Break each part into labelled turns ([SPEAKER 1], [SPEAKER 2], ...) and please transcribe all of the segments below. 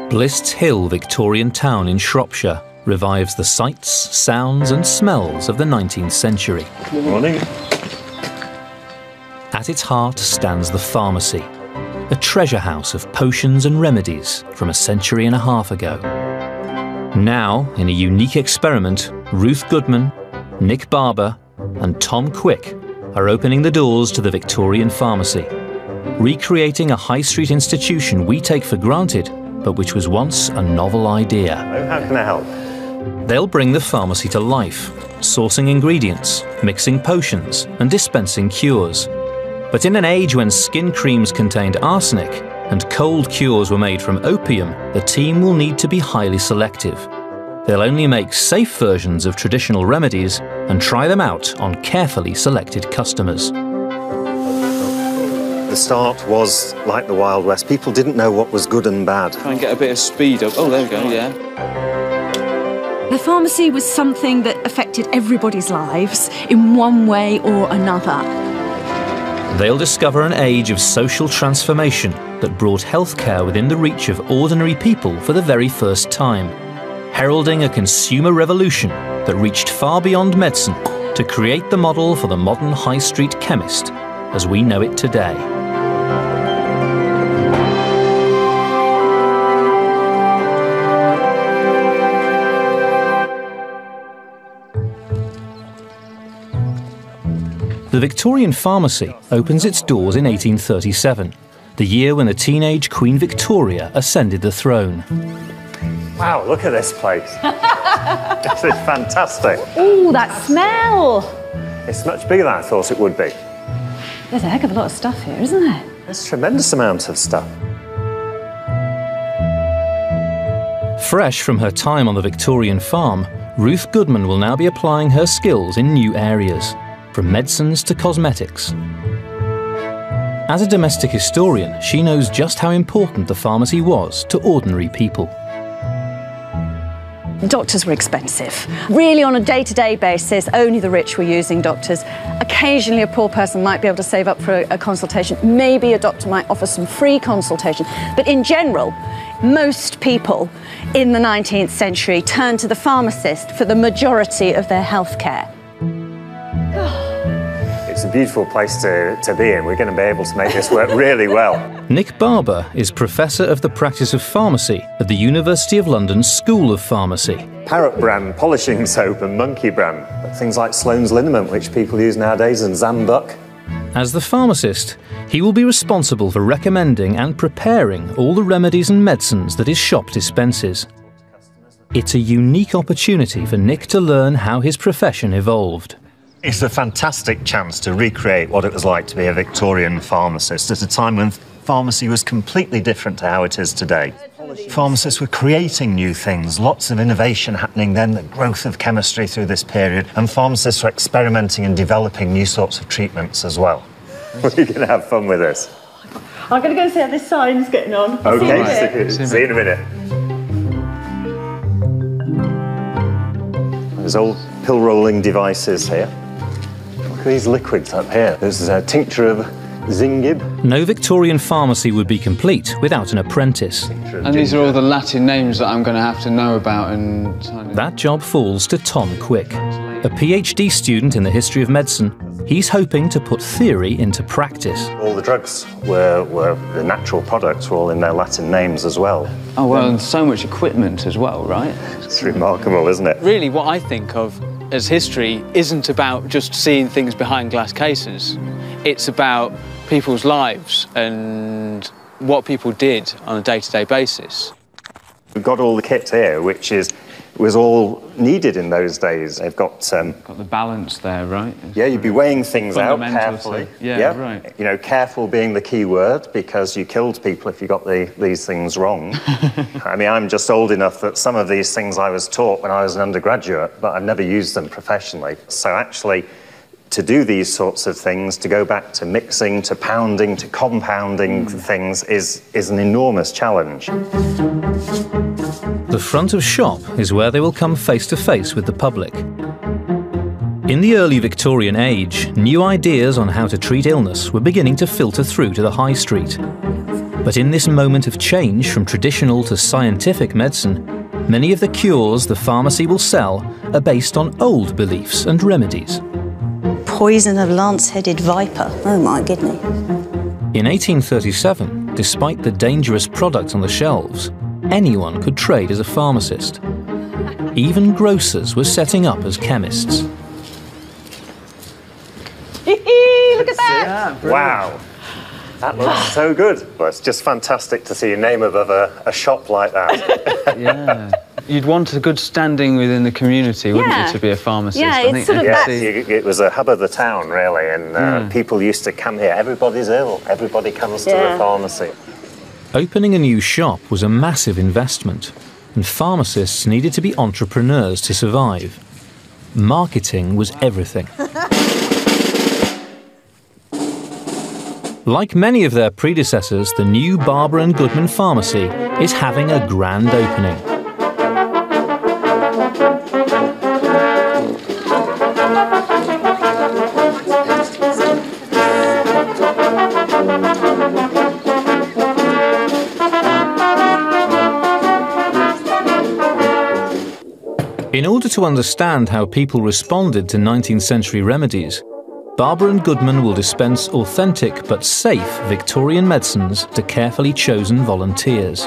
[SPEAKER 1] Blists Hill Victorian Town in Shropshire revives the sights, sounds and smells of the 19th century.
[SPEAKER 2] Good morning.
[SPEAKER 1] At its heart stands the pharmacy, a treasure house of potions and remedies from a century and a half ago. Now, in a unique experiment, Ruth Goodman, Nick Barber and Tom Quick are opening the doors to the Victorian Pharmacy, recreating a high street institution we take for granted, but which was once a novel idea.
[SPEAKER 2] How can I help?
[SPEAKER 1] They'll bring the pharmacy to life, sourcing ingredients, mixing potions and dispensing cures. But in an age when skin creams contained arsenic and cold cures were made from opium, the team will need to be highly selective. They'll only make safe versions of traditional remedies and try them out on carefully selected customers.
[SPEAKER 2] The start was like the Wild West. People didn't know what was good and bad.
[SPEAKER 3] Try and get a bit of speed up. Oh, there we go, yeah.
[SPEAKER 4] The pharmacy was something that affected everybody's lives in one way or another.
[SPEAKER 1] They'll discover an age of social transformation that brought healthcare within the reach of ordinary people for the very first time, heralding a consumer revolution that reached far beyond medicine to create the model for the modern high street chemist as we know it today. The Victorian Pharmacy opens its doors in 1837, the year when the teenage Queen Victoria ascended the throne.
[SPEAKER 2] Wow, look at this place. This is fantastic.
[SPEAKER 5] Ooh, that smell!
[SPEAKER 2] It's much bigger than I thought it would be.
[SPEAKER 5] There's a heck of a lot of stuff here, isn't there?
[SPEAKER 2] There's a tremendous amount of stuff.
[SPEAKER 1] Fresh from her time on the Victorian farm, Ruth Goodman will now be applying her skills in new areas, from medicines to cosmetics. As a domestic historian, she knows just how important the pharmacy was to ordinary people.
[SPEAKER 5] Doctors were expensive. Really, on a day-to-day basis, only the rich were using doctors. Occasionally, a poor person might be able to save up for a consultation. Maybe a doctor might offer some free consultation. But in general, most people in the 19th century turned to the pharmacist for the majority of their health care.
[SPEAKER 2] It's a beautiful place to be in. We're going to be able to make this work really well.
[SPEAKER 1] Nick Barber is Professor of the Practice of Pharmacy at the University of London's School of Pharmacy.
[SPEAKER 2] Parrot brand polishing soap and monkey brand. Things like Sloane's liniment, which people use nowadays, and Zambuck.
[SPEAKER 1] As the pharmacist, he will be responsible for recommending and preparing all the remedies and medicines that his shop dispenses. It's a unique opportunity for Nick to learn how his profession evolved.
[SPEAKER 2] It's a fantastic chance to recreate what it was like to be a Victorian pharmacist at a time when pharmacy was completely different to how it is today. Pharmacists were creating new things, lots of innovation happening then, the growth of chemistry through this period, and pharmacists were experimenting and developing new sorts of treatments as well. We're going to have fun with this.
[SPEAKER 5] I'm going to go see how this sign's getting on.
[SPEAKER 2] OK, see you in a minute. There's old pill-rolling devices here. Look at these liquids up here. There's a tincture of Zingib.
[SPEAKER 1] No Victorian pharmacy would be complete without an apprentice.
[SPEAKER 3] And these are all the Latin names that I'm going to have to know about. And
[SPEAKER 1] that job falls to Tom Quick. A PhD student in the history of medicine, he's hoping to put theory into practice.
[SPEAKER 2] All the drugs were the natural products were all in their Latin names as well.
[SPEAKER 3] Oh, well, and so much equipment as well, right?
[SPEAKER 2] It's remarkable, isn't it?
[SPEAKER 3] Really, what I think of as history isn't about just seeing things behind glass cases. It's about people's lives and what people did on a day-to-day basis.
[SPEAKER 2] We've got all the kit here, which was all needed in those days. They've got
[SPEAKER 3] the balance there, right?
[SPEAKER 2] Yeah, you'd be weighing things out carefully.
[SPEAKER 3] Yeah, right.
[SPEAKER 2] You know, careful being the key word, because you killed people if you got these things wrong. I mean, I'm just old enough that some of these things I was taught when I was an undergraduate, but I've never used them professionally. So actually, to do these sorts of things, to go back to mixing, to pounding, to compounding things is an enormous challenge.
[SPEAKER 1] The front of shop is where they will come face to face with the public. In the early Victorian age, new ideas on how to treat illness were beginning to filter through to the high street. But in this moment of change from traditional to scientific medicine, many of the cures the pharmacy will sell are based on old beliefs and remedies.
[SPEAKER 6] Poison of lance-headed viper. Oh my goodness.
[SPEAKER 1] In 1837, despite the dangerous product on the shelves, anyone could trade as a pharmacist. Even grocers were setting up as chemists.
[SPEAKER 5] Look at that!
[SPEAKER 3] Yeah,
[SPEAKER 2] Wow. That looks so good. Well, it's just fantastic to see your name above a shop like that.
[SPEAKER 3] Yeah. You'd want a good standing within the community, wouldn't you, to be a pharmacist?
[SPEAKER 5] Yeah,
[SPEAKER 3] I
[SPEAKER 5] it's sort of
[SPEAKER 2] Yes,
[SPEAKER 5] that.
[SPEAKER 2] it was a hub of the town, really, and people used to come here. Everybody's ill. Everybody comes to the pharmacy.
[SPEAKER 1] Opening a new shop was a massive investment, and pharmacists needed to be entrepreneurs to survive. Marketing was everything. Like many of their predecessors, the new Barber and Goodman Pharmacy is having a grand opening. In order to understand how people responded to 19th century remedies, Barber and Goodman will dispense authentic but safe Victorian medicines to carefully chosen volunteers.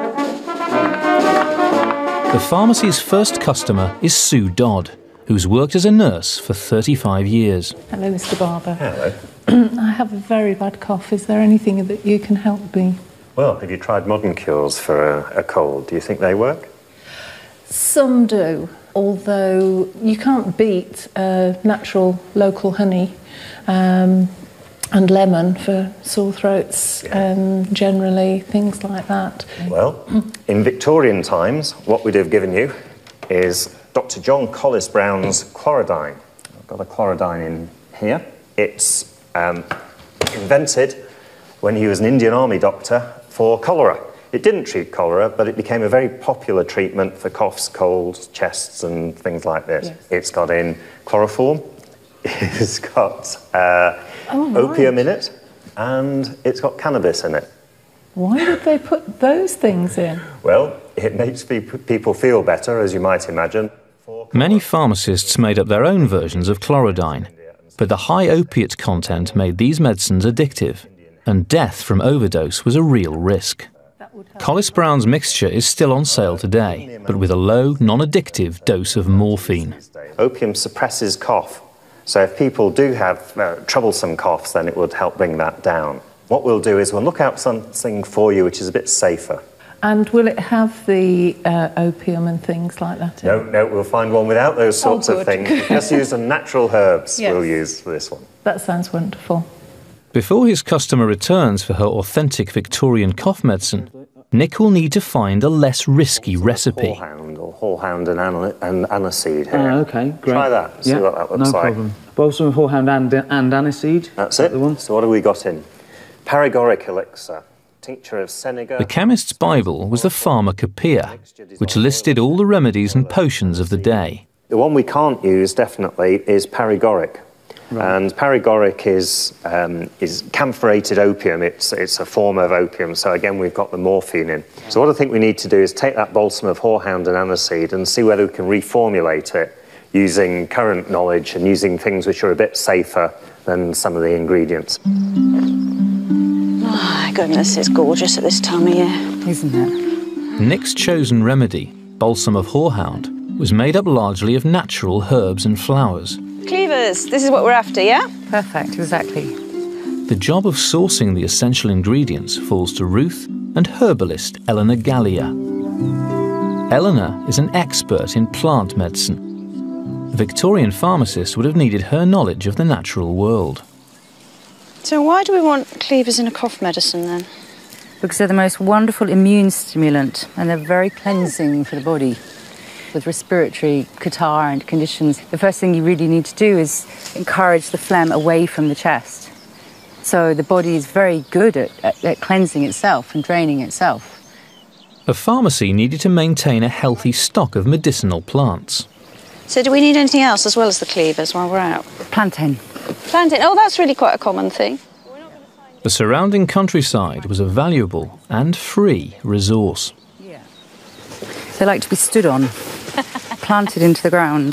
[SPEAKER 1] The pharmacy's first customer is Sue Dodd, who's worked as a nurse for 35 years.
[SPEAKER 7] Hello, Mr. Barber.
[SPEAKER 2] Hello.
[SPEAKER 7] I have a very bad cough. Is there anything that you can help me?
[SPEAKER 2] Well, have you tried modern cures for a cold? Do you think they work?
[SPEAKER 7] Some do, although you can't beat natural local honey and lemon for sore throats and generally things like that.
[SPEAKER 2] Well, in Victorian times, what we'd have given you is Dr. John Collis Brown's chlorodyne. I've got a chlorodyne in here. It's invented when he was an Indian Army doctor for cholera. It didn't treat cholera, but it became a very popular treatment for coughs, colds, chests and things like this. Yes. It's got in chloroform, it's got opium in it, and it's got cannabis in it.
[SPEAKER 7] Why would they put those things in?
[SPEAKER 2] Well, it makes people feel better, as you might imagine.
[SPEAKER 1] Many pharmacists made up their own versions of chlorodyne, but the high opiate content made these medicines addictive, and death from overdose was a real risk. Collis Brown's mixture is still on sale today, but with a low, non-addictive dose of morphine.
[SPEAKER 2] Opium suppresses cough, so if people do have troublesome coughs, then it would help bring that down. What we'll do is we'll look out something for you which is a bit safer.
[SPEAKER 7] And will it have the opium and things like that in it?
[SPEAKER 2] No, we'll find one without those sorts of things. Just use some natural herbs we'll use for this one.
[SPEAKER 7] That sounds wonderful.
[SPEAKER 1] Before his customer returns for her authentic Victorian cough medicine, Nick will need to find a less risky recipe.
[SPEAKER 2] Horehound and aniseed here.
[SPEAKER 3] OK, great.
[SPEAKER 2] Try that, see what that looks like.
[SPEAKER 3] No problem. Balsam of horehound and aniseed.
[SPEAKER 2] That's it. So what have we got in? Paregoric elixir, tincture of Senegal.
[SPEAKER 1] The chemist's Bible was the Pharmacopoeia, which listed all the remedies and potions of the day.
[SPEAKER 2] The one we can't use, definitely, is paregoric. Right. And paregoric is camphorated opium. It's a form of opium, so again we've got the morphine in. So what I think we need to do is take that balsam of horehound and aniseed and see whether we can reformulate it using current knowledge and using things which are a bit safer than some of the ingredients.
[SPEAKER 6] My goodness, it's gorgeous at this time of year.
[SPEAKER 7] Isn't it?
[SPEAKER 1] Nick's chosen remedy, balsam of horehound, was made up largely of natural herbs and flowers.
[SPEAKER 5] Cleavers, this is what we're after, yeah?
[SPEAKER 7] Perfect, exactly.
[SPEAKER 1] The job of sourcing the essential ingredients falls to Ruth and herbalist Eleanor Gallia. Eleanor is an expert in plant medicine. A Victorian pharmacist would have needed her knowledge of the natural world.
[SPEAKER 6] So why do we want cleavers in a cough medicine then?
[SPEAKER 8] Because they're the most wonderful immune stimulant and they're very cleansing for the body. With respiratory catarrh and conditions, the first thing you really need to do is encourage the phlegm away from the chest. So the body is very good at cleansing itself and draining itself.
[SPEAKER 1] A pharmacy needed to maintain a healthy stock of medicinal plants.
[SPEAKER 6] So do we need anything else as well as the cleavers while we're out?
[SPEAKER 8] Plantain.
[SPEAKER 6] Plantain, oh, that's really quite a common thing.
[SPEAKER 1] The surrounding countryside was a valuable and free resource.
[SPEAKER 8] They like to be stood on, planted into the ground.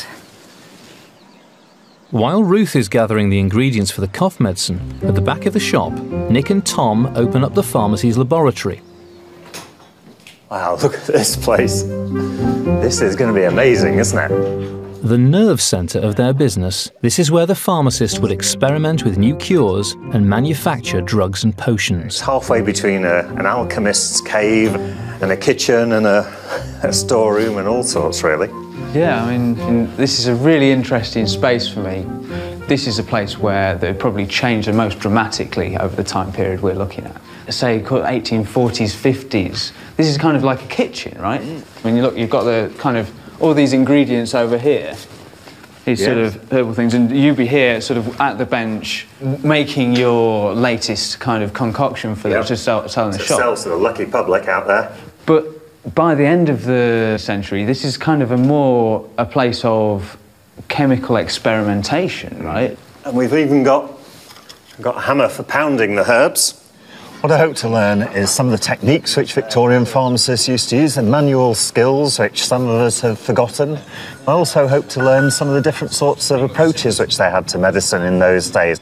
[SPEAKER 1] While Ruth is gathering the ingredients for the cough medicine, at the back of the shop, Nick and Tom open up the pharmacy's laboratory.
[SPEAKER 2] Wow, look at this place. This is going to be amazing, isn't it?
[SPEAKER 1] The nerve centre of their business, this is where the pharmacist would experiment with new cures and manufacture drugs and potions.
[SPEAKER 2] It's halfway between an alchemist's cave and a kitchen and a storeroom and all sorts, really.
[SPEAKER 3] Yeah, I mean, this is a really interesting space for me. This is a place where they probably changed the most dramatically over the time period we're looking at. Say, 1840s, 50s. This is kind of like a kitchen, right? When you look, you've got the kind of all these ingredients over here, these sort of herbal things, and you'd be here sort of at the bench making your latest kind of concoction for them to sell in the shop.
[SPEAKER 2] Sell to the lucky public out there.
[SPEAKER 3] But by the end of the century, this is kind of a place of chemical experimentation, right?
[SPEAKER 2] And we've even got a hammer for pounding the herbs. What I hope to learn is some of the techniques which Victorian pharmacists used to use, and manual skills which some of us have forgotten. I also hope to learn some of the different sorts of approaches which they had to medicine in those days.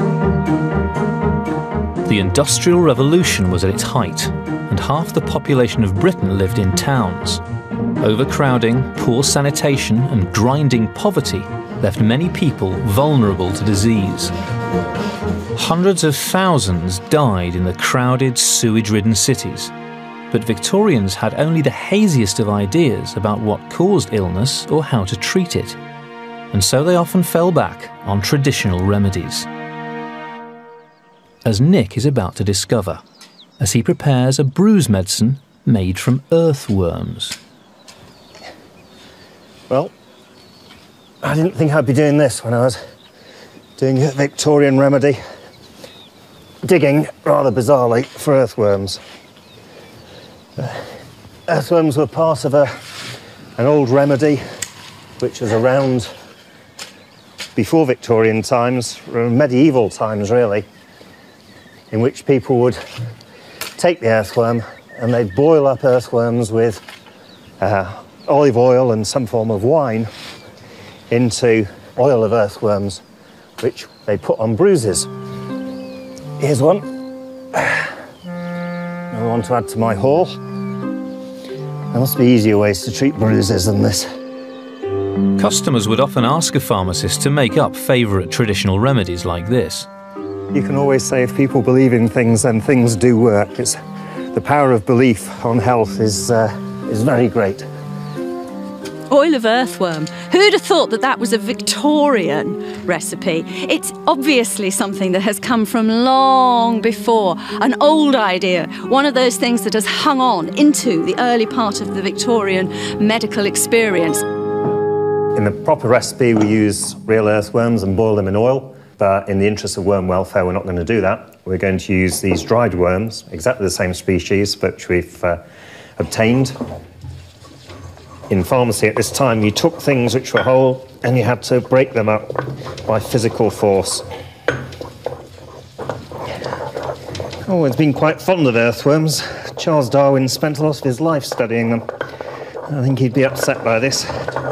[SPEAKER 1] The Industrial Revolution was at its height, and half the population of Britain lived in towns. Overcrowding, poor sanitation and grinding poverty left many people vulnerable to disease. Hundreds of thousands died in the crowded, sewage-ridden cities, but Victorians had only the haziest of ideas about what caused illness or how to treat it, and so they often fell back on traditional remedies. As Nick is about to discover, as he prepares a bruise medicine made from earthworms.
[SPEAKER 2] Well, I didn't think I'd be doing this when I was doing a Victorian remedy, digging, rather bizarrely, for earthworms. Earthworms were part of an old remedy which was around before Victorian times, medieval times really, in which people would take the earthworm and they'd boil up earthworms with olive oil and some form of wine into oil of earthworms, which they put on bruises. Here's one. Another one to add to my haul. There must be easier ways to treat bruises than this.
[SPEAKER 1] Customers would often ask a pharmacist to make up favourite traditional remedies like this.
[SPEAKER 2] You can always say if people believe in things, then things do work. It's, the power of belief on health is very great.
[SPEAKER 4] Oil of earthworm. Who'd have thought that that was a Victorian recipe? It's obviously something that has come from long before, an old idea, one of those things that has hung on into the early part of the Victorian medical experience.
[SPEAKER 2] In the proper recipe, we use real earthworms and boil them in oil, but in the interest of worm welfare, we're not going to do that. We're going to use these dried worms, exactly the same species, but which we've obtained. In pharmacy at this time, you took things which were whole and you had to break them up by physical force. I've always been quite fond of earthworms. Charles Darwin spent a lot of his life studying them. I think he'd be upset by this.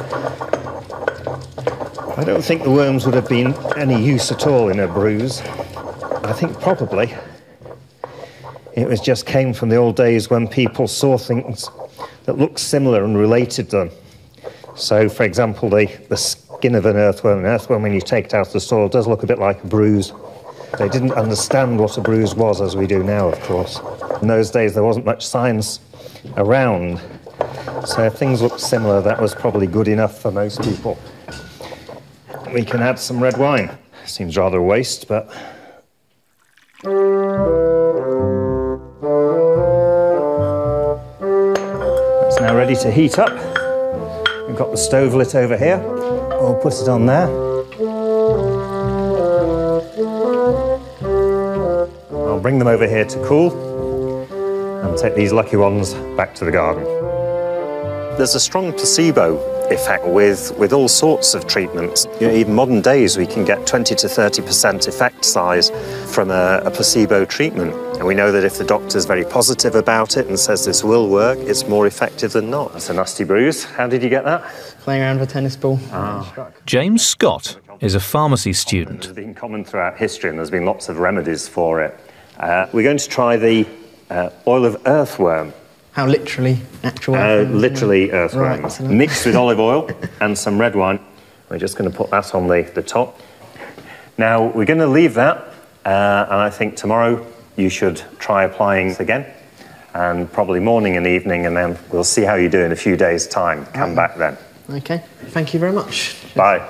[SPEAKER 2] I don't think the worms would have been any use at all in a bruise. I think probably it was just came from the old days when people saw things that looked similar and related to them. So, for example, the skin of an earthworm, when you take it out of the soil, does look a bit like a bruise. They didn't understand what a bruise was as we do now, of course. In those days, there wasn't much science around. So if things looked similar, that was probably good enough for most people. We can add some red wine. Seems rather a waste, but... It's now ready to heat up. We've got the stove lit over here. We'll put it on there. I'll bring them over here to cool and take these lucky ones back to the garden. There's a strong placebo effect with all sorts of treatments. You know, even modern days, we can get 20 to 30% effect size from a placebo treatment. And we know that if the doctor's very positive about it and says this will work, it's more effective than not. That's a nasty bruise. How did you get that?
[SPEAKER 9] Playing around with a tennis ball.
[SPEAKER 1] James Scott is a pharmacy student.
[SPEAKER 2] It's been common throughout history, and there's been lots of remedies for it. We're going to try the oil of earthworm.
[SPEAKER 9] How literally? Actual earthworm?
[SPEAKER 2] Literally earthworm.
[SPEAKER 9] Right,
[SPEAKER 2] mixed with olive oil and some red wine. We're just going to put that on the top. Now, we're going to leave that, and I think tomorrow you should try applying again, and probably morning and evening, and then we'll see how you do in a few days' time. Come back then.
[SPEAKER 9] OK. Thank you very much.
[SPEAKER 2] Bye.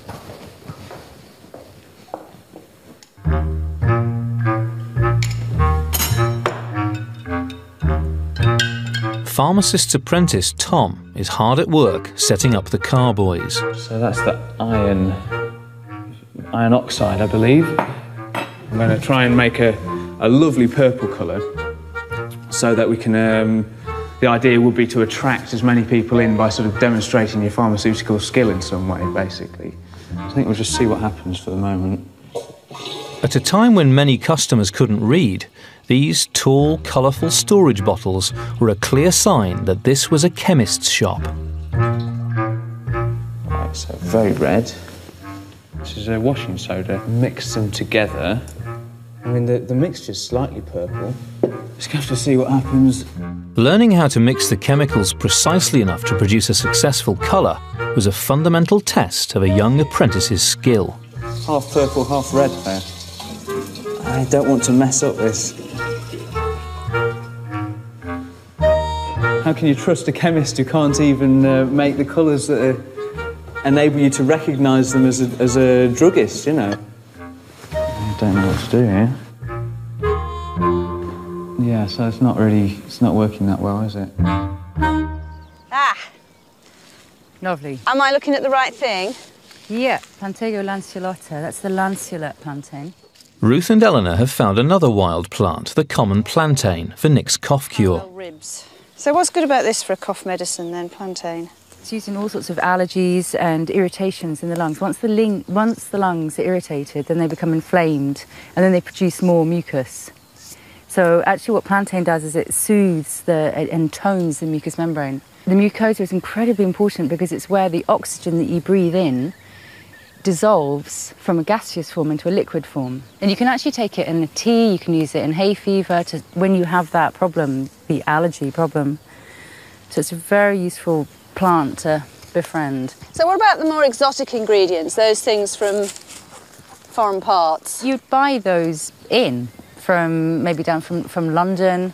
[SPEAKER 1] Pharmacist's apprentice Tom is hard at work setting up the carboys.
[SPEAKER 3] So that's the iron oxide, I believe. I'm going to try and make a lovely purple colour so that we can, the idea would be to attract as many people in by sort of demonstrating your pharmaceutical skill in some way, basically. So I think we'll just see what happens for the moment.
[SPEAKER 1] At a time when many customers couldn't read, these tall, colourful storage bottles were a clear sign that this was a chemist's shop.
[SPEAKER 3] Right, so very red. This is a washing soda. Mix them together. I mean, the mixture's slightly purple. Just have to see what happens.
[SPEAKER 1] Learning how to mix the chemicals precisely enough to produce a successful colour was a fundamental test of a young apprentice's skill.
[SPEAKER 3] Half purple, half red there. I don't want to mess up this. How can you trust a chemist who can't even make the colours that enable you to recognise them as a druggist, you know? I don't know what to do here. Yeah, so it's not working that well, is it?
[SPEAKER 5] Ah!
[SPEAKER 8] Lovely.
[SPEAKER 5] Am I looking at the right thing?
[SPEAKER 8] Yeah, Plantego lanceolata. That's the lanceolate plantain.
[SPEAKER 1] Ruth and Eleanor have found another wild plant, the common plantain, for Nick's cough cure.
[SPEAKER 5] Ribs. So what's good about this for a cough medicine then, plantain?
[SPEAKER 8] It's used in all sorts of allergies and irritations in the lungs. Once the lungs are irritated, then they become inflamed, and then they produce more mucus. So actually what plantain does is it soothes and tones the mucous membrane. The mucosa is incredibly important because it's where the oxygen that you breathe in dissolves from a gaseous form into a liquid form. And you can actually take it in a tea, you can use it in hay fever when you have that problem, the allergy problem. So it's a very useful plant to befriend.
[SPEAKER 5] So what about the more exotic ingredients, those things from foreign parts?
[SPEAKER 8] You'd buy those maybe down from London.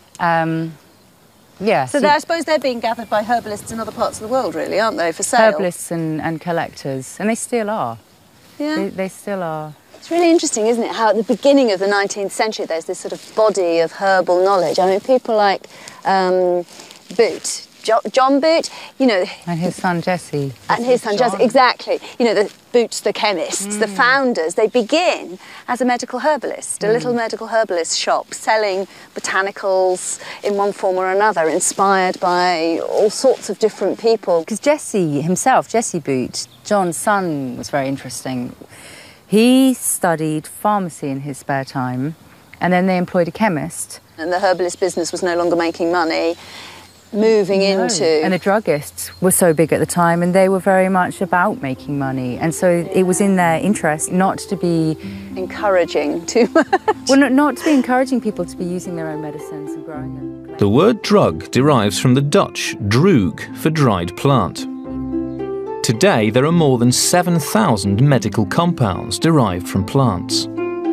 [SPEAKER 8] Yeah.
[SPEAKER 5] So I suppose they're being gathered by herbalists in other parts of the world, really, aren't they, for sale?
[SPEAKER 8] Herbalists and collectors, and they still are.
[SPEAKER 5] Yeah.
[SPEAKER 8] They still are.
[SPEAKER 5] It's really interesting, isn't it, how at the beginning of the 19th century there's this sort of body of herbal knowledge. I mean, people like Boot, John Boot, you know...
[SPEAKER 8] And his son Jesse.
[SPEAKER 5] And his son Jesse, exactly. You know, the Boots, the chemists, the founders, they begin as a medical herbalist, a little medical herbalist shop selling botanicals in one form or another, inspired by all sorts of different people.
[SPEAKER 8] Because Jesse himself, Jesse Boot, John's son, was very interesting. He studied pharmacy in his spare time, and then they employed a chemist.
[SPEAKER 5] And the herbalist business was no longer making money. Moving into...
[SPEAKER 8] And the druggists were so big at the time, and they were very much about making money. And so it was in their interest not to be...
[SPEAKER 5] encouraging too much.
[SPEAKER 8] Well, not to be encouraging people to be using their own medicines and growing them.
[SPEAKER 1] The word drug derives from the Dutch droog for dried plant. Today, there are more than 7,000 medical compounds derived from plants.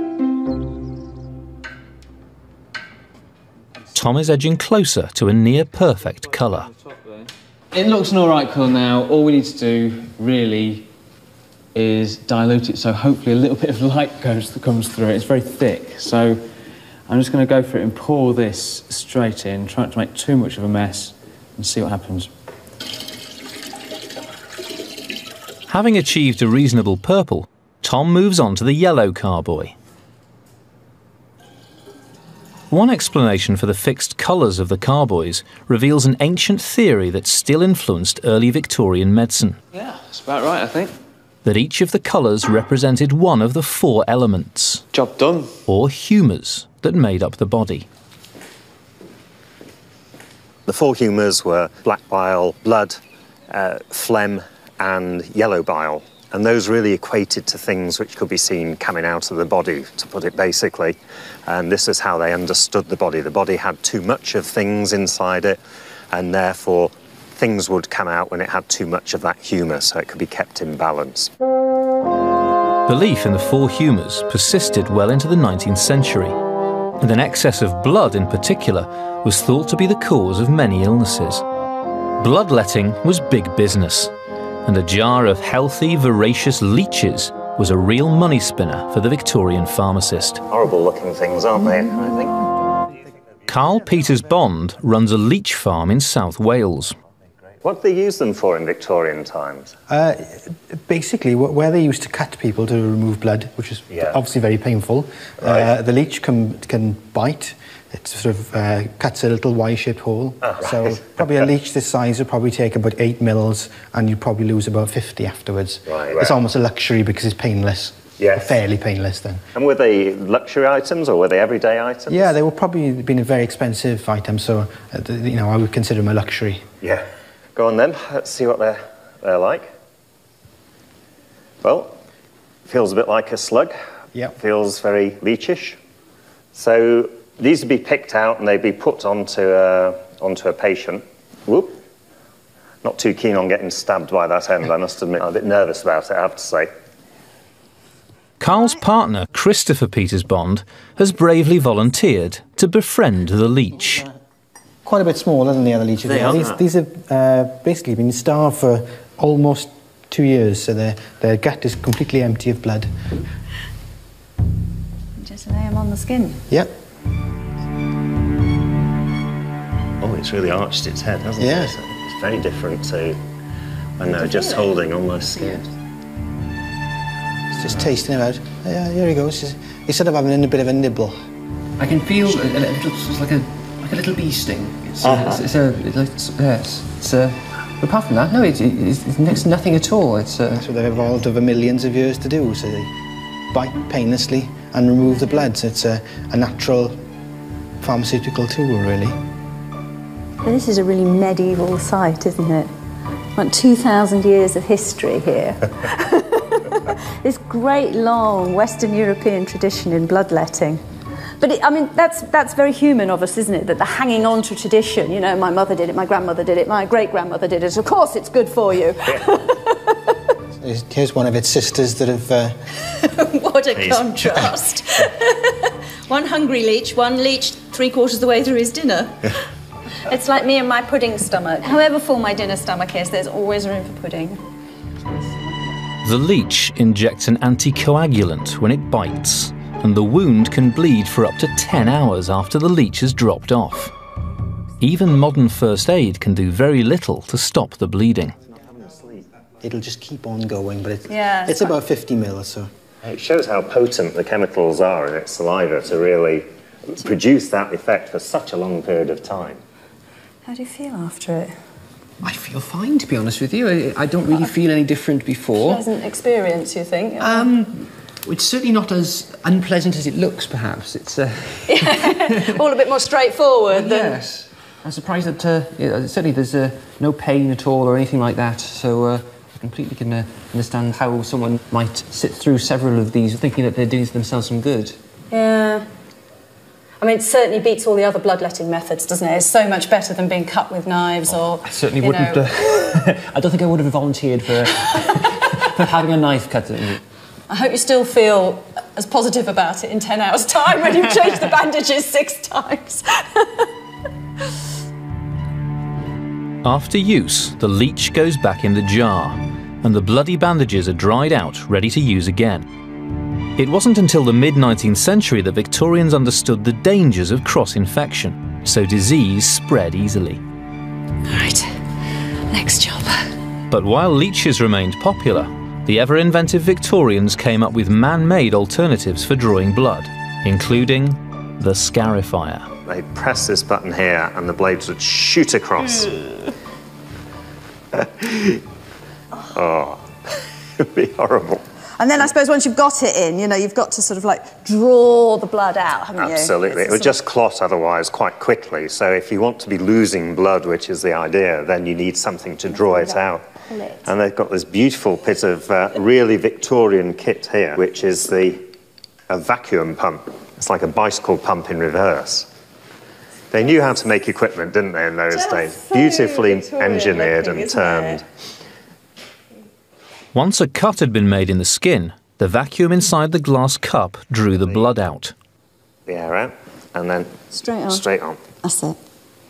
[SPEAKER 1] Tom is edging closer to a near-perfect colour.
[SPEAKER 3] It looks an all right colour now. All we need to do, really, is dilute it so hopefully a little bit of light comes through it. It's very thick, so I'm just going to go for it and pour this straight in, try not to make too much of a mess, and see what happens.
[SPEAKER 1] Having achieved a reasonable purple, Tom moves on to the yellow carboy. One explanation for the fixed colours of the carboys reveals an ancient theory that still influenced early Victorian medicine.
[SPEAKER 3] Yeah, that's about right, I think.
[SPEAKER 1] That each of the colours represented one of the 4 elements.
[SPEAKER 3] Job done.
[SPEAKER 1] Or humours that made up the body.
[SPEAKER 2] The 4 humours were black bile, blood, phlegm and yellow bile. And those really equated to things which could be seen coming out of the body, to put it basically. And this is how they understood the body. The body had too much of things inside it, and therefore things would come out when it had too much of that humour, so it could be kept in balance.
[SPEAKER 1] Belief in the 4 humours persisted well into the 19th century, and an excess of blood in particular was thought to be the cause of many illnesses. Bloodletting was big business, and a jar of healthy, voracious leeches was a real money spinner for the Victorian pharmacist.
[SPEAKER 2] Horrible looking things, aren't they, I think?
[SPEAKER 1] Carl Peters Bond runs a leech farm in South Wales.
[SPEAKER 2] What did they use them for in Victorian times?
[SPEAKER 9] Basically, where they used to cut people to remove blood, which is obviously very painful,
[SPEAKER 2] Right.
[SPEAKER 9] the leech can bite. It sort of cuts a little Y-shaped hole. So probably a leech this size would probably take about 8 mils, and you'd probably lose about 50 afterwards.
[SPEAKER 2] Right.
[SPEAKER 9] It's almost a luxury because it's painless.
[SPEAKER 2] Yes.
[SPEAKER 9] Fairly painless then.
[SPEAKER 2] And were they luxury items or were they everyday items?
[SPEAKER 9] Yeah, they were probably been a very expensive item, so you know, I would consider them a luxury.
[SPEAKER 2] Yeah. Go on then, let's see what they're like. Well, feels a bit like a slug.
[SPEAKER 9] Yeah.
[SPEAKER 2] Feels very leechish. So these would be picked out and they'd be put onto a patient. Whoop. Not too keen on getting stabbed by that end, I must admit. I'm a bit nervous about it, I have to say.
[SPEAKER 1] Carl's partner, Christopher Peters Bond, has bravely volunteered to befriend the leech.
[SPEAKER 9] Quite a bit smaller than the other leeches. These have basically been starved for almost 2 years, so their gut is completely empty of blood.
[SPEAKER 5] Just lay them on the skin.
[SPEAKER 9] Yep.
[SPEAKER 2] Oh, it's really arched its head, hasn't
[SPEAKER 9] Yeah.
[SPEAKER 2] it? It's very different to when they're just holding on my skin.
[SPEAKER 9] It's just tasting him out. Yeah, here he goes. He's sort of having a bit of a nibble.
[SPEAKER 10] I can feel it's like a little bee sting. Apart from that, no, it's nothing at all.
[SPEAKER 9] That's what they've evolved over millions of years to do. So they bite painlessly and remove the blood. So it's a natural pharmaceutical tool, really.
[SPEAKER 5] This is a really medieval site, isn't it? Like 2,000 years of history here. This great, long Western European tradition in bloodletting. But I mean, that's very human of us, isn't it? That the hanging on to tradition. You know, my mother did it, my grandmother did it, my great-grandmother did it. Of course, it's good for you.
[SPEAKER 9] Here's one of its sisters that have...
[SPEAKER 4] What a contrast. One hungry leech, one leech 3/4 the way through his dinner.
[SPEAKER 5] It's like me and my pudding stomach. However full my dinner stomach is, there's always room for pudding.
[SPEAKER 1] The leech injects an anticoagulant when it bites, and the wound can bleed for up to 10 hours after the leech has dropped off. Even modern first aid can do very little to stop the bleeding.
[SPEAKER 9] It'll just keep on going, but
[SPEAKER 5] it's
[SPEAKER 9] about 50 mil or so.
[SPEAKER 2] It shows how potent the chemicals are in its saliva to really produce that effect for such a long period of time.
[SPEAKER 5] How do you feel after it?
[SPEAKER 10] I feel fine, to be honest with you. I don't really feel any different before.
[SPEAKER 5] Pleasant experience, you think?
[SPEAKER 10] It's certainly not as unpleasant as it looks, perhaps. It's
[SPEAKER 5] all a bit more straightforward than...
[SPEAKER 10] Yes. I'm surprised that certainly there's no pain at all or anything like that, so I completely can understand how someone might sit through several of these thinking that they're doing themselves some good.
[SPEAKER 5] Yeah. I mean, it certainly beats all the other bloodletting methods, doesn't it? It's so much better than being cut with knives or...
[SPEAKER 10] I certainly wouldn't... I don't think I would have volunteered for, for having a knife cut at me.
[SPEAKER 5] I hope you still feel as positive about it in 10 hours' time when you've changed the bandages 6 times.
[SPEAKER 1] After use, the leech goes back in the jar, and the bloody bandages are dried out, ready to use again. It wasn't until the mid-19th century that Victorians understood the dangers of cross-infection, so disease spread easily.
[SPEAKER 4] Right, next job.
[SPEAKER 1] But while leeches remained popular, the ever-inventive Victorians came up with man-made alternatives for drawing blood, including the scarifier.
[SPEAKER 2] They press this button here and the blades would shoot across. Oh, it would be horrible.
[SPEAKER 5] And then I suppose once you've got it in, you know, you've got to sort of like draw the blood out, haven't you?
[SPEAKER 2] Absolutely. It would just clot otherwise quite quickly. So if you want to be losing blood, which is the idea, then you need something to draw it out. And they've got this beautiful bit of really Victorian kit here, which is a vacuum pump. It's like a bicycle pump in reverse. They knew how to make equipment, didn't they, in those days? So beautifully engineered and turned.
[SPEAKER 1] Once a cut had been made in the skin, the vacuum inside the glass cup drew the blood out.
[SPEAKER 2] The air out, and then straight on.
[SPEAKER 5] That's it.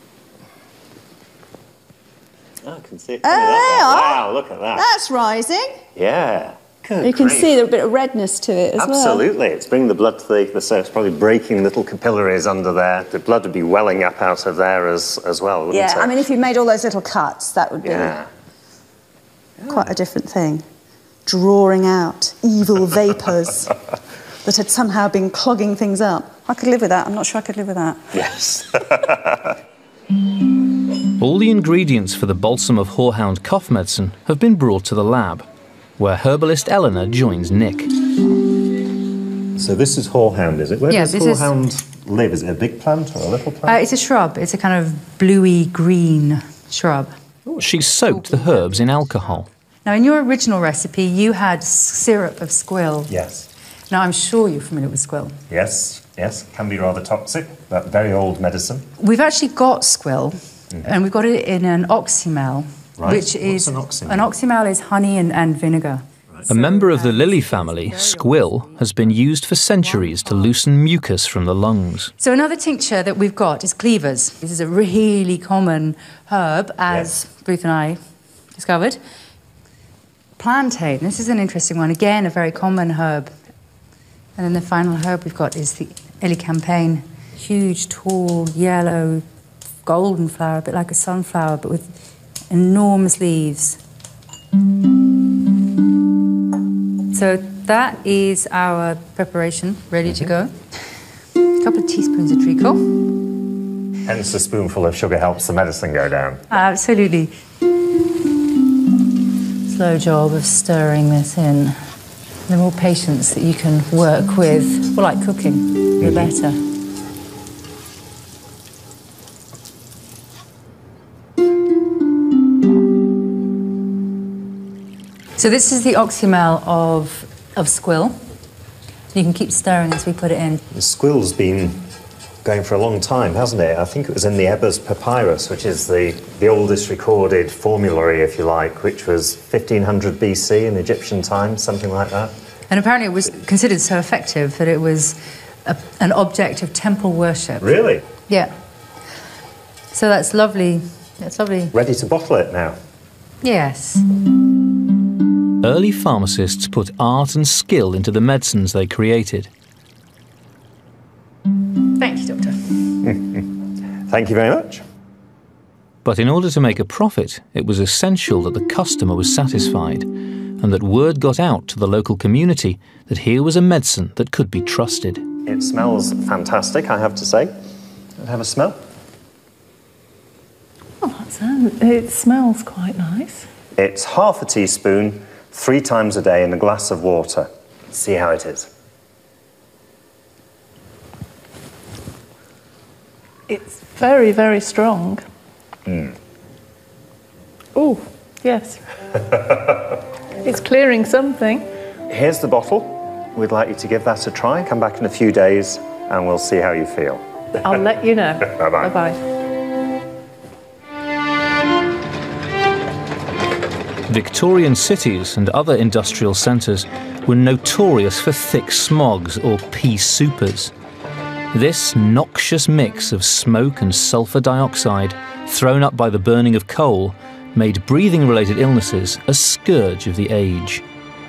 [SPEAKER 2] Oh, I can see it. Wow, look at that.
[SPEAKER 5] That's rising.
[SPEAKER 2] Yeah. Good
[SPEAKER 5] you can
[SPEAKER 2] grief.
[SPEAKER 5] see there's a bit of redness to it as well.
[SPEAKER 2] Absolutely. It's bringing the blood to the so it's probably breaking little capillaries under there. The blood would be welling up out of there as well, wouldn't it?
[SPEAKER 5] Yeah, I mean, if you made all those little cuts, that would be quite a different thing. Drawing out evil vapours that had somehow been clogging things up. I could live with that. I'm not sure I could live with that.
[SPEAKER 2] Yes.
[SPEAKER 1] All the ingredients for the balsam of horehound cough medicine have been brought to the lab, where herbalist Eleanor joins Nick.
[SPEAKER 2] So this is horehound, is it? Where does horehound live? Is it a big plant or a little plant?
[SPEAKER 8] It's a shrub. It's a kind of bluey green shrub.
[SPEAKER 1] She soaked the herbs in alcohol.
[SPEAKER 8] Now, in your original recipe, you had syrup of squill.
[SPEAKER 2] Yes.
[SPEAKER 8] Now, I'm sure you're familiar with squill.
[SPEAKER 2] Yes, yes. Can be rather toxic, but very old medicine.
[SPEAKER 8] We've actually got squill, and we've got it in an oxymel, which is...
[SPEAKER 2] What's an oxymel?
[SPEAKER 8] An oxymel is honey and vinegar.
[SPEAKER 1] A member of the lily family, squill, has been used for centuries to loosen mucus from the lungs.
[SPEAKER 8] So another tincture that we've got is cleavers. This is a really common herb, as Ruth and I discovered. Plantain, this is an interesting one. Again, a very common herb. And then the final herb we've got is the elecampane. Huge, tall, yellow, golden flower, a bit like a sunflower, but with enormous leaves. So that is our preparation, ready to go. A couple of teaspoons of treacle.
[SPEAKER 2] Hence a spoonful of sugar helps the medicine go down.
[SPEAKER 8] Absolutely. Slow job of stirring this in. The more patience that you can work with, well, like cooking, the better. So this is the oxymel of squill. You can keep stirring as we put it in.
[SPEAKER 2] The squill's been going for a long time, hasn't it? I think it was in the Ebers Papyrus, which is the oldest recorded formulary, if you like, which was 1500 BC in Egyptian times, something like that.
[SPEAKER 8] And apparently it was considered so effective that it was an object of temple worship.
[SPEAKER 2] Really?
[SPEAKER 8] Yeah. So that's lovely. That's lovely.
[SPEAKER 2] Ready to bottle it now?
[SPEAKER 8] Yes.
[SPEAKER 1] Early pharmacists put art and skill into the medicines they created.
[SPEAKER 8] Thank you, Doctor.
[SPEAKER 2] Thank you very much.
[SPEAKER 1] But in order to make a profit, it was essential that the customer was satisfied, and that word got out to the local community that here was a medicine that could be trusted.
[SPEAKER 2] It smells fantastic, I have to say. Have a smell?
[SPEAKER 7] Oh, it smells quite nice.
[SPEAKER 2] It's half a teaspoon, 3 times a day in a glass of water. See how it is.
[SPEAKER 7] It's very, very strong. Oh, yes. It's clearing something.
[SPEAKER 2] Here's the bottle. We'd like you to give that a try. Come back in a few days and we'll see how you feel.
[SPEAKER 7] I'll let you know.
[SPEAKER 2] Bye-bye.
[SPEAKER 7] Bye-bye.
[SPEAKER 1] Victorian cities and other industrial centres were notorious for thick smogs or pea soupers. This noxious mix of smoke and sulphur dioxide, thrown up by the burning of coal, made breathing-related illnesses a scourge of the age.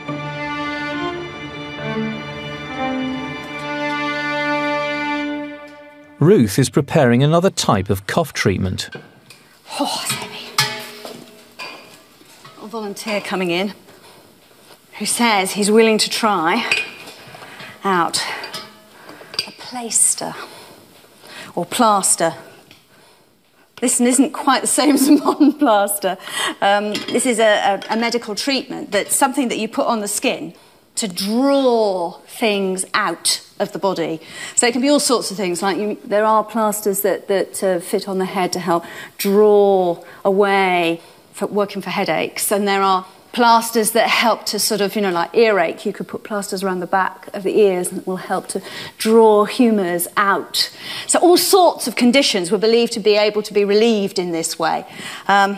[SPEAKER 1] Ruth is preparing another type of cough treatment.
[SPEAKER 5] Oh, that's heavy. A volunteer coming in who says he's willing to try out a plaister. or plaster. This isn't quite the same as a modern plaster. This is a medical treatment that's something that you put on the skin to draw things out of the body. So it can be all sorts of things, like there are plasters that fit on the head to help draw away, for working for headaches, and there are plasters that help to sort of, like earache. You could put plasters around the back of the ears and it will help to draw humours out. So all sorts of conditions were believed to be able to be relieved in this way. Of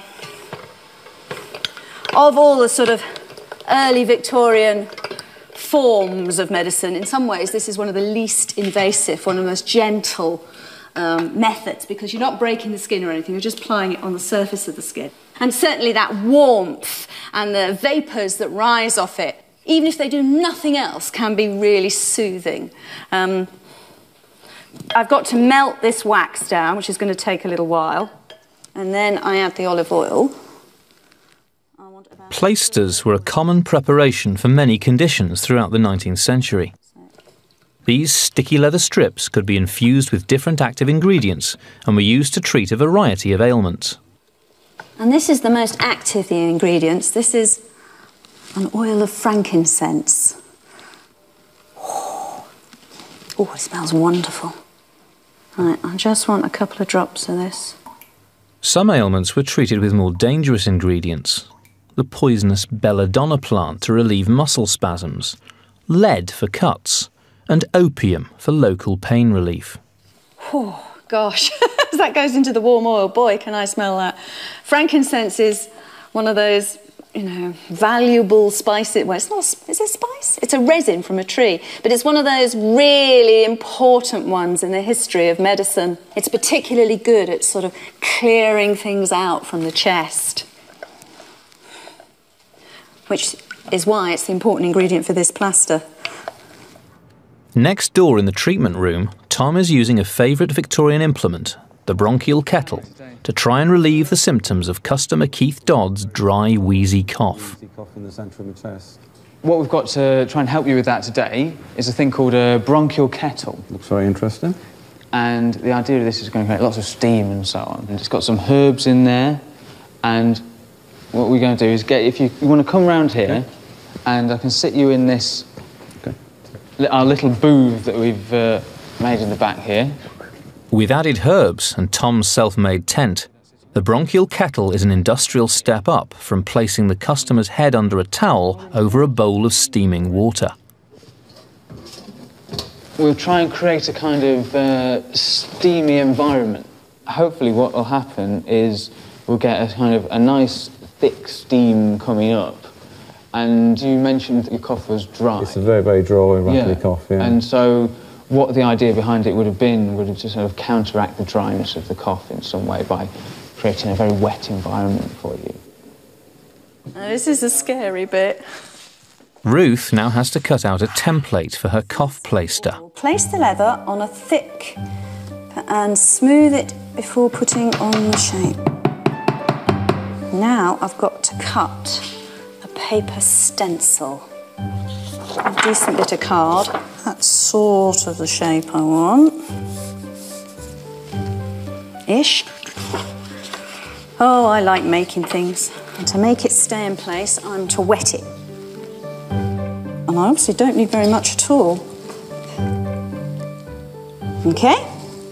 [SPEAKER 5] all the sort of early Victorian forms of medicine, in some ways this is one of the least invasive, one of the most gentle methods, because you're not breaking the skin or anything, you're just applying it on the surface of the skin. And certainly that warmth and the vapours that rise off it, even if they do nothing else, can be really soothing. I've got to melt this wax down, which is going to take a little while, and then I add the olive oil.
[SPEAKER 1] Plaisters were a common preparation for many conditions throughout the 19th century. These sticky leather strips could be infused with different active ingredients and were used to treat a variety of ailments.
[SPEAKER 5] And this is the most active of the ingredients. This is an oil of frankincense. Oh, it smells wonderful. Right, I just want a couple of drops of this.
[SPEAKER 1] Some ailments were treated with more dangerous ingredients. The poisonous belladonna plant to relieve muscle spasms, lead for cuts, and opium for local pain relief.
[SPEAKER 5] Oh, gosh, as that goes into the warm oil, boy, can I smell that. Frankincense is one of those, valuable spices. Well, it's not, is it spice? It's a resin from a tree, but it's one of those really important ones in the history of medicine. It's particularly good at sort of clearing things out from the chest, which is why it's the important ingredient for this plaster.
[SPEAKER 1] Next door in the treatment room, Tom is using a favourite Victorian implement, the bronchial kettle, to try and relieve the symptoms of customer Keith Dodd's dry, wheezy cough.
[SPEAKER 3] What we've got to try and help you with that today is a thing called a bronchial kettle.
[SPEAKER 11] Looks very interesting.
[SPEAKER 3] And the idea of this is going to create lots of steam and so on. And it's got some herbs in there, and what we're going to do is if you want to come round here, and I can sit you in this, our little booth that we've made in the back here.
[SPEAKER 1] With added herbs and Tom's self-made tent, the bronchial kettle is an industrial step up from placing the customer's head under a towel over a bowl of steaming water.
[SPEAKER 3] We'll try and create a kind of steamy environment. Hopefully what will happen is we'll get a kind of a nice thick steam coming up. And you mentioned that your cough was dry.
[SPEAKER 11] It's a very, very dry, rattly cough, yeah.
[SPEAKER 3] And so what the idea behind it would have been would have to sort of counteract the dryness of the cough in some way by creating a very wet environment for you.
[SPEAKER 5] Now, this is a scary bit.
[SPEAKER 1] Ruth now has to cut out a template for her cough plaister.
[SPEAKER 5] Place the leather on a thick and smooth it before putting on the shape. Now I've got to cut a paper stencil. A decent bit of card. That's sort of the shape I want. Ish. Oh, I like making things. And to make it stay in place, I'm to wet it. And I obviously don't need very much at all. Okay?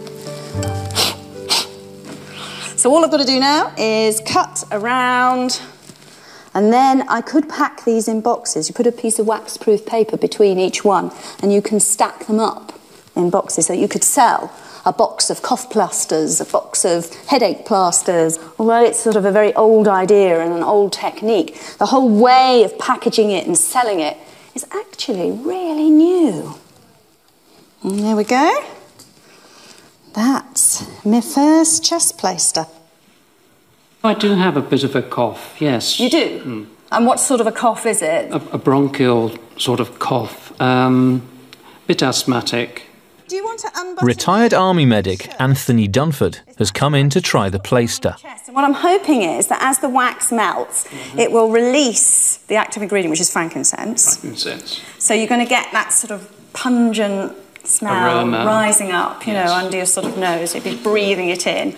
[SPEAKER 5] So all I've got to do now is cut around, and then I could pack these in boxes. You put a piece of wax-proof paper between each one, and you can stack them up in boxes. So you could sell a box of cough plasters, a box of headache plasters. Although it's sort of a very old idea and an old technique, the whole way of packaging it and selling it is actually really new. And there we go. That's my first chest plaister.
[SPEAKER 12] I do have a bit of a cough, yes.
[SPEAKER 5] You do? Mm. And what sort of a cough is it?
[SPEAKER 12] A bronchial sort of cough. Bit asthmatic.
[SPEAKER 5] Do you want to unbutton?
[SPEAKER 1] Retired army medic Anthony Dunford has come in to try the plaister.
[SPEAKER 5] And what I'm hoping is that as the wax melts, it will release the active ingredient, which is frankincense.
[SPEAKER 12] Frankincense.
[SPEAKER 5] So you're going to get that sort of pungent smell
[SPEAKER 12] aroma
[SPEAKER 5] rising up, you know, under your sort of nose. You'd be breathing it in.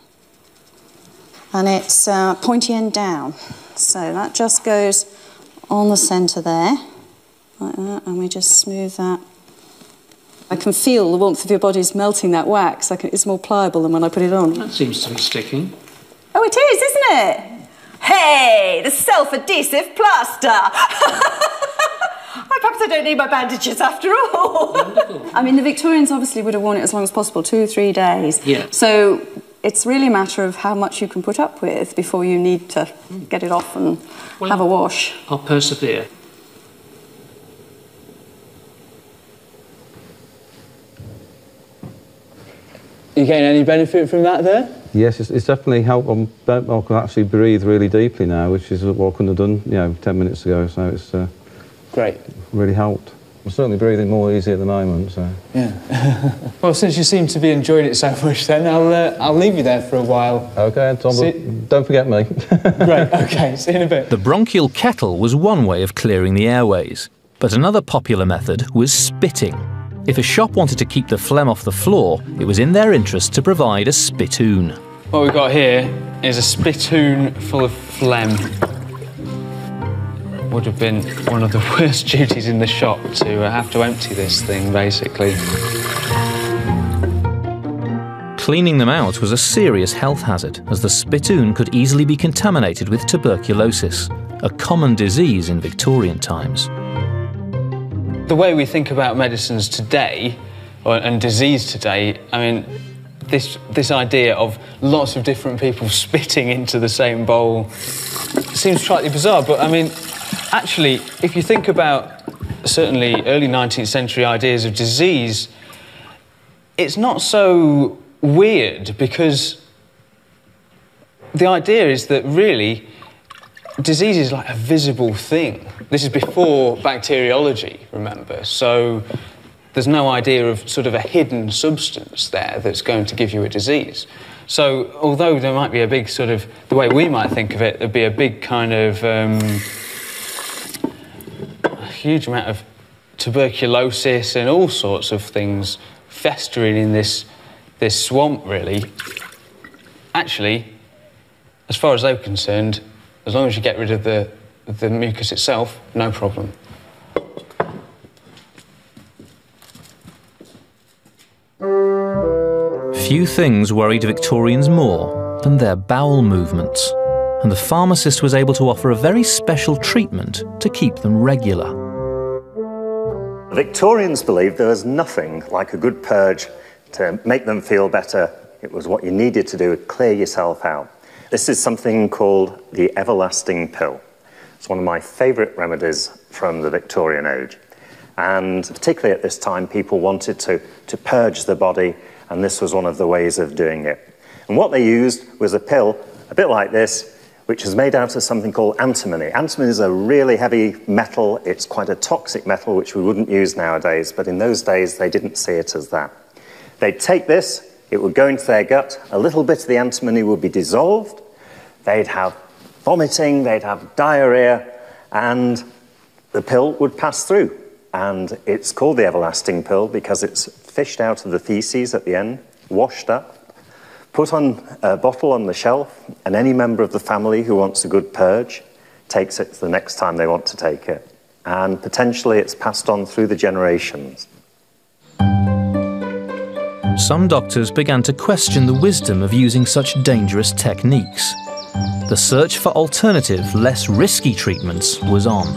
[SPEAKER 5] And it's pointy end down. So that just goes on the centre there, like that, and we just smooth that. I can feel the warmth of your body's melting that wax. It's more pliable than when I put it on.
[SPEAKER 12] That seems to be sticking.
[SPEAKER 5] Oh, it is, isn't it? Hey, the self-adhesive plaster! Perhaps I don't need my bandages after all. Wonderful. I mean, the Victorians obviously would have worn it as long as possible, 2 or 3 days.
[SPEAKER 12] Yeah.
[SPEAKER 5] So it's really a matter of how much you can put up with before you need to get it off and have a wash.
[SPEAKER 12] I'll persevere.
[SPEAKER 3] You getting any benefit from that there?
[SPEAKER 11] Yes, it's definitely helped. I can actually breathe really deeply now, which is what I couldn't have done, 10 minutes ago. So it's
[SPEAKER 3] great.
[SPEAKER 11] Really helped. I'm certainly breathing more easy at the moment. So
[SPEAKER 3] yeah. Well, since you seem to be enjoying it so much, then I'll leave you there for a while.
[SPEAKER 11] Okay, Tom. Don't forget me.
[SPEAKER 3] Great. Okay. See you in a bit.
[SPEAKER 1] The bronchial kettle was one way of clearing the airways, but another popular method was spitting. If a shop wanted to keep the phlegm off the floor, it was in their interest to provide a spittoon.
[SPEAKER 3] What we've got here is a spittoon full of phlegm. Would have been one of the worst duties in the shop to have to empty this thing, basically.
[SPEAKER 1] Cleaning them out was a serious health hazard, as the spittoon could easily be contaminated with tuberculosis, a common disease in Victorian times.
[SPEAKER 3] The way we think about medicines today, and disease today, I mean, this idea of lots of different people spitting into the same bowl seems slightly bizarre, but I mean, actually, if you think about certainly early 19th century ideas of disease, it's not so weird, because the idea is that really disease is like a visible thing. This is before bacteriology, remember, so there's no idea of sort of a hidden substance there that's going to give you a disease. So although there might be a big sort of, the way we might think of it, there'd be a big kind of a huge amount of tuberculosis and all sorts of things festering in this swamp, really. Actually, as far as they were concerned, as long as you get rid of the mucus itself, no problem.
[SPEAKER 1] Few things worried Victorians more than their bowel movements, and the pharmacist was able to offer a very special treatment to keep them regular.
[SPEAKER 2] The Victorians believed there was nothing like a good purge to make them feel better. It was what you needed to do to clear yourself out. This is something called the everlasting pill. It's one of my favourite remedies from the Victorian age. And particularly at this time, people wanted to purge the body, and this was one of the ways of doing it. And what they used was a pill, a bit like this, which is made out of something called antimony. Antimony is a really heavy metal. It's quite a toxic metal, which we wouldn't use nowadays, but in those days, they didn't see it as that. They'd take this, it would go into their gut, a little bit of the antimony would be dissolved, they'd have vomiting, they'd have diarrhea, and the pill would pass through. And it's called the everlasting pill because it's fished out of the feces at the end, washed up, put on a bottle on the shelf, and any member of the family who wants a good purge takes it the next time they want to take it. And potentially it's passed on through the generations.
[SPEAKER 1] Some doctors began to question the wisdom of using such dangerous techniques. The search for alternative, less risky treatments was on.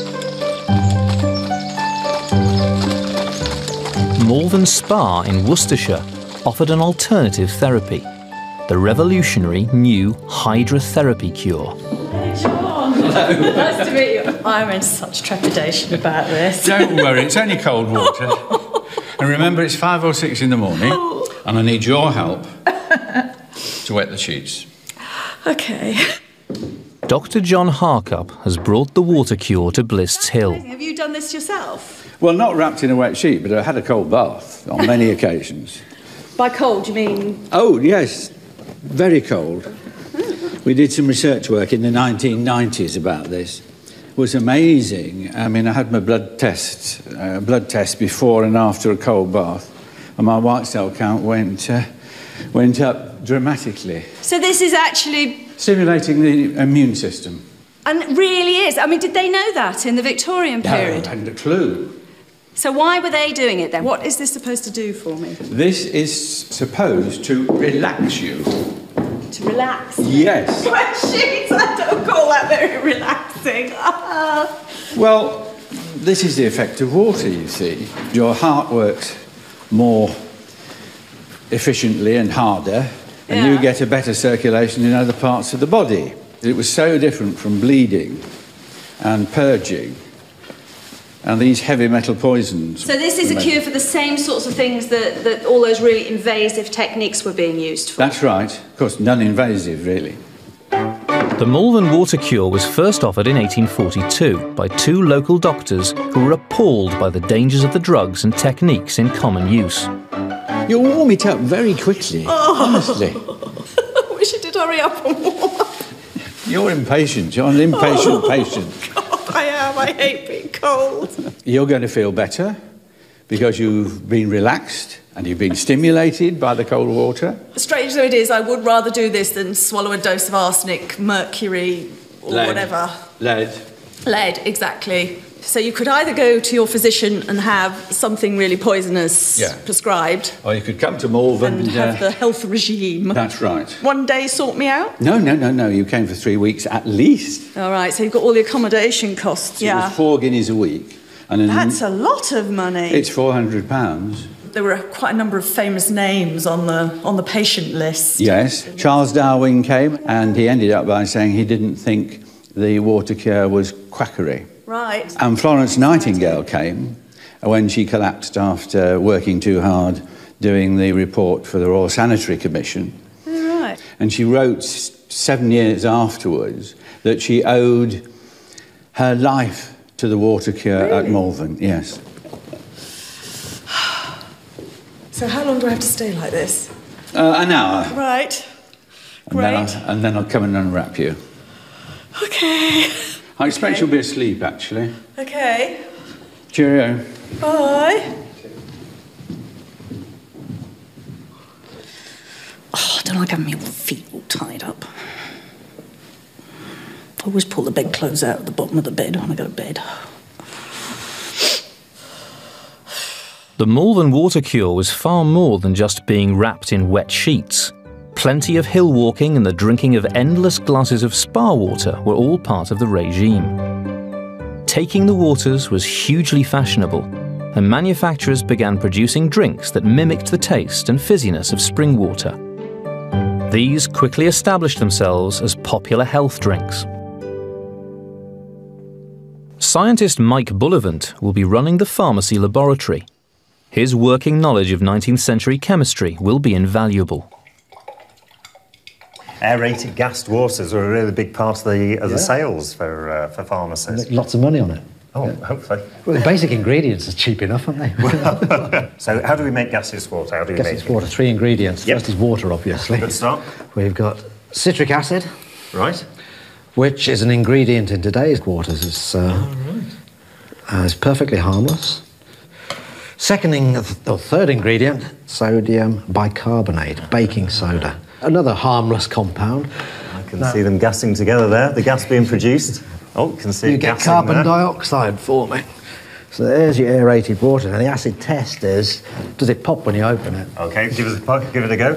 [SPEAKER 1] Malvern Spa in Worcestershire offered an alternative therapy, the revolutionary new hydrotherapy cure.
[SPEAKER 13] Hey, Sean. Hello. Nice to meet you. I'm in such trepidation about this.
[SPEAKER 14] Don't worry, it's only cold water. And remember, it's 5 or 6 in the morning, and I need your help to wet the sheets.
[SPEAKER 13] OK.
[SPEAKER 1] Dr. John Harkup has brought the water cure to Blists Hill.
[SPEAKER 13] Have you done this yourself?
[SPEAKER 14] Well, not wrapped in a wet sheet, but I had a cold bath on many occasions.
[SPEAKER 13] By cold, you mean?
[SPEAKER 14] Oh, yes, very cold. We did some research work in the 1990s about this, was amazing. I mean, I had my blood test before and after a cold bath, and my white cell count went up dramatically.
[SPEAKER 4] So this is actually...
[SPEAKER 14] Stimulating the immune system.
[SPEAKER 4] And it really is. I mean, did they know that in the Victorian period?
[SPEAKER 14] No, I hadn't a clue.
[SPEAKER 4] So why were they doing it then? What is this supposed to do for me?
[SPEAKER 14] This is supposed to relax you.
[SPEAKER 4] To relax?
[SPEAKER 14] Yes.
[SPEAKER 4] Wet sheets, I don't call that very relaxing.
[SPEAKER 14] Well, this is the effect of water, you see. Your heart works more efficiently and harder, and you get a better circulation in other parts of the body. It was so different from bleeding and purging and these heavy metal poisons.
[SPEAKER 4] So this is a cure for the same sorts of things that all those really invasive techniques were being used for?
[SPEAKER 14] That's right. Of course, non-invasive, really.
[SPEAKER 1] The Malvern water cure was first offered in 1842 by two local doctors who were appalled by the dangers of the drugs and techniques in common use.
[SPEAKER 14] You warm it up very quickly, honestly.
[SPEAKER 4] I wish you did hurry up and warm up.
[SPEAKER 14] You're impatient. You're an impatient patient.
[SPEAKER 4] God, I am. I hate being cold.
[SPEAKER 14] You're going to feel better because you've been relaxed and you've been stimulated by the cold water.
[SPEAKER 13] Strange though it is, I would rather do this than swallow a dose of arsenic, mercury, or whatever. Lead, exactly. So you could either go to your physician and have something really poisonous prescribed.
[SPEAKER 14] Or you could come to Malvern
[SPEAKER 13] and have the health regime.
[SPEAKER 14] That's right.
[SPEAKER 13] One day sort me out?
[SPEAKER 14] No. You came for 3 weeks at least.
[SPEAKER 13] All right, so you've got all the accommodation costs,
[SPEAKER 14] It was 4 guineas a week. And
[SPEAKER 13] that's a lot of money.
[SPEAKER 14] It's £400.
[SPEAKER 13] There were quite a number of famous names on the patient list.
[SPEAKER 14] Yes. Charles Darwin came and he ended up by saying he didn't think the water cure was quackery.
[SPEAKER 13] Right.
[SPEAKER 14] And Florence Nightingale came when she collapsed after working too hard doing the report for the Royal Sanitary Commission.
[SPEAKER 13] Right.
[SPEAKER 14] And she wrote 7 years afterwards that she owed her life to the water cure at Malvern, yes.
[SPEAKER 13] So how long do I have to stay like this?
[SPEAKER 14] An hour.
[SPEAKER 13] Right. Great.
[SPEAKER 14] And then I'll come and unwrap you.
[SPEAKER 13] Okay.
[SPEAKER 14] I expect you'll be asleep, actually.
[SPEAKER 13] Okay.
[SPEAKER 14] Cheerio.
[SPEAKER 13] Bye. Oh, I don't like having my feet all tied up. I always pull the bedclothes out at the bottom of the bed when I go to bed.
[SPEAKER 1] The Malvern water cure was far more than just being wrapped in wet sheets. Plenty of hill walking and the drinking of endless glasses of spa water were all part of the regime. Taking the waters was hugely fashionable, and manufacturers began producing drinks that mimicked the taste and fizziness of spring water. These quickly established themselves as popular health drinks. Scientist Mike Bullivant will be running the pharmacy laboratory. His working knowledge of 19th century chemistry will be invaluable.
[SPEAKER 2] Aerated gassed waters are a really big part of the sales for pharmacists.
[SPEAKER 15] Lots of money on it.
[SPEAKER 2] Oh, hopefully.
[SPEAKER 15] Well, the basic ingredients are cheap enough, aren't they?
[SPEAKER 2] So how do we make gaseous water? How do we
[SPEAKER 15] gaseous water, 3 ingredients. First is water, obviously.
[SPEAKER 2] Good start.
[SPEAKER 15] We've got citric acid.
[SPEAKER 2] Right.
[SPEAKER 15] Which is an ingredient in today's waters. It's perfectly harmless. Third ingredient, sodium bicarbonate, baking soda. Another harmless compound.
[SPEAKER 2] I can see them gassing together there, the gas being produced. Oh, you can see
[SPEAKER 15] you get carbon dioxide forming. So there's your aerated water. And the acid test is, does it pop when you open it?
[SPEAKER 2] OK, give it a go.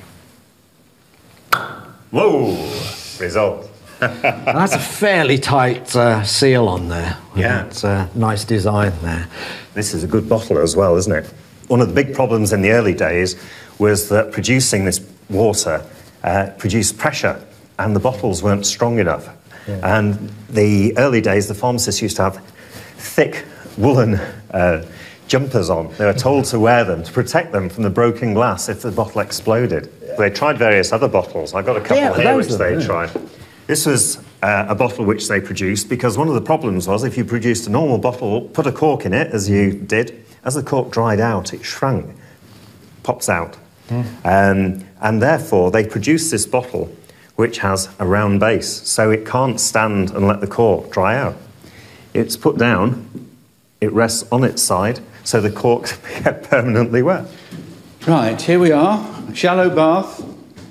[SPEAKER 2] Whoa! Result.
[SPEAKER 15] And that's a fairly tight seal on there.
[SPEAKER 2] Yeah.
[SPEAKER 15] It's a nice design there.
[SPEAKER 2] This is a good bottle as well, isn't it? One of the big problems in the early days was that producing this water produced pressure and the bottles weren't strong enough. Yeah. And the early days, the pharmacists used to have thick woolen jumpers on. They were told to wear them to protect them from the broken glass if the bottle exploded. Yeah. They tried various other bottles. I've got a couple here which they tried. This was a bottle which they produced because one of the problems was if you produced a normal bottle, put a cork in it, as you did, as the cork dried out, it shrank, pops out. Mm. And therefore, they produced this bottle which has a round base, so it can't stand and let the cork dry out. it's put down, it rests on its side, so the corks get permanently wet.
[SPEAKER 14] Right, here we are, shallow bath,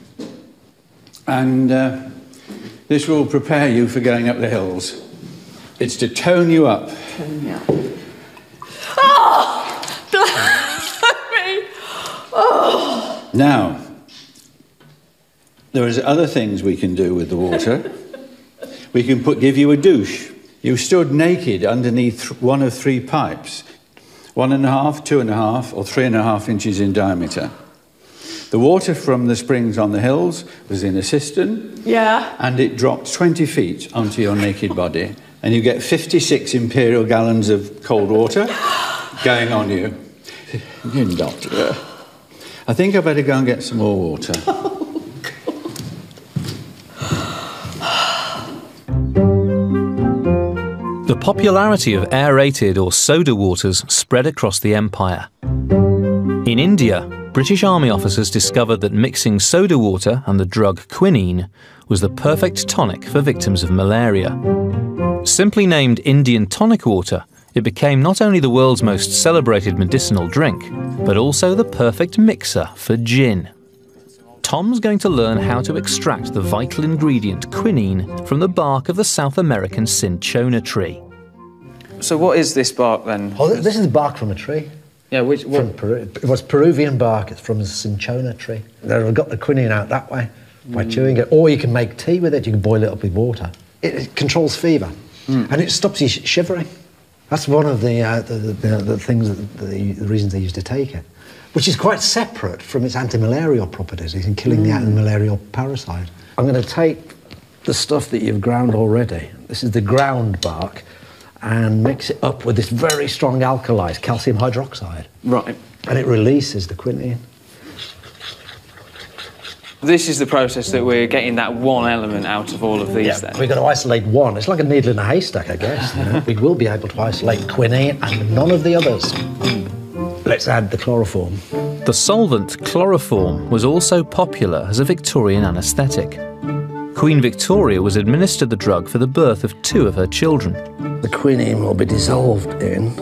[SPEAKER 14] and this will prepare you for going up the hills. It's to tone you up.
[SPEAKER 13] Oh! Blimey! Oh!
[SPEAKER 14] Now, there is other things we can do with the water. We can give you a douche. You stood naked underneath one of 3 pipes, 1.5, 2.5, or 3.5 inches in diameter. The water from the springs on the hills was in a cistern, and it dropped 20 feet onto your naked body, and you get 56 imperial gallons of cold water going on you. Good doctor. I think I better go and get some more water.
[SPEAKER 1] The popularity of aerated or soda waters spread across the empire. In India, British Army officers discovered that mixing soda water and the drug quinine was the perfect tonic for victims of malaria. Simply named Indian tonic water, it became not only the world's most celebrated medicinal drink, but also the perfect mixer for gin. Tom's going to learn how to extract the vital ingredient quinine from the bark of the South American cinchona tree.
[SPEAKER 3] So what is this bark then?
[SPEAKER 15] Oh, this is bark from a tree.
[SPEAKER 3] Yeah,
[SPEAKER 15] From Peru. It was Peruvian bark. It's from the cinchona tree. They've got the quinine out that way by chewing it. Or you can make tea with it. You can boil it up with water. It controls fever, and it stops you shivering. That's one of the things, the reasons they used to take it, which is quite separate from its anti-malarial properties in killing the anti-malarial parasite. I'm going to take the stuff that you've ground already. This is the ground bark, and mix it up with this very strong alkali, calcium hydroxide.
[SPEAKER 3] Right.
[SPEAKER 15] And it releases the quinine.
[SPEAKER 3] This is the process that we're getting that one element out of all of these then?
[SPEAKER 15] We've got to isolate one. It's like a needle in a haystack, I guess. You know? We will be able to isolate quinine and none of the others. Let's add the chloroform.
[SPEAKER 1] The solvent chloroform was also popular as a Victorian anaesthetic. Queen Victoria was administered the drug for the birth of 2 of her children.
[SPEAKER 15] The quinine will be dissolved in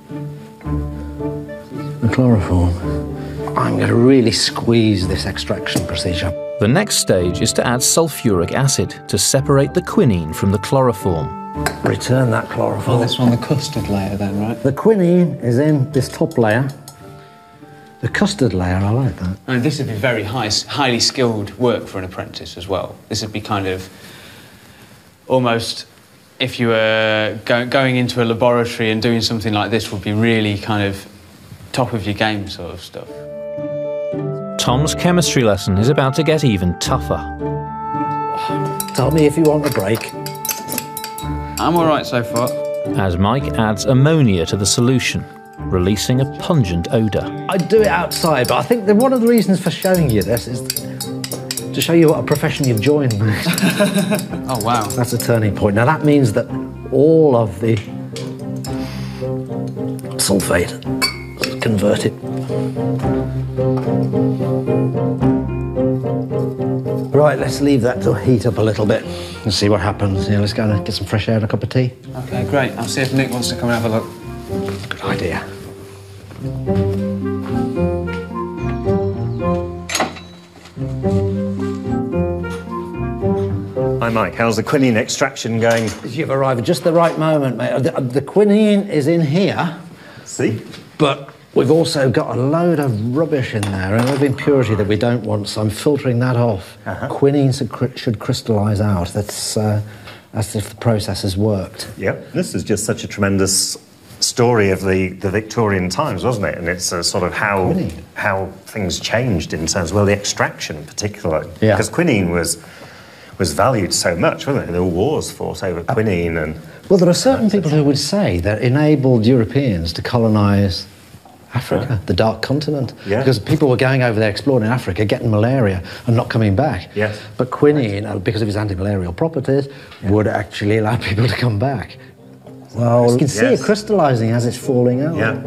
[SPEAKER 15] the chloroform. I'm going to really squeeze this extraction procedure.
[SPEAKER 1] The next stage is to add sulfuric acid to separate the quinine from the chloroform.
[SPEAKER 15] Return that chloroform.
[SPEAKER 3] Oh, this one, the custard layer then, right?
[SPEAKER 15] The quinine is in this top layer. The custard layer, I like that.
[SPEAKER 3] I mean, this would be very highly skilled work for an apprentice as well. This would be kind of almost, if you were going into a laboratory and doing something like this, would be really kind of top of your game sort of stuff.
[SPEAKER 1] Tom's chemistry lesson is about to get even tougher.
[SPEAKER 15] Tell me if you want a break.
[SPEAKER 3] I'm all right so far.
[SPEAKER 1] As Mike adds ammonia to the solution, releasing a pungent odour.
[SPEAKER 15] I'd do it outside, but I think that one of the reasons for showing you this is to show you what a profession you've joined.
[SPEAKER 3] Oh, wow.
[SPEAKER 15] That's a turning point. Now, that means that all of the sulfate is converted. Right, let's leave that to heat up a little bit and see what happens. Yeah, let's go and get some fresh air and a cup of tea.
[SPEAKER 3] OK, great. I'll see if Nick wants to come and have a look.
[SPEAKER 15] Good idea.
[SPEAKER 2] Hi, Mike. How's the quinine extraction going?
[SPEAKER 15] You've arrived at just the right moment, mate. The quinine is in here.
[SPEAKER 2] See?
[SPEAKER 15] But we've also got a load of rubbish in there, a lot of impurity that we don't want, so I'm filtering that off. Quinine should crystallise out. That's if the process has worked.
[SPEAKER 2] Yep. This is just such a tremendous story of the Victorian times, wasn't it? And it's sort of how things changed in terms of, well, the extraction particularly.
[SPEAKER 15] Yeah.
[SPEAKER 2] Because quinine was valued so much, wasn't it? There were wars fought over quinine and...
[SPEAKER 15] Well, there are certain people who would say that enabled Europeans to colonise Africa, the Dark Continent.
[SPEAKER 2] Yeah.
[SPEAKER 15] Because people were going over there exploring Africa, getting malaria and not coming back.
[SPEAKER 2] Yes.
[SPEAKER 15] But quinine, because of its anti-malarial properties, would actually allow people to come back. Well, you can see it crystallising as it's falling out.
[SPEAKER 2] Yeah.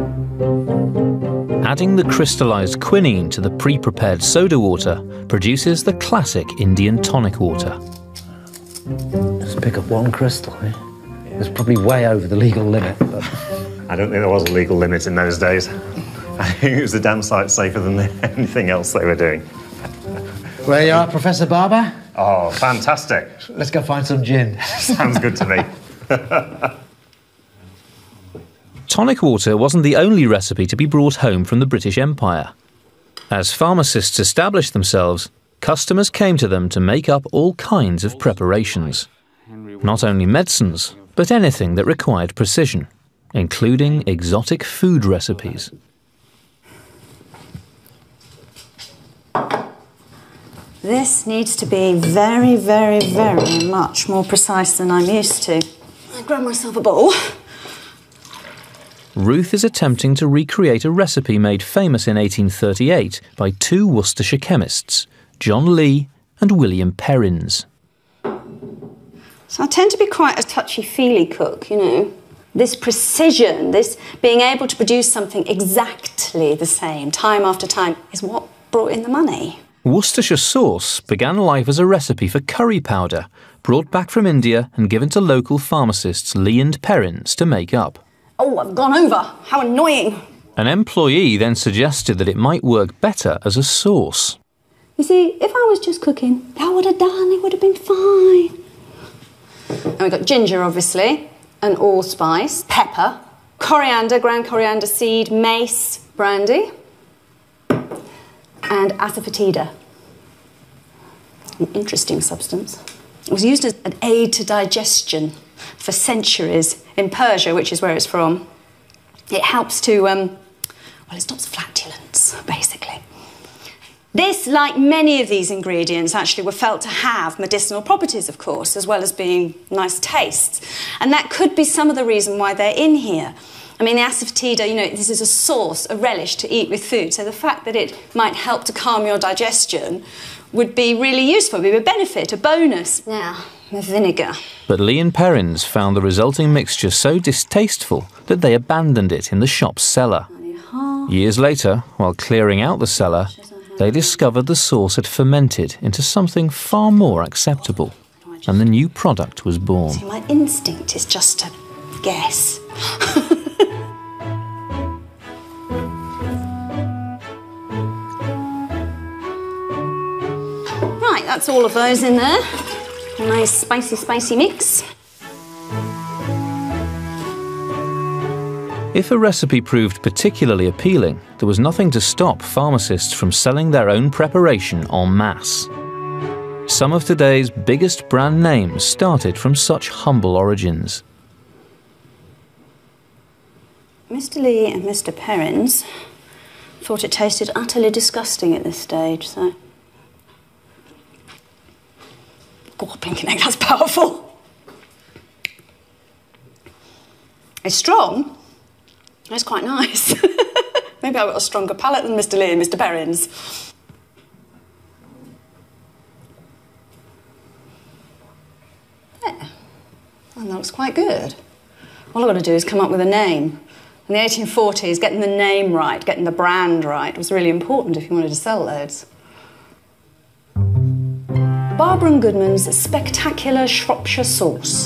[SPEAKER 1] Adding the crystallised quinine to the pre-prepared soda water produces the classic Indian tonic water.
[SPEAKER 15] Just pick up one crystal, eh? was probably way over the legal limit. But
[SPEAKER 2] I don't think there was a legal limit in those days. I think it was a damn sight safer than anything else they were doing.
[SPEAKER 15] Where you are, Professor Barber?
[SPEAKER 2] Oh, fantastic.
[SPEAKER 15] Let's go find some gin.
[SPEAKER 2] Sounds good to me.
[SPEAKER 1] Tonic water wasn't the only recipe to be brought home from the British Empire. As pharmacists established themselves, customers came to them to make up all kinds of preparations. Not only medicines, but anything that required precision, including exotic food recipes.
[SPEAKER 6] This needs to be very, very, very much more precise than I'm used to. I grab myself a bowl.
[SPEAKER 1] Ruth is attempting to recreate a recipe made famous in 1838 by two Worcestershire chemists, John Lee and William Perrins.
[SPEAKER 6] So I tend to be quite a touchy-feely cook, you know. This precision, this being able to produce something exactly the same time after time is what brought in the money.
[SPEAKER 1] Worcestershire sauce began life as a recipe for curry powder, brought back from India and given to local pharmacists Lee and Perrins to make up.
[SPEAKER 6] Oh, I've gone over. How annoying.
[SPEAKER 1] An employee then suggested that it might work better as a sauce.
[SPEAKER 6] You see, if I was just cooking, that would have done. It would have been fine. And we've got ginger, obviously, and allspice, pepper, coriander, ground coriander seed, mace, brandy, and asafoetida. An interesting substance. It was used as an aid to digestion for centuries in Persia, which is where it's from. It helps to, well, it stops flatulence, basically. This, like many of these ingredients, actually were felt to have medicinal properties, of course, as well as being nice tastes. And that could be some of the reason why they're in here. I mean, the asafoetida, you know, this is a sauce, a relish to eat with food, so the fact that it might help to calm your digestion would be really useful, would be a benefit, a bonus. Now, the vinegar.
[SPEAKER 1] But Lee and Perrins found the resulting mixture so distasteful that they abandoned it in the shop's cellar. Years later, while clearing out the cellar, they discovered the sauce had fermented into something far more acceptable, and the new product was born.
[SPEAKER 6] See, my instinct is just to guess. Right, that's all of those in there. A nice spicy, spicy mix.
[SPEAKER 1] If a recipe proved particularly appealing, there was nothing to stop pharmacists from selling their own preparation en masse. Some of today's biggest brand names started from such humble origins.
[SPEAKER 6] Mr. Lee and Mr. Perrins thought it tasted utterly disgusting at this stage, so... God, blinking egg, that's powerful. It's strong. It's quite nice. Maybe I've got a stronger palate than Mr. Lee and Mr. Perrins. Yeah, and that looks quite good. All I've got to do is come up with a name. In the 1840s, getting the name right, getting the brand right was really important if you wanted to sell loads. Barber and Goodman's Spectacular Shropshire Sauce.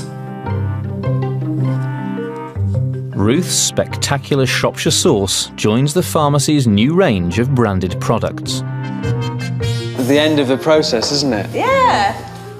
[SPEAKER 1] Ruth's Spectacular Shropshire Sauce joins the pharmacy's new range of branded products.
[SPEAKER 3] The end of the process, isn't it?
[SPEAKER 6] Yeah.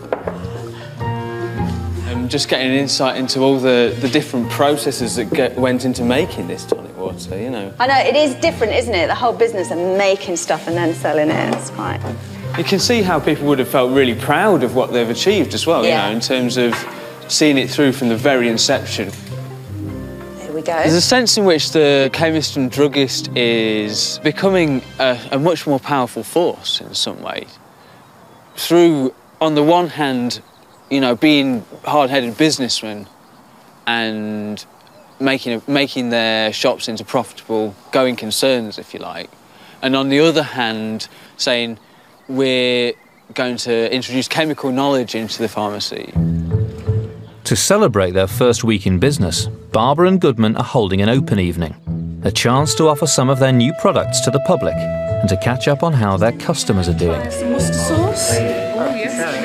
[SPEAKER 3] Just getting an insight into all the different processes that went into making this tonic water, you know.
[SPEAKER 6] I know, it is different, isn't it? The whole business of making stuff and then selling it. It's quite...
[SPEAKER 3] You can see how people would have felt really proud of what they've achieved as well,
[SPEAKER 6] yeah.
[SPEAKER 3] You know, in terms of seeing it through from the very inception.
[SPEAKER 6] There we go.
[SPEAKER 3] There's a sense in which the chemist and druggist is becoming a much more powerful force in some way. Through, on the one hand, you know, being hard-headed businessmen and making their shops into profitable going concerns, if you like. And on the other hand, saying, we're going to introduce chemical knowledge into the pharmacy.
[SPEAKER 1] To celebrate their first week in business, Barber and Goodman are holding an open evening, a chance to offer some of their new products to the public and to catch up on how their customers are doing.
[SPEAKER 6] Some mustard sauce.
[SPEAKER 7] Oh, yes.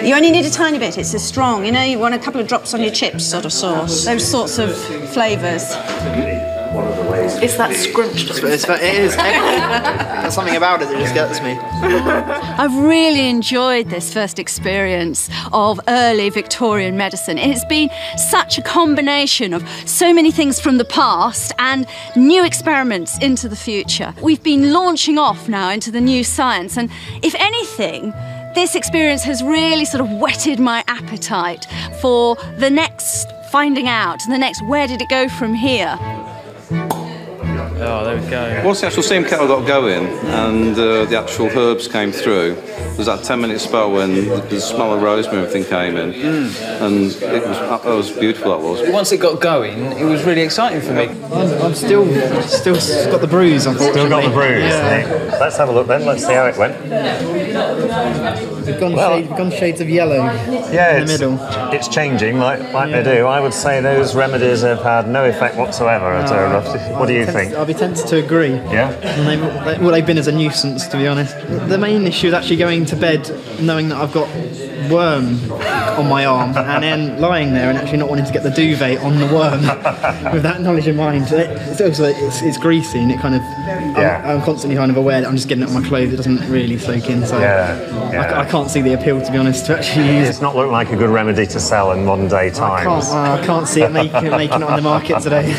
[SPEAKER 5] You only need a tiny bit, it's a strong, you know, you want a couple of drops on your chips sort of sauce. Those sorts of flavours.
[SPEAKER 16] It's that scrunched. It is. There's something about it that just gets me.
[SPEAKER 4] I've really enjoyed this first experience of early Victorian medicine. It has been such a combination of so many things from the past and new experiments into the future. We've been launching off now into the new science, and if anything, this experience has really sort of whetted my appetite for the next finding out and the next where did it go from here.
[SPEAKER 3] Oh, there we go.
[SPEAKER 11] Once the actual steam kettle got going and the actual herbs came through, there was that 10-minute spell when the smell of rosemary and everything came in, and that was beautiful, that was.
[SPEAKER 3] Once it got going, it was really exciting for me.
[SPEAKER 16] I'm still got the bruise, unfortunately.
[SPEAKER 2] Still got the bruise.
[SPEAKER 16] Yeah.
[SPEAKER 2] Let's have a look then, let's see how it went.
[SPEAKER 16] We've gone shades of yellow in the middle.
[SPEAKER 2] It's changing like they do. I would say those remedies have had no effect whatsoever. What do you think?
[SPEAKER 16] I'll be tempted to agree.
[SPEAKER 2] Yeah?
[SPEAKER 16] And they've been as a nuisance, to be honest. The main issue is actually going to bed knowing that I've got worm on my arm and then lying there and actually not wanting to get the duvet on the worm with that knowledge in mind. It's greasy and it kind of... I'm constantly kind of aware that I'm just getting it on my clothes. It doesn't really soak in, so I can't see the appeal, to be honest, to actually use.
[SPEAKER 2] It's not looking like a good remedy to sell in modern day times.
[SPEAKER 16] I can't see it making it on the market today.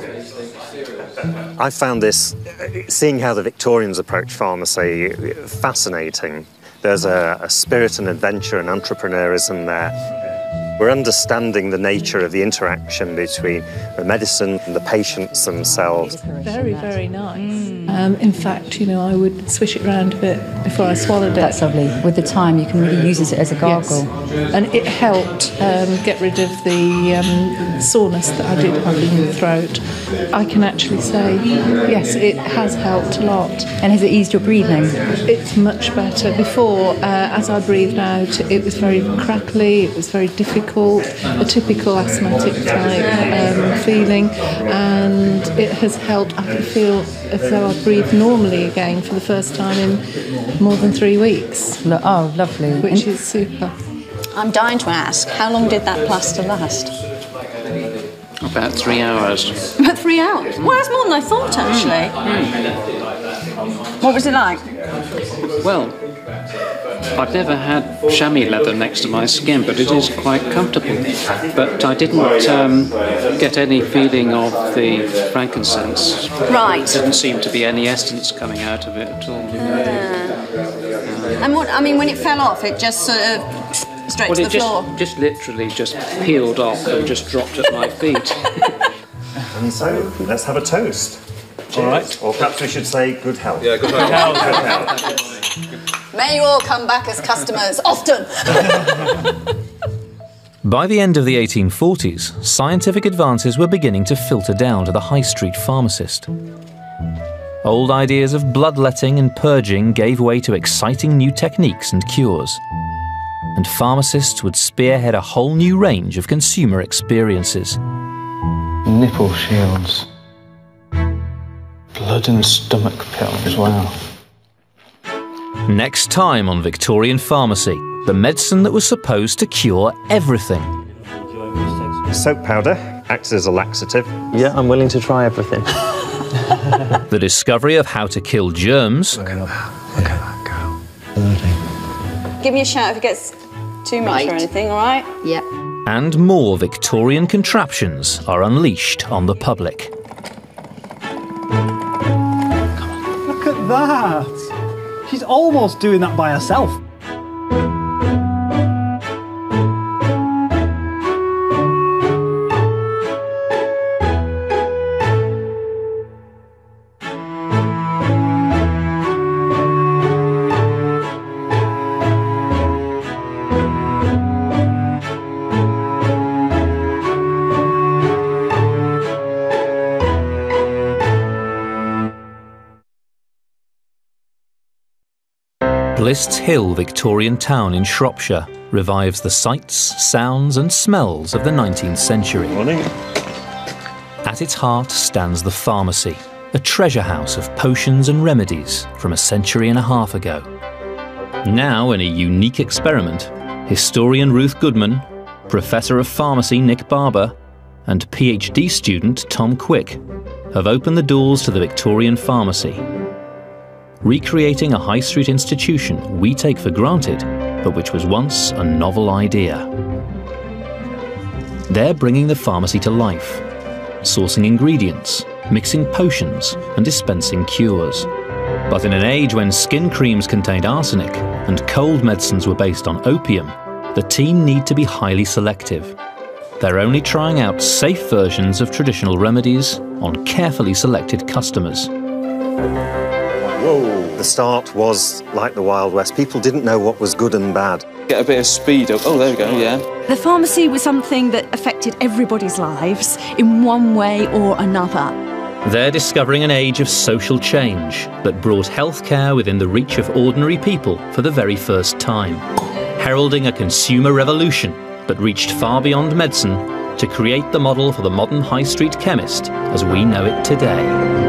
[SPEAKER 2] I found this, seeing how the Victorians approach pharmacy, fascinating. There's a spirit and adventure and entrepreneurism there. We're understanding the nature of the interaction between the medicine and the patients themselves.
[SPEAKER 7] Very, very nice. In fact, you know, I would swish it around a bit before I swallowed it.
[SPEAKER 8] That's lovely. With the time, you can really use it as a gargle.
[SPEAKER 7] Yes. And it helped get rid of the soreness that I did have in the throat. I can actually say, yes, it has helped a lot.
[SPEAKER 8] And has it eased your breathing?
[SPEAKER 7] It's much better. Before, as I breathed out, it was very crackly, it was very difficult, a typical asthmatic type feeling, and it has helped. I can feel as though I breathe normally again for the first time in more than 3 weeks.
[SPEAKER 8] Oh, lovely.
[SPEAKER 7] Which is super.
[SPEAKER 5] I'm dying to ask, how long did that plaster last?
[SPEAKER 12] About 3 hours.
[SPEAKER 5] About 3 hours? Well, that's more than I thought, actually. What was it like?
[SPEAKER 12] Well, I've never had chamois leather next to my skin, but it is quite comfortable. But I didn't get any feeling of the frankincense.
[SPEAKER 5] Right.
[SPEAKER 12] There didn't seem to be any essence coming out of it at all.
[SPEAKER 5] And what, I mean, when it fell off, it just sort of straight to the floor?
[SPEAKER 12] Just literally just peeled off and just dropped at my feet.
[SPEAKER 2] And so, let's have a toast. Cheers.
[SPEAKER 3] All right.
[SPEAKER 2] Or perhaps we should say good health.
[SPEAKER 11] Yeah, good health. Good health.
[SPEAKER 5] May you all come back as customers often.
[SPEAKER 1] By the end of the 1840s, scientific advances were beginning to filter down to the high street pharmacist. Old ideas of bloodletting and purging gave way to exciting new techniques and cures. And pharmacists would spearhead a whole new range of consumer experiences.
[SPEAKER 17] Nipple shields. Blood and stomach pills, wow.
[SPEAKER 1] Next time on Victorian Pharmacy, the medicine that was supposed to cure everything.
[SPEAKER 2] Soap powder acts as a laxative.
[SPEAKER 10] Yeah, I'm willing to try everything.
[SPEAKER 1] The discovery of how to kill germs.
[SPEAKER 15] Look at that girl.
[SPEAKER 5] Give me a shout if it gets too much or anything, all right?
[SPEAKER 6] Yep.
[SPEAKER 1] And more Victorian contraptions are unleashed on the public.
[SPEAKER 18] Look at that! She's almost doing that by herself.
[SPEAKER 1] Blists Hill Victorian Town in Shropshire revives the sights, sounds and smells of the 19th century.
[SPEAKER 2] Morning.
[SPEAKER 1] At its heart stands the pharmacy, a treasure house of potions and remedies from a century and a half ago. Now, in a unique experiment, historian Ruth Goodman, Professor of Pharmacy Nick Barber, and PhD student Tom Quick have opened the doors to the Victorian Pharmacy, recreating a high street institution we take for granted, but which was once a novel idea. They're bringing the pharmacy to life, sourcing ingredients, mixing potions and dispensing cures. But in an age when skin creams contained arsenic and cold medicines were based on opium, the team need to be highly selective. They're only trying out safe versions of traditional remedies on carefully selected customers.
[SPEAKER 2] Whoa! The start was like the Wild West. People didn't know what was good and bad.
[SPEAKER 3] Get a bit of speed up. Oh, there we go, yeah.
[SPEAKER 4] The pharmacy was something that affected everybody's lives in one way or another.
[SPEAKER 1] They're discovering an age of social change that brought healthcare within the reach of ordinary people for the very first time, heralding a consumer revolution that reached far beyond medicine to create the model for the modern high street chemist as we know it today.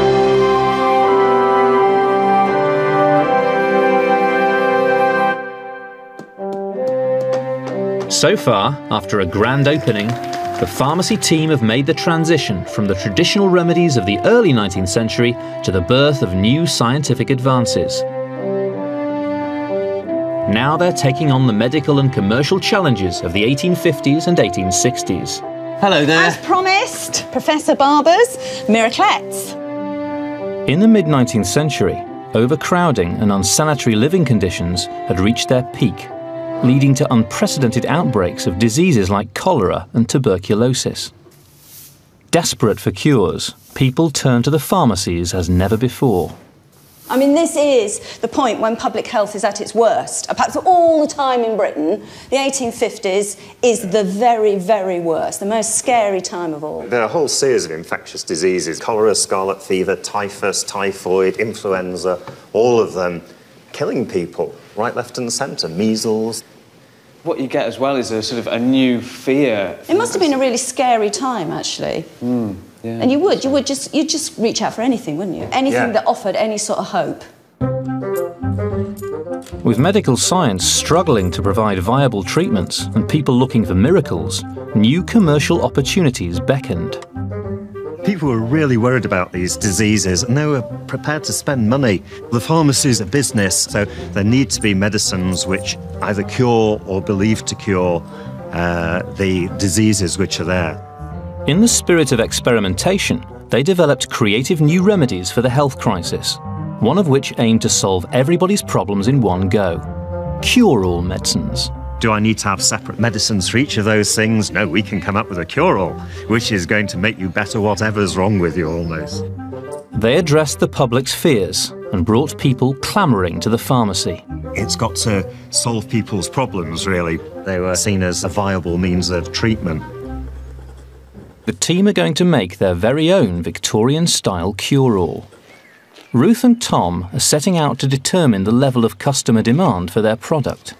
[SPEAKER 1] So far, after a grand opening, the pharmacy team have made the transition from the traditional remedies of the early 19th century to the birth of new scientific advances. Now they're taking on the medical and commercial challenges of the 1850s and 1860s.
[SPEAKER 3] Hello there.
[SPEAKER 5] As promised, Professor Barber's Miraclettes.
[SPEAKER 1] In the mid-19th century, overcrowding and unsanitary living conditions had reached their peak, leading to unprecedented outbreaks of diseases like cholera and tuberculosis. Desperate for cures, people turn to the pharmacies as never before.
[SPEAKER 6] I mean, this is the point when public health is at its worst. Perhaps all the time in Britain, the 1850s is the very, very worst, the most scary time of all.
[SPEAKER 2] There are a whole series of infectious diseases: cholera, scarlet fever, typhus, typhoid, influenza, all of them killing people right, left and centre, measles.
[SPEAKER 3] What you get as well is a sort of a new fear.
[SPEAKER 6] It must have been a really scary time, actually.
[SPEAKER 3] Yeah.
[SPEAKER 6] And you'd just reach out for anything, wouldn't you? Anything that offered any sort of hope.
[SPEAKER 1] With medical science struggling to provide viable treatments and people looking for miracles, new commercial opportunities beckoned.
[SPEAKER 2] People were really worried about these diseases and they were prepared to spend money. The pharmacy is a business, so there need to be medicines which either cure or believe to cure the diseases which are there.
[SPEAKER 1] In the spirit of experimentation, they developed creative new remedies for the health crisis, one of which aimed to solve everybody's problems in one go: cure-all medicines.
[SPEAKER 2] Do I need to have separate medicines for each of those things? No, we can come up with a cure-all, which is going to make you better whatever's wrong with you almost.
[SPEAKER 1] They addressed the public's fears and brought people clamouring to the pharmacy.
[SPEAKER 2] It's got to solve people's problems, really. They were seen as a viable means of treatment.
[SPEAKER 1] The team are going to make their very own Victorian-style cure-all. Ruth and Tom are setting out to determine the level of customer demand for their product.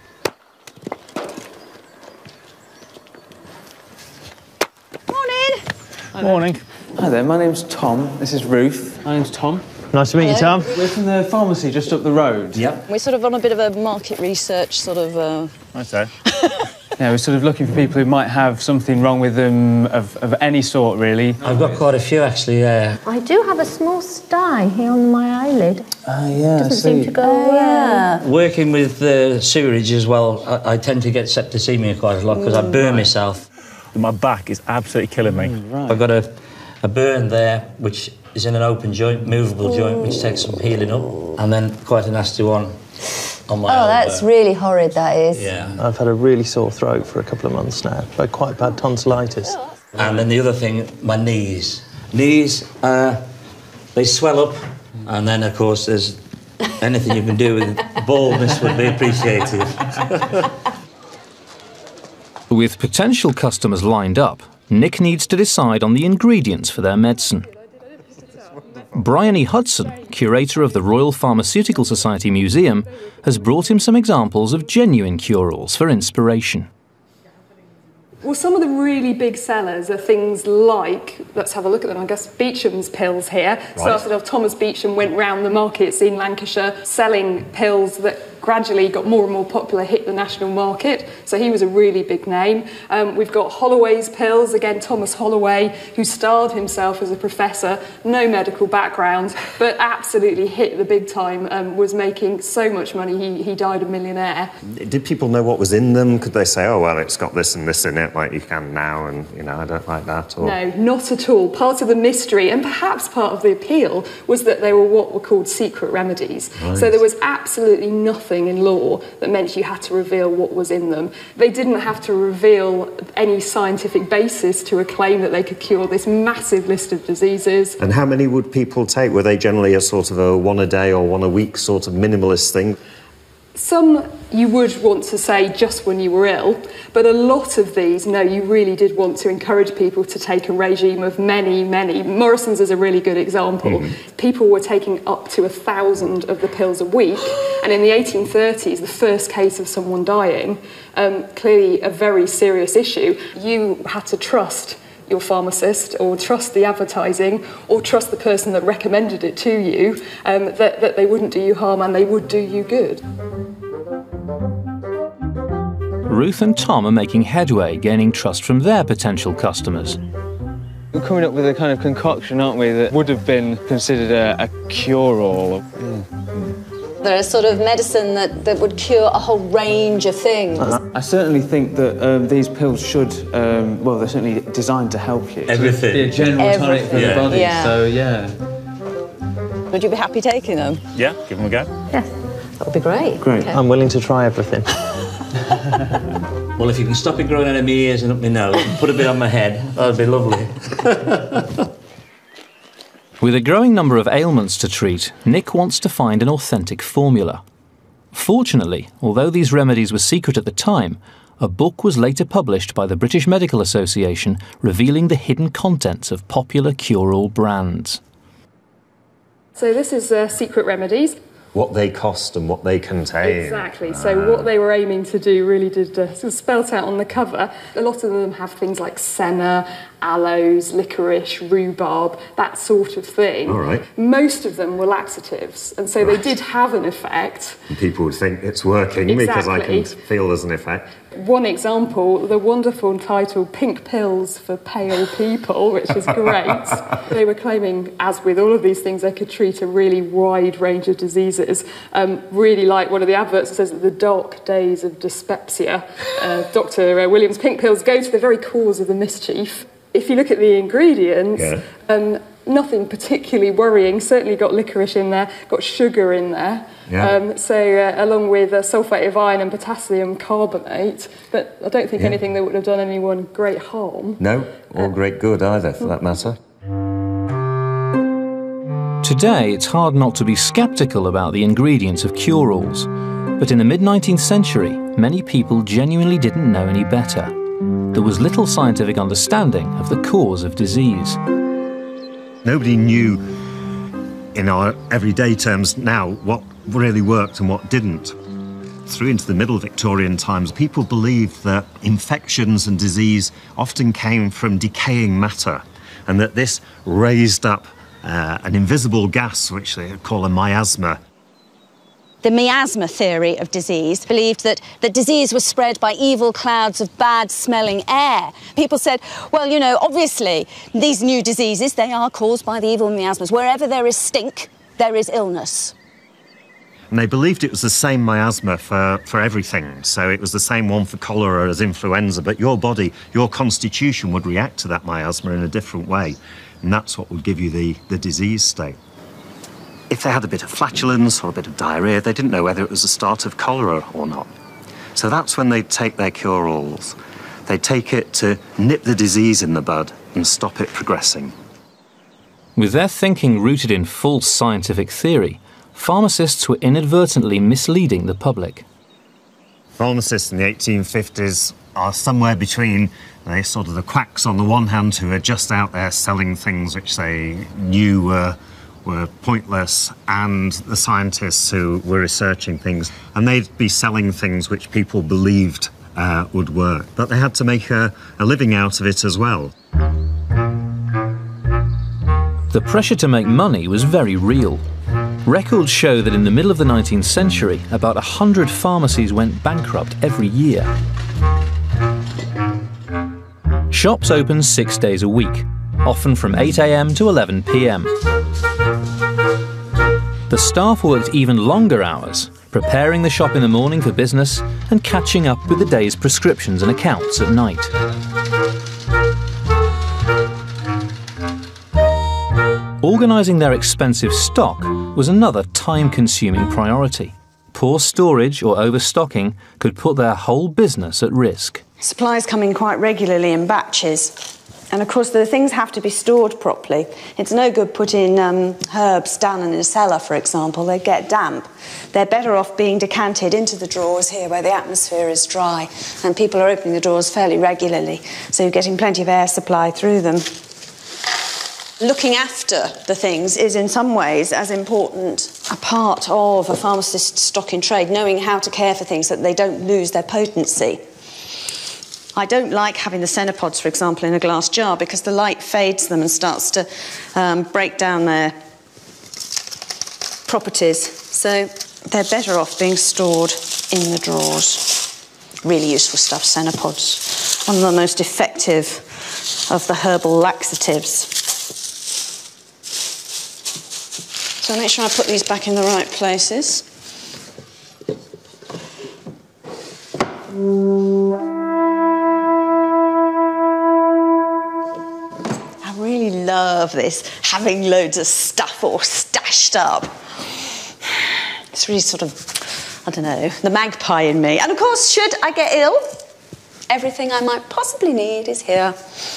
[SPEAKER 16] Morning.
[SPEAKER 3] Hi there, my name's Tom. This is Ruth. My name's Tom.
[SPEAKER 16] Nice to meet you, Tom.
[SPEAKER 3] We're from the pharmacy just up the road.
[SPEAKER 16] Yep.
[SPEAKER 5] We're sort of on a bit of a market research sort of...
[SPEAKER 3] I say. Yeah, we're sort of looking for people who might have something wrong with them of any sort, really.
[SPEAKER 19] I've got quite a few, actually, yeah.
[SPEAKER 20] I do have a small sty here on my eyelid.
[SPEAKER 19] Yeah,
[SPEAKER 20] Doesn't seem to go
[SPEAKER 5] yeah.
[SPEAKER 19] Working with sewerage as well, I tend to get septicemia quite a lot because I burn myself.
[SPEAKER 21] My back is absolutely killing me.
[SPEAKER 19] Right. I've got a burn there, which is in an open joint, movable joint, which takes some healing up, and then quite a nasty one on my elbow.
[SPEAKER 20] That's really horrid, that is.
[SPEAKER 19] Yeah.
[SPEAKER 21] I've had a really sore throat for a couple of months now. I've had quite bad tonsillitis.
[SPEAKER 19] And then the other thing, my knees. Knees, they swell up, and then, of course, there's anything you can do with baldness would be appreciated.
[SPEAKER 1] With potential customers lined up, Nick needs to decide on the ingredients for their medicine. Bryony Hudson, curator of the Royal Pharmaceutical Society Museum, has brought him some examples of genuine cure-alls for inspiration.
[SPEAKER 22] Well, some of the really big sellers are things like, let's have a look at them, I guess Beecham's pills here. Right. Started off, Thomas Beecham went round the markets in Lancashire selling pills that gradually got more and more popular, hit the national market, so he was a really big name. We've got Holloway's pills, again Thomas Holloway, who styled himself as a professor, no medical background, but absolutely hit the big time, was making so much money, he died a millionaire.
[SPEAKER 2] Did people know what was in them? Could they say, oh, well, it's got this and this in it, like you can now, and, you know, I don't like that? Or...
[SPEAKER 22] No, not at all. Part of the mystery, and perhaps part of the appeal, was that they were what were called secret remedies.
[SPEAKER 2] Right.
[SPEAKER 22] So there was absolutely nothing in law that meant you had to reveal what was in them. They didn't have to reveal any scientific basis to a claim that they could cure this massive list of diseases.
[SPEAKER 2] And how many would people take? Were they generally a sort of a one a day or one a week sort of minimalist thing?
[SPEAKER 22] Some you would want to say just when you were ill, but a lot of these, no, you really did want to encourage people to take a regime of many, many. Morrison's is a really good example. People were taking up to 1,000 of the pills a week, and in the 1830s, the first case of someone dying, clearly a very serious issue. You had to trust your pharmacist, or trust the advertising, or trust the person that recommended it to you, that they wouldn't do you harm and they would do you good.
[SPEAKER 1] Ruth and Tom are making headway, gaining trust from their potential customers.
[SPEAKER 3] We're coming up with a kind of concoction, aren't we, that would have been considered a cure-all.
[SPEAKER 5] They're a sort of medicine that would cure a whole range of things.
[SPEAKER 3] I certainly think that these pills should, well, they're certainly designed to help you.
[SPEAKER 19] Everything.
[SPEAKER 3] Be a general tonic for the body, so yeah.
[SPEAKER 5] Would you be happy taking them?
[SPEAKER 2] Yeah, give them a go.
[SPEAKER 5] Yes. That would be great.
[SPEAKER 21] Great.
[SPEAKER 5] Okay.
[SPEAKER 21] I'm willing to try everything.
[SPEAKER 19] Well, if you can stop it growing out of my ears and up my nose and put a bit on my head, that'd be lovely.
[SPEAKER 1] With a growing number of ailments to treat, Nick wants to find an authentic formula. Fortunately, although these remedies were secret at the time, a book was later published by the British Medical Association revealing the hidden contents of popular cure-all brands.
[SPEAKER 22] So this is Secret Remedies.
[SPEAKER 2] What they cost and what they contain.
[SPEAKER 22] Exactly. So what they were aiming to do really did sort of spelt out on the cover. A lot of them have things like senna, aloes, licorice, rhubarb, that sort of thing.
[SPEAKER 2] All right.
[SPEAKER 22] Most of them were laxatives, and so they did have an effect.
[SPEAKER 2] And people would think it's working because I can feel there's an effect.
[SPEAKER 22] One example, the wonderful title Pink Pills for Pale People, which is great. They were claiming, as with all of these things, they could treat a really wide range of diseases. Really like one of the adverts that says that the dark days of dyspepsia. Dr. Williams' pink pills go to the very cause of the mischief. If you look at the ingredients, nothing particularly worrying. Certainly got licorice in there, got sugar in there.
[SPEAKER 2] Yeah.
[SPEAKER 22] Along with sulfate of iron and potassium carbonate, but I don't think anything that would have done anyone great harm.
[SPEAKER 2] No, or great good either, for that matter.
[SPEAKER 1] Today, it's hard not to be sceptical about the ingredients of cure-alls, but in the mid-19th century, many people genuinely didn't know any better. There was little scientific understanding of the cause of disease.
[SPEAKER 2] Nobody knew, in our everyday terms now, what really worked and what didn't. Through into the middle Victorian times, people believed that infections and disease often came from decaying matter, and that this raised up an invisible gas, which they call a miasma.
[SPEAKER 5] The miasma theory of disease believed that disease was spread by evil clouds of bad-smelling air. People said, well, you know, obviously, these new diseases, they are caused by the evil miasmas. Wherever there is stink, there is illness.
[SPEAKER 2] And they believed it was the same miasma for everything. So it was the same one for cholera as influenza, but your body, your constitution would react to that miasma in a different way. And that's what would give you the disease state. If they had a bit of flatulence or a bit of diarrhoea, they didn't know whether it was the start of cholera or not. So that's when they'd take their cure-alls. They'd take it to nip the disease in the bud and stop it progressing.
[SPEAKER 1] With their thinking rooted in false scientific theory, pharmacists were inadvertently misleading the public.
[SPEAKER 2] Pharmacists in the 1850s are somewhere between sort of the quacks on the one hand who are just out there selling things which they knew were pointless, and the scientists who were researching things, and they'd be selling things which people believed would work. But they had to make a living out of it as well.
[SPEAKER 1] The pressure to make money was very real. Records show that in the middle of the 19th century, about 100 pharmacies went bankrupt every year. Shops opened 6 days a week, often from 8 a.m. to 11 p.m. The staff worked even longer hours, preparing the shop in the morning for business and catching up with the day's prescriptions and accounts at night. Organising their expensive stock was another time-consuming priority. Poor storage or overstocking could put their whole business at risk.
[SPEAKER 5] Supplies come in quite regularly in batches. And of course, the things have to be stored properly. It's no good putting herbs down in a cellar, for example. They get damp. They're better off being decanted into the drawers here where the atmosphere is dry and people are opening the drawers fairly regularly, so you're getting plenty of air supply through them. Looking after the things is in some ways as important a part of a pharmacist's stock in trade, knowing how to care for things so that they don't lose their potency. I don't like having the cenopods, for example, in a glass jar because the light fades them and starts to break down their properties. So they're better off being stored in the drawers. Really useful stuff, cenopods. One of the most effective of the herbal laxatives. So make sure I put these back in the right places. I really love this, having loads of stuff all stashed up. It's really sort of, I don't know, the magpie in me. And of course, should I get ill, everything I might possibly need is here.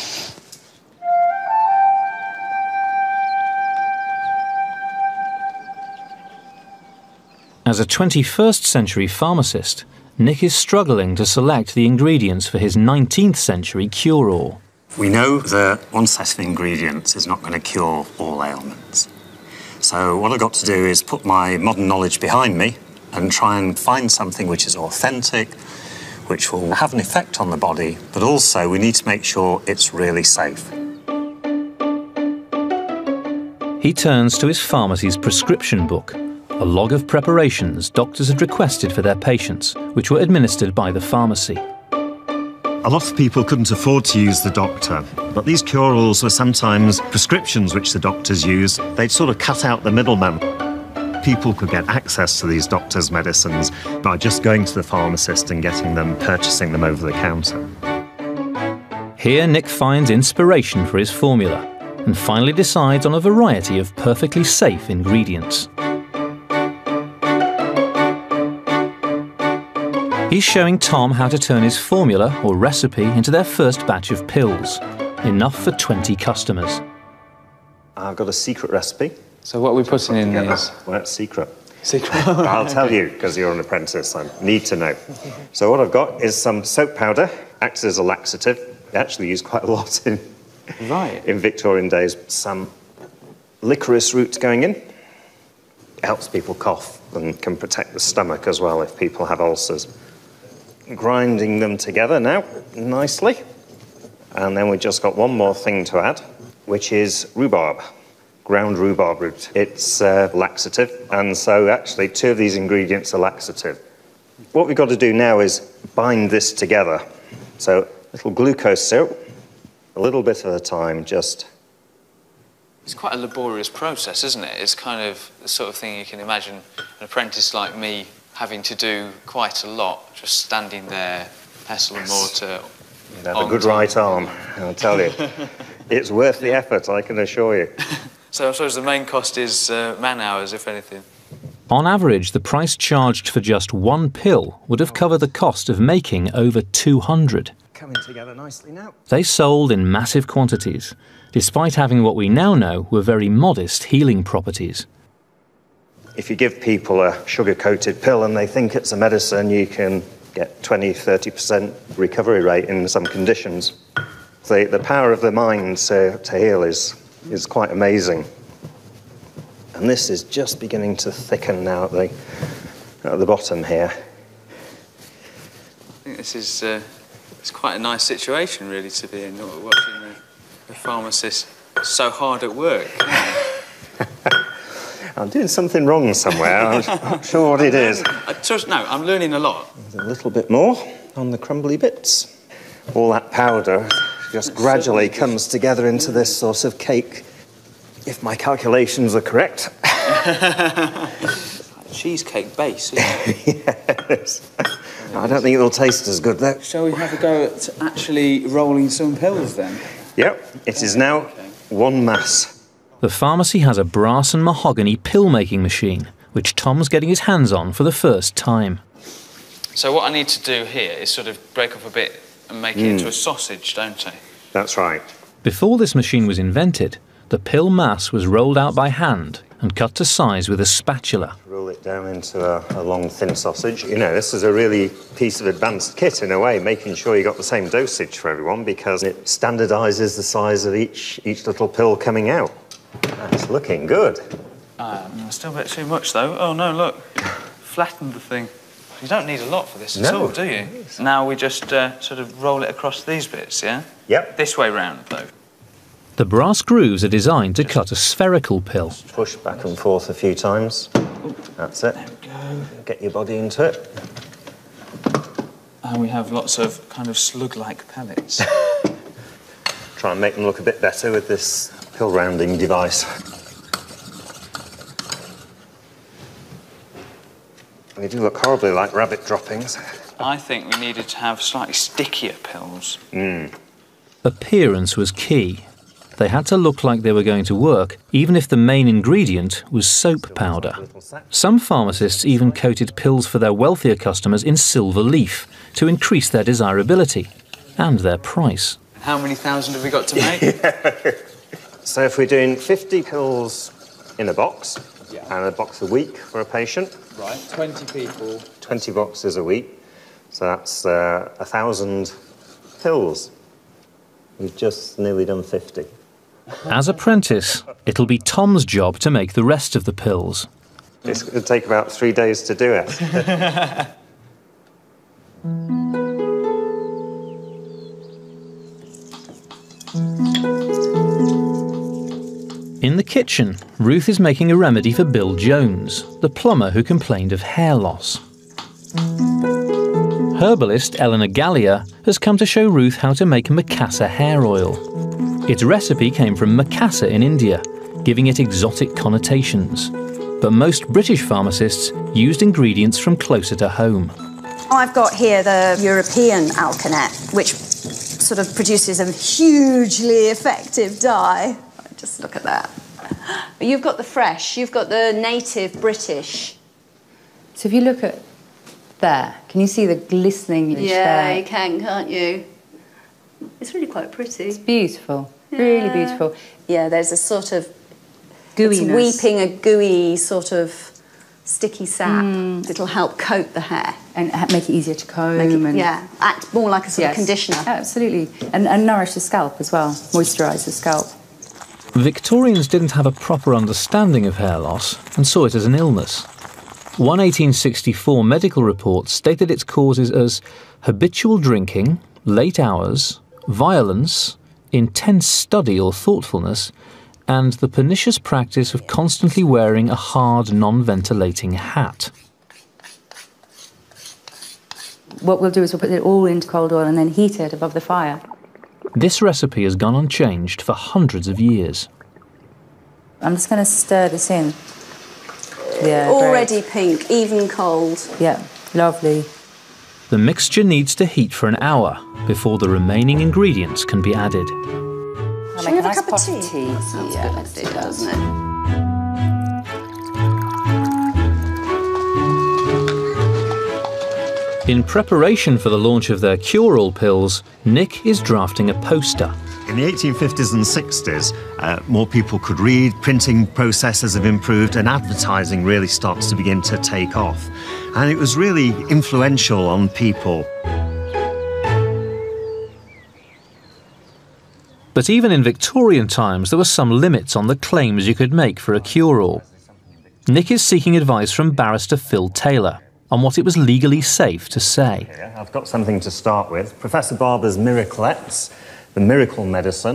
[SPEAKER 1] As a 21st century pharmacist, Nick is struggling to select the ingredients for his 19th century cure-all.
[SPEAKER 2] We know that one set of ingredients is not going to cure all ailments. So what I've got to do is put my modern knowledge behind me and try and find something which is authentic, which will have an effect on the body, but also we need to make sure it's really safe.
[SPEAKER 1] He turns to his pharmacy's prescription book, a log of preparations doctors had requested for their patients, which were administered by the pharmacy.
[SPEAKER 2] A lot of people couldn't afford to use the doctor, but these cure-alls were sometimes prescriptions which the doctors used. They'd sort of cut out the middleman. People could get access to these doctors' medicines by just going to the pharmacist and getting them, purchasing them over the counter.
[SPEAKER 1] Here Nick finds inspiration for his formula and finally decides on a variety of perfectly safe ingredients. He's showing Tom how to turn his formula or recipe into their first batch of pills, enough for 20 customers.
[SPEAKER 2] I've got a secret recipe.
[SPEAKER 3] So what are we putting in these?
[SPEAKER 2] Well, it's secret.
[SPEAKER 3] Secret?
[SPEAKER 2] I'll tell you, because you're an apprentice, I need to know. So what I've got is some soap powder, acts as a laxative. They actually used quite a lot in Victorian days. Some licorice roots going in. It helps people cough and can protect the stomach as well if people have ulcers. Grinding them together now, nicely. And then we've just got one more thing to add, which is rhubarb, ground rhubarb root. It's laxative, and so actually 2 of these ingredients are laxative. What we've got to do now is bind this together. So a little glucose syrup, a little bit at a time, just...
[SPEAKER 3] It's quite a laborious process, isn't it? It's kind of the sort of thing you can imagine an apprentice like me having to do quite a lot, just standing there, pestle and mortar.
[SPEAKER 2] You'd have a good right arm, I'll tell you. It's worth the effort, I can assure you.
[SPEAKER 3] So I suppose the main cost is man-hours, if anything.
[SPEAKER 1] On average, the price charged for just one pill would have covered the cost of making over 200.
[SPEAKER 2] Coming together nicely now.
[SPEAKER 1] They sold in massive quantities, despite having what we now know were very modest healing properties.
[SPEAKER 2] If you give people a sugar-coated pill and they think it's a medicine, you can get 20–30% recovery rate in some conditions. The power of the mind to heal is quite amazing. And this is just beginning to thicken now at the bottom here.
[SPEAKER 3] I think this is it's quite a nice situation, really, to be in, watching the pharmacist so hard at work.
[SPEAKER 2] I'm doing something wrong somewhere. I'm not sure what it is.
[SPEAKER 3] No, I'm learning a lot.
[SPEAKER 2] A little bit more on the crumbly bits. All that powder just gradually comes together into this sort of cake, if my calculations are correct.
[SPEAKER 3] Cheesecake base, isn't it?
[SPEAKER 2] Yes. I don't think it'll taste as good, though.
[SPEAKER 3] Shall we have a go at actually rolling some pills, then?
[SPEAKER 2] Yep, it is now one mass.
[SPEAKER 1] The pharmacy has a brass and mahogany pill-making machine, which Tom's getting his hands on for the first time.
[SPEAKER 3] So what I need to do here is sort of break off a bit and make it into a sausage, don't I?
[SPEAKER 2] That's right.
[SPEAKER 1] Before this machine was invented, the pill mass was rolled out by hand and cut to size with a spatula.
[SPEAKER 2] Roll it down into a long, thin sausage. You know, this is a really piece of advanced kit in a way, making sure you got the same dosage for everyone, because it standardises the size of each little pill coming out. That's looking good.
[SPEAKER 3] Still a bit too much, though. Oh, no, look. Flattened the thing. You don't need a lot for this at all, do you? Now we just sort of roll it across these bits, yeah?
[SPEAKER 2] Yep.
[SPEAKER 3] This way round, though.
[SPEAKER 1] The brass grooves are designed to cut a spherical pill.
[SPEAKER 2] Push back and forth a few times. That's it.
[SPEAKER 3] There we go.
[SPEAKER 2] Get your body into it.
[SPEAKER 3] And we have lots of kind of slug-like pellets.
[SPEAKER 2] Try and make them look a bit better with this pill rounding device. They do look horribly like rabbit droppings.
[SPEAKER 3] I think we needed to have slightly stickier pills.
[SPEAKER 1] Appearance was key. They had to look like they were going to work, even if the main ingredient was soap powder. Some pharmacists even coated pills for their wealthier customers in silver leaf to increase their desirability and their price.
[SPEAKER 3] How many thousand have we got to make?
[SPEAKER 2] So if we're doing 50 pills in a box, and a box a week for a patient.
[SPEAKER 3] Right, 20 people.
[SPEAKER 2] 20 boxes a week. So that's 1,000 pills. We've just nearly done 50.
[SPEAKER 1] As apprentice, it'll be Tom's job to make the rest of the pills.
[SPEAKER 2] It's going to take about 3 days to do it.
[SPEAKER 1] In the kitchen, Ruth is making a remedy for Bill Jones, the plumber who complained of hair loss. Herbalist Eleanor Gallia has come to show Ruth how to make Macassar hair oil. Its recipe came from Macassar in India, giving it exotic connotations. But most British pharmacists used ingredients from closer to home.
[SPEAKER 5] I've got here the European alkanet, which sort of produces a hugely effective dye. Just look at that. But you've got the fresh, you've got the native British.
[SPEAKER 8] So if you look at there, can you see the glistening there?
[SPEAKER 5] Yeah, you can, can't you? It's really quite pretty.
[SPEAKER 8] It's beautiful, really beautiful.
[SPEAKER 5] Yeah, there's a sort of
[SPEAKER 8] gooiness.
[SPEAKER 5] It's weeping a gooey sort of sticky sap. It'll help coat the hair.
[SPEAKER 8] And make it easier to comb.
[SPEAKER 5] Yeah, act more like a sort of conditioner.
[SPEAKER 8] Absolutely. And nourish the scalp as well, moisturise the scalp.
[SPEAKER 1] Victorians didn't have a proper understanding of hair loss and saw it as an illness. One 1864 medical report stated its causes as habitual drinking, late hours, violence, intense study or thoughtfulness, and the pernicious practice of constantly wearing a hard, non-ventilating hat.
[SPEAKER 8] What we'll do is we'll put it all into cold oil and then heat it above the fire.
[SPEAKER 1] This recipe has gone unchanged for hundreds of years.
[SPEAKER 8] I'm just going to stir this in. Yeah,
[SPEAKER 5] already pink, even cold.
[SPEAKER 8] Yeah, lovely.
[SPEAKER 1] The mixture needs to heat for an hour before the remaining ingredients can be added.
[SPEAKER 5] Shall we have a cup of tea? That sounds good, let's do that, doesn't it?
[SPEAKER 1] In preparation for the launch of their cure-all pills, Nick is drafting a poster.
[SPEAKER 2] In the 1850s and 60s, more people could read, printing processes have improved, and advertising really starts to begin to take off. And it was really influential on people.
[SPEAKER 1] But even in Victorian times, there were some limits on the claims you could make for a cure-all. Nick is seeking advice from barrister Phil Taylor on what it was legally safe to say.
[SPEAKER 2] I've got something to start with. Professor Barber's Miraclettes, the miracle medicine.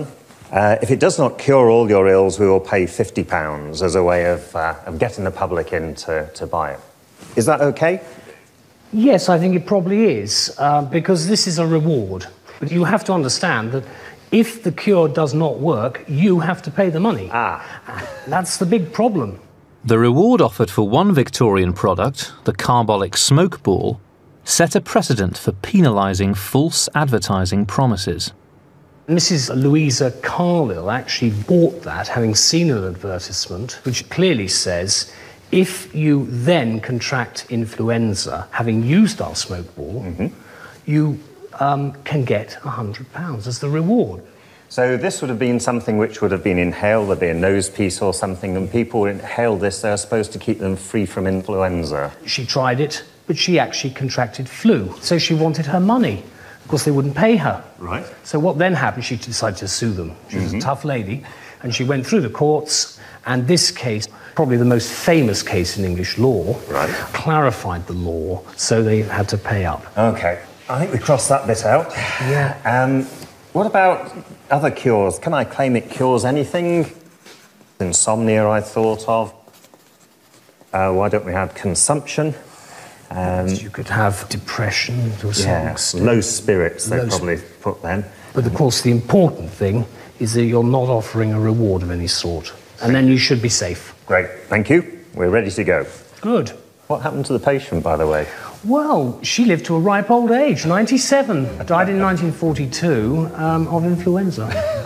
[SPEAKER 2] If it does not cure all your ills, we will pay £50 as a way of getting the public in to buy it. Is that okay?
[SPEAKER 9] Yes, I think it probably is, because this is a reward. But you have to understand that if the cure does not work, you have to pay the money. That's the big problem.
[SPEAKER 1] The reward offered for one Victorian product, the carbolic smoke ball, set a precedent for penalising false advertising promises.
[SPEAKER 9] Mrs. Louisa Carlyle actually bought that, having seen an advertisement which clearly says, if you then contract influenza, having used our smoke ball, you can get £100 as the reward.
[SPEAKER 2] So this would have been something which would have been inhaled, there'd be a nose piece or something, and people inhale this, they're supposed to keep them free from influenza.
[SPEAKER 9] She tried it, but she actually contracted flu, so she wanted her money. Of course, they wouldn't pay her.
[SPEAKER 2] Right.
[SPEAKER 9] So what then happened, she decided to sue them. She was a tough lady, and she went through the courts, and this case, probably the most famous case in English law, clarified the law, so they had to pay up.
[SPEAKER 2] OK. I think we crossed that bit out.
[SPEAKER 9] Yeah.
[SPEAKER 2] What about other cures? Can I claim it cures anything? Insomnia, I thought of. Why don't we have consumption?
[SPEAKER 9] You could have depression to some extent.
[SPEAKER 2] Low spirits, they probably put then.
[SPEAKER 9] But of course, the important thing is that you're not offering a reward of any sort. And then you should be safe.
[SPEAKER 2] Great, thank you. We're ready to go.
[SPEAKER 9] Good.
[SPEAKER 2] What happened to the patient, by the way?
[SPEAKER 9] Well, she lived to a ripe old age, 97. Died in 1942 of influenza.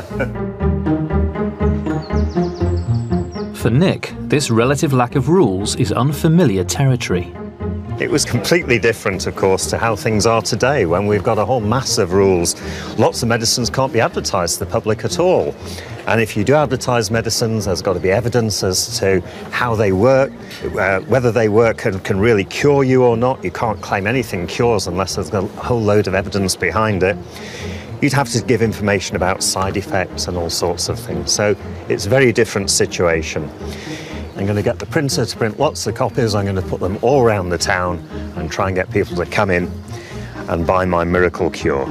[SPEAKER 1] For Nick, this relative lack of rules is unfamiliar territory.
[SPEAKER 2] It was completely different, of course, to how things are today, when we've got a whole mass of rules. Lots of medicines can't be advertised to the public at all. And if you do advertise medicines, there's got to be evidence as to how they work, whether they work and can really cure you or not. You can't claim anything cures unless there's a whole load of evidence behind it. You'd have to give information about side effects and all sorts of things. So it's a very different situation. I'm going to get the printer to print lots of copies. I'm going to put them all around the town and try and get people to come in and buy my miracle cure.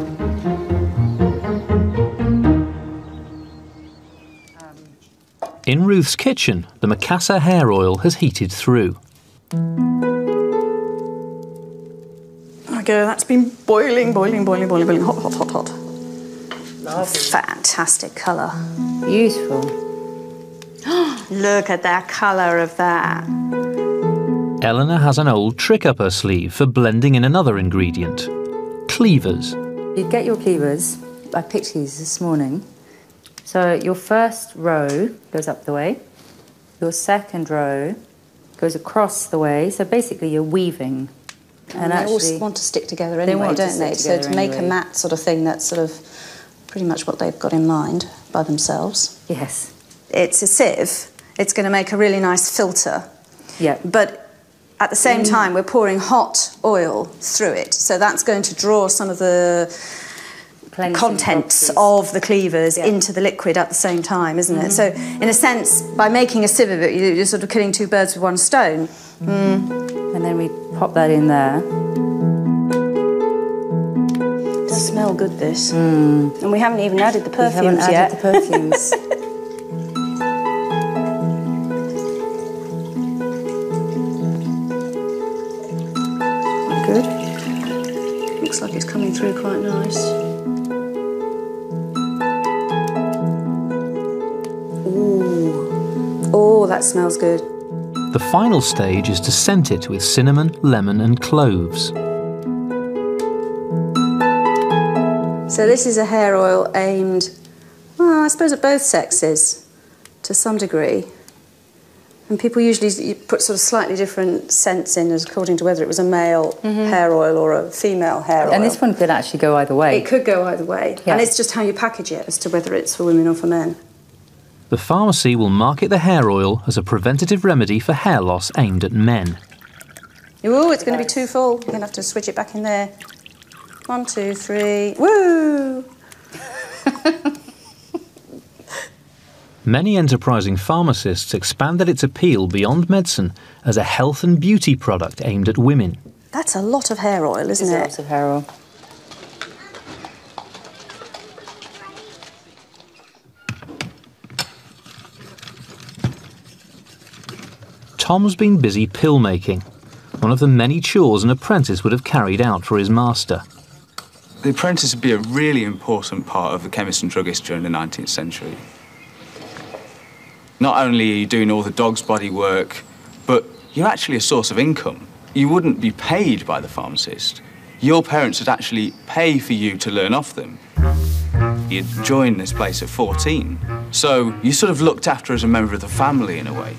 [SPEAKER 1] In Ruth's kitchen, the Macassar hair oil has heated through.
[SPEAKER 5] There we go, that's been boiling, hot, hot, hot, hot. Lovely. Fantastic colour.
[SPEAKER 8] Beautiful.
[SPEAKER 5] Look at that colour of that.
[SPEAKER 1] Eleanor has an old trick up her sleeve for blending in another ingredient, cleavers.
[SPEAKER 8] You get your cleavers. I picked these this morning. So your first row goes up the way. Your second row goes across the way. So basically you're weaving.
[SPEAKER 6] And they all want to stick together anyway, don't they? So to make a mat sort of thing, that's sort of pretty much what they've got in mind by themselves.
[SPEAKER 8] Yes.
[SPEAKER 5] It's a sieve. It's going to make a really nice filter.
[SPEAKER 8] Yeah.
[SPEAKER 5] But at the same time, we're pouring hot oil through it. So that's going to draw some of the contents of the cleavers into the liquid at the same time, isn't it? So in a sense, by making a sieve of it, you're sort of killing two birds with one stone.
[SPEAKER 8] And then we pop that in there.
[SPEAKER 5] It does smell good, this. And we haven't even added the perfumes yet.
[SPEAKER 8] We haven't added the perfumes.
[SPEAKER 5] Good. Looks like it's coming through quite nice. Ooh. Oh, that smells good.
[SPEAKER 1] The final stage is to scent it with cinnamon, lemon and cloves.
[SPEAKER 5] So this is a hair oil aimed, well, I suppose at both sexes, to some degree. And people usually put sort of slightly different scents in as according to whether it was a male hair oil or a female hair oil.
[SPEAKER 8] And this one could actually go either way.
[SPEAKER 5] It could go either way.
[SPEAKER 8] Yeah.
[SPEAKER 5] And it's just how you package it as to whether it's for women or for men.
[SPEAKER 1] The pharmacy will market the hair oil as a preventative remedy for hair loss aimed at men.
[SPEAKER 5] Ooh, it's going to be too full. You're going to have to switch it back in there. 1, 2, 3. Woo!
[SPEAKER 1] Many enterprising pharmacists expanded its appeal beyond medicine as a health and beauty product aimed at women.
[SPEAKER 5] That's a lot of hair oil, isn't it?
[SPEAKER 8] Lots of hair oil.
[SPEAKER 1] Tom's been busy pill making, one of the many chores an apprentice would have carried out for his master.
[SPEAKER 13] The apprentice would be a really important part of the chemist and druggist during the 19th century. Not only are you doing all the dog's body work, but you're actually a source of income. You wouldn't be paid by the pharmacist. Your parents would actually pay for you to learn off them. You'd join this place at 14, so you sort of looked after as a member of the family in a way.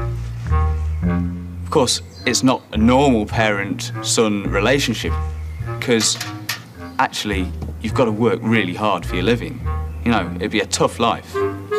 [SPEAKER 13] Of course, it's not a normal parent-son relationship, because actually, you've got to work really hard for your living. You know, it'd be a tough life.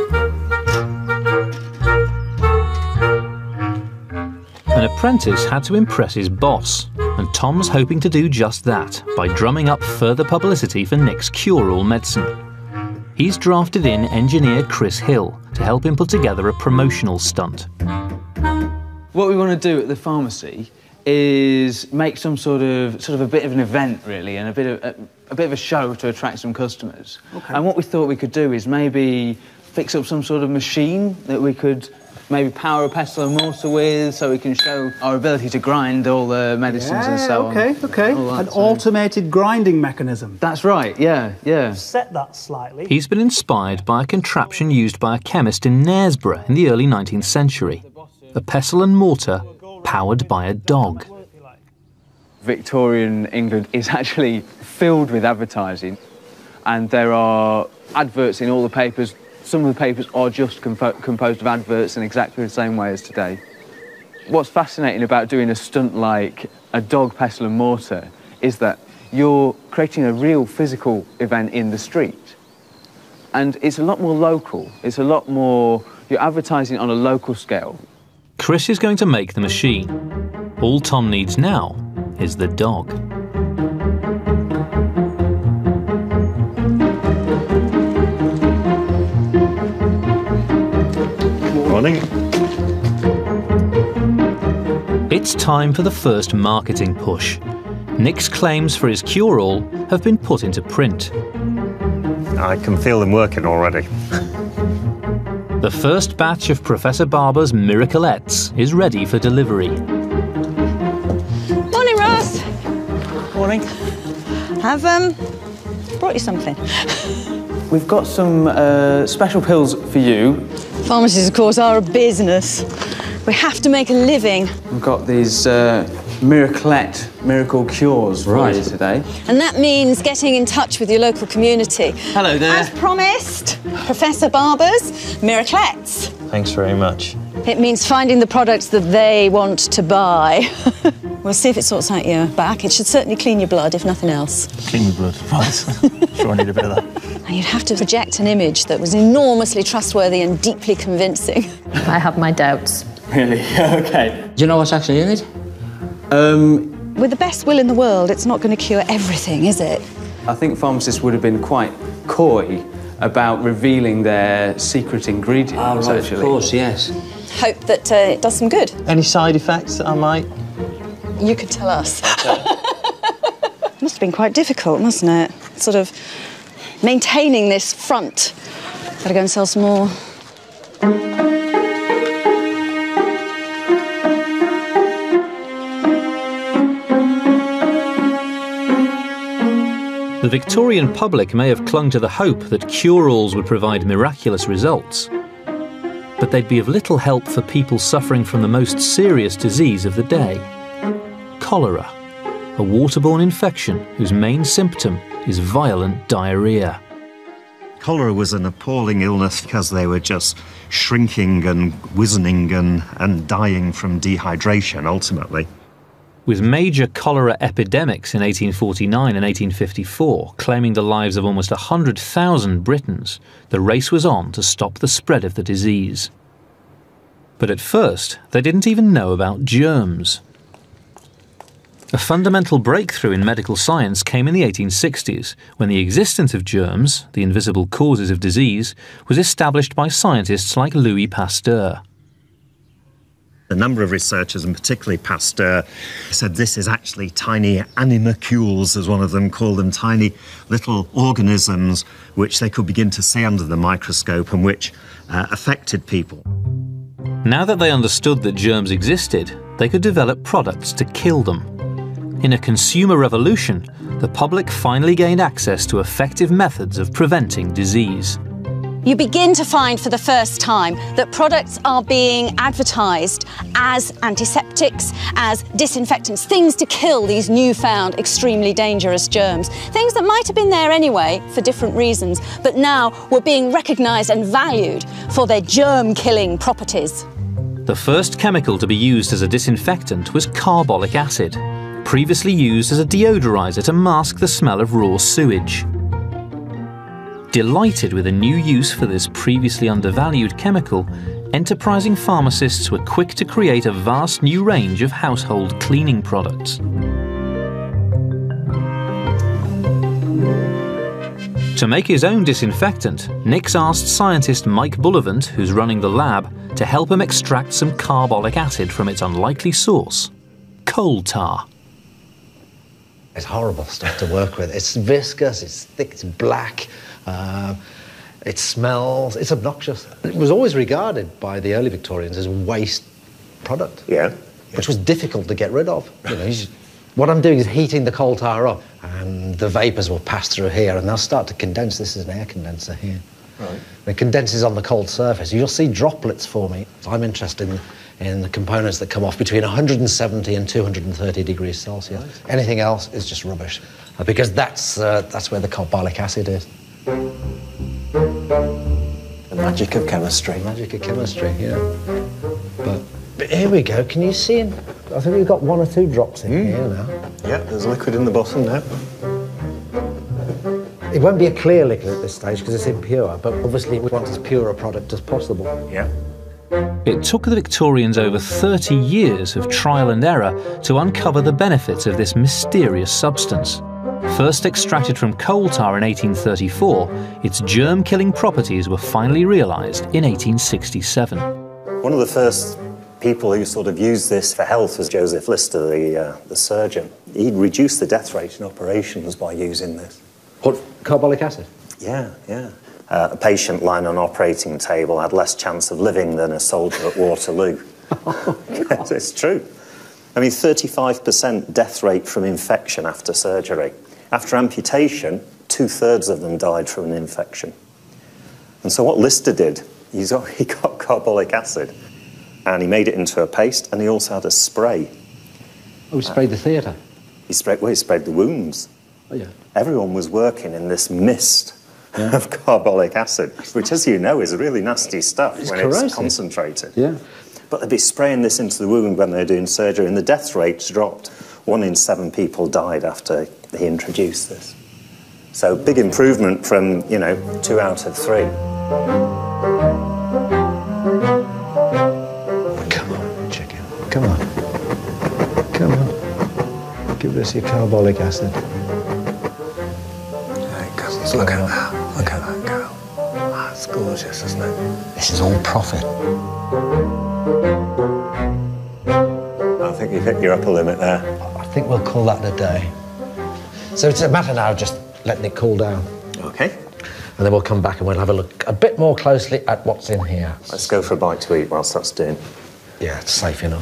[SPEAKER 1] An apprentice had to impress his boss, and Tom's hoping to do just that by drumming up further publicity for Nick's cure-all medicine. He's drafted in engineer Chris Hill to help him put together a promotional stunt.
[SPEAKER 3] What we want to do at the pharmacy is make some sort of a bit of an event, really, and a bit of a show to attract some customers. Okay. And what we thought we could do is maybe fix up some sort of machine that we could maybe power a pestle and mortar with, so we can show our ability to grind all the medicines and so on.
[SPEAKER 18] Okay. An automated grinding mechanism.
[SPEAKER 3] That's right, yeah.
[SPEAKER 18] Set that slightly.
[SPEAKER 1] He's been inspired by a contraption used by a chemist in Knaresborough in the early 19th century. A pestle and mortar powered by a dog.
[SPEAKER 3] Victorian England is actually filled with advertising, and there are adverts in all the papers. Some of the papers are just composed of adverts in exactly the same way as today. What's fascinating about doing a stunt like a dog pestle and mortar is that you're creating a real physical event in the street. And it's a lot more local. It's a lot more... You're advertising on a local scale.
[SPEAKER 1] Chris is going to make the machine. All Tom needs now is the dog.
[SPEAKER 2] Morning.
[SPEAKER 1] It's time for the first marketing push. Nick's claims for his cure-all have been put into print.
[SPEAKER 2] I can feel them working already.
[SPEAKER 1] The first batch of Professor Barber's Miraclettes is ready for delivery.
[SPEAKER 5] Morning, Ross.
[SPEAKER 3] Morning.
[SPEAKER 5] I've brought you something.
[SPEAKER 3] We've got some special pills for you.
[SPEAKER 5] Pharmacies, of course, are a business. We have to make a living.
[SPEAKER 3] We've got these miracle cures for you today.
[SPEAKER 5] And that means getting in touch with your local community.
[SPEAKER 3] Hello there.
[SPEAKER 5] As promised, Professor Barber's Miraclettes.
[SPEAKER 21] Thanks very much.
[SPEAKER 5] It means finding the products that they want to buy. We'll see if it sorts out your back. It should certainly clean your blood, if nothing else.
[SPEAKER 21] Clean your blood, right. Sure I need a bit of that.
[SPEAKER 5] And you'd have to project an image that was enormously trustworthy and deeply convincing.
[SPEAKER 20] I have my doubts.
[SPEAKER 3] Really? OK.
[SPEAKER 19] Do you know what's actually in it?
[SPEAKER 5] With the best will in the world, it's not going to cure everything, is it?
[SPEAKER 3] I think pharmacists would have been quite coy about revealing their secret ingredients, actually.
[SPEAKER 19] Of course, yes.
[SPEAKER 5] Hope that it does some good.
[SPEAKER 21] Any side effects that I might?
[SPEAKER 5] You could tell us. Must have been quite difficult, mustn't it? Sort of maintaining this front. Gotta go and sell some more.
[SPEAKER 1] The Victorian public may have clung to the hope that cure-alls would provide miraculous results, but they'd be of little help for people suffering from the most serious disease of the day: cholera, a waterborne infection whose main symptom is violent diarrhoea.
[SPEAKER 2] Cholera was an appalling illness because they were just shrinking and wizening and dying from dehydration, ultimately.
[SPEAKER 1] With major cholera epidemics in 1849 and 1854 claiming the lives of almost 100,000 Britons, the race was on to stop the spread of the disease. But at first, they didn't even know about germs. A fundamental breakthrough in medical science came in the 1860s, when the existence of germs, the invisible causes of disease, was established by scientists like Louis Pasteur.
[SPEAKER 2] A number of researchers, and particularly Pasteur, said this is actually tiny animalcules, as one of them called them, tiny little organisms which they could begin to see under the microscope and which affected people.
[SPEAKER 1] Now that they understood that germs existed, they could develop products to kill them. In a consumer revolution, the public finally gained access to effective methods of preventing disease.
[SPEAKER 5] You begin to find for the first time that products are being advertised as antiseptics, as disinfectants, things to kill these newfound extremely dangerous germs. Things that might have been there anyway for different reasons, but now were being recognised and valued for their germ-killing properties.
[SPEAKER 1] The first chemical to be used as a disinfectant was carbolic acid, previously used as a deodorizer to mask the smell of raw sewage. Delighted with a new use for this previously undervalued chemical, enterprising pharmacists were quick to create a vast new range of household cleaning products. To make his own disinfectant, Nick's asked scientist Mike Bullivant, who's running the lab, to help him extract some carbolic acid from its unlikely source, coal tar.
[SPEAKER 15] It's horrible stuff to work with. It's viscous, it's thick, it's black. It smells, it's obnoxious. It was always regarded by the early Victorians as a waste product.
[SPEAKER 2] Yeah.
[SPEAKER 15] Which was difficult to get rid of. You know, what I'm doing is heating the coal tar up, and the vapours will pass through here, and they'll start to condense. This is an air condenser here.
[SPEAKER 2] Right.
[SPEAKER 15] It condenses on the cold surface. You'll see droplets forming. I'm interested in the components that come off between 170 and 230 degrees Celsius. Right. Anything else is just rubbish, because that's where the carbolic acid is.
[SPEAKER 21] The magic of chemistry.
[SPEAKER 15] Magic of chemistry, yeah. But here we go. Can you see him? I think we've got 1 or 2 drops in here now.
[SPEAKER 21] Yeah, there's liquid in the bottom now.
[SPEAKER 15] It won't be a clear liquid at this stage because it's impure, but obviously we want as pure a product as possible.
[SPEAKER 2] Yeah.
[SPEAKER 1] It took the Victorians over 30 years of trial and error to uncover the benefits of this mysterious substance. First extracted from coal tar in 1834, its germ-killing properties were finally realised in 1867.
[SPEAKER 2] One of the first people who sort of used this for health was Joseph Lister, the surgeon. He'd reduced the death rate in operations by using this.
[SPEAKER 15] What, carbolic acid?
[SPEAKER 2] Yeah, yeah. A patient lying on an operating table had less chance of living than a soldier at Waterloo. It's true. I mean, 35% death rate from infection after surgery. After amputation, 2/3 of them died from an infection. And so what Lister did, he got carbolic acid, and he made it into a paste, and he also had a spray.
[SPEAKER 15] Oh, he sprayed the theatre?
[SPEAKER 2] He sprayed the wounds.
[SPEAKER 15] Oh, yeah.
[SPEAKER 2] Everyone was working in this mist of carbolic acid, which, as you know, is really nasty stuff when it's concentrated.
[SPEAKER 15] Yeah.
[SPEAKER 2] But they'd be spraying this into the wound when they were doing surgery, and the death rates dropped. 1 in 7 people died after he introduced this. So big improvement from, 2 out of 3.
[SPEAKER 15] Come on, chicken. Come on. Come on. Give us your carbolic acid.
[SPEAKER 21] There it comes. Look at that. Look at that girl. That's gorgeous, isn't it?
[SPEAKER 15] This is all profit.
[SPEAKER 2] I think you've hit your upper limit there.
[SPEAKER 15] I think we'll call that a day. So it's a matter now of just letting it cool down.
[SPEAKER 2] OK.
[SPEAKER 15] And then we'll come back and we'll have a look a bit more closely at what's in here.
[SPEAKER 2] Let's go for a bite to eat whilst that's doing.
[SPEAKER 15] Yeah, it's safe enough.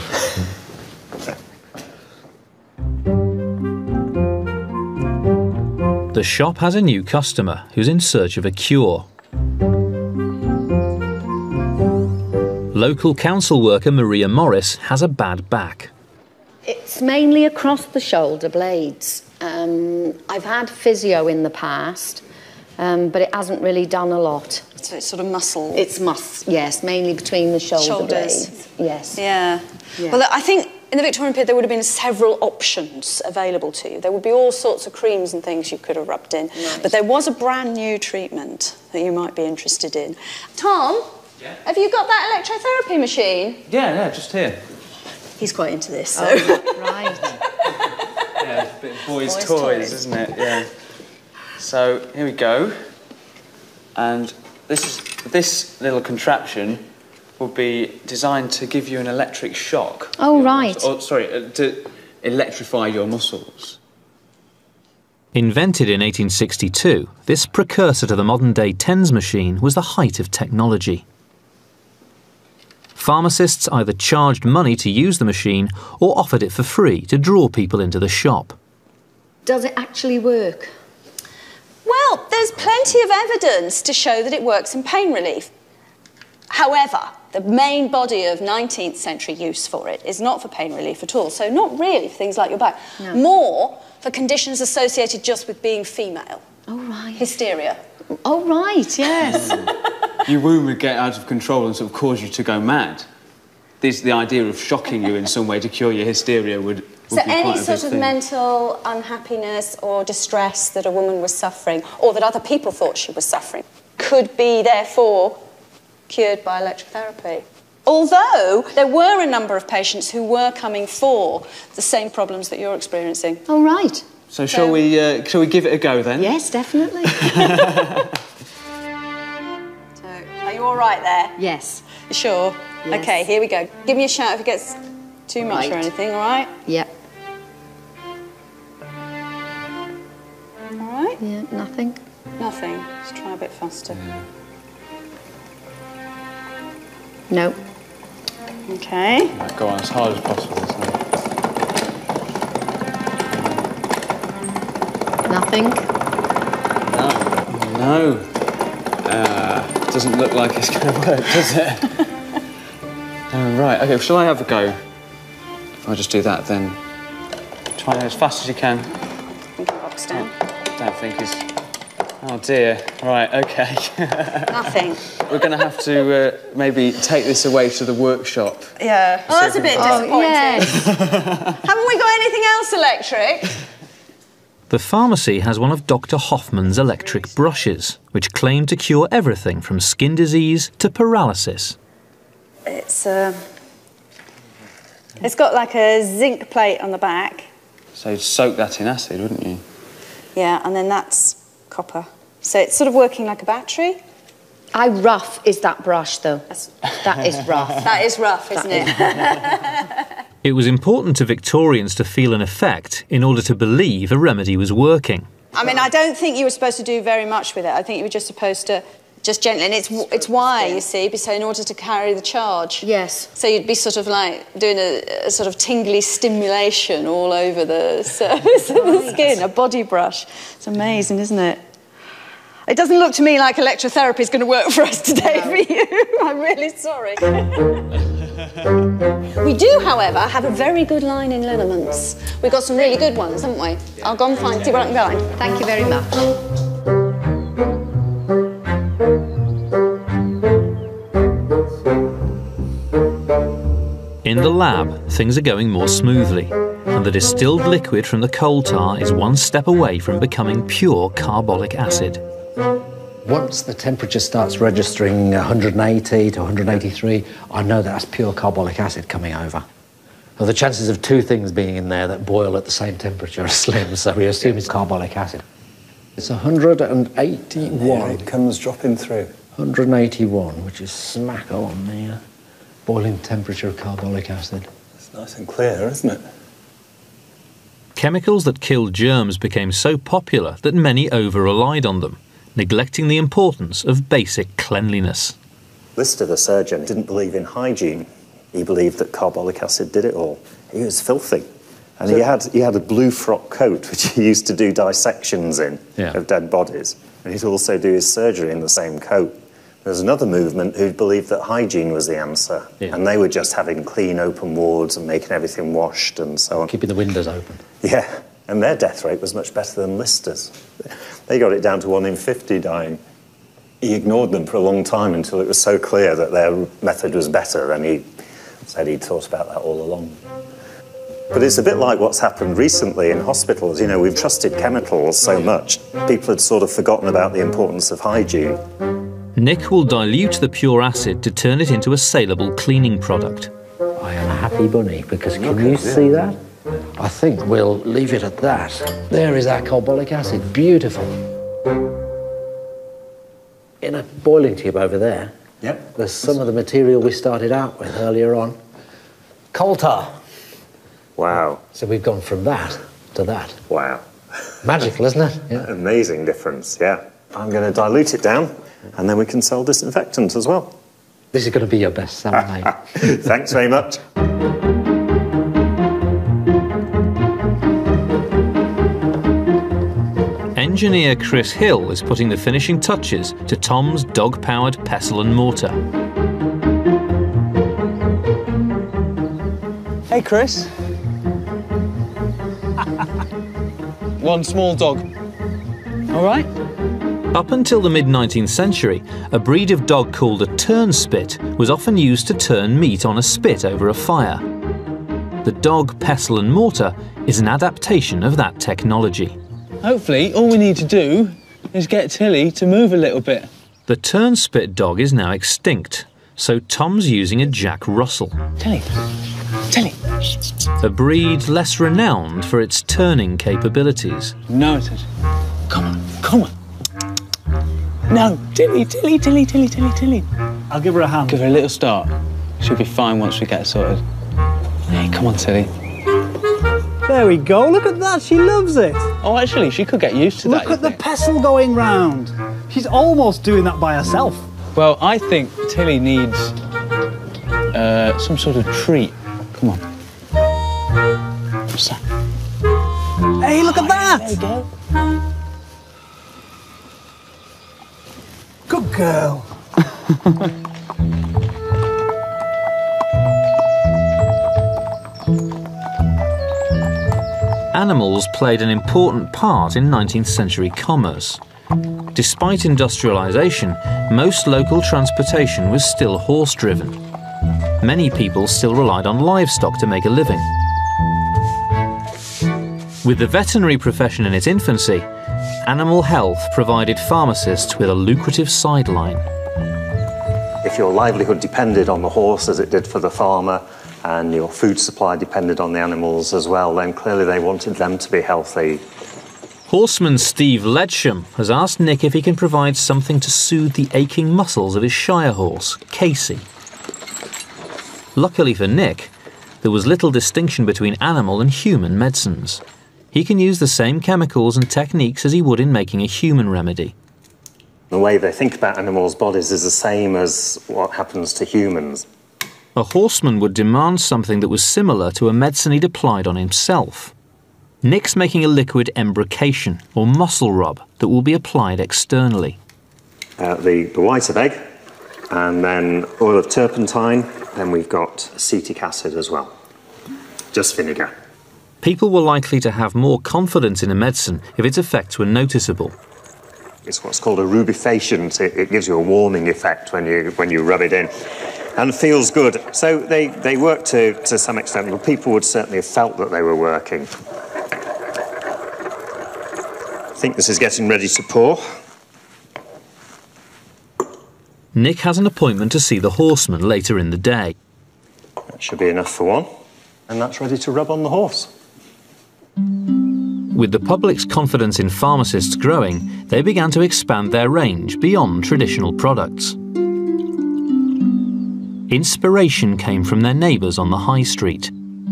[SPEAKER 1] The shop has a new customer who's in search of a cure. Local council worker Maria Morris has a bad back.
[SPEAKER 20] It's mainly across the shoulder blades. I've had physio in the past, but it hasn't really done a lot.
[SPEAKER 5] So it's sort of muscle?
[SPEAKER 20] It's yes, mainly between the shoulder blades. Yes.
[SPEAKER 5] Yeah. Well, I think in the Victorian period there would have been several options available to you. There would be all sorts of creams and things you could have rubbed in. Nice. But there was a brand new treatment that you might be interested in. Tom?
[SPEAKER 3] Yeah?
[SPEAKER 5] Have you got that electrotherapy machine?
[SPEAKER 3] Yeah, just here.
[SPEAKER 5] He's quite into this, so...
[SPEAKER 20] Oh, right.
[SPEAKER 3] Yeah, a bit of boys' toys, isn't it? Yeah. So, here we go. And this little contraption will be designed to give you an electric shock.
[SPEAKER 20] Oh, right.
[SPEAKER 3] To electrify your muscles.
[SPEAKER 1] Invented in 1862, this precursor to the modern-day TENS machine was the height of technology. Pharmacists either charged money to use the machine or offered it for free to draw people into the shop.
[SPEAKER 20] Does it actually work?
[SPEAKER 5] Well, there's plenty of evidence to show that it works in pain relief. However, the main body of 19th century use for it is not for pain relief at all, so not really for things like your back. No. More for conditions associated just with being female.
[SPEAKER 20] Oh, right.
[SPEAKER 5] Hysteria.
[SPEAKER 20] Oh, right, yes.
[SPEAKER 3] Your wound would get out of control and sort of cause you to go mad. The idea of shocking you in some way to cure your hysteria would
[SPEAKER 5] so any sort of mental unhappiness or distress that a woman was suffering, or that other people thought she was suffering, could be, therefore, cured by electrotherapy. Although there were a number of patients who were coming for the same problems that you're experiencing.
[SPEAKER 20] Oh, right.
[SPEAKER 3] So shall we give it a go then?
[SPEAKER 20] Yes, definitely.
[SPEAKER 5] So, are you all right there?
[SPEAKER 20] Yes.
[SPEAKER 5] You sure?
[SPEAKER 20] Yes.
[SPEAKER 5] OK, here we go. Give me a shout if it gets too much or anything, all right?
[SPEAKER 20] Yep.
[SPEAKER 5] All right?
[SPEAKER 20] Yeah, nothing.
[SPEAKER 5] Nothing. Let's try a bit faster.
[SPEAKER 20] No.
[SPEAKER 5] OK.
[SPEAKER 3] Right, go on as hard as possible, isn't it?
[SPEAKER 20] Nothing.
[SPEAKER 3] No. Doesn't look like it's going to work, does it? Oh, right, OK, shall I have a go? If I just do that, then try as fast as you can.
[SPEAKER 5] Box down.
[SPEAKER 3] Don't think is... Oh, dear. Right, OK.
[SPEAKER 5] Nothing.
[SPEAKER 3] We're going to have to maybe take this away to the workshop.
[SPEAKER 5] Yeah. Oh, that's a bit disappointing.
[SPEAKER 20] Yes.
[SPEAKER 5] Haven't we got anything else electric?
[SPEAKER 1] The pharmacy has one of Dr. Hoffman's electric brushes, which claim to cure everything from skin disease to paralysis.
[SPEAKER 5] It's got like a zinc plate on the back.
[SPEAKER 3] So you'd soak that in acid, wouldn't you?
[SPEAKER 5] Yeah, and then that's copper. So it's sort of working like a battery.
[SPEAKER 20] How rough is that brush, though? That is rough.
[SPEAKER 5] That is rough, isn't it?
[SPEAKER 1] It was important to Victorians to feel an effect in order to believe a remedy was working.
[SPEAKER 5] I mean, I don't think you were supposed to do very much with it. I think you were just supposed to just gently, and it's wire, you see, so in order to carry the charge.
[SPEAKER 20] Yes.
[SPEAKER 5] So you'd be sort of like doing a sort of tingly stimulation all over the surface of the skin, a body brush. It's amazing, isn't it? It doesn't look to me like electrotherapy is going to work for us today for you. I'm really sorry. We do, however, have a very good line in liniments. We've got some really good ones, haven't we? I'll go and see what I can find.
[SPEAKER 20] Thank you very much.
[SPEAKER 1] In the lab, things are going more smoothly, and the distilled liquid from the coal tar is one step away from becoming pure carbolic acid.
[SPEAKER 15] Once the temperature starts registering 180 to 183, I know that's pure carbolic acid coming over. Well, the chances of two things being in there that boil at the same temperature are slim, so we assume it's carbolic acid. It's 181.
[SPEAKER 21] Here it comes dropping through.
[SPEAKER 15] 181, which is smack on the boiling temperature of carbolic acid.
[SPEAKER 21] It's nice and clear, isn't it?
[SPEAKER 1] Chemicals that kill germs became so popular that many over-relied on them, neglecting the importance of basic cleanliness.
[SPEAKER 2] Lister, the surgeon, didn't believe in hygiene. He believed that carbolic acid did it all. He was filthy. And he had a blue frock coat, which he used to do dissections in of dead bodies. And he'd also do his surgery in the same coat. There's another movement who believed that hygiene was the answer. Yeah. And they were just having clean, open wards and making everything washed and so on.
[SPEAKER 15] Keeping the windows open.
[SPEAKER 2] Yeah. And their death rate was much better than Lister's. They got it down to 1 in 50 dying. He ignored them for a long time until it was so clear that their method was better, and he said he'd thought about that all along. But it's a bit like what's happened recently in hospitals. You know, we've trusted chemicals so much, people had sort of forgotten about the importance of hygiene.
[SPEAKER 1] Nick will dilute the pure acid to turn it into a saleable cleaning product.
[SPEAKER 15] I am a happy bunny, because can you see that? I think we'll leave it at that. There is our carbolic acid, beautiful. In a boiling tube over there, there's some of the material we started out with earlier on. Coal tar.
[SPEAKER 2] Wow.
[SPEAKER 15] So we've gone from that to that.
[SPEAKER 2] Wow.
[SPEAKER 15] Magical, isn't it?
[SPEAKER 2] Yeah. Amazing difference, yeah. I'm going to dilute it down, and then we can sell disinfectants as well.
[SPEAKER 15] This is going to be your best seller, mate.
[SPEAKER 2] Thanks very much.
[SPEAKER 1] Engineer Chris Hill is putting the finishing touches to Tom's dog-powered pestle and mortar.
[SPEAKER 3] Hey, Chris. One small dog. All right?
[SPEAKER 1] Up until the mid-19th century, a breed of dog called a turnspit was often used to turn meat on a spit over a fire. The dog pestle and mortar is an adaptation of that technology.
[SPEAKER 3] Hopefully, all we need to do is get Tilly to move a little bit.
[SPEAKER 1] The turnspit dog is now extinct, so Tom's using a Jack Russell.
[SPEAKER 3] Tilly. Tilly.
[SPEAKER 1] A breed less renowned for its turning capabilities.
[SPEAKER 3] Noted. Come on, come on. No, Tilly, Tilly, Tilly, Tilly, Tilly, Tilly.
[SPEAKER 18] I'll give her a hand.
[SPEAKER 3] Give her a little start. She'll be fine once we get her sorted. Hey, come on, Tilly.
[SPEAKER 18] There we go, look at that, she loves it.
[SPEAKER 3] Oh, actually, she could get used to that.
[SPEAKER 18] Look at the pestle going round. She's almost doing that by herself.
[SPEAKER 3] Well, I think Tilly needs some sort of treat. Come on. What's that?
[SPEAKER 18] Hey, look at that!
[SPEAKER 3] There you go.
[SPEAKER 18] Good girl.
[SPEAKER 1] Animals played an important part in 19th century commerce. Despite industrialisation, most local transportation was still horse-driven. Many people still relied on livestock to make a living. With the veterinary profession in its infancy, animal health provided pharmacists with a lucrative sideline.
[SPEAKER 2] If your livelihood depended on the horse as it did for the farmer, and your food supply depended on the animals as well, then clearly they wanted them to be healthy.
[SPEAKER 1] Horseman Steve Ledsham has asked Nick if he can provide something to soothe the aching muscles of his Shire horse, Casey. Luckily for Nick, there was little distinction between animal and human medicines. He can use the same chemicals and techniques as he would in making a human remedy.
[SPEAKER 2] The way they think about animals' bodies is the same as what happens to humans.
[SPEAKER 1] A horseman would demand something that was similar to a medicine he'd applied on himself. Nick's making a liquid embrocation, or muscle rub, that will be applied externally.
[SPEAKER 2] The white of egg, and then oil of turpentine, then we've got acetic acid as well. Just vinegar.
[SPEAKER 1] People were likely to have more confidence in a medicine if its effects were noticeable.
[SPEAKER 2] It's what's called a rubefacience. It gives you a warming effect when you rub it in. And feels good. So they work to some extent, but people would certainly have felt that they were working. I think this is getting ready to pour.
[SPEAKER 1] Nick has an appointment to see the horseman later in the day.
[SPEAKER 2] That should be enough for one. And that's ready to rub on the horse.
[SPEAKER 1] With the public's confidence in pharmacists growing, they began to expand their range beyond traditional products. Inspiration came from their neighbours on the high street.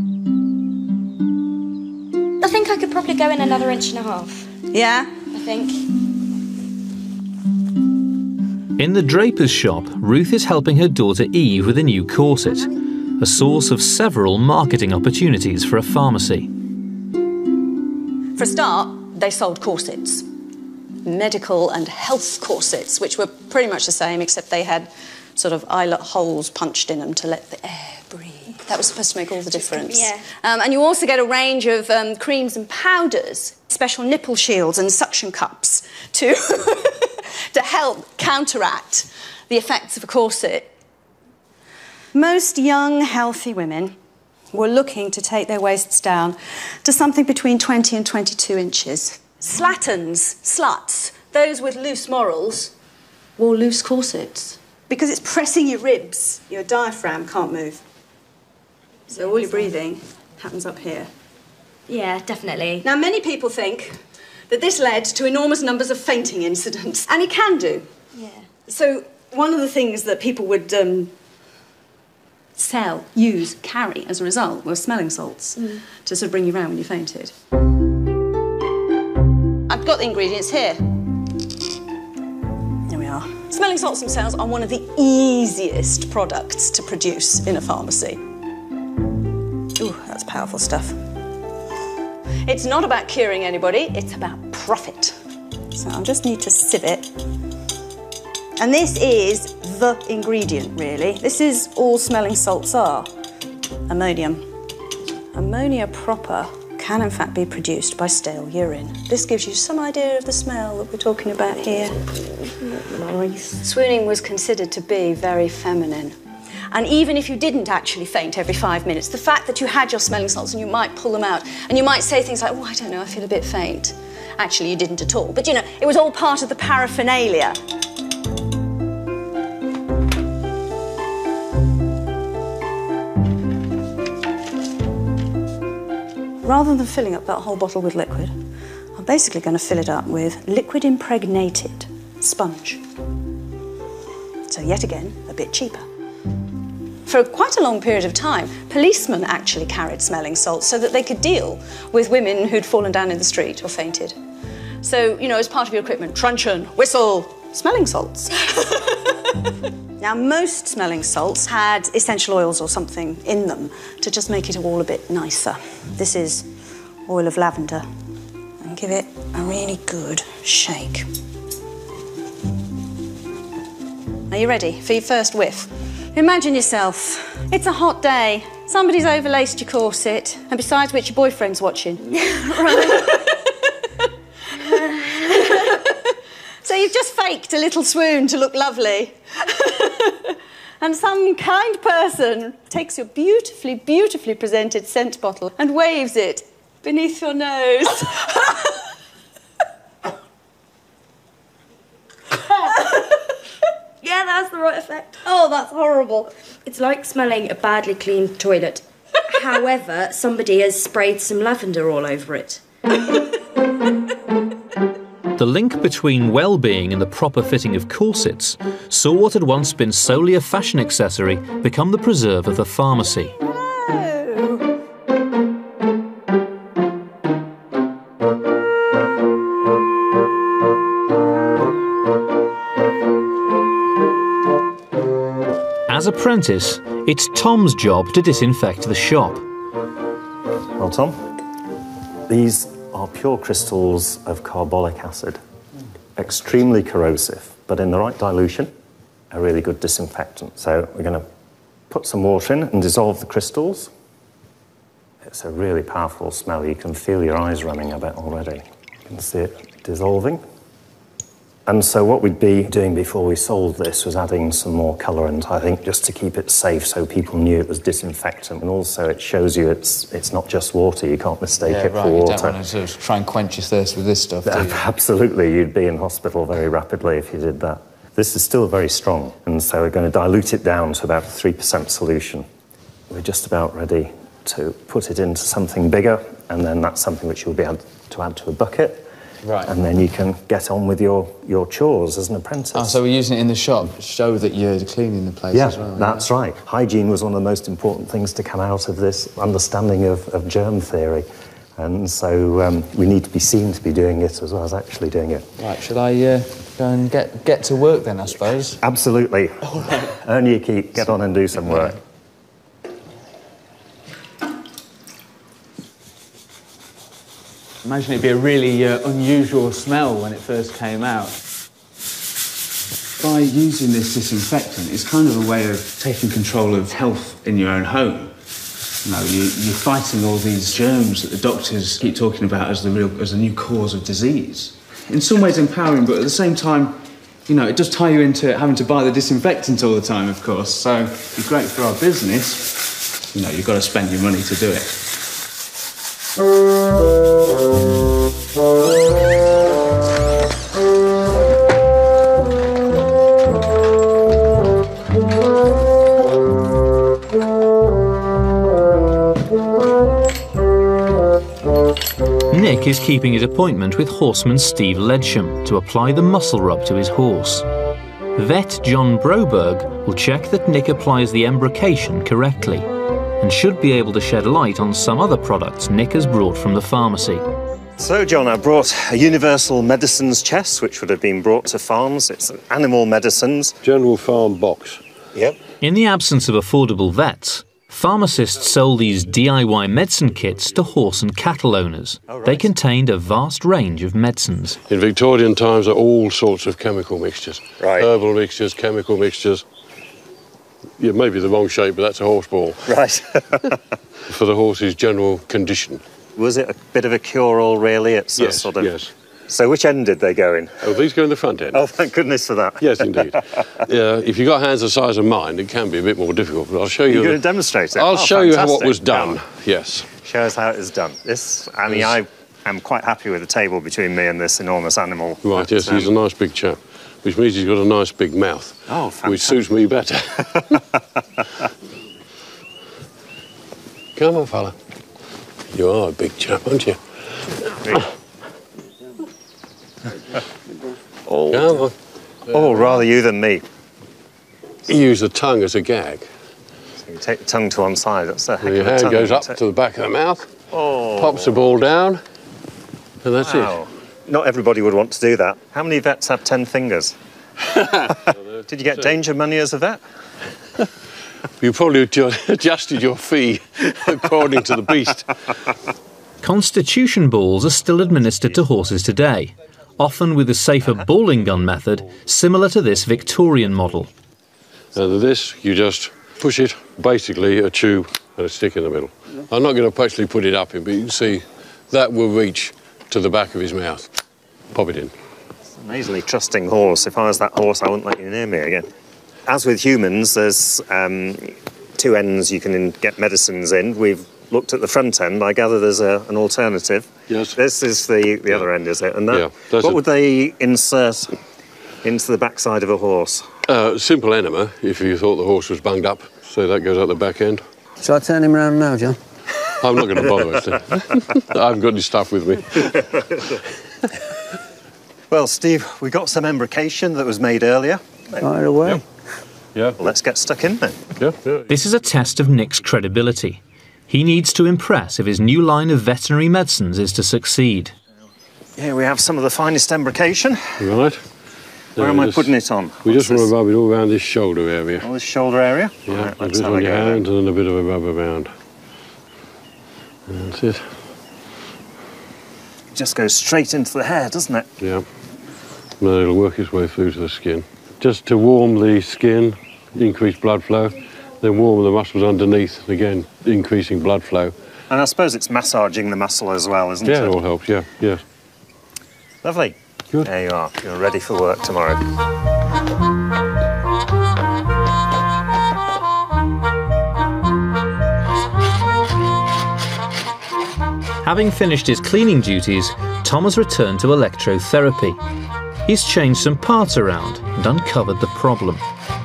[SPEAKER 7] I think I could probably go in another 1.5 inches.
[SPEAKER 5] Yeah?
[SPEAKER 7] I think.
[SPEAKER 1] In the draper's shop, Ruth is helping her daughter Eve with a new corset, a source of several marketing opportunities for a pharmacy.
[SPEAKER 5] For a start, they sold corsets. Medical and health corsets, which were pretty much the same, except they had sort of eyelet holes punched in them to let the air breathe. That was supposed to make all the difference.
[SPEAKER 7] Yeah.
[SPEAKER 5] And you also get a range of creams and powders, special nipple shields and suction cups to, to help counteract the effects of a corset. Most young, healthy women were looking to take their waists down to something between 20 and 22 inches. Slatterns, sluts, those with loose morals, wore loose corsets. Because it's pressing your ribs, your diaphragm can't move. So all your breathing happens up here.
[SPEAKER 7] Yeah, definitely.
[SPEAKER 5] Now, many people think that this led to enormous numbers of fainting incidents, and it can do.
[SPEAKER 7] Yeah.
[SPEAKER 5] So one of the things that people would sell, use, carry as a result were smelling salts to sort of bring you round when you fainted. I've got the ingredients here. There we are. are. Smelling salts themselves are one of the easiest products to produce in a pharmacy. Ooh, that's powerful stuff. It's not about curing anybody, it's about profit. So I just need to sieve it. And this is the ingredient, really. This is all smelling salts are. Ammonium. Ammonia proper can in fact be produced by stale urine. This gives you some idea of the smell that we're talking about here. Nice. Swooning was considered to be very feminine. And even if you didn't actually faint every 5 minutes, the fact that you had your smelling salts and you might pull them out and you might say things like, oh, I don't know, I feel a bit faint. Actually, you didn't at all. But, you know, it was all part of the paraphernalia. Rather than filling up that whole bottle with liquid, I'm basically going to fill it up with liquid impregnated sponge. So yet again, a bit cheaper. For quite a long period of time, policemen actually carried smelling salts so that they could deal with women who'd fallen down in the street or fainted. So, you know, as part of your equipment, truncheon, whistle, smelling salts. Now, most smelling salts had essential oils or something in them to just make it all a bit nicer. This is oil of lavender. And give it a really good shake. Are you ready for your first whiff? Imagine yourself. It's a hot day. Somebody's overlaced your corset, and besides which your boyfriend's watching. So you've just faked a little swoon to look lovely. And some kind person takes your beautifully, beautifully presented scent bottle and waves it beneath your nose.
[SPEAKER 7] Yeah, that's the right effect.
[SPEAKER 5] Oh, that's horrible.
[SPEAKER 7] It's like smelling a badly cleaned toilet. However, somebody has sprayed some lavender all over it.
[SPEAKER 1] The link between well-being and the proper fitting of corsets saw what had once been solely a fashion accessory become the preserve of the pharmacy. As apprentice, it's Tom's job to disinfect the shop.
[SPEAKER 2] Well, Tom, these are pure crystals of carbolic acid. Extremely corrosive, but in the right dilution, a really good disinfectant. So we're going to put some water in and dissolve the crystals. It's a really powerful smell. You can feel your eyes running a bit already. You can see it dissolving. And so what we'd be doing before we sold this was adding some more colourant, I think, just to keep it safe so people knew it was disinfectant. And also it shows you it's not just water, you can't mistake it for water.
[SPEAKER 13] You don't want to sort of try and quench your thirst with this stuff, do you?
[SPEAKER 2] Absolutely, you'd be in hospital very rapidly if you did that. This is still very strong, and so we're going to dilute it down to about 3% solution. We're just about ready to put it into something bigger, and then that's something which you'll be able to add to a bucket.
[SPEAKER 13] Right.
[SPEAKER 2] And then you can get on with your chores as an apprentice.
[SPEAKER 13] Oh, so we're using it in the shop to show that you're cleaning the place as well.
[SPEAKER 2] Yeah, that's right. Hygiene was one of the most important things to come out of this understanding of germ theory. And so we need to be seen to be doing it as well as actually doing it.
[SPEAKER 13] Right, should I go and get to work then, I suppose?
[SPEAKER 2] Absolutely.
[SPEAKER 13] All right.
[SPEAKER 2] Earn your keep, get on and do some work.
[SPEAKER 3] Imagine it'd be a really unusual smell when it first came out.
[SPEAKER 13] By using this disinfectant, it's kind of a way of taking control of health in your own home. You know, you're fighting all these germs that the doctors keep talking about as the new cause of disease. In some ways empowering, but at the same time, you know, it does tie you into having to buy the disinfectant all the time, of course. So it'd be great for our business. You know, you've got to spend your money to do it.
[SPEAKER 1] Nick is keeping his appointment with horseman Steve Ledsham to apply the muscle rub to his horse. Vet John Broberg will check that Nick applies the embrocation correctly and should be able to shed light on some other products Nick has brought from the pharmacy.
[SPEAKER 2] So, John, I brought a universal medicines chest, which would have been brought to farms. It's animal medicines.
[SPEAKER 12] General farm box.
[SPEAKER 2] Yep.
[SPEAKER 1] In the absence of affordable vets, pharmacists sold these DIY medicine kits to horse and cattle owners. They contained a vast range of medicines.
[SPEAKER 12] In Victorian times, are all sorts of chemical mixtures.
[SPEAKER 2] Right.
[SPEAKER 12] Herbal mixtures, chemical mixtures. Yeah, maybe the wrong shape, but that's a horse ball.
[SPEAKER 2] Right.
[SPEAKER 12] For the horse's general condition.
[SPEAKER 2] Was it a bit of a cure-all, really? It's
[SPEAKER 12] yes,
[SPEAKER 2] sort of...
[SPEAKER 12] yes.
[SPEAKER 2] So which end did they go in?
[SPEAKER 12] Oh, these go in the front end.
[SPEAKER 2] Oh, thank goodness for that.
[SPEAKER 12] Yes, indeed. If you've got hands the size of mine, it can be a bit more difficult, but I'll show you...
[SPEAKER 2] You're going to demonstrate it?
[SPEAKER 12] I'll show you
[SPEAKER 2] fantastic.
[SPEAKER 12] what was done, yes.
[SPEAKER 2] Show us how it is done. This, I mean, I am quite happy with the table between me and this enormous animal.
[SPEAKER 12] Right, yes, he's a nice big chap, which means he's got a nice big mouth.
[SPEAKER 2] Oh, fantastic.
[SPEAKER 12] Which suits me better. Come on, fella. You are a big chap, aren't you?
[SPEAKER 2] Oh.
[SPEAKER 12] Come on.
[SPEAKER 2] Oh, rather you than me.
[SPEAKER 12] You use the tongue as a gag.
[SPEAKER 2] So you take the tongue to one side, that's a heck
[SPEAKER 12] Your
[SPEAKER 2] of a
[SPEAKER 12] hand
[SPEAKER 2] tongue.
[SPEAKER 12] goes up to the back of the mouth,
[SPEAKER 2] Oh.
[SPEAKER 12] pops the ball down, and that's
[SPEAKER 2] Wow. Not everybody would want to do that. How many vets have 10 fingers? Did you get danger money as a vet?
[SPEAKER 12] You probably adjusted your fee according to the beast.
[SPEAKER 1] Constitution balls are still administered to horses today, often with a safer balling gun method similar to this Victorian model.
[SPEAKER 12] And this, you just push it, basically a tube and a stick in the middle. I'm not going to actually put it up in, but you can see that will reach to the back of his mouth. Pop it in.
[SPEAKER 2] It's an amazingly trusting horse. If I was that horse, I wouldn't let you near me again. As with humans, there's two ends you can get medicines in. We've looked at the front end. I gather there's an alternative.
[SPEAKER 12] Yes.
[SPEAKER 2] This is the other end, is it? And that,
[SPEAKER 12] Yeah,
[SPEAKER 2] what would they insert into the backside of a horse?
[SPEAKER 12] Simple enema, if you thought the horse was bunged up. So that goes out the back end.
[SPEAKER 21] Shall I turn him round now, John?
[SPEAKER 12] I'm not going to bother with it. I haven't got any stuff with me.
[SPEAKER 2] Well, Steve, we got some embrocation that was made earlier.
[SPEAKER 21] Fire away.
[SPEAKER 12] Yeah.
[SPEAKER 2] Well, let's get stuck in then.
[SPEAKER 12] Yeah.
[SPEAKER 1] This is a test of Nick's credibility. He needs to impress if his new line of veterinary medicines is to succeed.
[SPEAKER 2] Here we have some of the finest embrocation.
[SPEAKER 12] Right.
[SPEAKER 2] Where am I putting it on?
[SPEAKER 12] We just want to rub it all around this shoulder area.
[SPEAKER 2] On this shoulder area?
[SPEAKER 12] Yeah,
[SPEAKER 2] Right,
[SPEAKER 12] a
[SPEAKER 2] let's
[SPEAKER 12] bit
[SPEAKER 2] have
[SPEAKER 12] on
[SPEAKER 2] a
[SPEAKER 12] your
[SPEAKER 2] go
[SPEAKER 12] hand
[SPEAKER 2] then.
[SPEAKER 12] and then a bit of a rub around. That's it.
[SPEAKER 2] It just goes straight into the hair, doesn't it?
[SPEAKER 12] Yeah. And then it'll work its way through to the skin. Just to warm the skin, increase blood flow, then warm the muscles underneath, again, increasing blood flow.
[SPEAKER 2] And I suppose it's massaging the muscle as well, isn't it?
[SPEAKER 12] Yeah, it all helps, yeah, yeah.
[SPEAKER 2] Lovely.
[SPEAKER 12] Good.
[SPEAKER 2] There you are. You're ready for work tomorrow.
[SPEAKER 1] Having finished his cleaning duties, Tom has returned to electrotherapy. He's changed some parts around and uncovered the problem.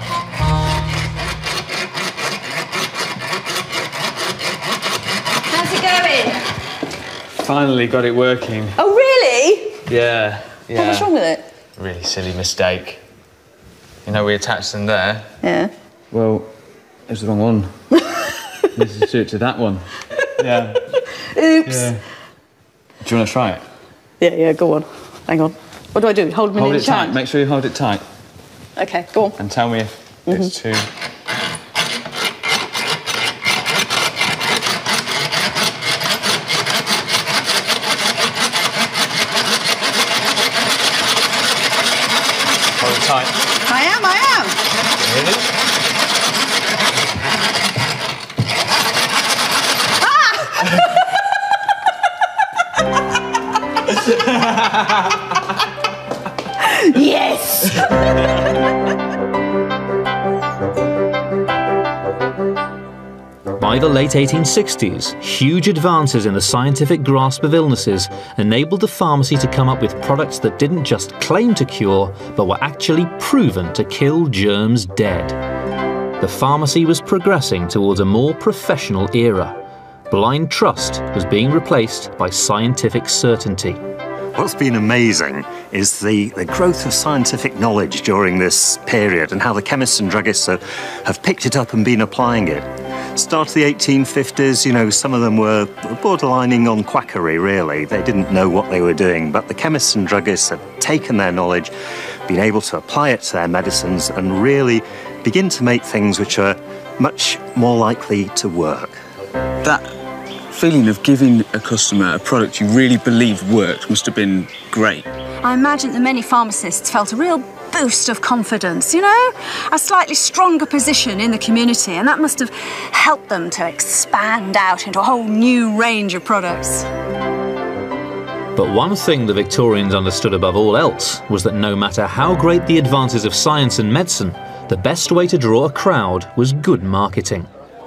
[SPEAKER 5] How's it going?
[SPEAKER 3] Finally got it working.
[SPEAKER 5] Oh, really?
[SPEAKER 3] Yeah.
[SPEAKER 5] What was wrong with it?
[SPEAKER 3] Really silly mistake. You know, we attached them there.
[SPEAKER 5] Yeah.
[SPEAKER 3] Well, it was the wrong one. This is to that one. Yeah.
[SPEAKER 5] Oops.
[SPEAKER 3] Yeah. Do you want to try it?
[SPEAKER 5] Yeah, go on. Hang on. What do I do? Hold me
[SPEAKER 3] Hold
[SPEAKER 5] in
[SPEAKER 3] it tight.
[SPEAKER 5] hand?
[SPEAKER 3] Make sure you hold it tight.
[SPEAKER 5] Okay, go on.
[SPEAKER 3] And tell me if it's too... Hold it tight.
[SPEAKER 5] I am.
[SPEAKER 3] Really?
[SPEAKER 5] Yes!
[SPEAKER 1] By the late 1860s, huge advances in the scientific grasp of illnesses enabled the pharmacy to come up with products that didn't just claim to cure, but were actually proven to kill germs dead. The pharmacy was progressing towards a more professional era. Blind trust was being replaced by scientific certainty.
[SPEAKER 2] What's been amazing is the growth of scientific knowledge during this period and how the chemists and druggists have picked it up and been applying it. Start of the 1850s, you know, some of them were borderlining on quackery, really. They didn't know what they were doing, but the chemists and druggists had taken their knowledge, been able to apply it to their medicines and really begin to make things which are much more likely to work.
[SPEAKER 13] That feeling of giving a customer a product you really believed worked must have been great.
[SPEAKER 5] I imagine that many pharmacists felt a real boost of confidence, you know? A slightly stronger position in the community, and that must have helped them to expand out into a whole new range of products.
[SPEAKER 1] But one thing the Victorians understood above all else was that no matter how great the advances of science and medicine, the best way to draw a crowd was good marketing.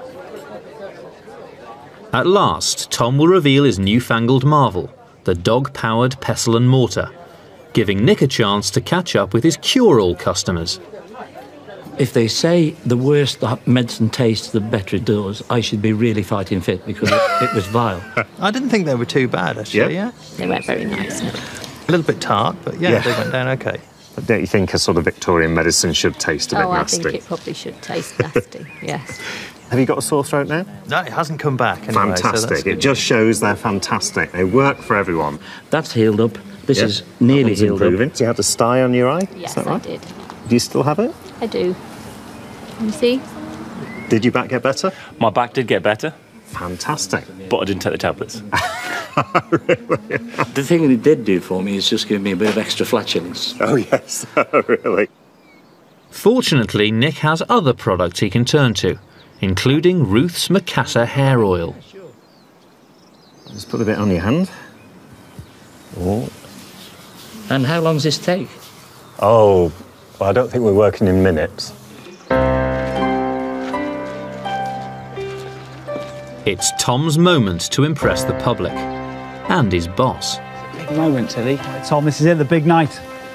[SPEAKER 1] At last, Tom will reveal his newfangled marvel, the dog-powered pestle and mortar, giving Nick a chance to catch up with his cure-all customers.
[SPEAKER 19] If they say the worse the medicine tastes, the better it does, I should be really fighting fit because it was vile.
[SPEAKER 11] I didn't think they were too bad, actually, yeah?
[SPEAKER 14] They weren't very nice.
[SPEAKER 11] A little bit tart, but yeah, they went down okay.
[SPEAKER 2] But don't you think a sort of Victorian medicine should taste a bit nasty?
[SPEAKER 14] I think it probably should taste nasty, yes.
[SPEAKER 2] Have you got a sore throat now?
[SPEAKER 11] No, it hasn't come back anyway.
[SPEAKER 2] Fantastic. It just shows they're fantastic. They work for everyone.
[SPEAKER 19] That's healed up. This is nearly healed up.
[SPEAKER 2] So you had a sty on your eye?
[SPEAKER 14] Yes,
[SPEAKER 2] is that right?
[SPEAKER 14] I did.
[SPEAKER 2] Do you still have it?
[SPEAKER 14] I do. You see?
[SPEAKER 2] Did your back get better?
[SPEAKER 23] My back did get better.
[SPEAKER 2] Fantastic.
[SPEAKER 23] But I didn't take the tablets.
[SPEAKER 2] Really?
[SPEAKER 19] The thing that it did do for me is just give me a bit of extra flatulence.
[SPEAKER 2] Oh, yes. Really?
[SPEAKER 1] Fortunately, Nick has other products he can turn to, including Ruth's Macassar hair oil.
[SPEAKER 2] Just put a bit on your hand. Oh.
[SPEAKER 19] And how long does this take?
[SPEAKER 2] Oh, well, I don't think we're working in minutes.
[SPEAKER 1] It's Tom's moment to impress the public and his boss.
[SPEAKER 3] Big moment, Tilly.
[SPEAKER 18] Tom, this is it, the big night.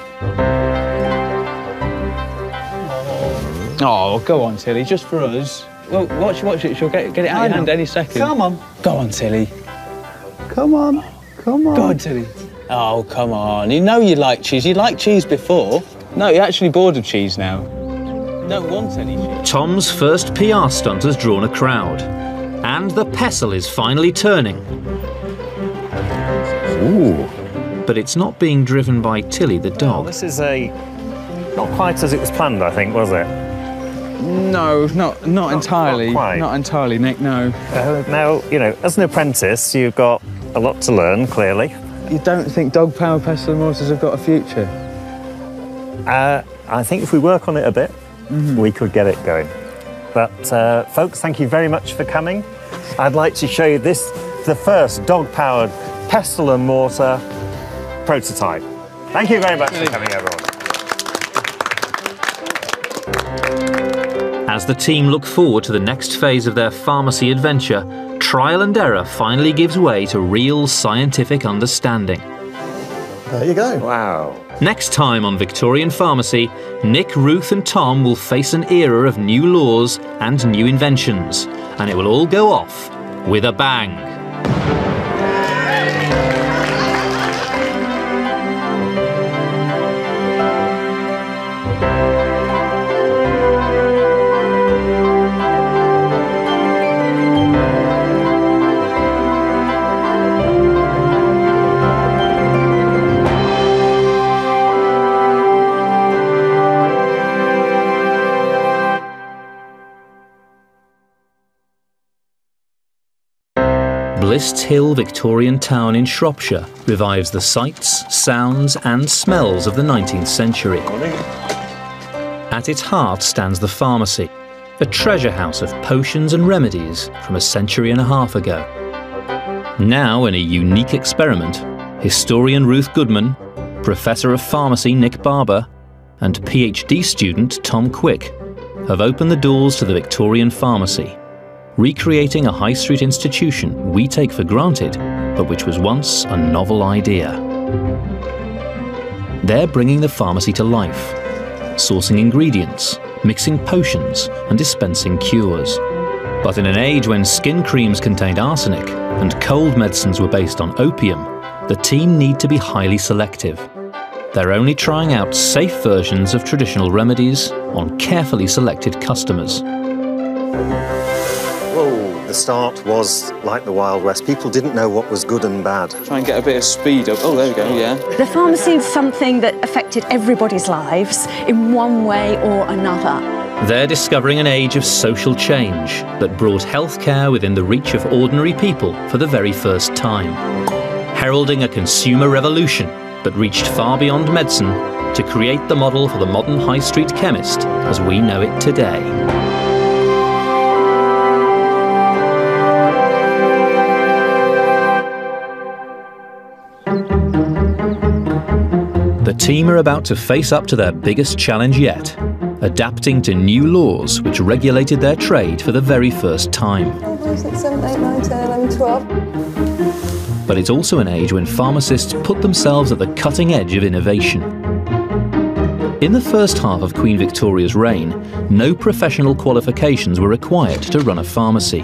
[SPEAKER 3] Oh, go on, Tilly, just for us. Well, watch it. She'll get it out of your hand any second.
[SPEAKER 18] Come on.
[SPEAKER 3] Go on, Tilly.
[SPEAKER 18] Come on. Come on.
[SPEAKER 3] Go on, Tilly. Oh, come on. You know you like cheese. You liked cheese before. No, you're actually bored of cheese now. You don't want any cheese.
[SPEAKER 1] Tom's first PR stunt has drawn a crowd. And the pestle is finally turning.
[SPEAKER 2] Ooh.
[SPEAKER 1] But it's not being driven by Tilly the dog.
[SPEAKER 2] Well, this is not quite as it was planned, I think, was it?
[SPEAKER 3] No, not entirely. Not entirely, Nick, no.
[SPEAKER 2] Now, you know, as an apprentice, you've got a lot to learn, clearly.
[SPEAKER 3] You don't think dog-powered pestle and mortars have got a future?
[SPEAKER 2] I think if we work on it a bit, we could get it going. But, folks, thank you very much for coming. I'd like to show you the first dog-powered pestle and mortar prototype. Thank you very much for coming, everyone.
[SPEAKER 1] As the team look forward to the next phase of their pharmacy adventure, trial and error finally gives way to real scientific understanding.
[SPEAKER 15] There you go.
[SPEAKER 2] Wow.
[SPEAKER 1] Next time on Victorian Pharmacy, Nick, Ruth and Tom will face an era of new laws and new inventions, and it will all go off with a bang. Blists Hill Victorian Town in Shropshire revives the sights, sounds and smells of the 19th century. At its heart stands the pharmacy, a treasure house of potions and remedies from a century and a half ago. Now, in a unique experiment, historian Ruth Goodman, Professor of Pharmacy Nick Barber and PhD student Tom Quick have opened the doors to the Victorian Pharmacy, recreating a high street institution we take for granted, but which was once a novel idea. They're bringing the pharmacy to life, sourcing ingredients, mixing potions and dispensing cures. But in an age when skin creams contained arsenic and cold medicines were based on opium, the team need to be highly selective. They're only trying out safe versions of traditional remedies on carefully selected customers.
[SPEAKER 2] Whoa, the start was like the Wild West. People didn't know what was good and bad.
[SPEAKER 3] Try and get a bit of speed up. Oh, there we go, yeah.
[SPEAKER 5] The pharmacy is something that affected everybody's lives in one way or another.
[SPEAKER 1] They're discovering an age of social change that brought healthcare within the reach of ordinary people for the very first time, heralding a consumer revolution that reached far beyond medicine to create the model for the modern high street chemist as we know it today. The team are about to face up to their biggest challenge yet, adapting to new laws which regulated their trade for the very first time.
[SPEAKER 4] 5, 6, 7, 8, 9, 10, 11, 12.
[SPEAKER 1] But it's also an age when pharmacists put themselves at the cutting edge of innovation. In the first half of Queen Victoria's reign, no professional qualifications were required to run a pharmacy.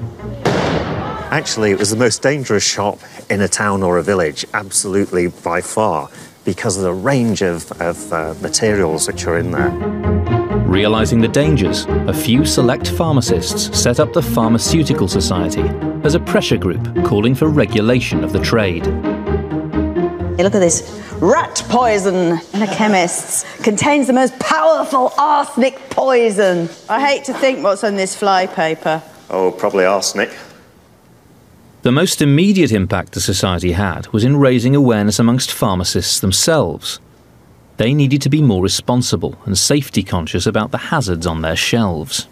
[SPEAKER 2] Actually, it was the most dangerous shop in a town or a village, absolutely by far, because of the range of materials which are in there.
[SPEAKER 1] Realising the dangers, a few select pharmacists set up the Pharmaceutical Society as a pressure group calling for regulation of the trade.
[SPEAKER 5] Hey, look at this. Rat poison in a chemist's contains the most powerful arsenic poison. I hate to think what's on this fly paper.
[SPEAKER 2] Oh, probably arsenic.
[SPEAKER 1] The most immediate impact the society had was in raising awareness amongst pharmacists themselves. They needed to be more responsible and safety conscious about the hazards on their shelves.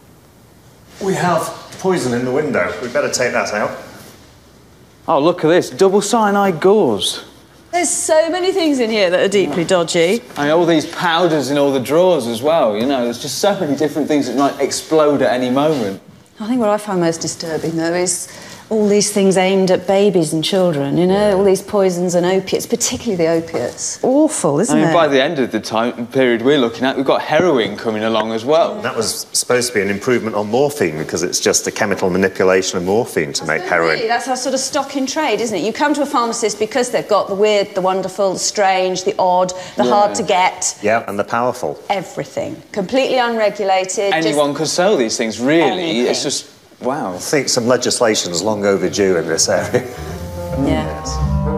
[SPEAKER 2] We have poison in the window. We'd better take that out.
[SPEAKER 3] Oh, look at this. Double cyanide gauze.
[SPEAKER 5] There's so many things in here that are deeply dodgy.
[SPEAKER 3] I mean, all these powders in all the drawers as well, you know, there's just so many different things that might explode at any moment.
[SPEAKER 5] I think what I find most disturbing, though, is all these things aimed at babies and children, you know, all these poisons and opiates, particularly the opiates. Awful, isn't it?
[SPEAKER 3] By the end of the time period we're looking at, we've got heroin coming along as well.
[SPEAKER 2] That was supposed to be an improvement on morphine because it's just a chemical manipulation of morphine to make heroin.
[SPEAKER 5] Really, that's our sort of stock in trade, isn't it? You come to a pharmacist because they've got the weird, the wonderful, the strange, the odd, the hard to get.
[SPEAKER 2] Yeah, and the powerful.
[SPEAKER 5] Everything. Completely unregulated.
[SPEAKER 3] Anyone could sell these things, really.
[SPEAKER 5] Anything.
[SPEAKER 3] It's just... wow.
[SPEAKER 2] I think some legislation is long overdue in this area.
[SPEAKER 5] Yes.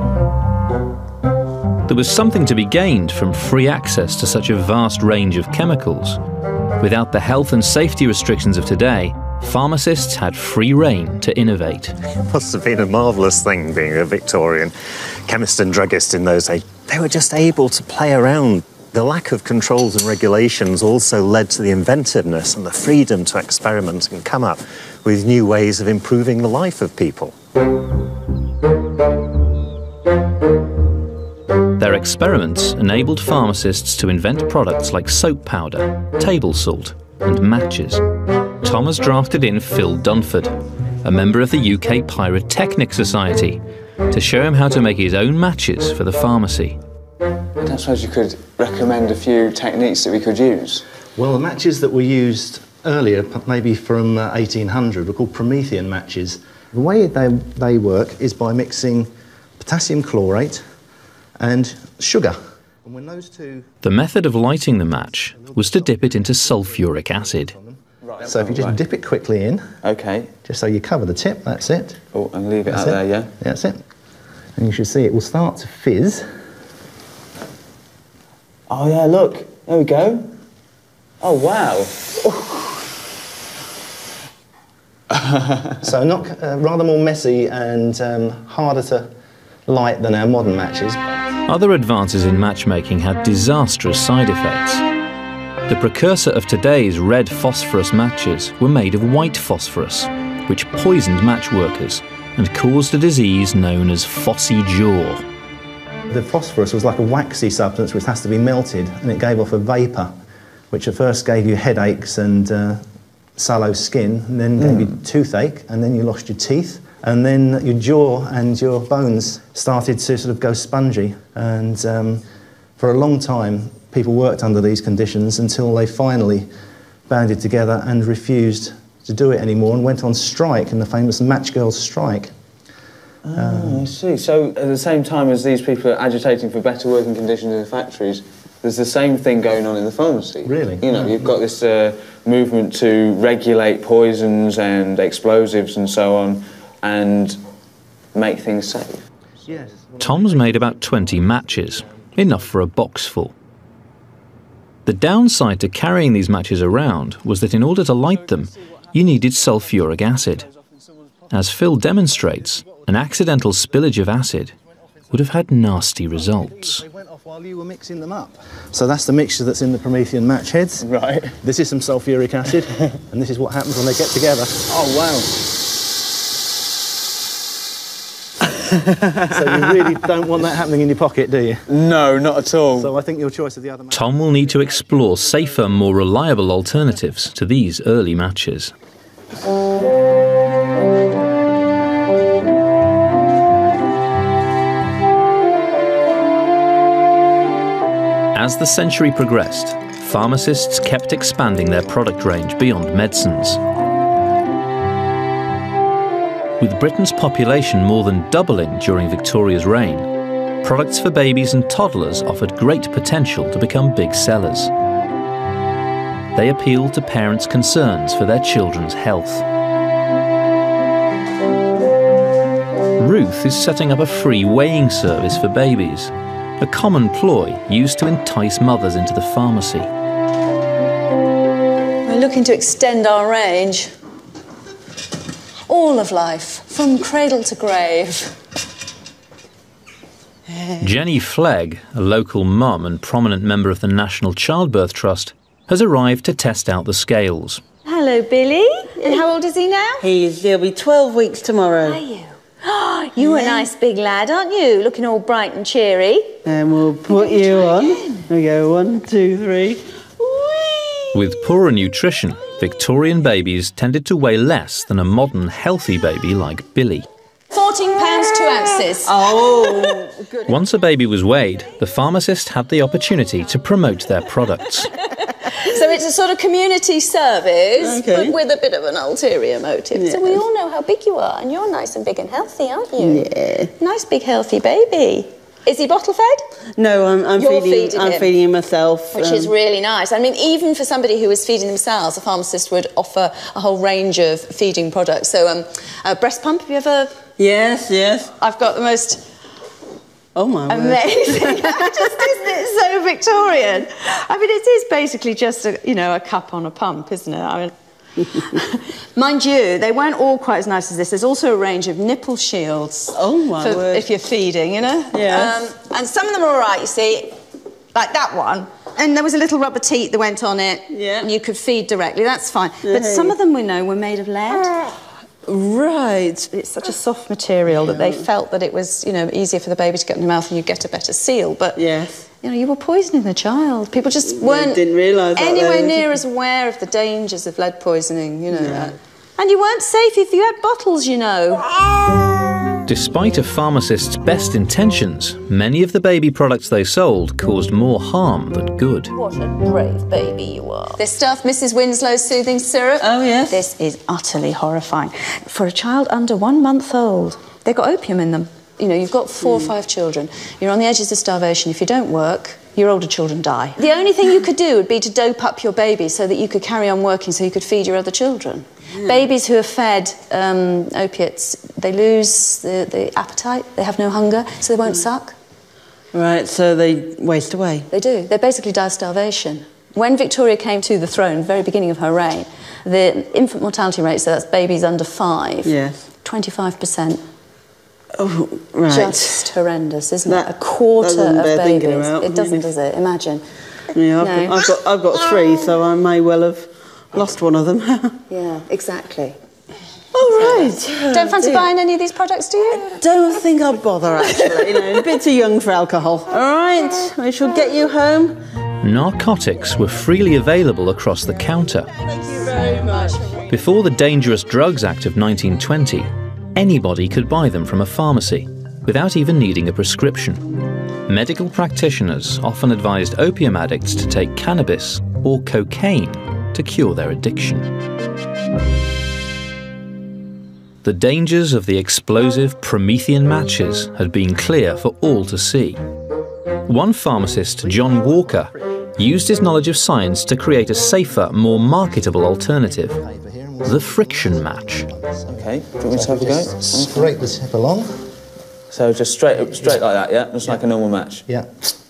[SPEAKER 1] There was something to be gained from free access to such a vast range of chemicals. Without the health and safety restrictions of today, pharmacists had free rein to innovate.
[SPEAKER 2] It must have been a marvellous thing being a Victorian chemist and druggist in those days. They were just able to play around. The lack of controls and regulations also led to the inventiveness and the freedom to experiment and come up with new ways of improving the life of people.
[SPEAKER 1] Their experiments enabled pharmacists to invent products like soap powder, table salt, and matches. Tom has drafted in Phil Dunford, a member of the UK Pyrotechnic Society, to show him how to make his own matches for the pharmacy.
[SPEAKER 3] I don't suppose you could recommend a few techniques that we could use?
[SPEAKER 11] Well, the matches that were used earlier, maybe from 1800, were called Promethean matches. The way they work is by mixing potassium chlorate and sugar. And when those two...
[SPEAKER 1] The method of lighting the match was to dip it into sulfuric acid.
[SPEAKER 11] So if you just dip it quickly in...
[SPEAKER 3] OK.
[SPEAKER 11] Just so you cover the tip, that's it.
[SPEAKER 3] Oh, and leave it out there, yeah?
[SPEAKER 11] That's it. And you should see it will start to fizz.
[SPEAKER 3] Oh, yeah, look. There we go. Oh, wow.
[SPEAKER 11] So rather more messy and harder to light than our modern matches.
[SPEAKER 1] Other advances in matchmaking had disastrous side effects. The precursor of today's red phosphorus matches were made of white phosphorus, which poisoned matchworkers and caused a disease known as phossy jaw.
[SPEAKER 11] The phosphorus was like a waxy substance which has to be melted, and it gave off a vapour, which at first gave you headaches and sallow skin, and then gave you toothache, and then you lost your teeth, and then your jaw and your bones started to sort of go spongy. And for a long time, people worked under these conditions until they finally banded together and refused to do it anymore and went on strike in the famous Match Girls strike.
[SPEAKER 3] I see. So at the same time as these people are agitating for better working conditions in the factories, There's the same thing going on in the pharmacy.
[SPEAKER 11] Really?
[SPEAKER 3] You know, you've got this movement to regulate poisons and explosives and so on, and make things safe.
[SPEAKER 11] Yes.
[SPEAKER 1] Tom's made about 20 matches, enough for a box full. The downside to carrying these matches around was that in order to light them, you needed sulfuric acid. As Phil demonstrates, an accidental spillage of acid would have had nasty results.
[SPEAKER 11] They went off while you were mixing them up. So that's the mixture that's in the Promethean match heads.
[SPEAKER 3] Right.
[SPEAKER 11] This is some sulfuric acid, and this is what happens when they get together.
[SPEAKER 3] Oh, wow.
[SPEAKER 11] So you really don't want that happening in your pocket, do you?
[SPEAKER 3] No, not at all.
[SPEAKER 11] So I think your choice of the other match...
[SPEAKER 1] Tom will need to explore safer, more reliable alternatives to these early matches. As the century progressed, pharmacists kept expanding their product range beyond medicines. With Britain's population more than doubling during Victoria's reign, products for babies and toddlers offered great potential to become big sellers. They appealed to parents' concerns for their children's health. Ruth is setting up a free weighing service for babies, a common ploy used to entice mothers into the pharmacy.
[SPEAKER 5] We're looking to extend our range. All of life, from cradle to grave.
[SPEAKER 1] Jenny Flegg, a local mum and prominent member of the National Childbirth Trust, has arrived to test out the scales.
[SPEAKER 5] Hello, Billy. And how old is he now?
[SPEAKER 10] He'll be 12 weeks tomorrow.
[SPEAKER 5] Are you? You're a nice big lad, aren't you? Looking all bright and cheery.
[SPEAKER 10] And we'll put you on. We go 1, 2, 3.
[SPEAKER 1] With poorer nutrition, Victorian babies tended to weigh less than a modern healthy baby like Billy.
[SPEAKER 5] 14 pounds 2 ounces.
[SPEAKER 10] Oh, good.
[SPEAKER 1] Once a baby was weighed, the pharmacist had the opportunity to promote their products.
[SPEAKER 5] So it's a sort of community service, but with a bit of an ulterior motive.
[SPEAKER 10] Yeah.
[SPEAKER 5] So we all know how big you are, and you're nice and big and healthy, aren't you?
[SPEAKER 10] Yeah.
[SPEAKER 5] Nice big healthy baby. Is he bottle fed?
[SPEAKER 10] No, I'm feeding him myself.
[SPEAKER 5] Which is really nice. I mean, even for somebody who is feeding themselves, a pharmacist would offer a whole range of feeding products. So, breast pump, have you ever?
[SPEAKER 10] Yes, yes.
[SPEAKER 5] I've got the most...
[SPEAKER 10] Oh my word.
[SPEAKER 5] Amazing. Just isn't it so Victorian? I mean, it is basically just a cup on a pump, isn't it? I mean, mind you, they weren't all quite as nice as this. There's also a range of nipple shields.
[SPEAKER 10] Oh my word.
[SPEAKER 5] If you're feeding, you know?
[SPEAKER 10] Yeah.
[SPEAKER 5] And some of them are all right, you see, like that one. And there was a little rubber teat that went on it.
[SPEAKER 10] Yeah.
[SPEAKER 5] And you could feed directly, that's fine. But some of them we know were made of lead.
[SPEAKER 10] Right.
[SPEAKER 5] It's such a soft material that they felt that it was, easier for the baby to get in the mouth and you get a better seal. But, you were poisoning the child. People just weren't
[SPEAKER 10] didn't realise that
[SPEAKER 5] anywhere near as aware of the dangers of lead poisoning, that. And you weren't safe if you had bottles,
[SPEAKER 1] Despite a pharmacist's best intentions, many of the baby products they sold caused more harm than good.
[SPEAKER 5] What a brave baby you are. This stuff, Mrs. Winslow's soothing syrup.
[SPEAKER 10] Oh, yes.
[SPEAKER 5] This is utterly horrifying. For a child under 1 month old, they've got opium in them. You've got 4 or 5 children. You're on the edges of starvation. If you don't work, your older children die. The only thing you could do would be to dope up your baby so that you could carry on working so you could feed your other children. Babies who are fed opiates, they lose the appetite, they have no hunger, so they won't suck.
[SPEAKER 10] Right, so they waste away.
[SPEAKER 5] They do. They basically die of starvation. When Victoria came to the throne, very beginning of her reign, the infant mortality rate, so that's babies under 5, 25%.
[SPEAKER 10] Oh, right.
[SPEAKER 5] Just horrendous, isn't it? A quarter of babies. It doesn't, does it? Imagine.
[SPEAKER 10] Yeah, I've got 3, so I may well have lost one of them.
[SPEAKER 5] Yeah, exactly.
[SPEAKER 10] All right.
[SPEAKER 5] Don't fancy buying any of these products, do you?
[SPEAKER 10] Don't think I'll bother, actually. A bit too young for alcohol. All right, we shall get you home.
[SPEAKER 1] Narcotics were freely available across the counter.
[SPEAKER 10] Thank you very much.
[SPEAKER 1] Before the Dangerous Drugs Act of 1920, anybody could buy them from a pharmacy without even needing a prescription. Medical practitioners often advised opium addicts to take cannabis or cocaine to cure their addiction. The dangers of the explosive Promethean matches had been clear for all to see. One pharmacist, John Walker, used his knowledge of science to create a safer, more marketable alternative, the friction match.
[SPEAKER 13] Okay, do you want me to have a go?
[SPEAKER 11] Scrape the tip along.
[SPEAKER 13] So just straight like that, yeah? Just like a normal match?
[SPEAKER 11] Yeah.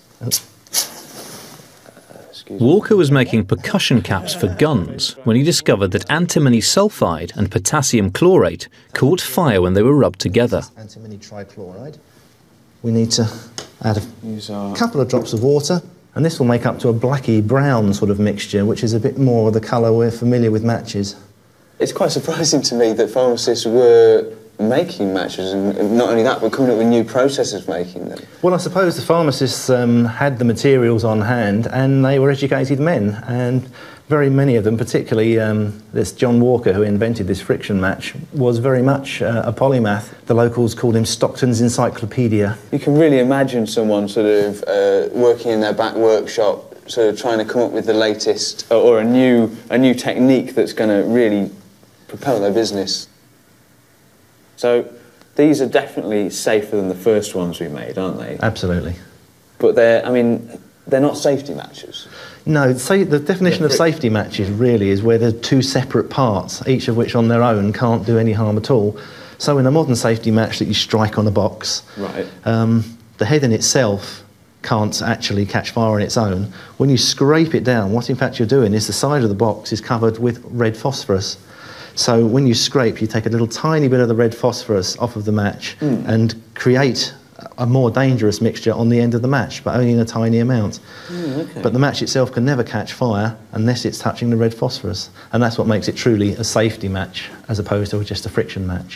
[SPEAKER 1] Walker was making percussion caps for guns when he discovered that antimony sulfide and potassium chlorate caught fire when they were rubbed together.
[SPEAKER 11] Antimony trichloride. We need to add a couple of drops of water, and this will make up to a blacky brown sort of mixture, which is a bit more the colour we're familiar with matches.
[SPEAKER 13] It's quite surprising to me that pharmacists were making matches, and not only that, but coming up with new processes for making them.
[SPEAKER 11] Well, I suppose the pharmacists had the materials on hand, and they were educated men, and very many of them, particularly this John Walker, who invented this friction match, was very much a polymath. The locals called him Stockton's Encyclopedia.
[SPEAKER 13] You can really imagine someone sort of working in their back workshop, sort of trying to come up with the latest or a new technique that's going to really propel their business. So these are definitely safer than the first ones we made, aren't they?
[SPEAKER 11] Absolutely.
[SPEAKER 13] But they're not safety matches.
[SPEAKER 11] No, the definition of safety matches really is where there's two separate parts, each of which on their own can't do any harm at all. So in a modern safety match that you strike on a box,
[SPEAKER 13] right.
[SPEAKER 11] The head in itself can't actually catch fire on its own. When you scrape it down, what in fact you're doing is the side of the box is covered with red phosphorus. So when you scrape, you take a little tiny bit of the red phosphorus off of the match and create a more dangerous mixture on the end of the match, but only in a tiny amount.
[SPEAKER 13] Okay.
[SPEAKER 11] But the match itself can never catch fire unless it's touching the red phosphorus. And that's what makes it truly a safety match, as opposed to just a friction match.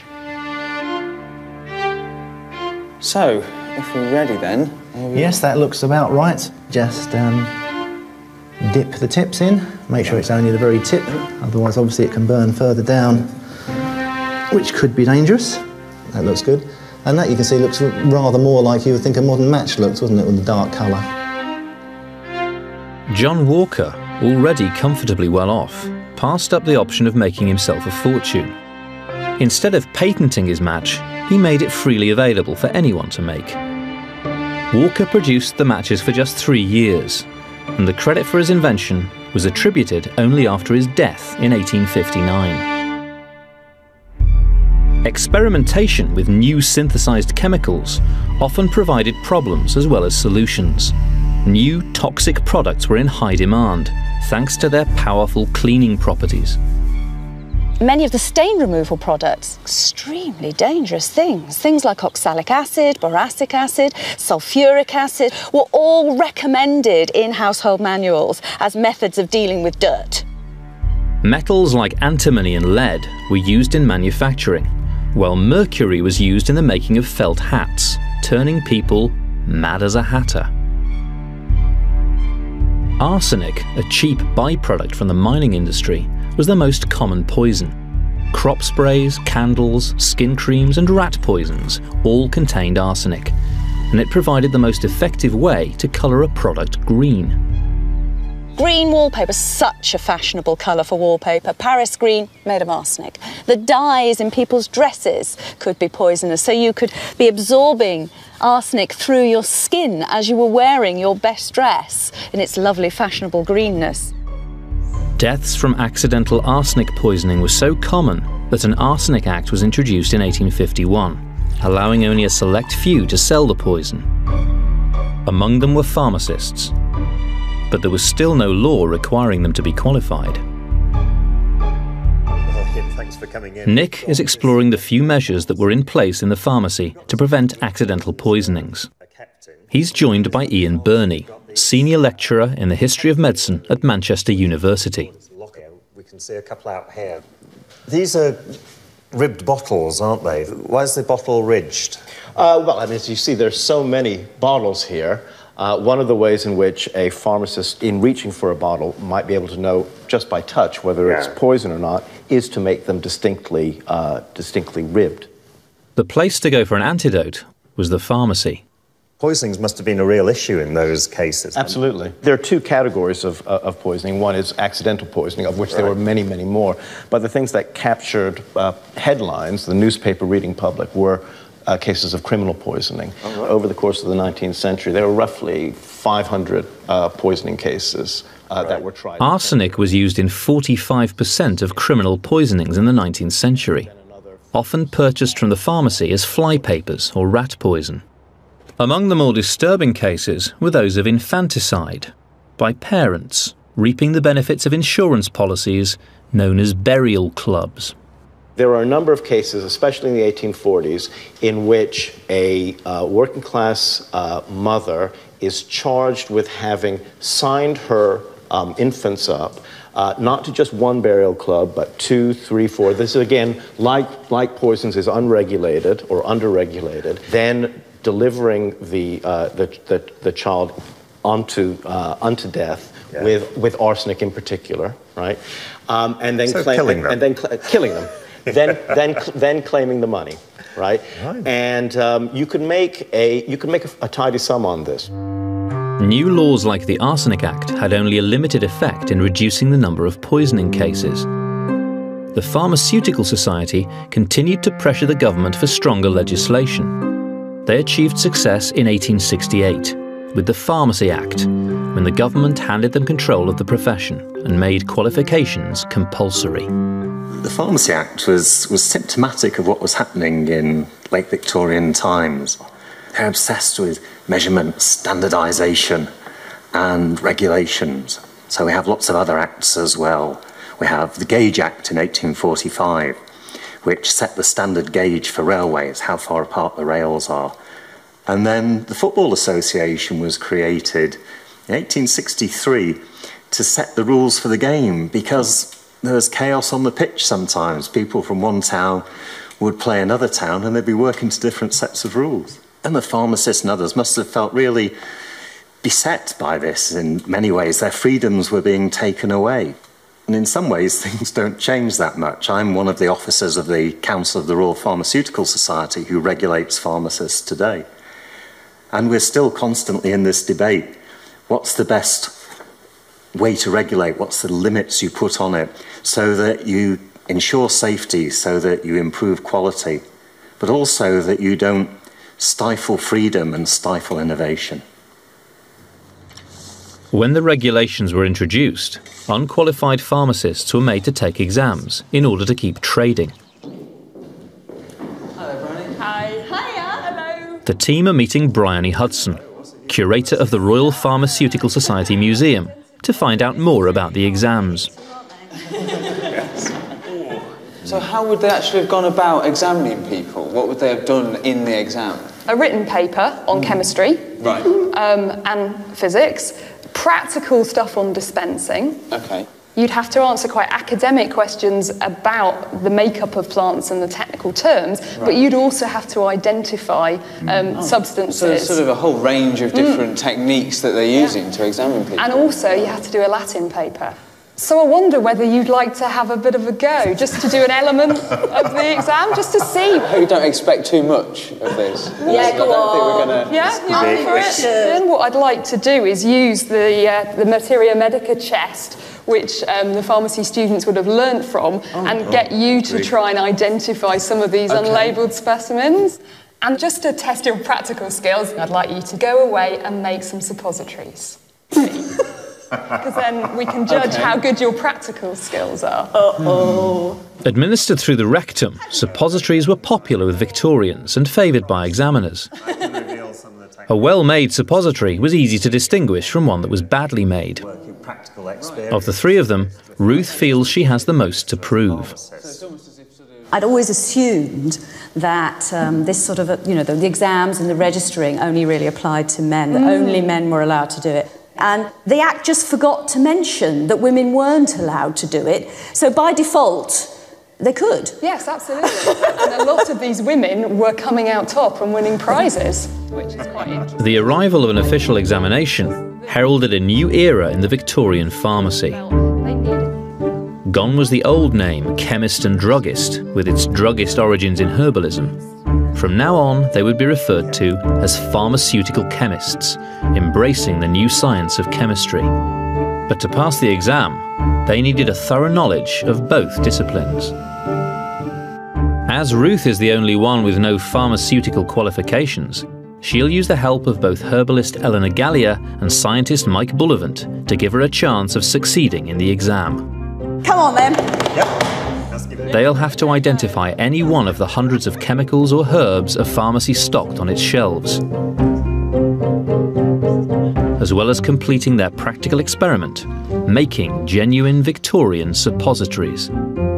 [SPEAKER 13] So, if we're ready then...
[SPEAKER 11] Yes, that looks about right. Just dip the tips in, make sure it's only the very tip, otherwise obviously it can burn further down, which could be dangerous. That looks good. And that, you can see, looks rather more like you would think a modern match looks, wasn't it, with the dark colour.
[SPEAKER 1] John Walker, already comfortably well off, passed up the option of making himself a fortune. Instead of patenting his match, he made it freely available for anyone to make. Walker produced the matches for just 3 years, and the credit for his invention was attributed only after his death in 1859. Experimentation with new synthesized chemicals often provided problems as well as solutions. New toxic products were in high demand, thanks to their powerful cleaning properties.
[SPEAKER 5] Many of the stain removal products, extremely dangerous things. Things like oxalic acid, boracic acid, sulfuric acid, were all recommended in household manuals as methods of dealing with dirt.
[SPEAKER 1] Metals like antimony and lead were used in manufacturing, while mercury was used in the making of felt hats, turning people mad as a hatter. Arsenic, a cheap byproduct from the mining industry, was the most common poison. Crop sprays, candles, skin creams and rat poisons all contained arsenic, and it provided the most effective way to colour a product green.
[SPEAKER 5] Green wallpaper, such a fashionable colour for wallpaper. Paris green, made of arsenic. The dyes in people's dresses could be poisonous, so you could be absorbing arsenic through your skin as you were wearing your best dress in its lovely fashionable greenness.
[SPEAKER 1] Deaths from accidental arsenic poisoning were so common that an Arsenic Act was introduced in 1851, allowing only a select few to sell the poison. Among them were pharmacists, but there was still no law requiring them to be qualified.
[SPEAKER 2] Thanks for coming in.
[SPEAKER 1] Nick is exploring the few measures that were in place in the pharmacy to prevent accidental poisonings. He's joined by Ian Burney, Senior Lecturer in the History of Medicine at Manchester University.
[SPEAKER 2] We can see a couple out here. These are ribbed bottles, aren't they? Why is the bottle ridged?
[SPEAKER 16] Well, I mean, as you see, there's so many bottles here. One of the ways in which a pharmacist, in reaching for a bottle, might be able to know just by touch whether it's poison or not, is to make them distinctly ribbed.
[SPEAKER 1] The place to go for an antidote was the pharmacy.
[SPEAKER 2] Poisonings must have been a real issue in those cases.
[SPEAKER 16] Absolutely. There are two categories of poisoning. One is accidental poisoning, of which there were many, many more. But the things that captured headlines, the newspaper reading public, were cases of criminal poisoning. Over the course of the 19th century, there were roughly 500 poisoning cases that were tried.
[SPEAKER 1] Arsenic was used in 45% of criminal poisonings in the 19th century, often purchased from the pharmacy as flypapers or rat poison. Among the more disturbing cases were those of infanticide, by parents reaping the benefits of insurance policies known as burial clubs.
[SPEAKER 16] There are a number of cases, especially in the 1840s, in which a working class mother is charged with having signed her infants up, not to just one burial club, but 2, 3, 4. This, again, like poisons, is unregulated or underregulated. Then delivering the child unto death, with arsenic in particular, right? And then killing them. And then killing them. then claiming the money, right? And you could make a tidy sum on this.
[SPEAKER 1] New laws like the Arsenic Act had only a limited effect in reducing the number of poisoning cases. The Pharmaceutical Society continued to pressure the government for stronger legislation. They achieved success in 1868 with the Pharmacy Act, when the government handed them control of the profession and made qualifications compulsory.
[SPEAKER 2] The Pharmacy Act was symptomatic of what was happening in late Victorian times. They're obsessed with measurements, standardisation and regulations. So we have lots of other acts as well. We have the Gauge Act in 1845, which set the standard gauge for railways, how far apart the rails are. And then the Football Association was created in 1863 to set the rules for the game, because there was chaos on the pitch sometimes. People from one town would play another town and they'd be working to different sets of rules. And the pharmacists and others must have felt really beset by this. In many ways, their freedoms were being taken away. And in some ways, things don't change that much. I'm one of the officers of the Council of the Royal Pharmaceutical Society who regulates pharmacists today. And we're still constantly in this debate. What's the best way to regulate? What's the limits you put on it so that you ensure safety, so that you improve quality, but also that you don't stifle freedom and stifle innovation?
[SPEAKER 1] When the regulations were introduced, unqualified pharmacists were made to take exams in order to keep trading. The team are meeting Bryony Hudson, curator of the Royal Pharmaceutical Society Museum, to find out more about the exams.
[SPEAKER 3] So how would they actually have gone about examining people? What would they have done in the exam?
[SPEAKER 9] A written paper on chemistry,
[SPEAKER 3] right,
[SPEAKER 9] and physics, practical stuff on dispensing.
[SPEAKER 3] Okay.
[SPEAKER 9] You'd have to answer quite academic questions about the makeup of plants and the technical terms, but you'd also have to identify substances.
[SPEAKER 3] So there's sort of a whole range of different techniques that they're using to examine people.
[SPEAKER 9] And also you have to do a Latin paper. So I wonder whether you'd like to have a bit of a go, just to do an element of the exam, just to see.
[SPEAKER 3] I hope you don't expect too much of this.
[SPEAKER 9] Yeah, go on. Yeah, you're up for it? Then what I'd like to do is use the Materia Medica chest, which the pharmacy students would have learnt from, and get you to try and identify some of these unlabelled specimens. And just to test your practical skills, I'd like you to go away and make some suppositories. Because then we can judge how good your practical skills are.
[SPEAKER 1] Administered through the rectum, suppositories were popular with Victorians and favoured by examiners. A well-made suppository was easy to distinguish from one that was badly made. Of the three of them, Ruth feels she has the most to prove.
[SPEAKER 5] I'd always assumed that this sort of, the exams and the registering only really applied to men, that only men were allowed to do it. And the Act just forgot to mention that women weren't allowed to do it. So by default, they could.
[SPEAKER 9] Yes, absolutely. And a lot of these women were coming out top and winning prizes, which is quite interesting.
[SPEAKER 1] The arrival of an official examination heralded a new era in the Victorian pharmacy. Gone was the old name chemist and druggist, with its druggist origins in herbalism. From now on, they would be referred to as pharmaceutical chemists, embracing the new science of chemistry. But to pass the exam, they needed a thorough knowledge of both disciplines. As Ruth is the only one with no pharmaceutical qualifications, she'll use the help of both herbalist Eleanor Gallia and scientist Mike Bullivant to give her a chance of succeeding in the exam.
[SPEAKER 5] Come on, then.
[SPEAKER 1] They'll have to identify any one of the hundreds of chemicals or herbs a pharmacy stocked on its shelves, as well as completing their practical experiment, making genuine Victorian suppositories.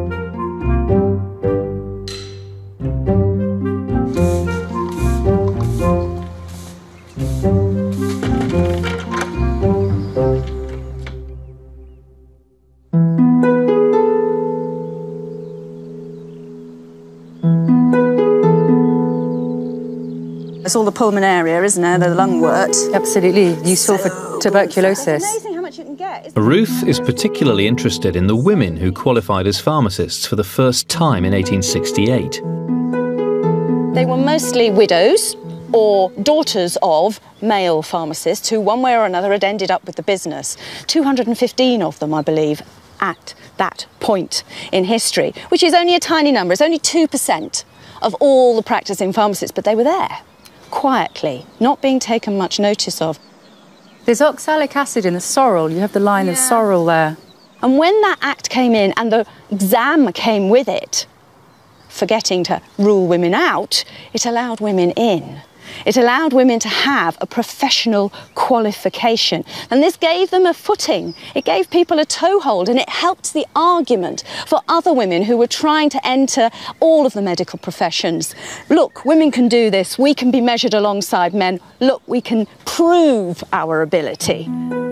[SPEAKER 5] It's all the pulmonaria, isn't it? The lungwort.
[SPEAKER 8] Absolutely, useful for tuberculosis.
[SPEAKER 5] Amazing how much you can get.
[SPEAKER 1] Ruth is particularly interested in the women who qualified as pharmacists for the first time in 1868.
[SPEAKER 5] They were mostly widows or daughters of male pharmacists who, one way or another, had ended up with the business. 215 of them, I believe, at that point in history, which is only a tiny number. It's only 2% of all the practicing pharmacists, but they were there, quietly, not being taken much notice of.
[SPEAKER 8] There's oxalic acid in the sorrel. You have the line of sorrel there.
[SPEAKER 5] And when that act came in and the exam came with it, forgetting to rule women out, it allowed women in. It allowed women to have a professional qualification. And this gave them a footing. It gave people a toehold, and it helped the argument for other women who were trying to enter all of the medical professions. Look, women can do this. We can be measured alongside men. Look, we can prove our ability.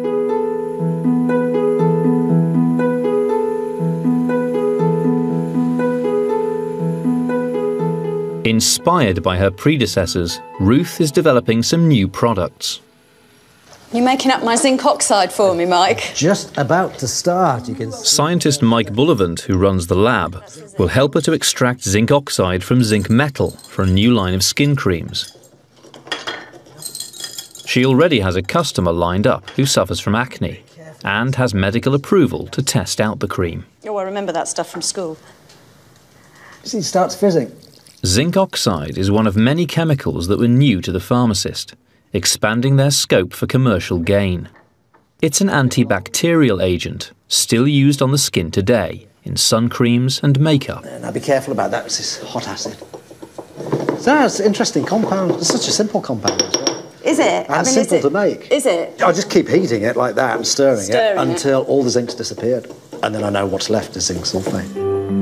[SPEAKER 1] Inspired by her predecessors, Ruth is developing some new products.
[SPEAKER 5] You're making up my zinc oxide for me, Mike.
[SPEAKER 15] Just about to start, you can see.
[SPEAKER 1] Scientist Mike Bullivant, who runs the lab, will help her to extract zinc oxide from zinc metal for a new line of skin creams. She already has a customer lined up who suffers from acne and has medical approval to test out the cream.
[SPEAKER 5] Oh, I remember that stuff from school.
[SPEAKER 15] See, it starts fizzing.
[SPEAKER 1] Zinc oxide is one of many chemicals that were new to the pharmacist, expanding their scope for commercial gain. It's an antibacterial agent, still used on the skin today, in sun creams and makeup.
[SPEAKER 15] Now be careful about that, it's this hot acid. So it's an interesting compound. It's such a simple compound as well.
[SPEAKER 5] Is it?
[SPEAKER 15] And simple to make.
[SPEAKER 5] Is it?
[SPEAKER 15] I just keep heating it like that and stirring it until all the zinc's disappeared. And then I know what's left is zinc sulfate.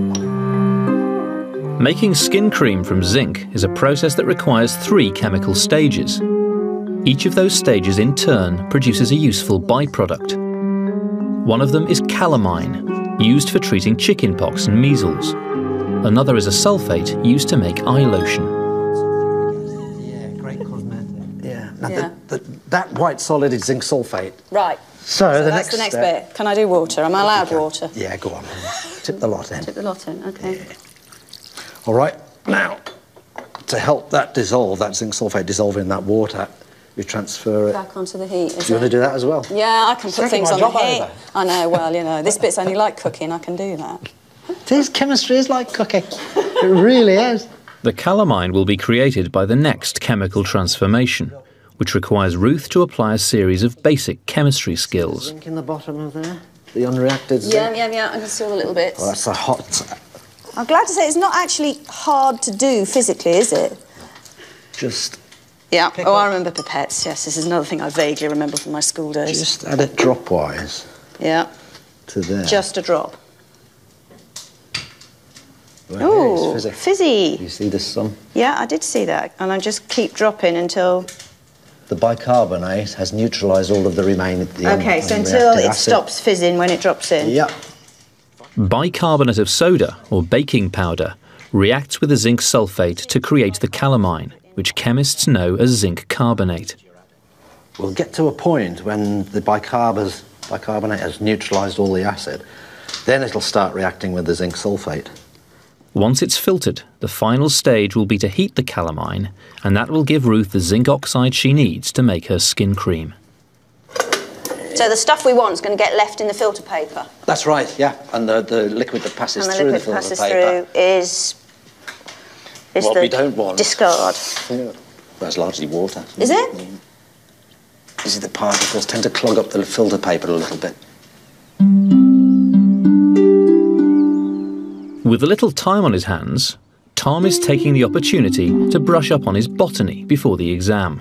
[SPEAKER 1] Making skin cream from zinc is a process that requires 3 chemical stages. Each of those stages in turn produces a useful byproduct. One of them is calamine, used for treating chickenpox and measles. Another is a sulfate used to make eye lotion.
[SPEAKER 15] Yeah, great cosmetic. Yeah. Now that white solid is zinc sulfate.
[SPEAKER 5] Right.
[SPEAKER 15] So
[SPEAKER 5] that's the next bit. Can I do water? Am I allowed water?
[SPEAKER 15] Yeah, go on. Tip the lot in.
[SPEAKER 5] Tip the lot in, OK.
[SPEAKER 15] Yeah. All right, now, to help that dissolve, that zinc sulfate dissolve in that water, we transfer it
[SPEAKER 5] back onto the heat.
[SPEAKER 15] Do you want to do that as well?
[SPEAKER 5] Yeah, I can put things on the heat. I know, well, you know, this bit's only like cooking, I can do that.
[SPEAKER 15] Chemistry is like cooking. It really is.
[SPEAKER 1] The calamine will be created by the next chemical transformation, which requires Ruth to apply a series of basic chemistry skills.
[SPEAKER 15] Zinc in the bottom of there, the unreacted zinc.
[SPEAKER 5] Yeah, I can see all the little bits.
[SPEAKER 15] Oh, that's a hot...
[SPEAKER 5] I'm glad to say it's not actually hard to do physically, is it?
[SPEAKER 15] Just...
[SPEAKER 5] Yeah, I remember pipettes, yes. This is another thing I vaguely remember from my school days.
[SPEAKER 15] Just add it drop-wise.
[SPEAKER 5] Yeah.
[SPEAKER 15] To there.
[SPEAKER 5] Just a drop.
[SPEAKER 15] Well,
[SPEAKER 5] ooh, fizzy.
[SPEAKER 15] You see this some?
[SPEAKER 5] Yeah, I did see that. And I just keep dropping until...
[SPEAKER 15] The bicarbonate has neutralised all of the remaining...
[SPEAKER 5] OK, so until it stops fizzing when it drops in?
[SPEAKER 15] Yeah.
[SPEAKER 1] Bicarbonate of soda, or baking powder, reacts with the zinc sulfate to create the calamine, which chemists know as zinc carbonate.
[SPEAKER 15] We'll get to a point when the bicarbonate has neutralised all the acid, then it'll start reacting with the zinc sulfate.
[SPEAKER 1] Once it's filtered, the final stage will be to heat the calamine, and that will give Ruth the zinc oxide she needs to make her skin cream.
[SPEAKER 5] So the stuff we want is going to get left in the filter paper?
[SPEAKER 15] That's right, yeah. And the liquid that passes through the filter paper.
[SPEAKER 5] And the liquid passes through is
[SPEAKER 20] is
[SPEAKER 6] what
[SPEAKER 20] the
[SPEAKER 6] we don't want.
[SPEAKER 20] discard.
[SPEAKER 6] Yeah. That's largely water.
[SPEAKER 20] Is it?
[SPEAKER 6] You see, the particles tend to clog up the filter paper a little bit.
[SPEAKER 1] With a little time on his hands, Tom is taking the opportunity to brush up on his botany before the exam.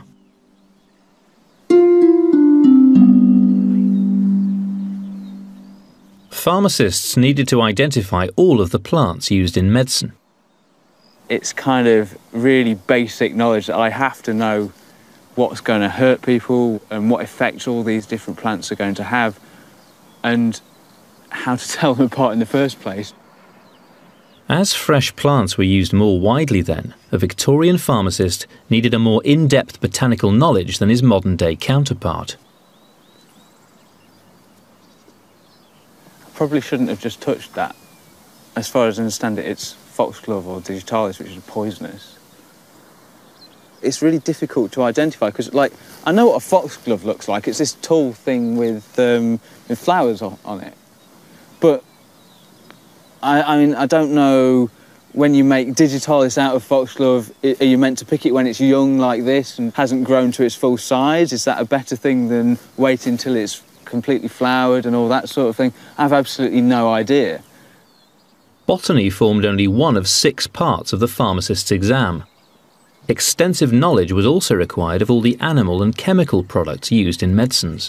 [SPEAKER 1] Pharmacists needed to identify all of the plants used in medicine.
[SPEAKER 3] It's kind of really basic knowledge that I have to know what's going to hurt people and what effects all these different plants are going to have and how to tell them apart in the first place.
[SPEAKER 1] As fresh plants were used more widely then, a Victorian pharmacist needed a more in-depth botanical knowledge than his modern-day counterpart.
[SPEAKER 3] Probably shouldn't have just touched that. As far as I understand it, it's foxglove or digitalis, which is poisonous. It's really difficult to identify because, like, I know what a foxglove looks like. It's this tall thing with flowers on it. But I mean, I don't know, when you make digitalis out of foxglove, are you meant to pick it when it's young like this and hasn't grown to its full size? Is that a better thing than waiting until it's completely flowered and all that sort of thing? I have absolutely no idea.
[SPEAKER 1] Botany formed only one of 6 parts of the pharmacist's exam. Extensive knowledge was also required of all the animal and chemical products used in medicines.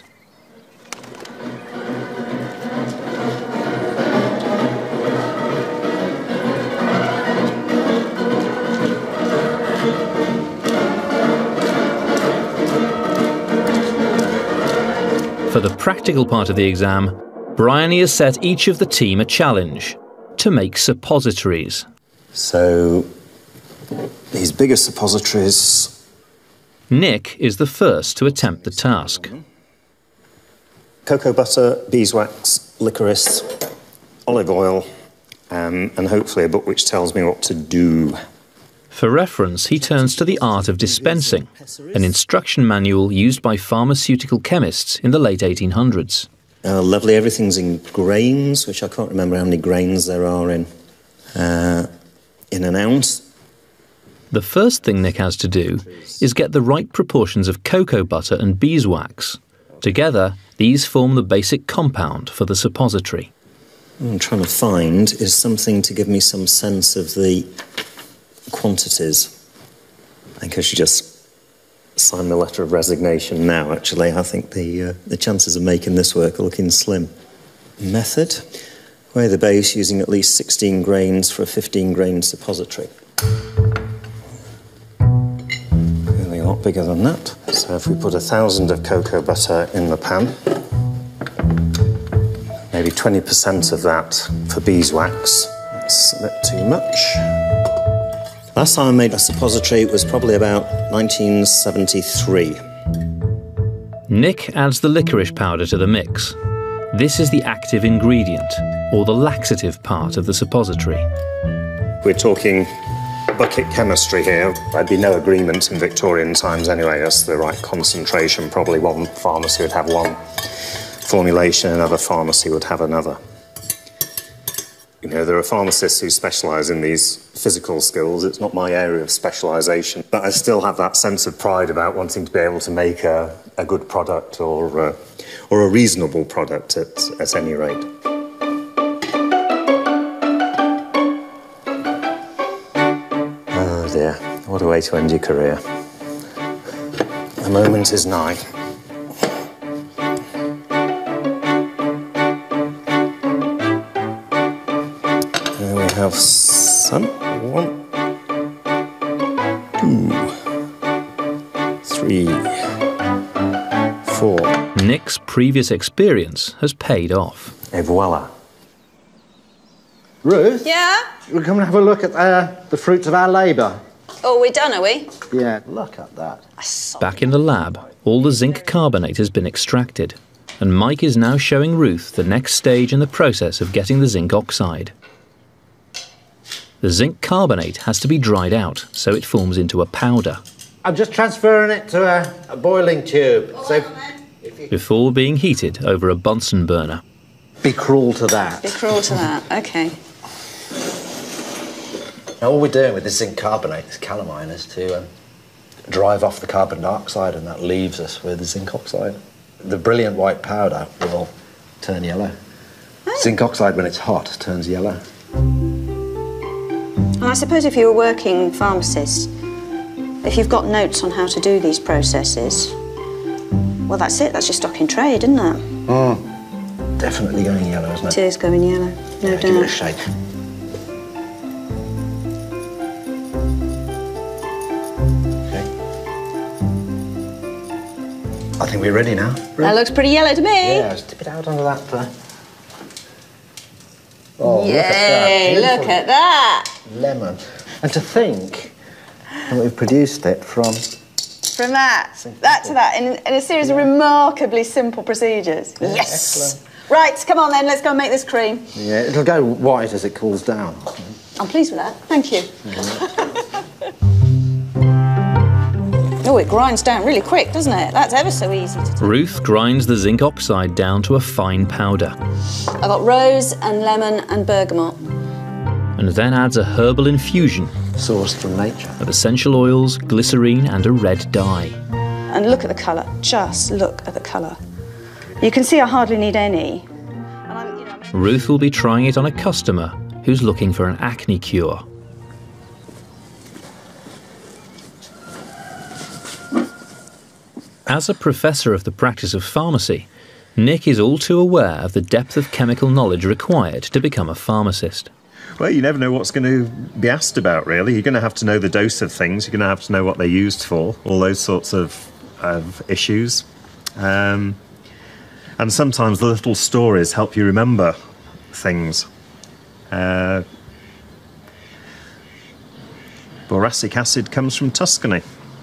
[SPEAKER 1] For the practical part of the exam, Bryony has set each of the team a challenge: to make suppositories.
[SPEAKER 2] So, these bigger suppositories.
[SPEAKER 1] Nick is the first to attempt the task.
[SPEAKER 2] Cocoa butter, beeswax, licorice, olive oil, and hopefully a book which tells me what to do.
[SPEAKER 1] For reference, he turns to the art of dispensing, an instruction manual used by pharmaceutical chemists in the late 1800s.
[SPEAKER 2] Lovely, everything's in grains, which I can't remember how many grains there are in an ounce.
[SPEAKER 1] The first thing Nick has to do is get the right proportions of cocoa butter and beeswax. Together, these form the basic compound for the suppository.
[SPEAKER 2] What I'm trying to find is something to give me some sense of the quantities. I think I should just sign the letter of resignation now, actually. I think the chances of making this work are looking slim. Method: weigh the base using at least 16 grains for a 15-grain suppository. Really a lot bigger than that. So if we put 1,000 of cocoa butter in the pan, maybe 20% of that for beeswax. That's a bit too much. Last time I made a suppository was probably about 1973.
[SPEAKER 1] Nick adds the licorice powder to the mix. This is the active ingredient, or the laxative part of the suppository.
[SPEAKER 2] We're talking bucket chemistry here. There'd be no agreement in Victorian times anyway as to the right concentration. Probably one pharmacy would have one formulation, another pharmacy would have another. You know, there are pharmacists who specialise in these physical skills. It's not my area of specialisation, but I still have that sense of pride about wanting to be able to make a good product or a reasonable product at any rate. Oh dear, what a way to end your career. The moment is nigh. Have some. 1, 2, 3, 4.
[SPEAKER 1] Nick's previous experience has paid off.
[SPEAKER 2] Et voila.
[SPEAKER 15] Ruth?
[SPEAKER 5] Yeah?
[SPEAKER 15] We'll come and have a look at the fruits of our labour.
[SPEAKER 5] Oh, we're done, are we?
[SPEAKER 15] Yeah, look at that.
[SPEAKER 1] Back in the lab, all the zinc carbonate has been extracted, and Mike is now showing Ruth the next stage in the process of getting the zinc oxide. The zinc carbonate has to be dried out, so it forms into a powder.
[SPEAKER 15] I'm just transferring it to a boiling tube. So
[SPEAKER 1] before being heated over a Bunsen burner.
[SPEAKER 15] Be cruel to that.
[SPEAKER 5] Be cruel to that, OK.
[SPEAKER 15] Now, all we're doing with this zinc carbonate, this calamine, is to drive off the carbon dioxide, and that leaves us with the zinc oxide. The brilliant white powder will turn yellow. Zinc oxide, when it's hot, turns yellow.
[SPEAKER 5] And I suppose if you're a working pharmacist, if you've got notes on how to do these processes, well, that's it. That's your stock in trade, isn't it?
[SPEAKER 15] Definitely going yellow, isn't it?
[SPEAKER 5] It is going yellow, no doubt.
[SPEAKER 15] Give it a shake. I think we're ready now.
[SPEAKER 5] That looks pretty yellow to me.
[SPEAKER 15] Yeah, just dip it out under that. Oh,
[SPEAKER 5] yay, look at that.
[SPEAKER 15] Lemon. And to think that we've produced it from
[SPEAKER 5] that to that, in a series of remarkably simple procedures.
[SPEAKER 15] Yeah,
[SPEAKER 5] yes!
[SPEAKER 15] excellent.
[SPEAKER 5] Right, come on then, let's go and make this cream.
[SPEAKER 15] Yeah, it'll go white as it cools down.
[SPEAKER 5] I'm pleased with that, thank you. Oh, it grinds down really quick, doesn't it? That's ever so easy to do.
[SPEAKER 1] Ruth grinds the zinc oxide down to a fine powder.
[SPEAKER 5] I've got rose and lemon and bergamot.
[SPEAKER 1] And then adds a herbal infusion.
[SPEAKER 15] Sourced from nature.
[SPEAKER 1] Of essential oils, glycerine and a red dye.
[SPEAKER 5] And look at the colour, just look at the colour. You can see I hardly need any.
[SPEAKER 1] Ruth will be trying it on a customer who's looking for an acne cure. As a professor of the practice of pharmacy, Nick is all too aware of the depth of chemical knowledge required to become a pharmacist.
[SPEAKER 2] Well, you never know what's going to be asked about, really. You're going to have to know the dose of things. You're going to have to know what they're used for, all those sorts of issues. And sometimes the little stories help you remember things. Boracic acid comes from Tuscany.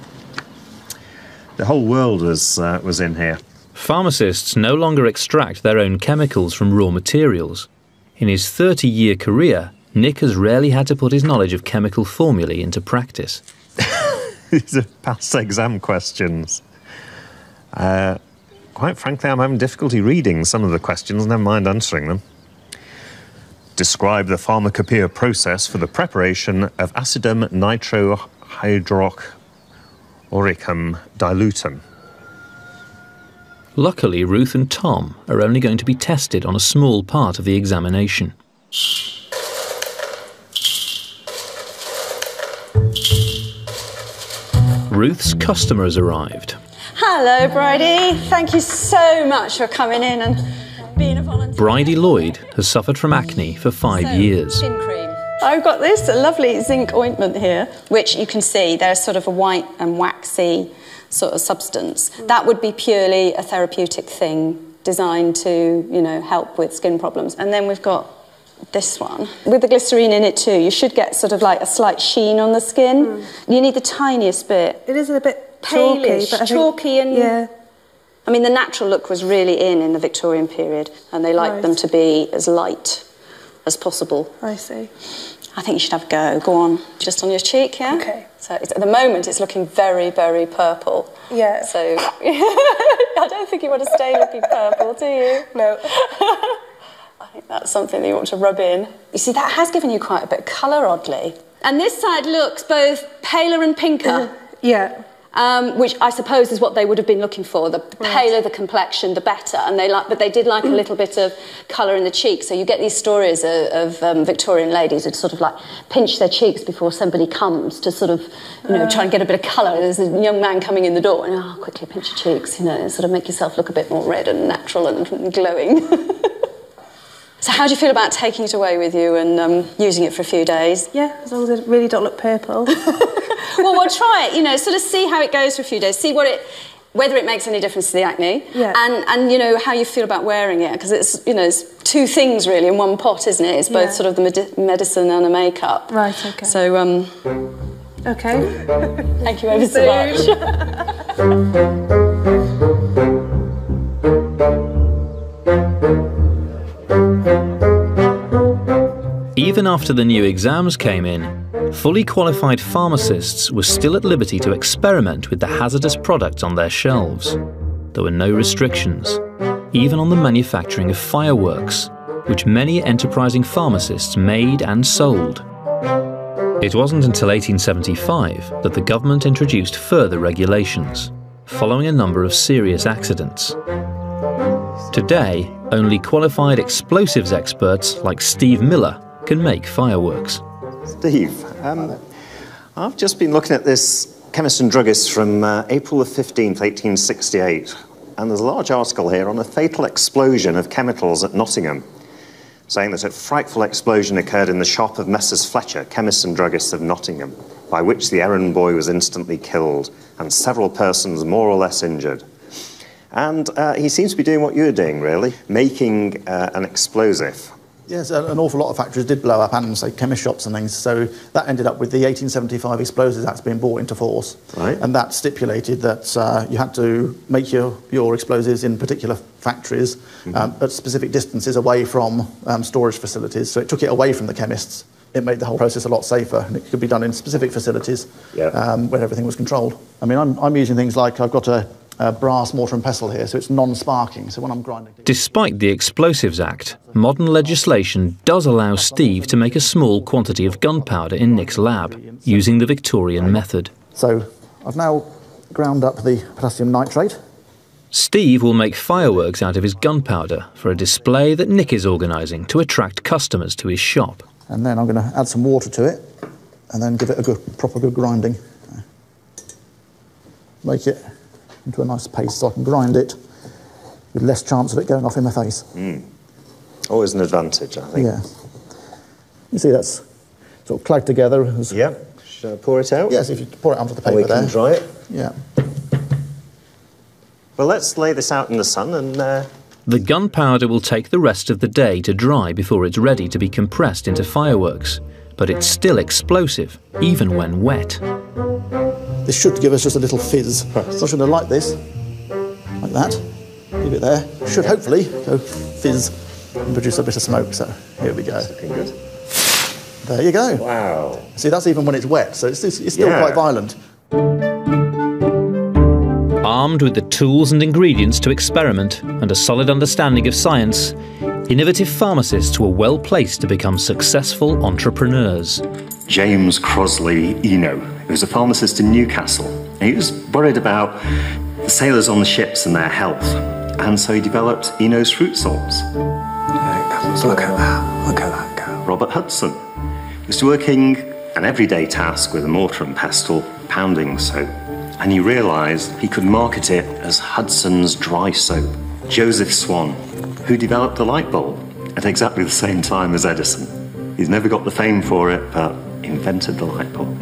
[SPEAKER 2] The whole world was in here.
[SPEAKER 1] Pharmacists no longer extract their own chemicals from raw materials. In his 30-year career, Nick has rarely had to put his knowledge of chemical formulae into practice.
[SPEAKER 2] These are past exam questions. Quite frankly, I'm having difficulty reading some of the questions, never mind answering them. Describe the pharmacopoeia process for the preparation of acidum nitrohydroxoricum dilutum.
[SPEAKER 1] Luckily, Ruth and Tom are only going to be tested on a small part of the examination. Ruth's customer has arrived.
[SPEAKER 5] Hello, Bridie. Thank you so much for coming in and being a volunteer.
[SPEAKER 1] Bridie Lloyd has suffered from acne for 5 years.
[SPEAKER 5] Skin cream. I've got this lovely zinc ointment here, which you can see there's sort of a white and waxy sort of substance. That would be purely a therapeutic thing designed to, you know, help with skin problems. And then we've got this one. With the glycerine in it too, you should get sort of like a slight sheen on the skin. You need the tiniest bit.
[SPEAKER 4] It is a bit
[SPEAKER 5] Palish,
[SPEAKER 4] chalky, but
[SPEAKER 5] chalky and...
[SPEAKER 4] Yeah.
[SPEAKER 5] I mean, the natural look was really in the Victorian period, and they liked them to be as light as possible.
[SPEAKER 4] I see.
[SPEAKER 5] I think you should have a go. Go on. Just on your cheek, yeah?
[SPEAKER 4] Okay.
[SPEAKER 5] So at the moment, it's looking very, very purple.
[SPEAKER 4] Yeah.
[SPEAKER 5] So I don't think you want to stay looking purple, do you?
[SPEAKER 4] No.
[SPEAKER 5] I think that's something that you want to rub in. You see, that has given you quite a bit of colour, oddly. And this side looks both paler and pinker.
[SPEAKER 4] Yeah.
[SPEAKER 5] Which I suppose is what they would have been looking for. The paler the complexion, the better. And but they did like a little bit of colour in the cheeks. So you get these stories of Victorian ladies who'd sort of like pinch their cheeks before somebody comes to sort of, you know, try and get a bit of colour. There's a young man coming in the door and, quickly pinch your cheeks, you know, and sort of make yourself look a bit more red and natural and glowing. So how do you feel about taking it away with you and using it for a few days?
[SPEAKER 4] Yeah, as long as it really don't look purple.
[SPEAKER 5] Well, we'll try it, you know, sort of see how it goes for a few days, see whether it makes any difference to the acne, and you know, how you feel about wearing it, because it's, you know, it's two things really in one pot, isn't it? It's both sort of the medicine and a makeup.
[SPEAKER 4] Right, okay.
[SPEAKER 5] So,
[SPEAKER 4] okay.
[SPEAKER 5] Thank you ever so much.
[SPEAKER 1] Even after the new exams came in, fully qualified pharmacists were still at liberty to experiment with the hazardous products on their shelves. There were no restrictions, even on the manufacturing of fireworks, which many enterprising pharmacists made and sold. It wasn't until 1875 that the government introduced further regulations, following a number of serious accidents. Today, only qualified explosives experts like Steve Miller can make fireworks.
[SPEAKER 2] Steve, I've just been looking at this Chemist and Druggist from April the 15th, 1868, and there's a large article here on a fatal explosion of chemicals at Nottingham, saying that a frightful explosion occurred in the shop of Messrs Fletcher, Chemists and Druggists of Nottingham, by which the errand boy was instantly killed and several persons more or less injured. And he seems to be doing what you're doing, really, making an explosive.
[SPEAKER 7] Yes, an awful lot of factories did blow up, and say chemist shops and things, so that ended up with the 1875 Explosives Act being brought into force.
[SPEAKER 2] Right.
[SPEAKER 7] And that stipulated that you had to make your explosives in particular factories at specific distances away from storage facilities, so it took it away from the chemists. It made the whole process a lot safer, and it could be done in specific facilities where everything was controlled. I mean, I'm using things like, I've got a brass mortar and pestle here, so it's non-sparking, so when I'm grinding...
[SPEAKER 1] Despite the Explosives Act, modern legislation does allow Steve to make a small quantity of gunpowder in Nick's lab, using the Victorian method.
[SPEAKER 7] So I've now ground up the potassium nitrate.
[SPEAKER 1] Steve will make fireworks out of his gunpowder for a display that Nick is organising to attract customers to his shop.
[SPEAKER 7] And then I'm going to add some water to it, and then give it a proper good grinding. Make it into a nice paste so I can grind it with less chance of it going off in my face.
[SPEAKER 2] Always an advantage, I think.
[SPEAKER 7] Yeah. You see that's sort of clagged together.
[SPEAKER 2] Yeah. Should I pour it out?
[SPEAKER 7] Yes, if you pour it onto the paper
[SPEAKER 2] we can dry it.
[SPEAKER 7] Yeah.
[SPEAKER 2] Well, let's lay this out in the sun and...
[SPEAKER 1] The gunpowder will take the rest of the day to dry before it's ready to be compressed into fireworks, but it's still explosive, even when wet.
[SPEAKER 7] This should give us just a little fizz. So I'm just going to light this, like that, leave it there. Should hopefully go fizz and produce a bit of smoke, so here we go.
[SPEAKER 2] That's looking good.
[SPEAKER 7] There you go.
[SPEAKER 2] Wow.
[SPEAKER 7] See, that's even when it's wet, so it's still quite violent.
[SPEAKER 1] Armed with the tools and ingredients to experiment and a solid understanding of science, innovative pharmacists were well placed to become successful entrepreneurs.
[SPEAKER 2] James Crosley Eno, who was a pharmacist in Newcastle. He was worried about the sailors on the ships and their health, and so he developed Eno's fruit salts.
[SPEAKER 21] Look at that, look at that girl.
[SPEAKER 2] Robert Hudson was working an everyday task with a mortar and pestle, pounding soap, and he realised he could market it as Hudson's dry soap. Joseph Swan, who developed the light bulb at exactly the same time as Edison. He's never got the fame for it, but invented the light bulb.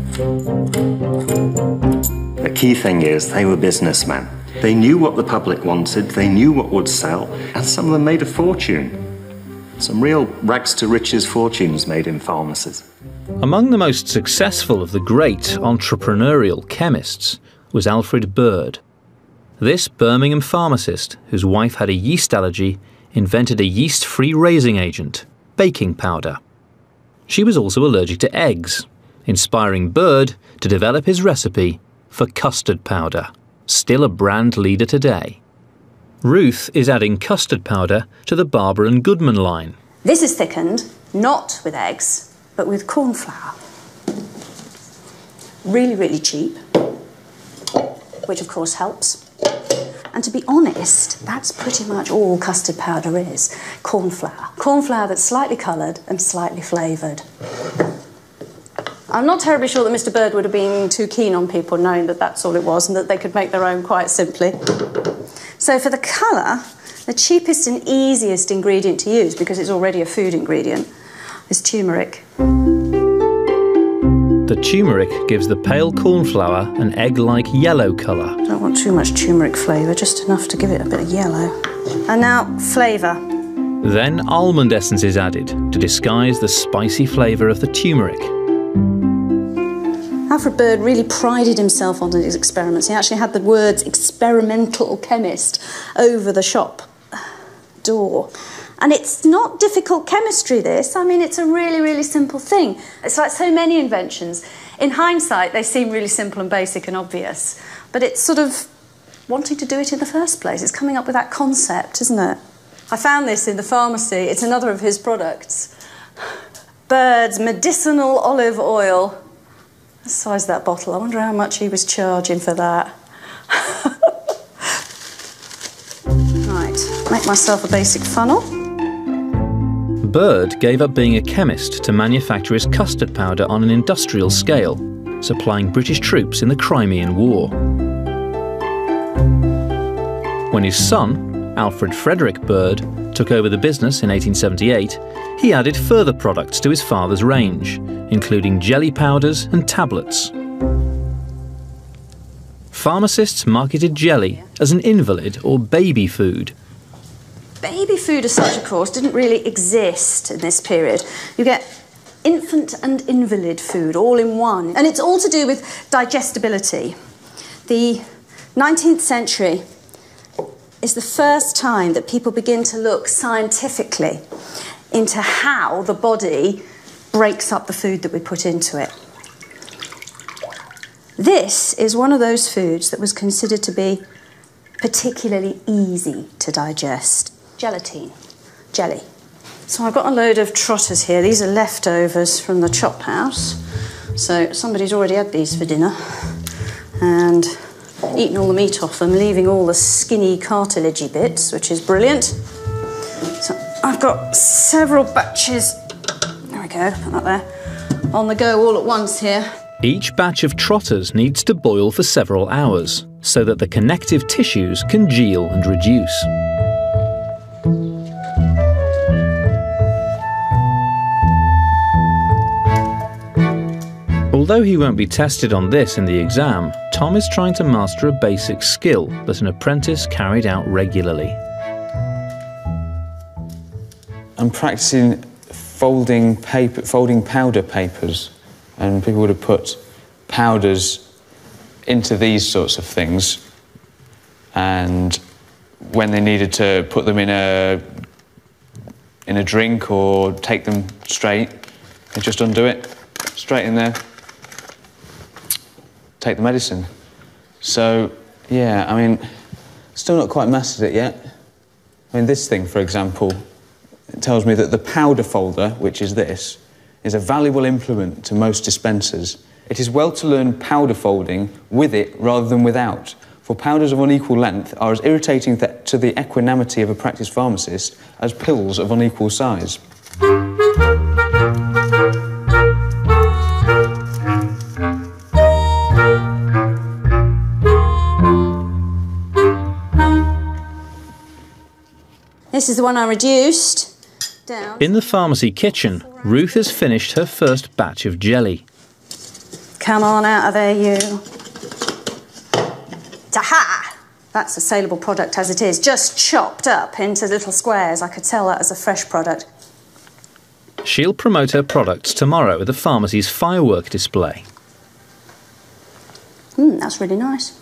[SPEAKER 2] The key thing is they were businessmen. They knew what the public wanted, they knew what would sell, and some of them made a fortune. Some real rags to riches fortunes made in pharmacies.
[SPEAKER 1] Among the most successful of the great entrepreneurial chemists was Alfred Bird. This Birmingham pharmacist, whose wife had a yeast allergy, invented a yeast-free raising agent, baking powder. She was also allergic to eggs, inspiring Bird to develop his recipe for custard powder, still a brand leader today. Ruth is adding custard powder to the Barber and Goodman line.
[SPEAKER 5] This is thickened, not with eggs, but with corn flour. Really, really cheap, which of course helps. And to be honest, that's pretty much all custard powder is, corn flour. Corn flour that's slightly coloured and slightly flavoured. I'm not terribly sure that Mr. Bird would have been too keen on people knowing that that's all it was and that they could make their own quite simply. So for the colour, the cheapest and easiest ingredient to use, because it's already a food ingredient, is turmeric.
[SPEAKER 1] The turmeric gives the pale corn flour an egg-like yellow colour.
[SPEAKER 5] Don't want too much turmeric flavour, just enough to give it a bit of yellow. And now, flavour.
[SPEAKER 1] Then almond essence is added to disguise the spicy flavour of the turmeric.
[SPEAKER 5] Alfred Bird really prided himself on his experiments. He actually had the words experimental chemist over the shop door. And it's not difficult chemistry, this. I mean, it's a really, really simple thing. It's like so many inventions. In hindsight, they seem really simple and basic and obvious. But it's sort of wanting to do it in the first place. It's coming up with that concept, isn't it? I found this in the pharmacy. It's another of his products. Bird's medicinal olive oil. The size of that bottle. I wonder how much he was charging for that. Right, make myself a basic funnel.
[SPEAKER 1] Bird gave up being a chemist to manufacture his custard powder on an industrial scale, supplying British troops in the Crimean War. When his son, Alfred Frederick Bird, took over the business in 1878, he added further products to his father's range, including jelly powders and tablets. Pharmacists marketed jelly as an invalid or baby food.
[SPEAKER 5] Baby food as such, of course, didn't really exist in this period. You get infant and invalid food all in one, and it's all to do with digestibility. The 19th century is the first time that people begin to look scientifically into how the body breaks up the food that we put into it. This is one of those foods that was considered to be particularly easy to digest. Gelatine, jelly. So I've got a load of trotters here. These are leftovers from the chop house. So somebody's already had these for dinner and eaten all the meat off them, leaving all the skinny cartilagey bits, which is brilliant. So I've got several batches, there we go, put that there, on the go all at once here.
[SPEAKER 1] Each batch of trotters needs to boil for several hours, so that the connective tissues congeal and reduce. Although he won't be tested on this in the exam, Tom is trying to master a basic skill that an apprentice carried out regularly.
[SPEAKER 3] I'm practicing folding powder papers, and people would have put powders into these sorts of things, and when they needed to put them in a drink or take them straight, they just undo it, straight in there, take the medicine. So, yeah, I mean, still not quite mastered it yet. I mean, this thing, for example, it tells me that the powder folder, which is this, is a valuable implement to most dispensers. It is well to learn powder folding with it rather than without, for powders of unequal length are as irritating to the equanimity of a practiced pharmacist as pills of unequal size.
[SPEAKER 5] This is the one I reduced down.
[SPEAKER 1] In the pharmacy kitchen, Ruth has finished her first batch of jelly.
[SPEAKER 5] Come on out of there, you. Ta-ha! That's a saleable product as it is, just chopped up into little squares. I could sell that as a fresh product.
[SPEAKER 1] She'll promote her products tomorrow at the pharmacy's firework display.
[SPEAKER 5] That's really nice.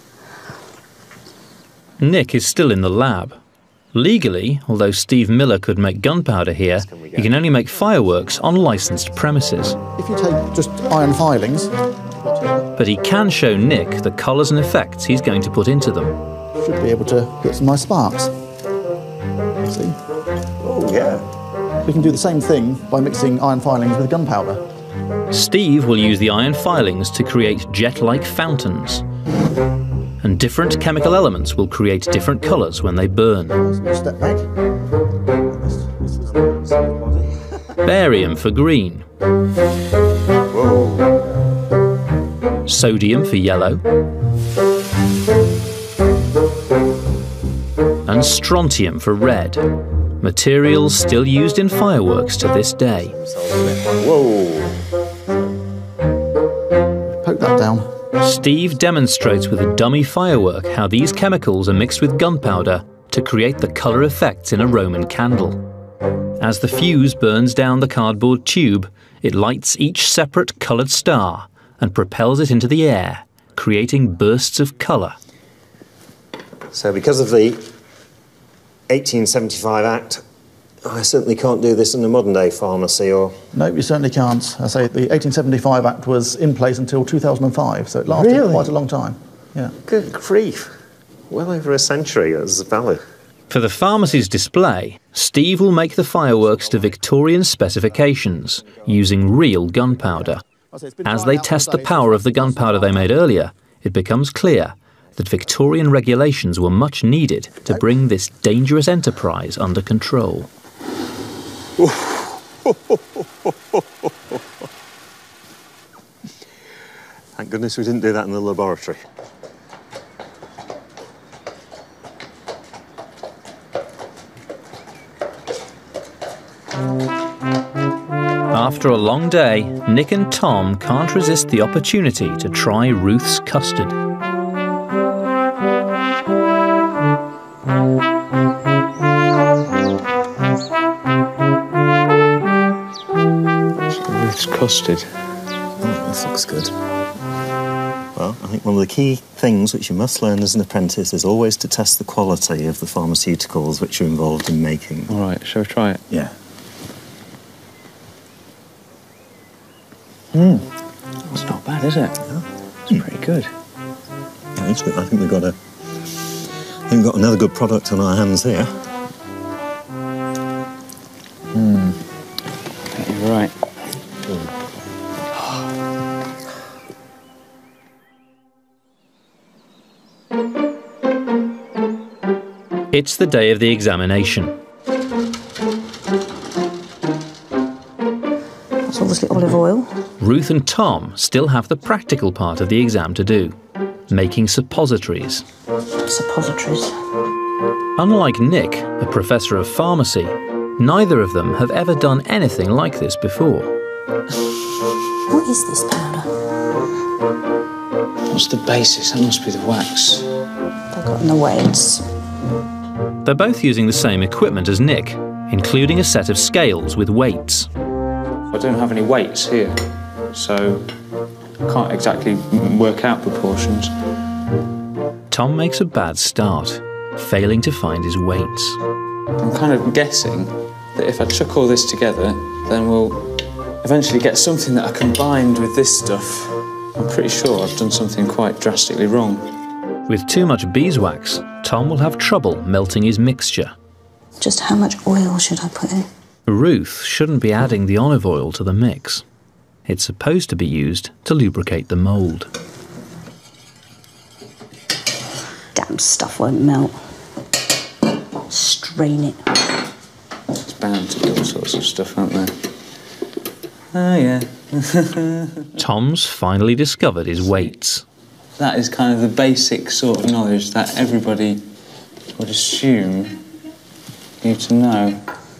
[SPEAKER 1] Nick is still in the lab. Legally, although Steve Miller could make gunpowder here, he can only make fireworks on licensed premises.
[SPEAKER 7] If you take just iron filings...
[SPEAKER 1] But he can show Nick the colours and effects he's going to put into them.
[SPEAKER 7] Should be able to get some nice sparks. See?
[SPEAKER 2] Oh, yeah.
[SPEAKER 7] We can do the same thing by mixing iron filings with gunpowder.
[SPEAKER 1] Steve will use the iron filings to create jet-like fountains. And different chemical elements will create different colours when they burn.
[SPEAKER 7] Step back.
[SPEAKER 1] Barium for green.
[SPEAKER 2] Whoa.
[SPEAKER 1] Sodium for yellow. And strontium for red. Materials still used in fireworks to this day.
[SPEAKER 2] Whoa.
[SPEAKER 7] Poke that down.
[SPEAKER 1] Steve demonstrates with a dummy firework how these chemicals are mixed with gunpowder to create the colour effects in a Roman candle. As the fuse burns down the cardboard tube, it lights each separate coloured star and propels it into the air, creating bursts of colour.
[SPEAKER 2] So because of the 1875 Act, I certainly can't do this in a modern-day pharmacy, or...
[SPEAKER 7] No, you certainly can't. I say the 1875 Act was in place until 2005, so it lasted quite a long time. Yeah.
[SPEAKER 2] Good grief. Well over a century, that's valid.
[SPEAKER 1] For the pharmacy's display, Steve will make the fireworks to Victorian specifications, using real gunpowder. As they test the power of the gunpowder they made earlier, it becomes clear that Victorian regulations were much needed to bring this dangerous enterprise under control.
[SPEAKER 2] Thank goodness we didn't do that in the laboratory.
[SPEAKER 1] After a long day, Nick and Tom can't resist the opportunity to try Ruth's custard.
[SPEAKER 3] Ruth's custard.
[SPEAKER 2] Oh, this looks good. Well, I think one of the key things which you must learn as an apprentice is always to test the quality of the pharmaceuticals which you're involved in making.
[SPEAKER 3] All right, shall we try it?
[SPEAKER 2] Yeah.
[SPEAKER 3] It's not bad, is it?
[SPEAKER 2] No.
[SPEAKER 3] It's pretty good.
[SPEAKER 2] Yeah, it's good. I think we've got another good product on our hands here.
[SPEAKER 3] I think you're right.
[SPEAKER 1] It's the day of the examination.
[SPEAKER 5] That's obviously olive oil.
[SPEAKER 1] Ruth and Tom still have the practical part of the exam to do, making suppositories.
[SPEAKER 5] Suppositories.
[SPEAKER 1] Unlike Nick, a professor of pharmacy, neither of them have ever done anything like this before.
[SPEAKER 5] What is this powder?
[SPEAKER 3] What's the basis? That must be the wax.
[SPEAKER 5] They've got in the weights.
[SPEAKER 1] They're both using the same equipment as Nick, including a set of scales with weights.
[SPEAKER 3] I don't have any weights here, so I can't exactly work out proportions.
[SPEAKER 1] Tom makes a bad start, failing to find his weights.
[SPEAKER 3] I'm kind of guessing that if I chuck all this together, then we'll eventually get something that I combined with this stuff. I'm pretty sure I've done something quite drastically wrong.
[SPEAKER 1] With too much beeswax, Tom will have trouble melting his mixture.
[SPEAKER 5] Just how much oil should I put in?
[SPEAKER 1] Ruth shouldn't be adding the olive oil to the mix. It's supposed to be used to lubricate the mould.
[SPEAKER 5] Damn stuff won't melt. Strain it.
[SPEAKER 3] It's bound to be all sorts of stuff, aren't there? Oh, yeah.
[SPEAKER 1] Tom's finally discovered his weights.
[SPEAKER 3] That is kind of the basic sort of knowledge that everybody would assume you to know.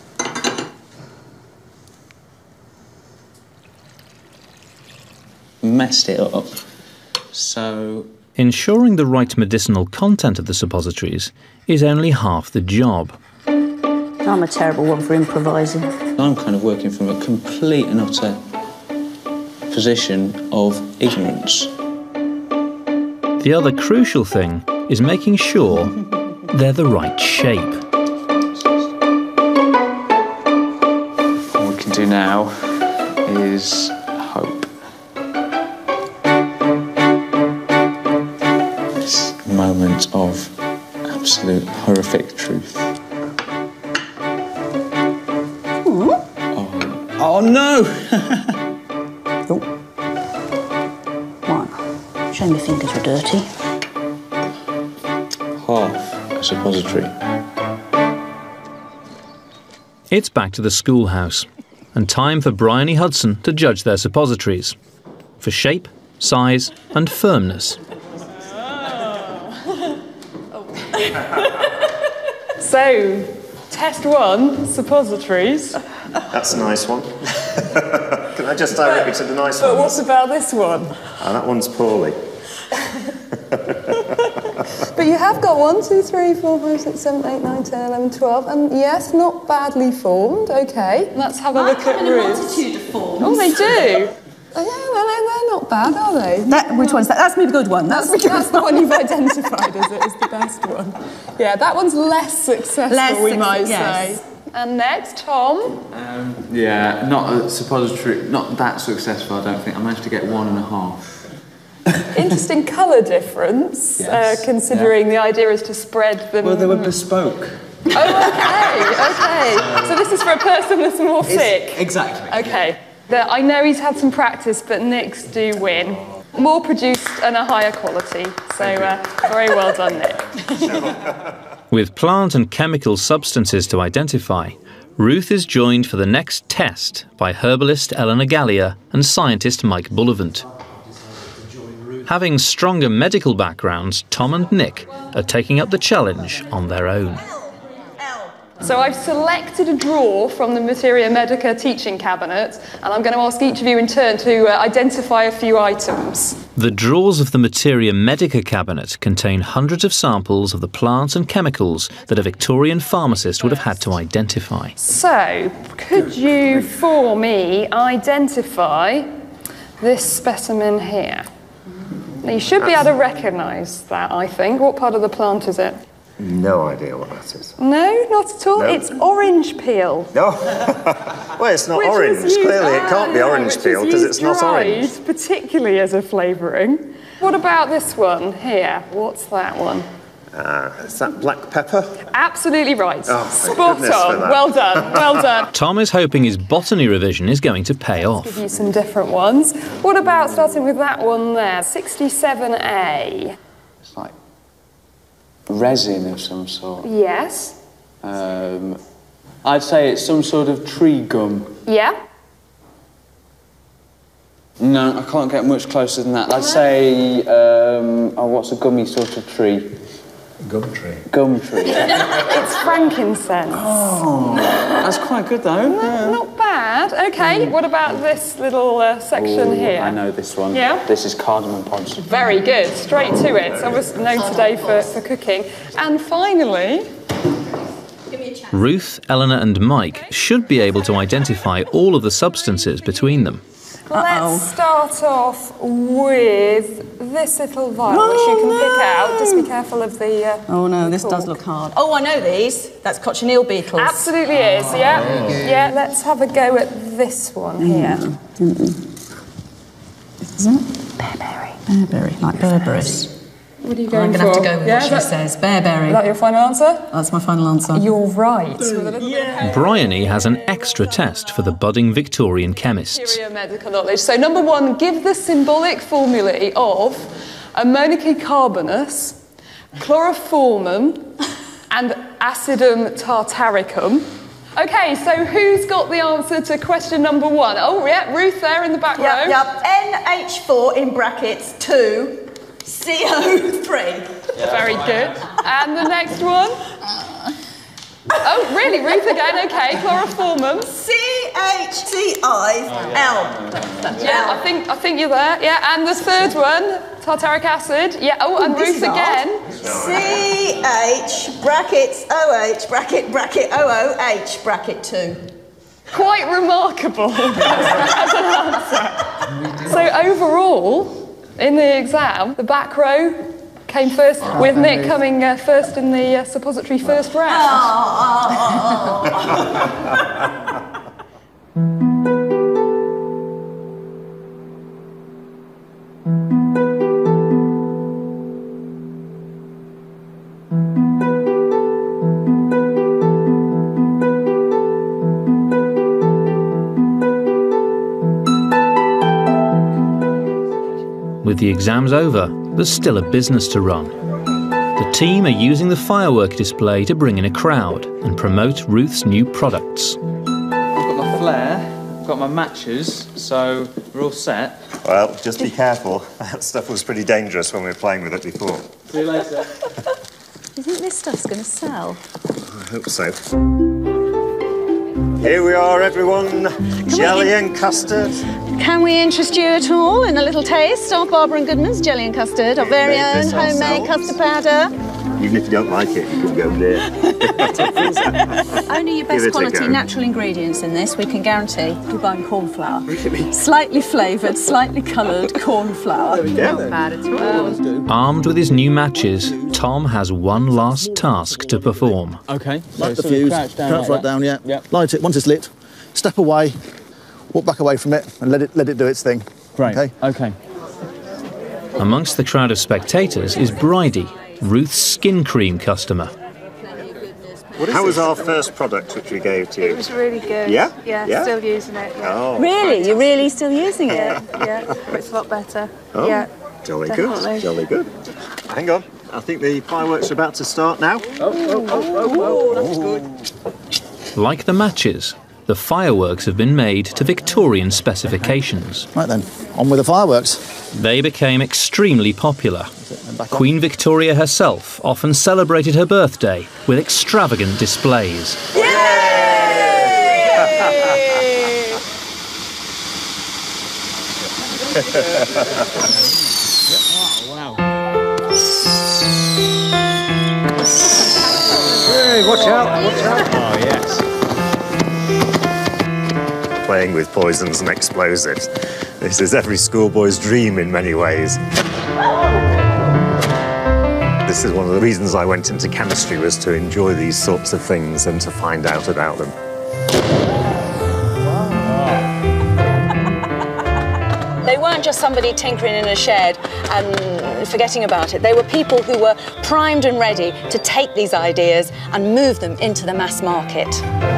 [SPEAKER 3] Messed it up. So
[SPEAKER 1] ensuring the right medicinal content of the suppositories is only half the job.
[SPEAKER 5] I'm a terrible one for improvising.
[SPEAKER 3] I'm kind of working from a complete and utter position of ignorance.
[SPEAKER 1] The other crucial thing is making sure they're the right shape.
[SPEAKER 3] What we can do now is hope. This moment of absolute horrific truth. Oh no!
[SPEAKER 5] One. Shame your fingers were dirty.
[SPEAKER 3] Half a suppository.
[SPEAKER 1] It's back to the schoolhouse, and time for Bryony Hudson to judge their suppositories for shape, size, and firmness.
[SPEAKER 9] So, test one, suppositories.
[SPEAKER 2] That's a nice one. Can I just direct you to the nice one?
[SPEAKER 9] But what about this one?
[SPEAKER 2] Oh, that one's poorly.
[SPEAKER 4] But you have got 1, 2, 3, 4, 5, 6, 7, 8, 9, 10, 11, 12, and yes, not badly formed. Okay,
[SPEAKER 9] let's have a look at Ruth.
[SPEAKER 5] multitude of forms.
[SPEAKER 4] Oh, they do. Yeah, well, they're not bad, are they?
[SPEAKER 5] Which one's that? That's my good one. That's
[SPEAKER 4] the one you've identified as the best one. Yeah, that one's less successful, we might say. And next, Tom.
[SPEAKER 3] Yeah, not a suppository, not that successful, I don't think. I managed to get 1.5.
[SPEAKER 9] Interesting colour difference,
[SPEAKER 3] Yes,
[SPEAKER 9] considering the idea is to spread them.
[SPEAKER 3] Well, they were bespoke.
[SPEAKER 9] Okay. So this is for a person that's more sick?
[SPEAKER 3] Exactly.
[SPEAKER 9] Okay. I know he's had some practice, but Nick's do win. More produced and a higher quality. So very well done, Nick.
[SPEAKER 1] With plant and chemical substances to identify, Ruth is joined for the next test by herbalist Eleanor Gallier and scientist Mike Bullivant. Having stronger medical backgrounds, Tom and Nick are taking up the challenge on their own.
[SPEAKER 9] So I've selected a drawer from the Materia Medica teaching cabinet, and I'm going to ask each of you in turn to identify a few items.
[SPEAKER 1] The drawers of the Materia Medica cabinet contain hundreds of samples of the plants and chemicals that a Victorian pharmacist would have had to identify.
[SPEAKER 9] So, could you, for me, identify this specimen here? Now, you should be able to recognise that, I think. What part of the plant is it?
[SPEAKER 2] No idea what that is.
[SPEAKER 9] No, not at all.
[SPEAKER 2] No.
[SPEAKER 9] It's orange peel.
[SPEAKER 2] No. Well, it's not orange. Clearly, it can't be orange peel because it's not orange.
[SPEAKER 9] Particularly as a flavouring. What about this one here? What's that one?
[SPEAKER 2] Is that black pepper?
[SPEAKER 9] Absolutely right.
[SPEAKER 2] Oh,
[SPEAKER 9] spot on.
[SPEAKER 2] For that.
[SPEAKER 9] Well done. Well done.
[SPEAKER 1] Tom is hoping his botany revision is going to pay off.
[SPEAKER 9] Give you some different ones. What about starting with that one there? 67A.
[SPEAKER 3] It's like resin of some sort.
[SPEAKER 9] Yes.
[SPEAKER 3] I'd say it's some sort of tree gum.
[SPEAKER 9] Yeah.
[SPEAKER 3] No, I can't get much closer than that. I'd say, what's a gummy sort of tree?
[SPEAKER 15] Gum tree.
[SPEAKER 3] Gum tree.
[SPEAKER 9] It's frankincense.
[SPEAKER 3] Oh, that's quite good though.
[SPEAKER 9] Not bad. Okay, what about this little section here?
[SPEAKER 3] I know this one.
[SPEAKER 9] Yeah?
[SPEAKER 3] This is cardamom pods.
[SPEAKER 9] Very good. Straight to it. I was known today for cooking. And finally...
[SPEAKER 1] Ruth, Eleanor and Mike should be able to identify all of the substances between them.
[SPEAKER 9] Let's start off with this little vial, which you can pick out. Just be careful of the...
[SPEAKER 5] oh no, this does look hard. Oh, I know these. That's cochineal beetles.
[SPEAKER 9] Absolutely is, yeah. Oh. Yeah, let's have a go at this one here.
[SPEAKER 5] Is it? Bearberry. Bearberry, like Berberis.
[SPEAKER 9] What are you going for?
[SPEAKER 5] I'm going to have to go with what she says. Bearberry.
[SPEAKER 9] Is that your final answer?
[SPEAKER 5] That's my final answer.
[SPEAKER 9] You're right.
[SPEAKER 1] Bryony has an extra test for the budding Victorian chemists.
[SPEAKER 9] Material medical knowledge. So, number one, give the symbolic formulae of ammonium carbonus, chloroformum, and acidum tartaricum. OK, so who's got the answer to question number one? Oh, yeah, Ruth there in the back row.
[SPEAKER 5] Yep. NH4 in brackets 2. CO3.
[SPEAKER 9] Yeah, very good. And the next one? Oh, really? Ruth again? OK, chloroformum.
[SPEAKER 5] CHCI.
[SPEAKER 9] Yeah, I think you're there. Yeah, and the third one, tartaric acid. Yeah. Oh, and Ruth again.
[SPEAKER 5] CH brackets OH bracket OOH bracket 2.
[SPEAKER 9] Quite remarkable as an answer. So overall, in the exam, the back row came first, with Nick coming first in the suppository first round.
[SPEAKER 1] With the exams over, there's still a business to run. The team are using the firework display to bring in a crowd and promote Ruth's new products.
[SPEAKER 3] I've got my flare, I've got my matches, so we're all set.
[SPEAKER 2] Well, just be careful. That stuff was pretty dangerous when we were playing with it before.
[SPEAKER 3] See you later.
[SPEAKER 5] Do you think this stuff's going to sell?
[SPEAKER 2] I hope so. Here we are, everyone. Jelly and custard.
[SPEAKER 5] Can we interest you at all in a little taste of Barber and Goodman's jelly and custard, our very own homemade custard powder?
[SPEAKER 2] Even if you don't like it, you can go there.
[SPEAKER 5] Only your best quality natural ingredients in this, we can guarantee. You're buying corn flour. Really? Slightly flavoured, slightly coloured corn flour. Not bad at all.
[SPEAKER 1] Armed with his new matches, Tom has one last task to perform.
[SPEAKER 3] OK.
[SPEAKER 7] Light the fuse, crouch right down, yeah. Yep. Light it, once it's lit, step away, walk back away from it and let it do its thing.
[SPEAKER 3] Great, OK.
[SPEAKER 1] Amongst the crowd of spectators is Bridie, Ruth's skin cream customer.
[SPEAKER 2] How was our first product which we gave to you?
[SPEAKER 12] It was really good.
[SPEAKER 2] Yeah?
[SPEAKER 12] Yeah, still using it. Yeah.
[SPEAKER 2] Oh,
[SPEAKER 5] really? You're really still using it?
[SPEAKER 12] Yeah, it's a lot better.
[SPEAKER 2] Oh,
[SPEAKER 12] yeah,
[SPEAKER 2] jolly
[SPEAKER 12] definitely.
[SPEAKER 2] good, jolly good. Hang on, I think the fireworks are about to start now.
[SPEAKER 12] That's good.
[SPEAKER 1] Like the matches, the fireworks have been made to Victorian specifications.
[SPEAKER 7] Right then, on with the fireworks.
[SPEAKER 1] They became extremely popular. Queen Victoria herself often celebrated her birthday with extravagant displays.
[SPEAKER 2] Wow.
[SPEAKER 15] Hey, watch out, watch out.
[SPEAKER 2] Oh, yes. Playing with poisons and explosives. This is every schoolboy's dream in many ways. This is one of the reasons I went into chemistry, was to enjoy these sorts of things and to find out about them.
[SPEAKER 5] They weren't just somebody tinkering in a shed and forgetting about it. They were people who were primed and ready to take these ideas and move them into the mass market.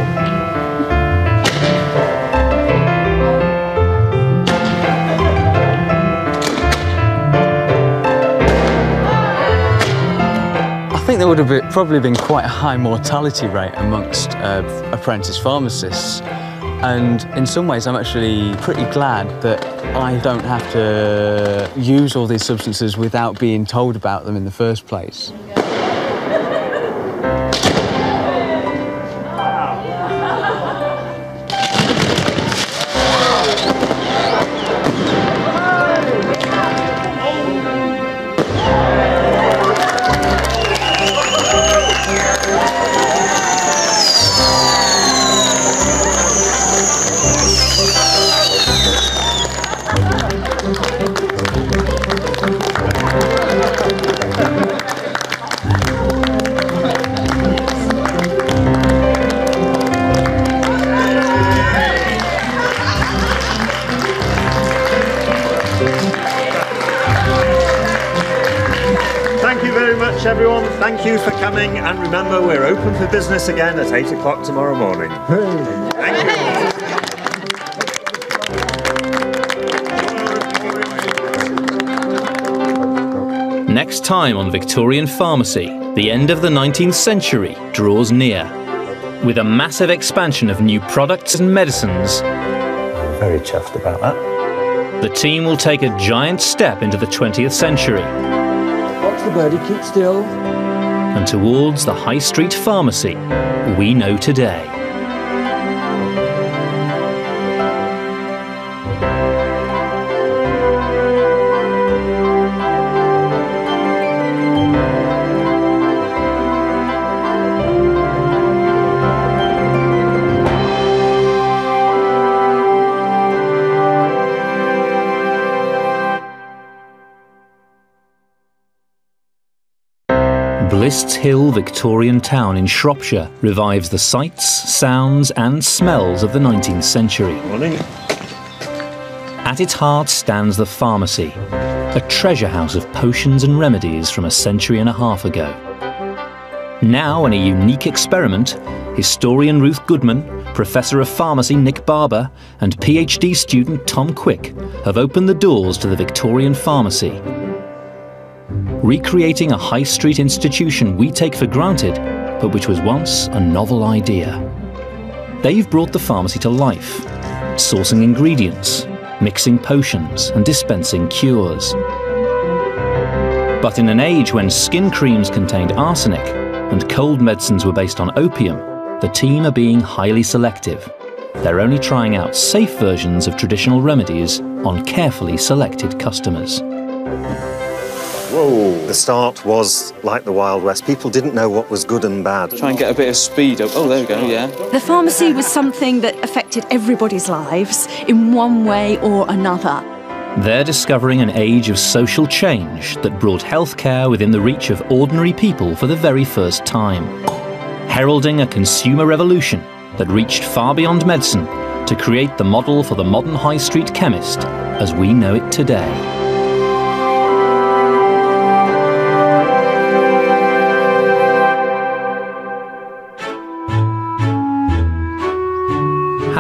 [SPEAKER 3] I think there would have probably been quite a high mortality rate amongst apprentice pharmacists. And in some ways, I'm actually pretty glad that I don't have to use all these substances without being told about them in the first place.
[SPEAKER 2] Everyone, thank you for coming, and remember, we're open for business again at 8 o'clock tomorrow morning. Thank
[SPEAKER 1] you. Next time on Victorian Pharmacy, the end of the 19th century draws near. With a massive expansion of new products and medicines,
[SPEAKER 21] Very chuffed about that.
[SPEAKER 1] the team will take a giant step into the 20th century.
[SPEAKER 21] Watch the birdie, keep still.
[SPEAKER 1] And towards the high street pharmacy we know today. Blists Hill Victorian Town in Shropshire revives the sights, sounds and smells of the 19th century.
[SPEAKER 2] Morning.
[SPEAKER 1] At its heart stands the pharmacy, a treasure house of potions and remedies from a century and a half ago. Now, in a unique experiment, historian Ruth Goodman, Professor of Pharmacy Nick Barber and PhD student Tom Quick have opened the doors to the Victorian Pharmacy. Recreating a high street institution we take for granted, but which was once a novel idea. They've brought the pharmacy to life, sourcing ingredients, mixing potions and dispensing cures. But in an age when skin creams contained arsenic and cold medicines were based on opium, the team are being highly selective. They're only trying out safe versions of traditional remedies on carefully selected customers.
[SPEAKER 2] Whoa. The start was like the Wild West. People didn't know what was good and bad.
[SPEAKER 3] Try and get a bit of speed up. Oh, there we go, yeah.
[SPEAKER 5] The pharmacy was something that affected everybody's lives in one way or another.
[SPEAKER 1] They're discovering an age of social change that brought healthcare within the reach of ordinary people for the very first time, heralding a consumer revolution that reached far beyond medicine to create the model for the modern high street chemist as we know it today.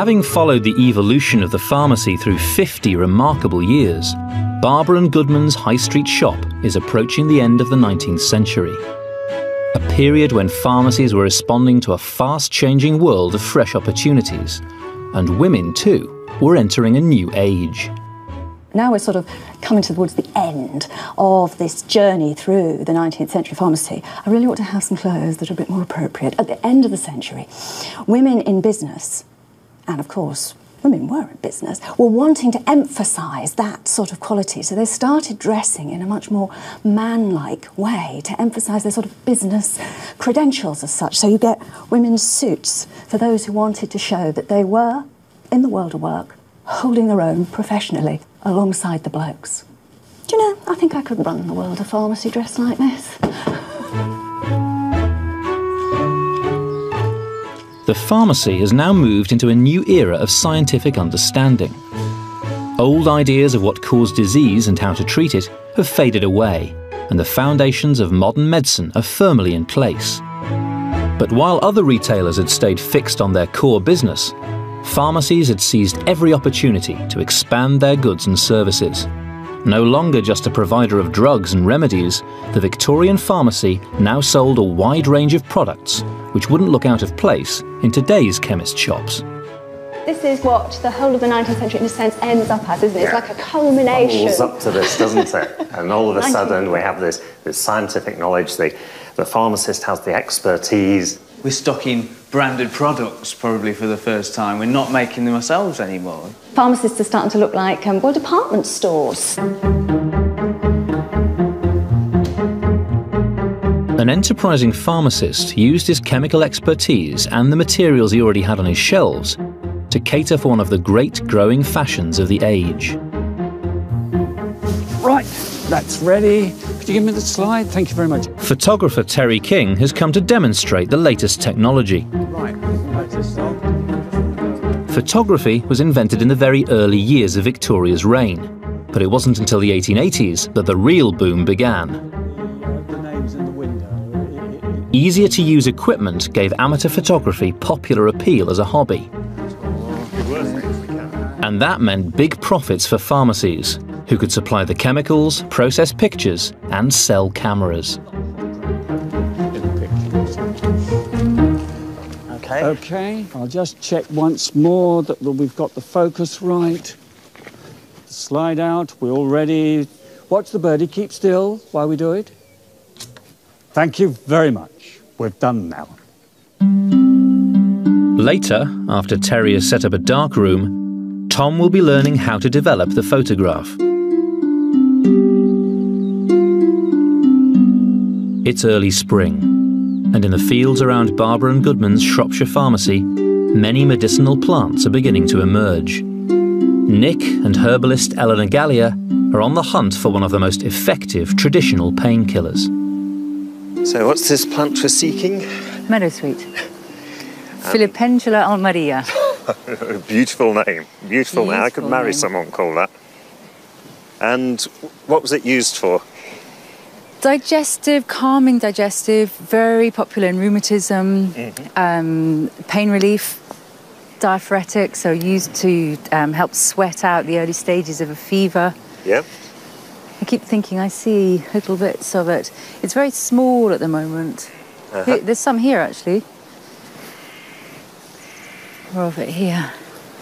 [SPEAKER 1] Having followed the evolution of the pharmacy through 50 remarkable years, Barber and Goodman's High Street shop is approaching the end of the 19th century. A period when pharmacies were responding to a fast-changing world of fresh opportunities, and women, too, were entering a new age.
[SPEAKER 5] Now we're sort of coming towards the end of this journey through the 19th century pharmacy. I really ought to have some clothes that are a bit more appropriate. At the end of the century, women in business, and of course, women were in business, were wanting to emphasise that sort of quality. So they started dressing in a much more man-like way to emphasise their sort of business credentials as such. So you get women's suits for those who wanted to show that they were, in the world of work, holding their own professionally alongside the blokes. Do you know, I think I could run the world of pharmacy dressed like this.
[SPEAKER 1] The pharmacy has now moved into a new era of scientific understanding. Old ideas of what caused disease and how to treat it have faded away, and the foundations of modern medicine are firmly in place. But while other retailers had stayed fixed on their core business, pharmacies had seized every opportunity to expand their goods and services. No longer just a provider of drugs and remedies, the Victorian Pharmacy now sold a wide range of products which wouldn't look out of place in today's chemist shops.
[SPEAKER 5] This is what the whole of the 19th century, in a sense, ends up as, isn't it? It's like a culmination.
[SPEAKER 2] Bubbles up to this, doesn't it? And all of a sudden we have this scientific knowledge, the pharmacist has the expertise.
[SPEAKER 3] We're stocking branded products, probably for the first time. We're not making them ourselves anymore.
[SPEAKER 5] Pharmacists are starting to look like, well, department stores.
[SPEAKER 1] An enterprising pharmacist used his chemical expertise and the materials he already had on his shelves to cater for one of the great growing fashions of the age.
[SPEAKER 18] Right, that's ready. Could you give me the slide? Thank you very much.
[SPEAKER 1] Photographer Terry King has come to demonstrate the latest technology.
[SPEAKER 18] Right,
[SPEAKER 1] Photography was invented in the very early years of Victoria's reign, but it wasn't until the 1880s that the real boom began. Easier-to-use equipment gave amateur photography popular appeal as a hobby. And that meant big profits for pharmacies, who could supply the chemicals, process pictures, and sell cameras.
[SPEAKER 18] Okay, I'll just check once more that we've got the focus right. Slide out, we're all ready. Watch the birdie, keep still while we do it. Thank you very much. We're done now.
[SPEAKER 1] Later, after Terry has set up a dark room, Tom will be learning how to develop the photograph. It's early spring, and in the fields around Barber and Goodman's Shropshire Pharmacy, many medicinal plants are beginning to emerge. Nick and herbalist Eleanor Gallia are on the hunt for one of the most effective traditional painkillers.
[SPEAKER 2] So what's this plant we're seeking?
[SPEAKER 8] Meadowsweet. Filipendula almaria.
[SPEAKER 2] Beautiful name. Beautiful name. I could marry someone called that. And what was it used for?
[SPEAKER 8] Digestive, calming digestive, very popular in rheumatism, pain relief, diaphoretic, so used to help sweat out the early stages of a fever.
[SPEAKER 2] Yep.
[SPEAKER 8] I keep thinking I see little bits of it. It's very small at the moment. There's some here, actually. More of it here.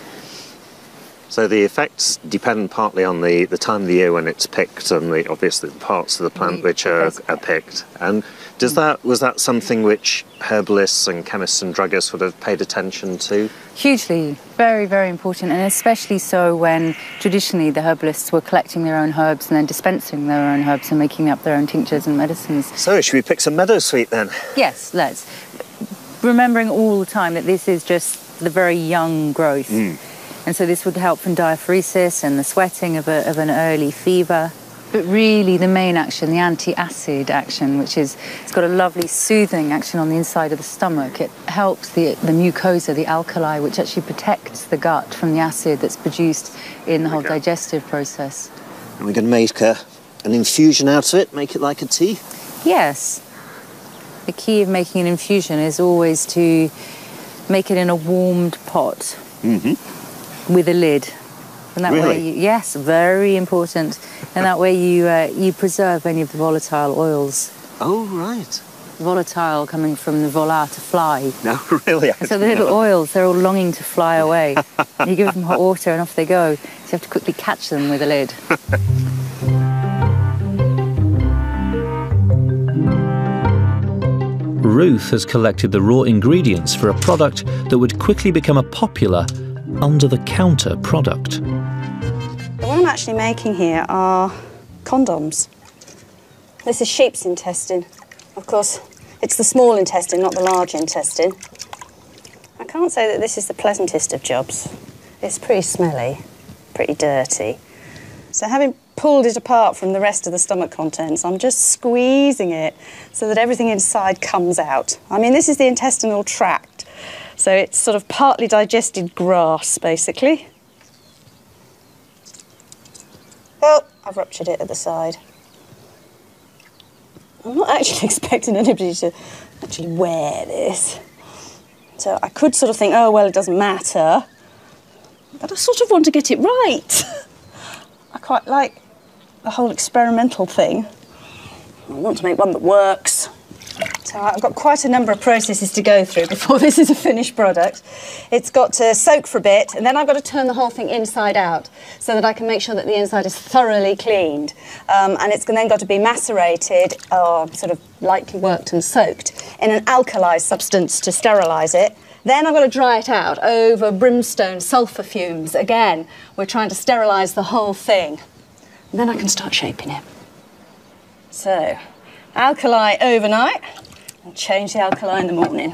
[SPEAKER 2] So the effects depend partly on the time of the year when it's picked and obviously the parts of the plant which are picked. And was that something which herbalists and chemists and druggists would have paid attention to?
[SPEAKER 8] Hugely. Very, very important, and especially so when traditionally the herbalists were collecting their own herbs and then dispensing their own herbs and making up their own tinctures and medicines.
[SPEAKER 2] So should we pick some meadowsweet then?
[SPEAKER 8] Yes, let's. Remembering all the time that this is just the very young growth. And so this would help from diaphoresis and the sweating of an early fever. But really the main action, the anti-acid action, which is, it's got a lovely soothing action on the inside of the stomach. It helps the mucosa, the alkali, which actually protects the gut from the acid that's produced in the whole digestive process.
[SPEAKER 2] And we're going to make an infusion out of it, make it like a tea?
[SPEAKER 8] Yes. The key of making an infusion is always to make it in a warmed pot. with a lid. And that way, yes, very important. And that way you preserve any of the volatile oils.
[SPEAKER 16] Oh, right.
[SPEAKER 8] Volatile coming from the vola, to fly.
[SPEAKER 16] No, really?
[SPEAKER 8] So the little oils, they're all longing to fly away. You give them hot water and off they go. So you have to quickly catch them with a lid.
[SPEAKER 1] Ruth has collected the raw ingredients for a product that would quickly become a popular under-the-counter product.
[SPEAKER 5] What I'm actually making here are condoms. This is sheep's intestine. Of course, it's the small intestine, not the large intestine. I can't say that this is the pleasantest of jobs. It's pretty smelly, pretty dirty. So having pulled it apart from the rest of the stomach contents, I'm just squeezing it so that everything inside comes out. I mean, this is the intestinal tract, so it's sort of partly digested grass, basically. Oh, I've ruptured it at the side. I'm not actually expecting anybody to actually wear this. So I could sort of think, oh, well, it doesn't matter. But I sort of want to get it right. I quite like the whole experimental thing. I want to make one that works. So I've got quite a number of processes to go through before this is a finished product. It's got to soak for a bit, and then I've got to turn the whole thing inside out so that I can make sure that the inside is thoroughly cleaned. And it's then got to be macerated, or sort of lightly worked and soaked, in an alkali substance to sterilise it. Then I've got to dry it out over brimstone sulphur fumes. Again, we're trying to sterilise the whole thing. And then I can start shaping it. So, alkali overnight, and change the alkali in the morning.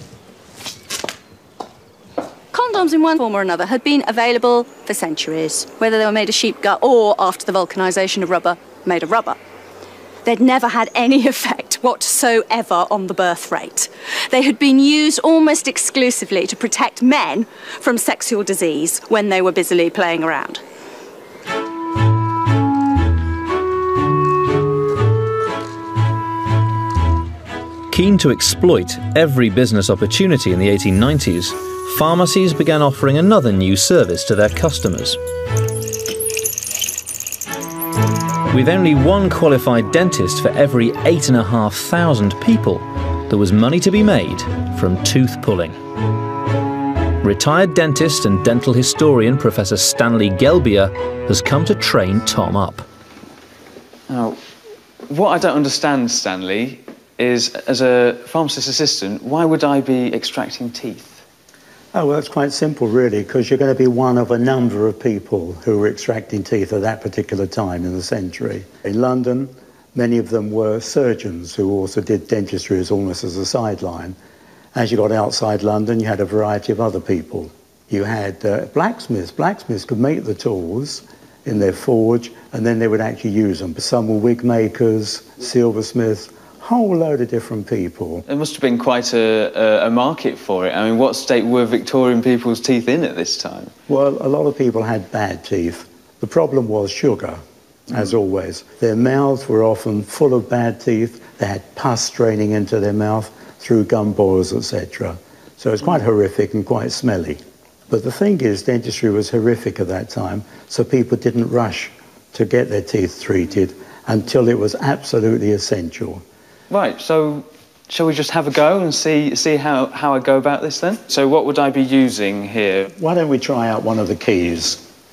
[SPEAKER 5] Condoms in one form or another had been available for centuries, whether they were made of sheep gut or, after the vulcanisation of rubber, made of rubber. They'd never had any effect whatsoever on the birth rate. They had been used almost exclusively to protect men from sexual disease when they were busily playing around.
[SPEAKER 1] Keen to exploit every business opportunity in the 1890s, pharmacies began offering another new service to their customers. With only one qualified dentist for every 8,500 people, there was money to be made from tooth pulling. Retired dentist and dental historian Professor Stanley Gelbier has come to train Tom up.
[SPEAKER 3] Now, what I don't understand, Stanley, is as a pharmacist assistant, why would I be extracting teeth?
[SPEAKER 14] Oh, well, it's quite simple, really, because you're going to be one of a number of people who were extracting teeth at that particular time in the century. In London, many of them were surgeons who also did dentistry as almost as a sideline. As you got outside London, you had a variety of other people. You had blacksmiths. Blacksmiths could make the tools in their forge, and then they would actually use them. Some were wig makers, silversmiths, whole load of different people.
[SPEAKER 3] There must have been quite a market for it. I mean, what state were Victorian people's teeth in at this time?
[SPEAKER 14] Well, a lot of people had bad teeth. The problem was sugar, as always. Their mouths were often full of bad teeth. They had pus draining into their mouth through gum boils, etc. So it's quite horrific and quite smelly. But the thing is, dentistry was horrific at that time, so people didn't rush to get their teeth treated until it was absolutely essential.
[SPEAKER 3] Right, so shall we just have a go and see how I go about this then? So what would I be using here?
[SPEAKER 14] Why don't we try out one of the keys?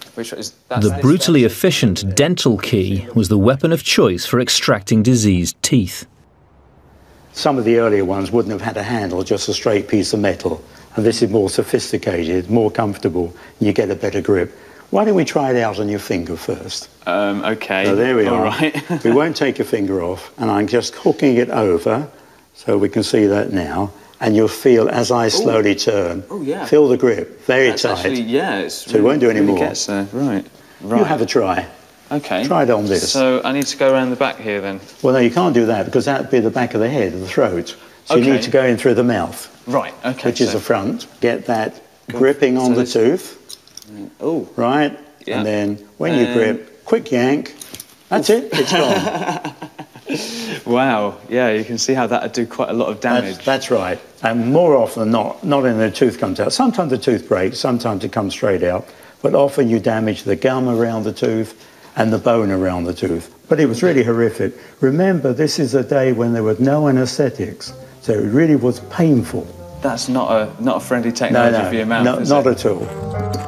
[SPEAKER 1] The brutally efficient dental key was the weapon of choice for extracting diseased teeth.
[SPEAKER 14] Some of the earlier ones wouldn't have had a handle, just a straight piece of metal. And this is more sophisticated, more comfortable, and you get a better grip. Why don't we try it out on your finger first?
[SPEAKER 3] OK.
[SPEAKER 14] So there we are.
[SPEAKER 3] All right.
[SPEAKER 14] We won't take your finger off, and I'm just hooking it over, so we can see that now. And you'll feel, as I slowly turn, feel the grip, very tight.
[SPEAKER 3] Actually, yeah, it's
[SPEAKER 14] so it won't do any more.
[SPEAKER 3] Gets there. Right.
[SPEAKER 14] You have a try.
[SPEAKER 3] OK.
[SPEAKER 14] Try it on this.
[SPEAKER 3] So I need to go around the back here then?
[SPEAKER 14] Well, no, you can't do that, because that would be the back of the head, the throat. So you need to go in through the mouth.
[SPEAKER 3] Right, OK.
[SPEAKER 14] Which is the front. Get that gripping on the tooth.
[SPEAKER 3] Oh.
[SPEAKER 14] Right. Yeah. And then when you grip, quick yank. That's it, it's gone.
[SPEAKER 3] Wow, yeah, you can see how that would do quite a lot of damage.
[SPEAKER 14] That's right. And more often than not in the tooth comes out. Sometimes the tooth breaks, sometimes it comes straight out, but often you damage the gum around the tooth and the bone around the tooth. But it was really horrific. Remember, this is a day when there was no anaesthetics, so it really was painful.
[SPEAKER 3] That's not a friendly technology for your mouth, is
[SPEAKER 14] not
[SPEAKER 3] it?
[SPEAKER 14] at all.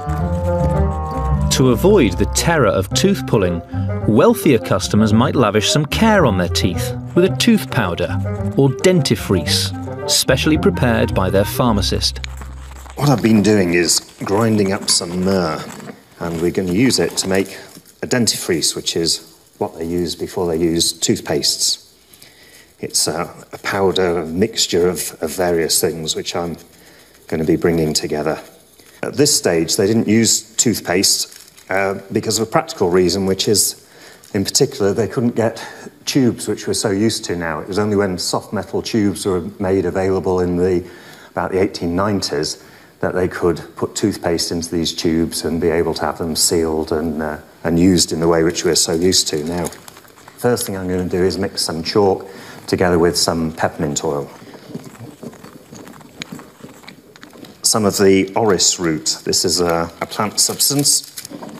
[SPEAKER 1] To avoid the terror of tooth pulling, wealthier customers might lavish some care on their teeth with a tooth powder or dentifrice, specially prepared by their pharmacist.
[SPEAKER 2] What I've been doing is grinding up some myrrh, and we're going to use it to make a dentifrice, which is what they use before they use toothpastes. It's a powder, a mixture of various things, which I'm going to be bringing together. At this stage, they didn't use toothpaste because of a practical reason, which is, in particular, they couldn't get tubes, which we're so used to now. It was only when soft metal tubes were made available in about the 1890s that they could put toothpaste into these tubes and be able to have them sealed and used in the way which we're so used to now. First thing I'm going to do is mix some chalk together with some peppermint oil. Some of the orris root. This is a plant substance.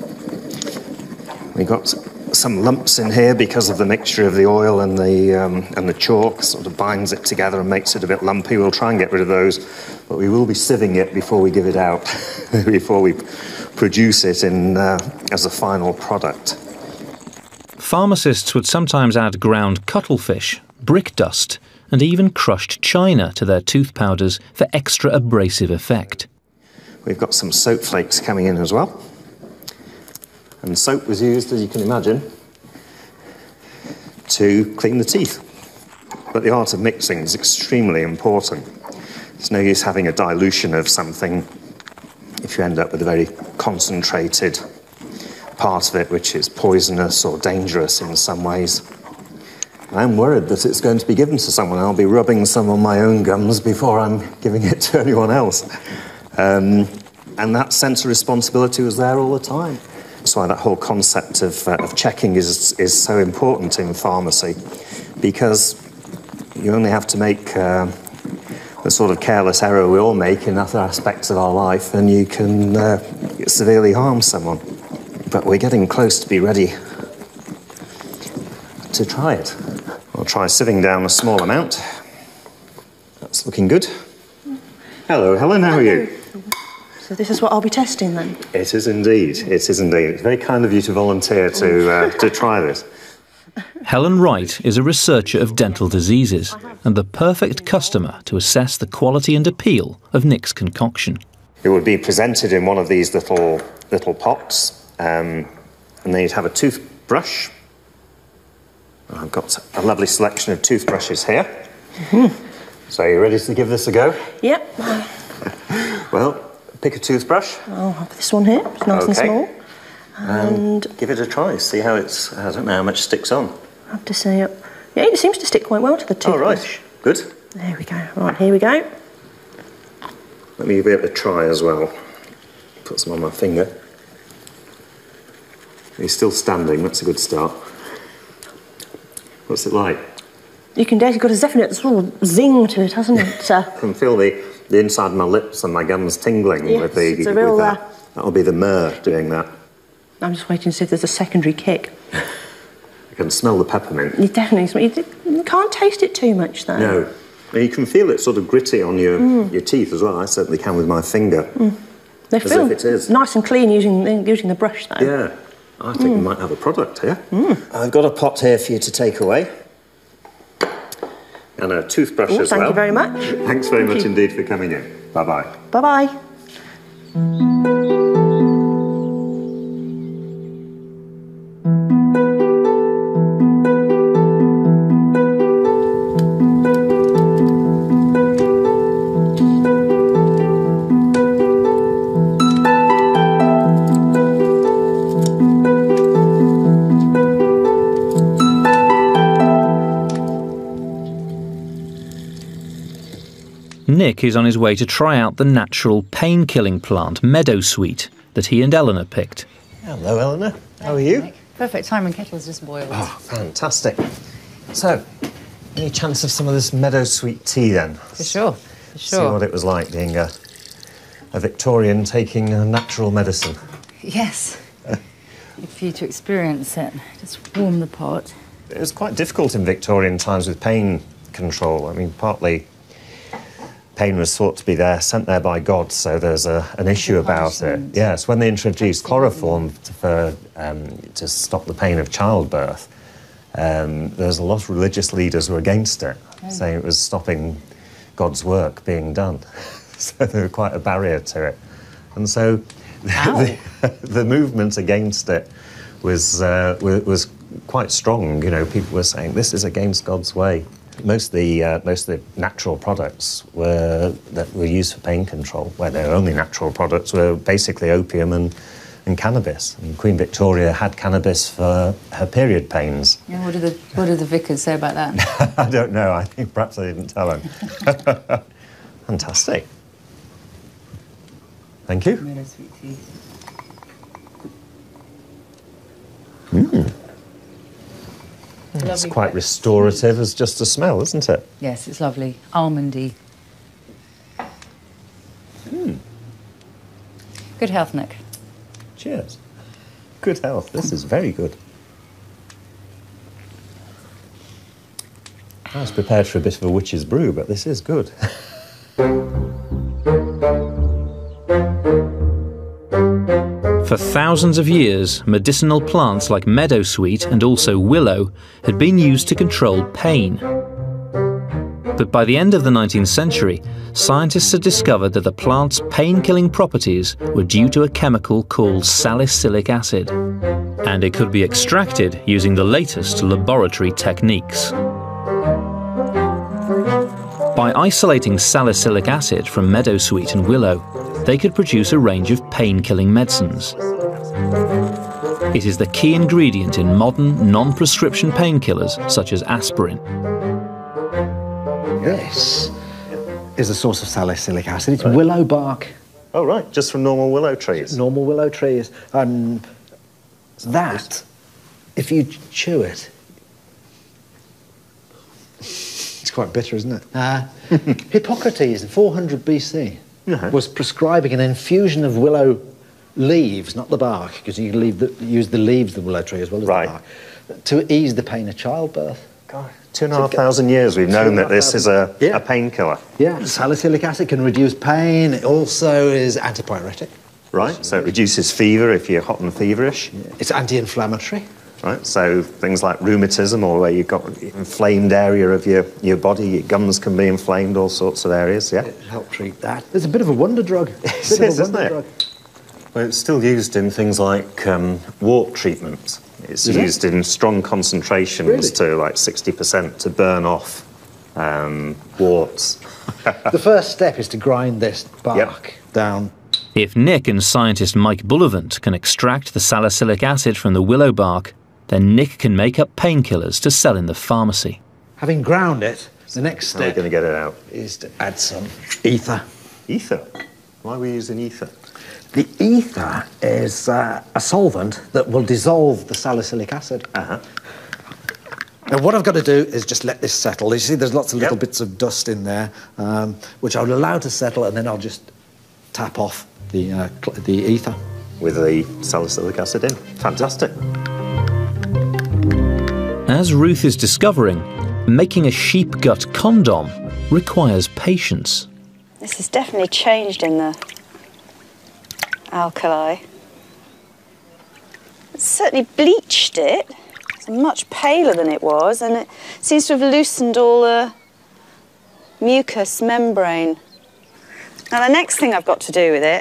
[SPEAKER 2] We've got some lumps in here because of the mixture of the oil and the chalk. Sort of binds it together and makes it a bit lumpy. We'll try and get rid of those, but we will be sieving it before we give it out, before we produce it as a final product.
[SPEAKER 1] Pharmacists would sometimes add ground cuttlefish, brick dust, and even crushed china to their tooth powders for extra abrasive effect.
[SPEAKER 2] We've got some soap flakes coming in as well. And soap was used, as you can imagine, to clean the teeth. But the art of mixing is extremely important. There's no use having a dilution of something if you end up with a very concentrated part of it, which is poisonous or dangerous in some ways. I'm worried that it's going to be given to someone. I'll be rubbing some on my own gums before I'm giving it to anyone else. And that sense of responsibility was there all the time. That's why that whole concept of checking is so important in pharmacy, because you only have to make the sort of careless error we all make in other aspects of our life, and you can severely harm someone. But we're getting close to be ready to try it. I'll try sieving down a small amount. That's looking good. Hello, Helen, how are you?
[SPEAKER 17] So this is what I'll be testing then?
[SPEAKER 2] It is indeed, it is indeed. It's very kind of you to volunteer to try this.
[SPEAKER 1] Helen Wright is a researcher of dental diseases and the perfect customer to assess the quality and appeal of Nick's concoction.
[SPEAKER 2] It would be presented in one of these little pots, and then you'd have a toothbrush. I've got a lovely selection of toothbrushes here. So are you ready to give this a go?
[SPEAKER 17] Yep.
[SPEAKER 2] Well, pick a toothbrush.
[SPEAKER 17] I'll have this one here. It's nice and small.
[SPEAKER 2] And give it a try. See how it's, I don't know how much sticks on.
[SPEAKER 17] I have to say, yeah, it seems to stick quite well to the toothbrush.
[SPEAKER 2] Oh, right. Good.
[SPEAKER 17] There we go. Right, here we go.
[SPEAKER 2] Let me give it a try as well. Put some on my finger. He's still standing. That's a good start. What's it like?
[SPEAKER 17] You can it's got a definite sort of zing to it, hasn't it?
[SPEAKER 2] I can feel the inside of my lips and my gums tingling with that. That'll be the myrrh doing that.
[SPEAKER 17] I'm just waiting to see if there's a secondary kick.
[SPEAKER 2] I can smell the peppermint.
[SPEAKER 17] You definitely you can't taste it too much though.
[SPEAKER 2] No. And you can feel it sort of gritty on your teeth as well. I certainly can with my finger.
[SPEAKER 17] They feel nice and clean using the brush though.
[SPEAKER 2] Yeah. I think we might have a product here. I've got a pot here for you to take away. And a toothbrush as well.
[SPEAKER 17] Thank you very much.
[SPEAKER 2] Thanks very much indeed for coming in. Bye-bye.
[SPEAKER 17] Bye-bye.
[SPEAKER 1] Nick is on his way to try out the natural pain-killing plant meadowsweet that he and Eleanor picked.
[SPEAKER 2] Hello, Eleanor. How are you?
[SPEAKER 8] Perfect time when kettle's just boiled.
[SPEAKER 2] Oh, fantastic. So, any chance of some of this meadow sweet tea then?
[SPEAKER 8] For sure, for
[SPEAKER 2] See
[SPEAKER 8] sure.
[SPEAKER 2] what it was like being a Victorian taking a natural medicine.
[SPEAKER 8] Yes. For you to experience it, just warm the pot.
[SPEAKER 2] It was quite difficult in Victorian times with pain control. I mean, partly pain was thought to be there, sent there by God, so there's an issue about it. Yes, when they introduced chloroform to stop the pain of childbirth, there's a lot of religious leaders who were against it, saying it was stopping God's work being done. So there was quite a barrier to it. And so the movement against it was quite strong. You know, people were saying, this is against God's way. Most of the natural products that were used for pain control, where their only natural products were basically opium and cannabis. And Queen Victoria had cannabis for her period pains.
[SPEAKER 8] Yeah, what did the vicars say about that?
[SPEAKER 2] I don't know. I think perhaps they didn't tell him. Fantastic. Thank you.
[SPEAKER 8] Meadow sweet tea.
[SPEAKER 2] It's quite restorative as just a smell, isn't it?
[SPEAKER 8] Yes, it's lovely. Almondy. Good health, Nick.
[SPEAKER 2] Cheers. Good health. This is very good. I was prepared for a bit of a witch's brew, but this is good.
[SPEAKER 1] For thousands of years, medicinal plants like meadowsweet and also willow had been used to control pain. But by the end of the 19th century, scientists had discovered that the plant's pain-killing properties were due to a chemical called salicylic acid, and it could be extracted using the latest laboratory techniques. By isolating salicylic acid from meadowsweet and willow, they could produce a range of pain-killing medicines. It is the key ingredient in modern, non-prescription painkillers such as aspirin.
[SPEAKER 15] This is a source of salicylic acid. It's willow bark.
[SPEAKER 2] Oh, right, just from normal willow trees.
[SPEAKER 15] Normal willow trees. That, if you chew it, it's quite bitter, isn't it? Hippocrates, in 400 BC, was prescribing an infusion of willow leaves, not the bark, because you use the leaves of the willow tree as well as the bark, to ease the pain of childbirth.
[SPEAKER 2] God, 2,500 years we've known that this is a painkiller.
[SPEAKER 15] Yeah, salicylic acid can reduce pain. It also is antipyretic.
[SPEAKER 2] Right, so it reduces fever if you're hot and feverish.
[SPEAKER 15] Yeah. It's anti-inflammatory.
[SPEAKER 2] Right, so things like rheumatism, or where you've got inflamed area of your body, your gums can be inflamed, all sorts of areas, yeah?
[SPEAKER 15] It'll help treat that. It's a bit of a wonder drug.
[SPEAKER 2] It is, isn't it? Well, it's still used in things like wart treatment. It's used in strong concentrations to like 60% to burn off warts.
[SPEAKER 15] The first step is to grind this bark down.
[SPEAKER 1] If Nick and scientist Mike Bullivant can extract the salicylic acid from the willow bark, then Nick can make up painkillers to sell in the pharmacy.
[SPEAKER 15] Having ground it, the next
[SPEAKER 2] How are we
[SPEAKER 15] step
[SPEAKER 2] going to get it out?
[SPEAKER 15] is to add some ether.
[SPEAKER 2] Ether? Why are we using ether?
[SPEAKER 15] The ether is a solvent that will dissolve the salicylic acid. Now, what I've got to do is just let this settle. You see, there's lots of little bits of dust in there, which I'll allow to settle, and then I'll just tap off the ether.
[SPEAKER 2] With the salicylic acid in. Fantastic.
[SPEAKER 1] As Ruth is discovering, making a sheep gut condom requires patience.
[SPEAKER 5] This has definitely changed in the alkali. It's certainly bleached it. It's much paler than it was, and it seems to have loosened all the mucous membrane. Now the next thing I've got to do with it,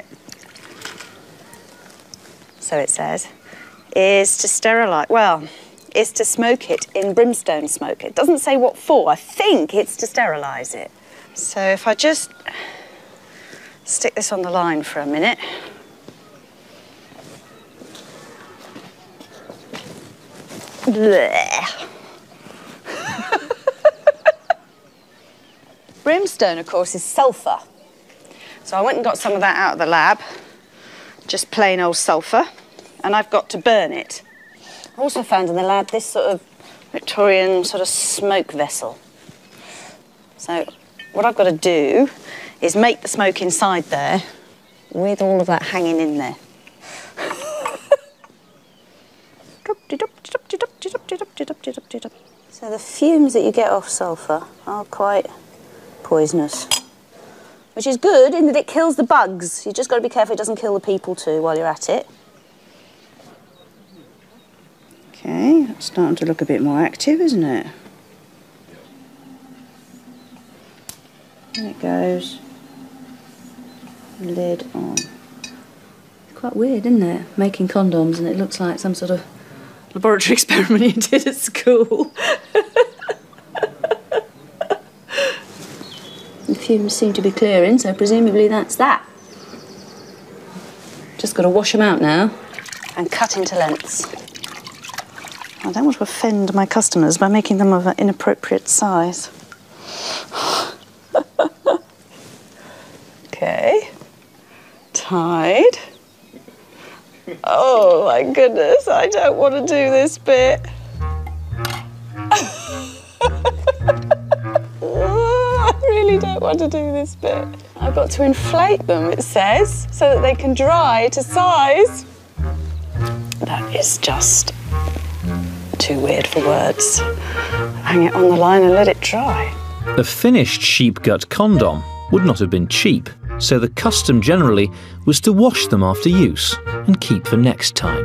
[SPEAKER 5] so it says, is to sterilise, is to smoke it in brimstone smoke. It doesn't say what for. I think it's to sterilise it. So if I just stick this on the line for a minute. Brimstone, of course, is sulphur. So I went and got some of that out of the lab, just plain old sulphur, and I've got to burn it. I also found in the lab this sort of Victorian sort of smoke vessel. So what I've got to do is make the smoke inside there with all of that hanging in there. So the fumes that you get off sulphur are quite poisonous, which is good in that it kills the bugs. You've just got to be careful it doesn't kill the people too while you're at it. Okay, that's starting to look a bit more active, isn't it? There it goes. Lid on. It's quite weird, isn't it? Making condoms and it looks like some sort of laboratory experiment you did at school. The fumes seem to be clearing, so presumably that's that. Just got to wash them out now and cut into lengths. I don't want to offend my customers by making them of an inappropriate size. Okay. Tied. Oh my goodness, I don't want to do this bit. I really don't want to do this bit. I've got to inflate them, it says, so that they can dry to size. That is just too weird for words. Hang it on the line and let it dry.
[SPEAKER 1] A finished sheep gut condom would not have been cheap, so the custom generally was to wash them after use and keep for next time.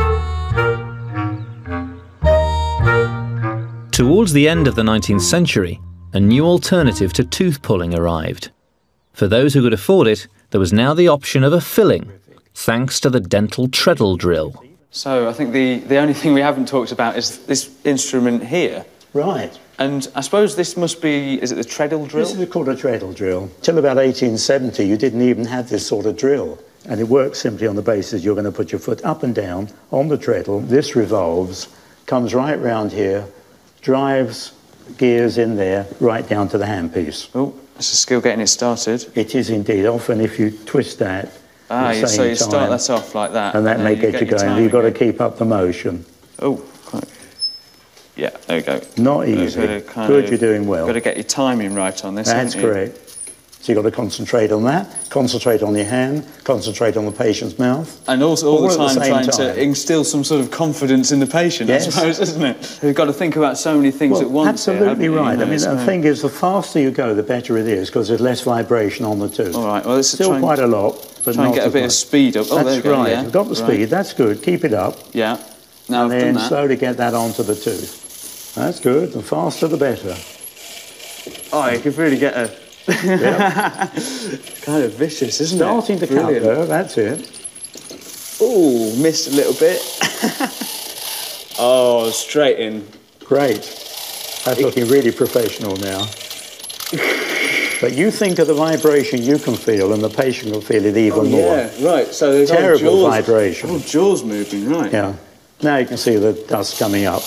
[SPEAKER 1] Towards the end of the 19th century, a new alternative to tooth pulling arrived. For those who could afford it, there was now the option of a filling, thanks to the dental treadle drill.
[SPEAKER 3] So I think the only thing we haven't talked about is this instrument here.
[SPEAKER 14] Right.
[SPEAKER 3] And I suppose this must be, is it the treadle drill?
[SPEAKER 14] This is called a treadle drill. Till about 1870, you didn't even have this sort of drill. And it works simply on the basis you're going to put your foot up and down on the treadle. This revolves, comes right round here, drives gears in there, right down to the handpiece.
[SPEAKER 3] Oh, it's a skill getting it started.
[SPEAKER 14] It is indeed. Often if you twist that,
[SPEAKER 3] so you start that off like that.
[SPEAKER 14] And that may get you going. You've got to keep up the motion.
[SPEAKER 3] Oh, quite. Yeah, there we go.
[SPEAKER 14] Not easy. Good, you're doing well.
[SPEAKER 3] You've got to get your timing right on this,
[SPEAKER 14] That's correct. So you've got to concentrate on that, concentrate on your hand, concentrate on the patient's mouth.
[SPEAKER 3] And also all the time trying to instill some sort of confidence in the patient, I suppose, isn't it? You've got to think about so many things at once.
[SPEAKER 14] Absolutely right. I mean, the thing is, the faster you go, the better it is, because there's less vibration on the tooth.
[SPEAKER 3] All right, well, it's
[SPEAKER 14] still quite a lot, but
[SPEAKER 3] try and get a bit of speed up. Oh,
[SPEAKER 14] that's
[SPEAKER 3] there you
[SPEAKER 14] right.
[SPEAKER 3] go, yeah.
[SPEAKER 14] You've got the speed, that's good. Keep it up.
[SPEAKER 3] Yeah. Now
[SPEAKER 14] and
[SPEAKER 3] I've
[SPEAKER 14] then
[SPEAKER 3] done that.
[SPEAKER 14] slowly get that onto the tooth. That's good. The faster, the better.
[SPEAKER 3] Oh, you could really get a...
[SPEAKER 14] Yep.
[SPEAKER 3] Kind of vicious, isn't
[SPEAKER 14] Starting
[SPEAKER 3] it?
[SPEAKER 14] Starting to cut there, that's it.
[SPEAKER 3] Oh, missed a little bit. Oh, straight in.
[SPEAKER 14] Great. That's looking really professional now. But you think of the vibration you can feel, and the patient will feel it even more.
[SPEAKER 3] Yeah, right. So there's
[SPEAKER 14] terrible vibration.
[SPEAKER 3] Oh, jaws moving, right.
[SPEAKER 14] Yeah. Now you can see the dust coming up.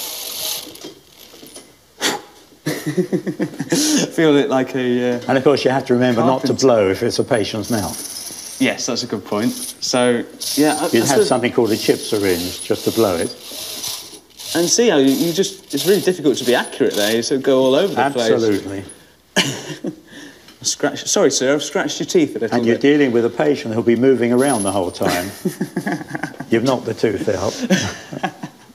[SPEAKER 3] Feel it like a...
[SPEAKER 14] And of course you have to remember not to blow if it's a patient's mouth.
[SPEAKER 3] Yes, that's a good point. So, yeah...
[SPEAKER 14] You'd have something called a chip syringe just to blow it.
[SPEAKER 3] And see how you just... It's really difficult to be accurate there. You sort of go all over the place.
[SPEAKER 14] Absolutely.
[SPEAKER 3] Sorry, sir, I've scratched your teeth a little bit.
[SPEAKER 14] And you're dealing with a patient who'll be moving around the whole time. You've knocked the tooth out.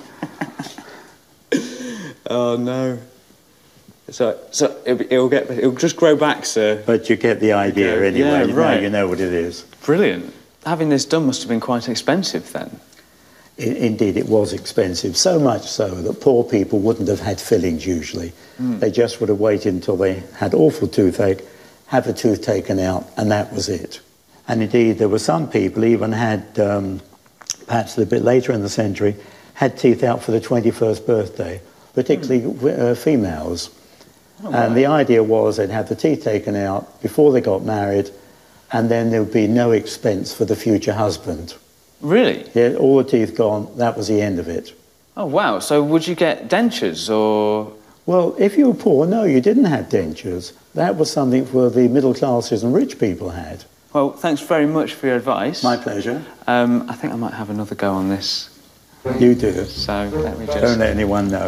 [SPEAKER 3] Oh, no. So it'll just grow back, sir.
[SPEAKER 14] But you get the idea anyway.
[SPEAKER 3] Yeah, right.
[SPEAKER 14] You know what it is.
[SPEAKER 3] Brilliant. Having this done must have been quite expensive then.
[SPEAKER 14] Indeed, it was expensive. So much so that poor people wouldn't have had fillings usually. They just would have waited until they had awful toothache, have the tooth taken out, and that was it. And indeed, there were some people even had, perhaps a bit later in the century, had teeth out for the 21st birthday, particularly females. And the idea was they'd have the teeth taken out before they got married, and then there would be no expense for the future husband.
[SPEAKER 3] Really?
[SPEAKER 14] Yeah, all the teeth gone, that was the end of it.
[SPEAKER 3] Oh, wow. So would you get dentures, or...?
[SPEAKER 14] Well, if you were poor, no, you didn't have dentures. That was something for the middle classes and rich people had.
[SPEAKER 3] Well, thanks very much for your advice.
[SPEAKER 14] My pleasure.
[SPEAKER 3] I think I might have another go on this
[SPEAKER 14] You do it.
[SPEAKER 3] So let me just...
[SPEAKER 14] Don't let anyone know.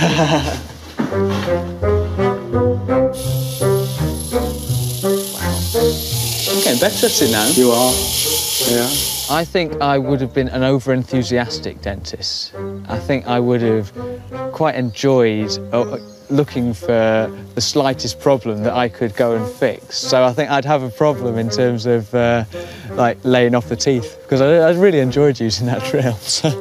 [SPEAKER 3] I'm getting better at it now.
[SPEAKER 14] You are? Yeah.
[SPEAKER 3] I think I would have been an over-enthusiastic dentist. I think I would have quite enjoyed looking for the slightest problem that I could go and fix. So I think I'd have a problem in terms of like laying off the teeth, because I really enjoyed using that drill.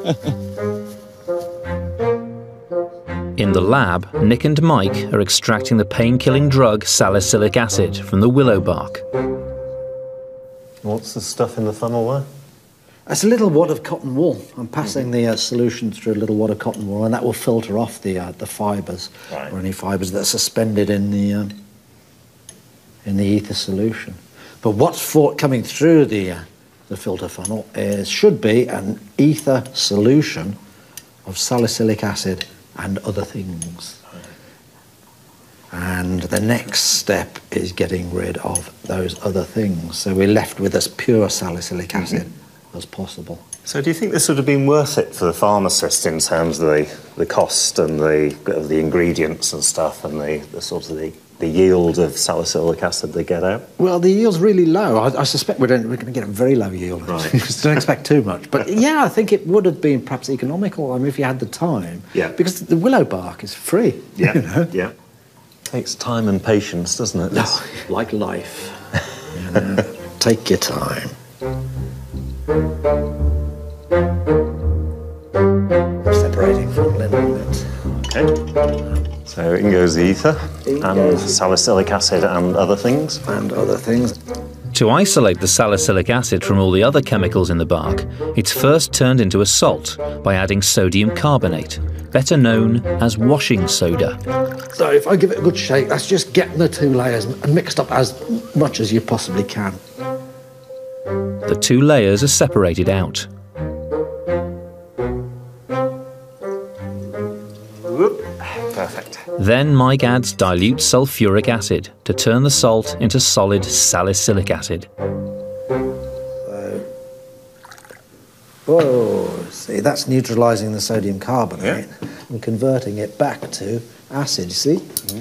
[SPEAKER 1] In the lab, Nick and Mike are extracting the pain-killing drug salicylic acid from the willow bark.
[SPEAKER 2] What's the stuff in the funnel there?
[SPEAKER 15] It's a little wad of cotton wool. I'm passing the solution through a little wad of cotton wool, and that will filter off the fibres, or any fibres that are suspended in the ether solution. But what's coming through the filter funnel should be an ether solution of salicylic acid and other things. And the next step is getting rid of those other things. So we're left with as pure salicylic acid as possible.
[SPEAKER 2] So do you think this would have been worth it for the pharmacist in terms of the cost and the ingredients and stuff, and the sort of the yield of salicylic acid they get out?
[SPEAKER 15] Well, the yield's really low. I suspect we're going to get a very low yield. Right. Don't expect too much. But yeah, I think it would have been perhaps economical. I mean, if you had the time. Yeah. Because the willow bark is free.
[SPEAKER 2] Yeah.
[SPEAKER 15] You know?
[SPEAKER 2] Yeah. Takes time and patience, doesn't it?
[SPEAKER 15] No, like life. You know, take your time. Separating from liniment.
[SPEAKER 2] Okay. So in goes the ether, and salicylic acid and other things.
[SPEAKER 15] And other things.
[SPEAKER 1] To isolate the salicylic acid from all the other chemicals in the bark, it's first turned into a salt by adding sodium carbonate, better known as washing soda.
[SPEAKER 15] So if I give it a good shake, that's just getting the two layers mixed up as much as you possibly can.
[SPEAKER 1] The two layers are separated out.
[SPEAKER 2] Perfect.
[SPEAKER 1] Then Mike adds dilute sulfuric acid to turn the salt into solid salicylic acid.
[SPEAKER 15] Whoa, see, that's neutralising the sodium carbonate and converting it back to acid, you see?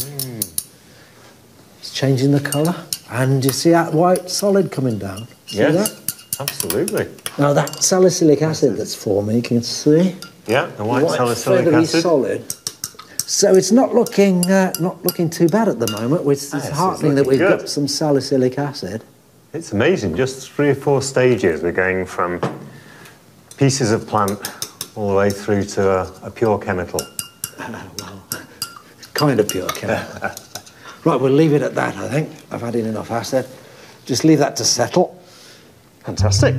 [SPEAKER 15] It's changing the colour. And you see that white solid coming down? See that?
[SPEAKER 2] Absolutely.
[SPEAKER 15] Now that salicylic acid that's forming, you can see.
[SPEAKER 2] Yeah, the white salicylic acid.
[SPEAKER 15] Solid. So it's not looking too bad at the moment. It's heartening that we've got some salicylic acid.
[SPEAKER 2] It's amazing. Just 3 or 4 stages. We're going from pieces of plant all the way through to a pure chemical.
[SPEAKER 15] Well, kind of pure chemical. Right, we'll leave it at that, I think. I've added enough acid. Just leave that to settle.
[SPEAKER 2] Fantastic.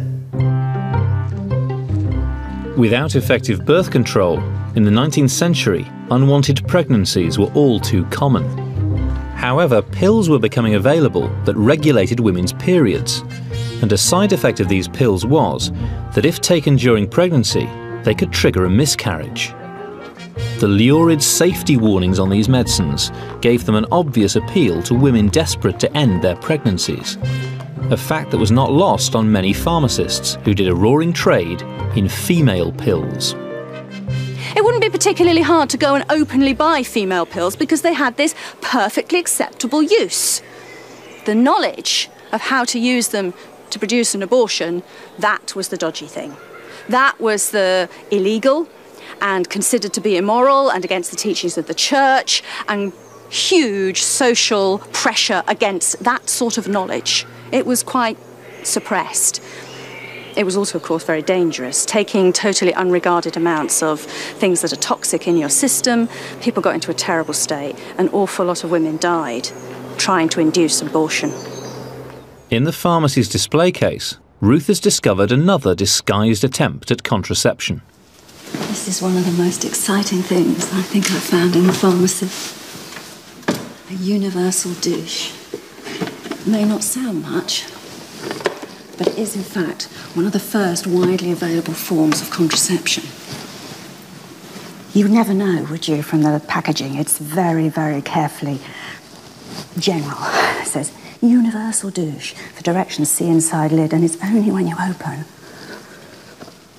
[SPEAKER 1] Without effective birth control, in the 19th century, unwanted pregnancies were all too common. However, pills were becoming available that regulated women's periods, and a side effect of these pills was that if taken during pregnancy, they could trigger a miscarriage. The lurid safety warnings on these medicines gave them an obvious appeal to women desperate to end their pregnancies, a fact that was not lost on many pharmacists who did a roaring trade in female pills.
[SPEAKER 5] It wouldn't be particularly hard to go and openly buy female pills because they had this perfectly acceptable use. The knowledge of how to use them to produce an abortion, that was the dodgy thing. That was the illegal and considered to be immoral and against the teachings of the church, and huge social pressure against that sort of knowledge. It was quite suppressed. It was also, of course, very dangerous, taking totally unregarded amounts of things that are toxic in your system. People got into a terrible state. An awful lot of women died trying to induce abortion.
[SPEAKER 1] In the pharmacy's display case, Ruth has discovered another disguised attempt at contraception.
[SPEAKER 5] This is one of the most exciting things I think I've found in the pharmacy. A universal douche. It may not sound much, but it is in fact one of the first widely available forms of contraception. You would never know, would you, from the packaging? It's very, very carefully general. It says universal douche for directions, see inside lid, and it's only when you open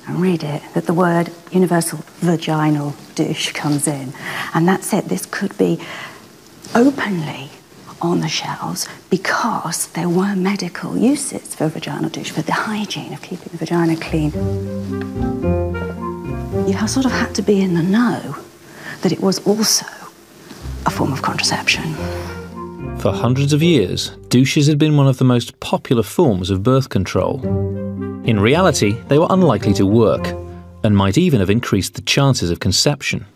[SPEAKER 8] and read it, that the word universal vaginal douche comes in. And that's it. This could be openly on the shelves because there were medical uses for vaginal douche, for the hygiene of keeping the vagina clean. You sort of had to be in the know that it was also a form of contraception.
[SPEAKER 1] For hundreds of years, douches had been one of the most popular forms of birth control. In reality, they were unlikely to work and might even have increased the chances of conception.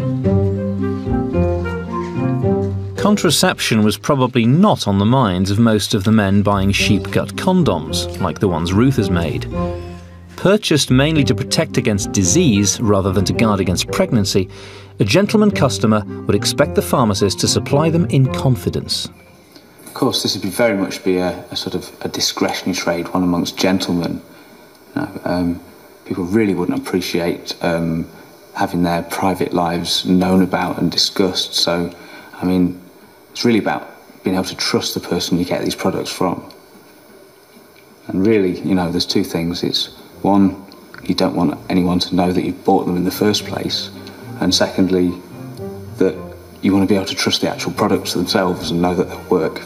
[SPEAKER 1] Contraception was probably not on the minds of most of the men buying sheep gut condoms, like the ones Ruth has made. Purchased mainly to protect against disease rather than to guard against pregnancy, a gentleman customer would expect the pharmacist to supply them in confidence.
[SPEAKER 13] Of course, this would very much be a sort of a discretionary trade, one amongst gentlemen. People really wouldn't appreciate having their private lives known about and discussed. So, I mean, it's really about being able to trust the person you get these products from. And really, you know, there's two things. It's one, you don't want anyone to know that you've bought them in the first place. And secondly, that you want to be able to trust the actual products themselves and know that they'll work.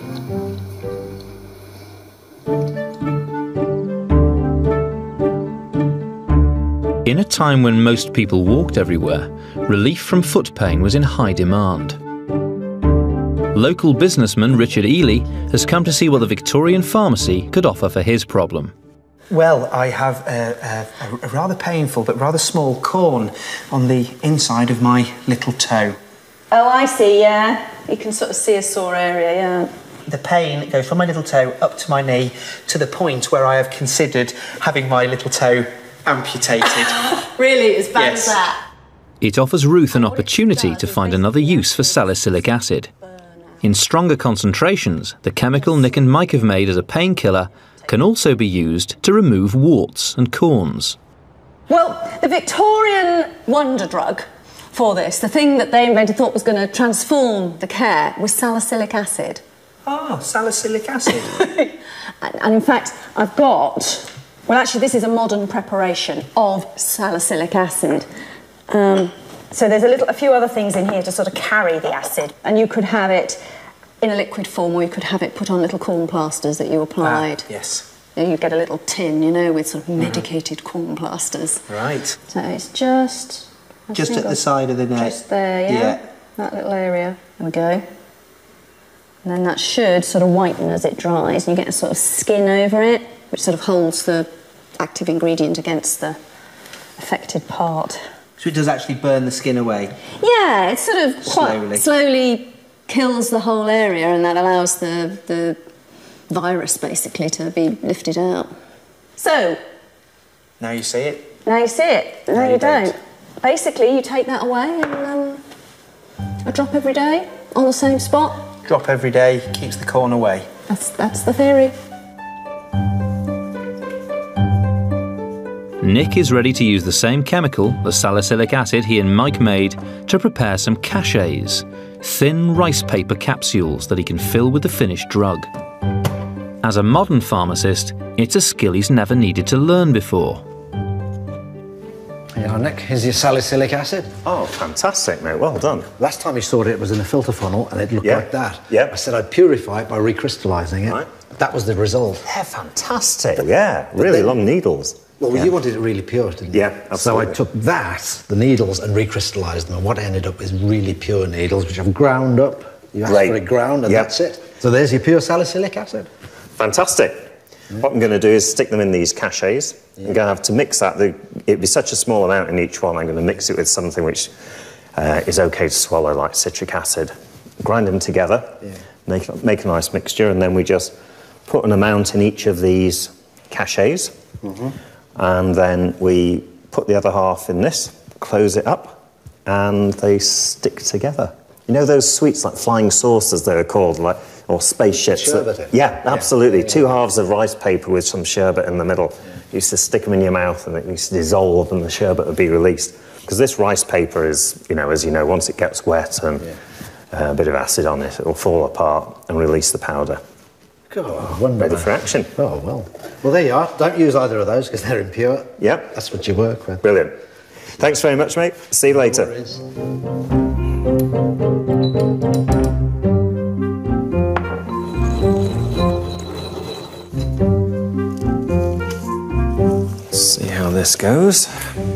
[SPEAKER 1] In a time when most people walked everywhere, relief from foot pain was in high demand. Local businessman Richard Ely has come to see what the Victorian Pharmacy could offer for his problem.
[SPEAKER 19] Well, I have a rather painful but rather small corn on the inside of my little toe.
[SPEAKER 5] Oh, I see, yeah. You can sort of see a sore area, yeah.
[SPEAKER 19] The pain goes from my little toe up to my knee to the point where I have considered having my little toe amputated.
[SPEAKER 5] Really? As bad
[SPEAKER 19] Yes.
[SPEAKER 5] as that?
[SPEAKER 1] It offers Ruth an opportunity to find another use for salicylic acid. In stronger concentrations, the chemical Nick and Mike have made as a painkiller can also be used to remove warts and corns.
[SPEAKER 5] Well, the Victorian wonder drug for this, the thing that they invented, thought was going to transform the care, was salicylic acid.
[SPEAKER 19] Oh, salicylic acid.
[SPEAKER 5] And in fact, I've got... Well, actually, this is a modern preparation of salicylic acid. So there's a few other things in here to sort of carry the acid. And you could have it in a liquid form, or you could have it put on little corn plasters that you applied.
[SPEAKER 19] Yes.
[SPEAKER 5] You get a little tin, you know, with sort of medicated corn plasters.
[SPEAKER 19] Right.
[SPEAKER 5] So it's just...
[SPEAKER 19] Just at the side of the neck.
[SPEAKER 5] Just there, yeah. That little area. There we go. And then that should sort of whiten as it dries, and you get a sort of skin over it, which sort of holds the active ingredient against the affected part.
[SPEAKER 19] So it does actually burn the skin away?
[SPEAKER 5] Yeah, it's sort of
[SPEAKER 19] Slowly.
[SPEAKER 5] slowly kills the whole area, and that allows the virus basically to be lifted out. So,
[SPEAKER 19] Now you see it?
[SPEAKER 5] now you see it. No, you don't. Basically, you take that away and a drop every day on the same spot.
[SPEAKER 19] Drop every day, keeps the corn away.
[SPEAKER 5] That's the theory.
[SPEAKER 1] Nick is ready to use the same chemical, the salicylic acid he and Mike made, to prepare some cachets, thin rice paper capsules that he can fill with the finished drug. As a modern pharmacist, it's a skill he's never needed to learn before.
[SPEAKER 15] Yeah, Nick, here's your salicylic acid.
[SPEAKER 2] Oh, fantastic, mate. Well done.
[SPEAKER 15] Last time you saw it was in a filter funnel and it looked like that.
[SPEAKER 2] Yeah.
[SPEAKER 15] I said I'd purify it by recrystallising it.
[SPEAKER 2] Right.
[SPEAKER 15] That was the result.
[SPEAKER 2] They're fantastic. Yeah, really long needles.
[SPEAKER 15] Well, you wanted it really pure, didn't you?
[SPEAKER 2] Yeah, absolutely.
[SPEAKER 15] So I took the needles, and recrystallised them, and what ended up is really pure needles, which I've ground up. You ask for it ground, and that's it. So there's your pure salicylic acid.
[SPEAKER 2] Fantastic. What I'm going to do is stick them in these cachets. I'm going to have to mix that. It'd be such a small amount in each one. I'm going to mix it with something which is okay to swallow, like citric acid. Grind them together, make a nice mixture, and then we just put an amount in each of these cachets. And then we put the other half in this, close it up, and they stick together. You know those sweets like flying saucers, they're called, like, or spaceships?
[SPEAKER 15] Sherbet.
[SPEAKER 2] Yeah, absolutely. Two halves of rice paper with some sherbet in the middle. You used to stick them in your mouth and it used to dissolve and the sherbet would be released. Because this rice paper is, you know, as you know, once it gets wet and a bit of acid on it, it will fall apart and release the powder.
[SPEAKER 21] God,
[SPEAKER 2] ready for action.
[SPEAKER 21] Oh, well. Well, there you are. Don't use either of those because they're impure.
[SPEAKER 2] Yep.
[SPEAKER 21] That's what you work with.
[SPEAKER 2] Brilliant. Thanks very much, mate. See you later. See how this goes.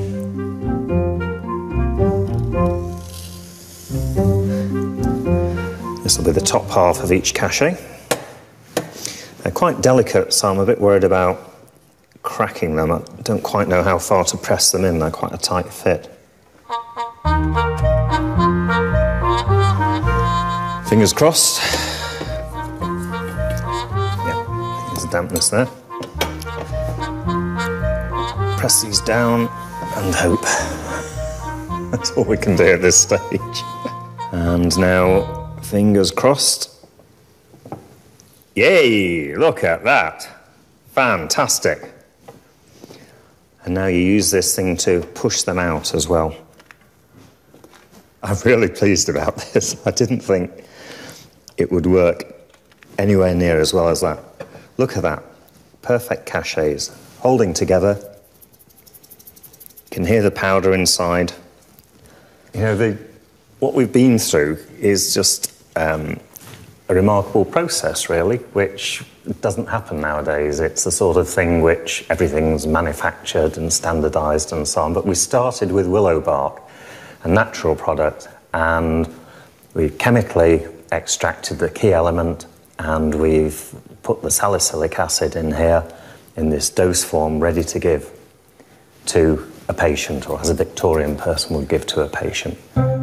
[SPEAKER 2] This will be the top half of each cachet. They're quite delicate, so I'm a bit worried about cracking them. I don't quite know how far to press them in. They're quite a tight fit. Fingers crossed. Yeah, there's a dampness there. Press these down and hope. That's all we can do at this stage. And now, fingers crossed. Yay! Look at that. Fantastic. And now you use this thing to push them out as well. I'm really pleased about this. I didn't think it would work anywhere near as well as that. Look at that. Perfect cachets, holding together. You can hear the powder inside. You know, what we've been through is just a remarkable process, really, which doesn't happen nowadays. It's the sort of thing which everything's manufactured and standardised and so on. But we started with willow bark, a natural product, and we chemically extracted the key element, and we've put the salicylic acid in here in this dose form ready to give to a patient, or as a Victorian person would give to a patient.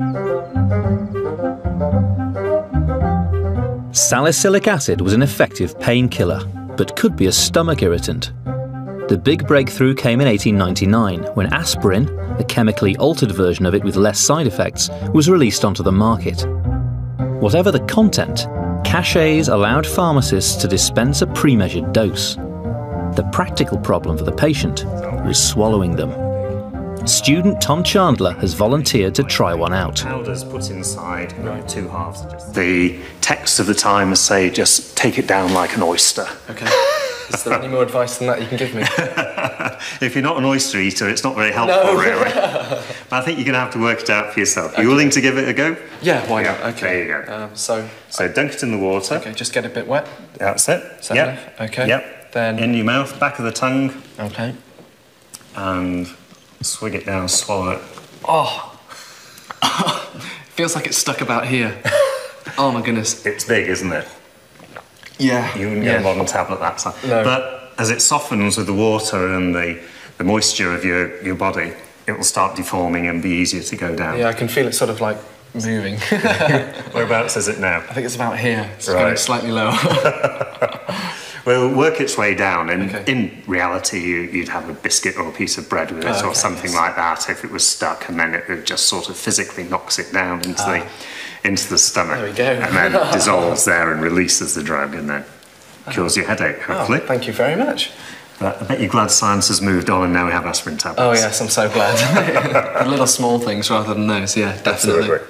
[SPEAKER 1] Salicylic acid was an effective painkiller, but could be a stomach irritant. The big breakthrough came in 1899, when aspirin, a chemically altered version of it with less side effects, was released onto the market. Whatever the content, cachets allowed pharmacists to dispense a pre-measured dose. The practical problem for the patient was swallowing them. Student Tom Chandler has volunteered to try one out.
[SPEAKER 2] Powders put inside, two halves. The texts of the time say just take it down like an oyster.
[SPEAKER 10] Okay. Is there any more advice than that you can give me?
[SPEAKER 2] If you're not an oyster eater, it's not very helpful, really. But I think you're going to have to work it out for yourself. Okay. Are you willing to give it a go?
[SPEAKER 10] Yeah, why not? Okay.
[SPEAKER 2] There you go.
[SPEAKER 10] So
[SPEAKER 2] dunk it in the water.
[SPEAKER 10] Okay, just get a bit wet.
[SPEAKER 2] That's it.
[SPEAKER 10] Is that enough? Okay.
[SPEAKER 2] Yep.
[SPEAKER 10] Then
[SPEAKER 2] in your mouth, back of the tongue.
[SPEAKER 10] Okay.
[SPEAKER 2] And swig it down, swallow it.
[SPEAKER 10] Oh. Feels like it's stuck about here. Oh my goodness.
[SPEAKER 2] It's big, isn't it?
[SPEAKER 10] Yeah.
[SPEAKER 2] You wouldn't get a modern tablet that size.
[SPEAKER 10] No.
[SPEAKER 2] But as it softens with the water and the moisture of your body, it will start deforming and be easier to go down.
[SPEAKER 10] Yeah, I can feel it sort of like moving.
[SPEAKER 2] Whereabouts is it now?
[SPEAKER 10] I think it's about here. It's going slightly lower.
[SPEAKER 2] Well, it'll work its way down, and in reality, you'd have a biscuit or a piece of bread with it, or something like that if it was stuck, and then it just sort of physically knocks it down into the stomach.
[SPEAKER 10] There we go.
[SPEAKER 2] And then it dissolves there and releases the drug, and then cures your headache, hopefully.
[SPEAKER 10] Oh, thank you very much.
[SPEAKER 2] But I bet you're glad science has moved on and now we have aspirin tablets.
[SPEAKER 10] Oh yes, I'm so glad. The little small things rather than those, yeah, definitely.
[SPEAKER 2] Absolutely.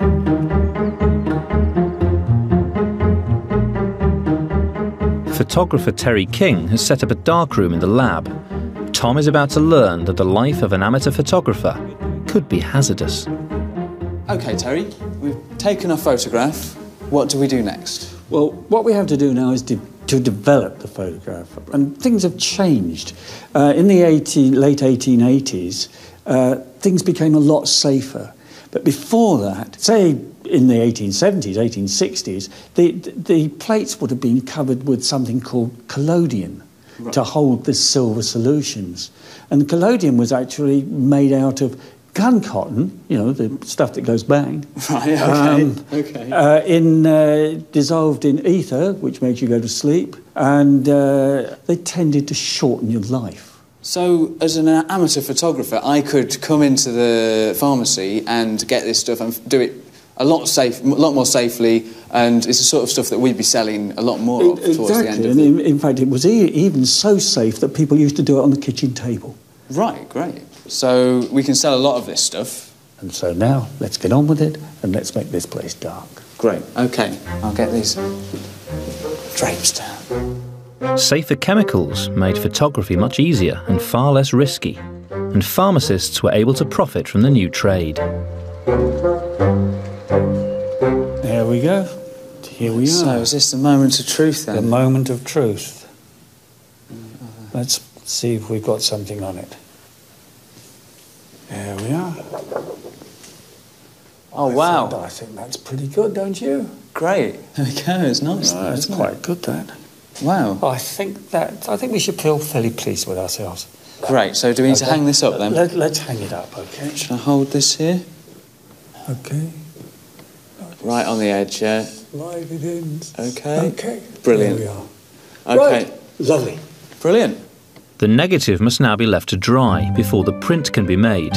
[SPEAKER 1] Photographer Terry King has set up a darkroom in the lab. Tom is about to learn that the life of an amateur photographer could be hazardous.
[SPEAKER 3] OK, Terry, we've taken a photograph. What do we do next?
[SPEAKER 18] Well, what we have to do now is to develop the photograph. And things have changed. In the late 1880s, things became a lot safer. But before that, say in the 1870s, 1860s, the plates would have been covered with something called collodion to hold the silver solutions. And the collodion was actually made out of gun cotton, you know, the stuff that goes bang.
[SPEAKER 3] Right, okay.
[SPEAKER 18] Dissolved in ether, which makes you go to sleep, and they tended to shorten your life.
[SPEAKER 3] So, as an amateur photographer, I could come into the pharmacy and get this stuff and do it a lot more safely, and it's the sort of stuff that we'd be selling a lot more of towards the end of it.
[SPEAKER 18] In fact, it was even so safe that people used to do it on the kitchen table.
[SPEAKER 3] Right, great. So we can sell a lot of this stuff.
[SPEAKER 18] And so now, let's get on with it, and let's make this place dark.
[SPEAKER 3] Great, OK. I'll get these
[SPEAKER 18] drapes down.
[SPEAKER 1] Safer chemicals made photography much easier and far less risky, and pharmacists were able to profit from the new trade.
[SPEAKER 18] There we go. Here we are.
[SPEAKER 3] So, is this the moment of truth then?
[SPEAKER 18] The moment of truth. Let's see if we've got something on it. There we are.
[SPEAKER 3] Oh, wow.
[SPEAKER 18] I think that's pretty good, don't you?
[SPEAKER 3] Great. There we go. It's nice.
[SPEAKER 18] Oh, it's quite good, that.
[SPEAKER 3] Wow.
[SPEAKER 18] I think we should feel fairly pleased with ourselves.
[SPEAKER 3] Great. So do we need to hang this up then?
[SPEAKER 18] Let's hang it up, okay?
[SPEAKER 3] Should I hold this here?
[SPEAKER 18] Okay.
[SPEAKER 3] Right on the edge, yeah.
[SPEAKER 18] Slide it in.
[SPEAKER 3] Okay.
[SPEAKER 18] Okay.
[SPEAKER 3] Brilliant.
[SPEAKER 18] There we are.
[SPEAKER 3] Okay.
[SPEAKER 18] Right. Lovely.
[SPEAKER 3] Brilliant.
[SPEAKER 1] The negative must now be left to dry before the print can be made.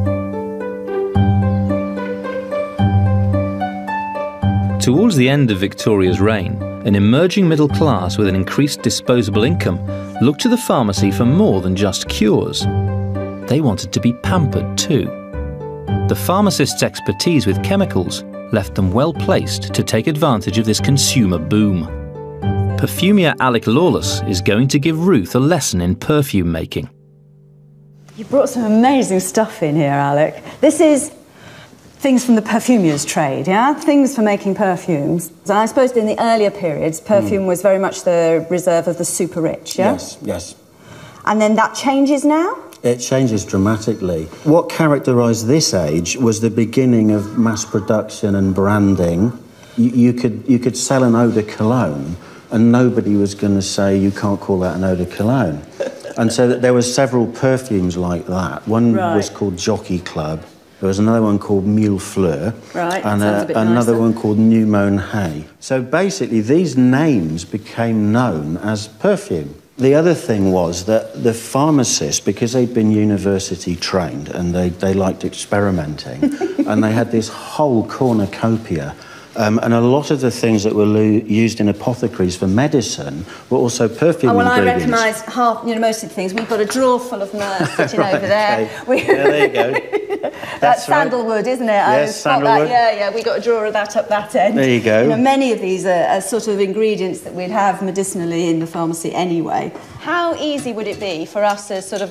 [SPEAKER 1] Towards the end of Victoria's reign, an emerging middle class with an increased disposable income looked to the pharmacy for more than just cures. They wanted to be pampered too. The pharmacist's expertise with chemicals left them well placed to take advantage of this consumer boom. Perfumer Alec Lawless is going to give Ruth a lesson in perfume making.
[SPEAKER 5] You brought some amazing stuff in here, Alec. This is things from the perfumer's trade, yeah? Things for making perfumes. And I suppose in the earlier periods, perfume was very much the reserve of the super rich, yeah?
[SPEAKER 11] Yes, yes.
[SPEAKER 5] And then that changes now?
[SPEAKER 11] It changes dramatically. What characterised this age was the beginning of mass production and branding. You could sell an eau de cologne and nobody was going to say you can't call that an eau de cologne. And so there were several perfumes like that. One was called Jockey Club. There was another one called Mule Fleur, and another one called New Mown Hay. So basically, these names became known as perfume. The other thing was that the pharmacists, because they'd been university trained and they liked experimenting, and they had this whole cornucopia. And a lot of the things that were used in apothecaries for medicine were also perfume ingredients.
[SPEAKER 5] I recognise most of the things. We've got a drawer full of myrrh sitting over there.
[SPEAKER 11] There you go.
[SPEAKER 5] That's sandalwood, isn't it?
[SPEAKER 11] Yes, sandalwood.
[SPEAKER 5] Yeah, we got a drawer of that up that end.
[SPEAKER 11] There you go.
[SPEAKER 5] Many of these are sort of ingredients that we'd have medicinally in the pharmacy anyway. How easy would it be for us as sort of,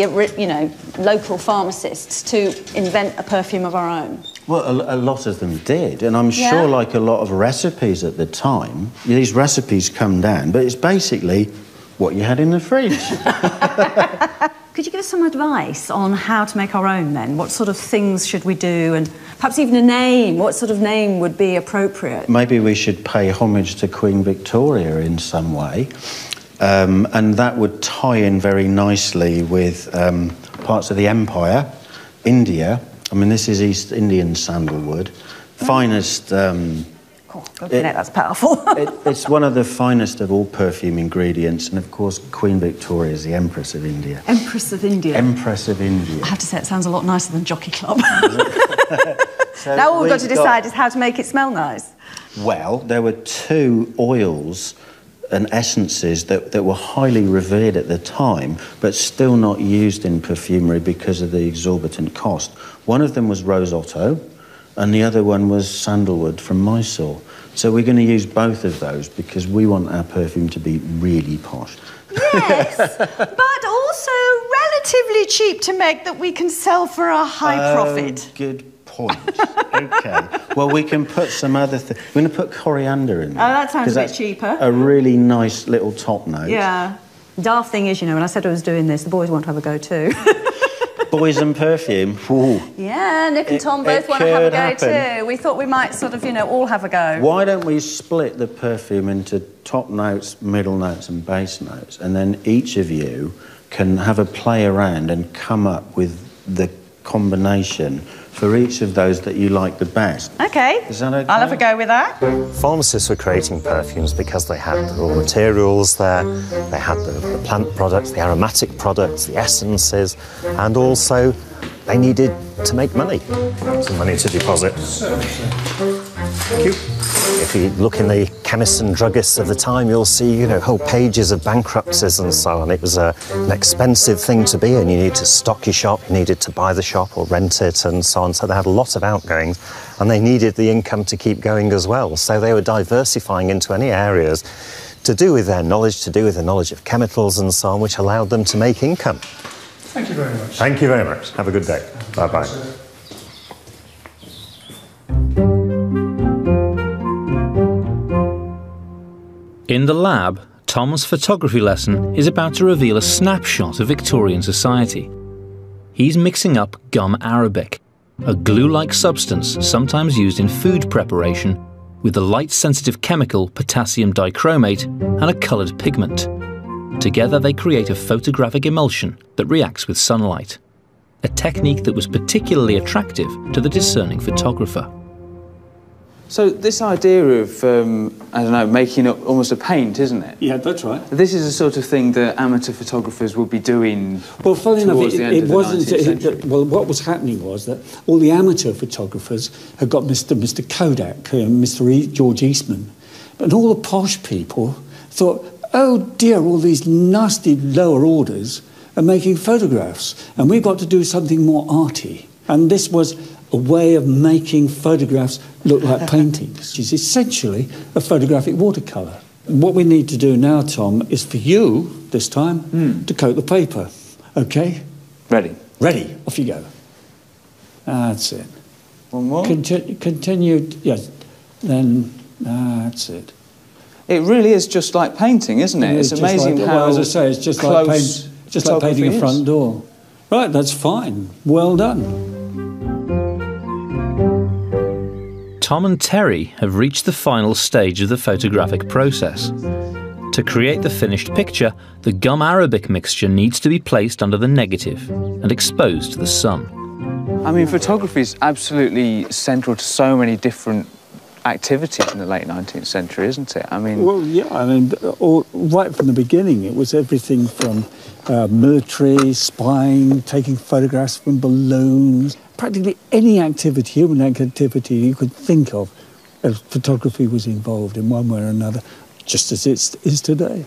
[SPEAKER 5] local pharmacists to invent a perfume of our own?
[SPEAKER 11] Well, a lot of them did, and I'm sure, like a lot of recipes at the time, these recipes come down, but it's basically what you had in the fridge.
[SPEAKER 5] Could you give us some advice on how to make our own then? What sort of things should we do, and perhaps even a name? What sort of name would be appropriate?
[SPEAKER 11] Maybe we should pay homage to Queen Victoria in some way, and that would tie in very nicely with parts of the Empire, India. I mean, this is East Indian sandalwood. Finest...
[SPEAKER 5] that's powerful.
[SPEAKER 11] It's one of the finest of all perfume ingredients, and of course, Queen Victoria is the Empress of India.
[SPEAKER 5] Empress of India.
[SPEAKER 11] Empress of India.
[SPEAKER 5] I have to say, it sounds a lot nicer than Jockey Club. So now all we've got to decide is how to make it smell nice.
[SPEAKER 11] Well, there were two oils and essences that were highly revered at the time, but still not used in perfumery because of the exorbitant cost. One of them was Rose Otto, and the other one was sandalwood from Mysore. So we're going to use both of those because we want our perfume to be really posh.
[SPEAKER 5] Yes, but also relatively cheap to make that we can sell for a high profit.
[SPEAKER 11] Good point. OK. Well, we can put some other things. We're going to put coriander in there.
[SPEAKER 5] Oh, that sounds a bit cheaper.
[SPEAKER 11] A really nice little top note.
[SPEAKER 5] Yeah. Daft thing is, when I said I was doing this, the boys want to have a go too.
[SPEAKER 11] Boys and perfume. Ooh.
[SPEAKER 5] Yeah, Nick and Tom both want to have a go too. We thought we might sort of, all have a go.
[SPEAKER 11] Why don't we split the perfume into top notes, middle notes and base notes, and then each of you can have a play around and come up with the combination for each of those that you like the best.
[SPEAKER 5] OK.
[SPEAKER 11] Is that OK?
[SPEAKER 5] I'll have a go with that.
[SPEAKER 2] Pharmacists were creating perfumes because they had the raw materials there, they had the plant products, the aromatic products, the essences, and also they needed to make money. Some money to deposit. Thank you. If you look in the chemists and druggists of the time, you'll see, whole pages of bankruptcies and so on. It was an expensive thing to be in. You needed to stock your shop, you needed to buy the shop or rent it and so on. So they had a lot of outgoings and they needed the income to keep going as well. So they were diversifying into any areas to do with their knowledge, to do with the knowledge of chemicals and so on, which allowed them to make income.
[SPEAKER 20] Thank you very much.
[SPEAKER 2] Thank you very much. Have a good day. Bye-bye.
[SPEAKER 1] In the lab, Tom's photography lesson is about to reveal a snapshot of Victorian society. He's mixing up gum arabic, a glue-like substance sometimes used in food preparation, with the light-sensitive chemical potassium dichromate and a coloured pigment. Together they create a photographic emulsion that reacts with sunlight, a technique that was particularly attractive to the discerning photographer.
[SPEAKER 3] So this idea of, I don't know, making up almost a paint, isn't it?
[SPEAKER 18] Yeah, that's right.
[SPEAKER 3] This is the sort of thing that amateur photographers would be doing.
[SPEAKER 18] Well, funny enough, it
[SPEAKER 3] wasn't.
[SPEAKER 18] Well, what was happening was that all the amateur photographers had got Mr. Kodak, Mr. George Eastman, and all the posh people thought, oh dear, all these nasty lower orders are making photographs, and we've got to do something more arty. And this was a way of making photographs look like paintings, which is essentially a photographic watercolour. What we need to do now, Tom, is for you, this time, to coat the paper. OK?
[SPEAKER 3] Ready.
[SPEAKER 18] Ready. Off you go. That's it.
[SPEAKER 3] One more?
[SPEAKER 18] Continue. Yes. Then, that's it.
[SPEAKER 3] It really is just like painting, isn't it? It's amazing how
[SPEAKER 18] well, as I say, it's just like painting a front door. Right, that's fine. Well done.
[SPEAKER 1] Tom and Terry have reached the final stage of the photographic process. To create the finished picture, the gum arabic mixture needs to be placed under the negative and exposed to the sun.
[SPEAKER 3] I mean, photography is absolutely central to so many different activities in the late 19th century, isn't it? I mean...
[SPEAKER 18] Well, yeah, I mean, right from the beginning, it was everything from military, spying, taking photographs from balloons. Practically any activity, human activity you could think of, photography was involved in one way or another, just as it is today.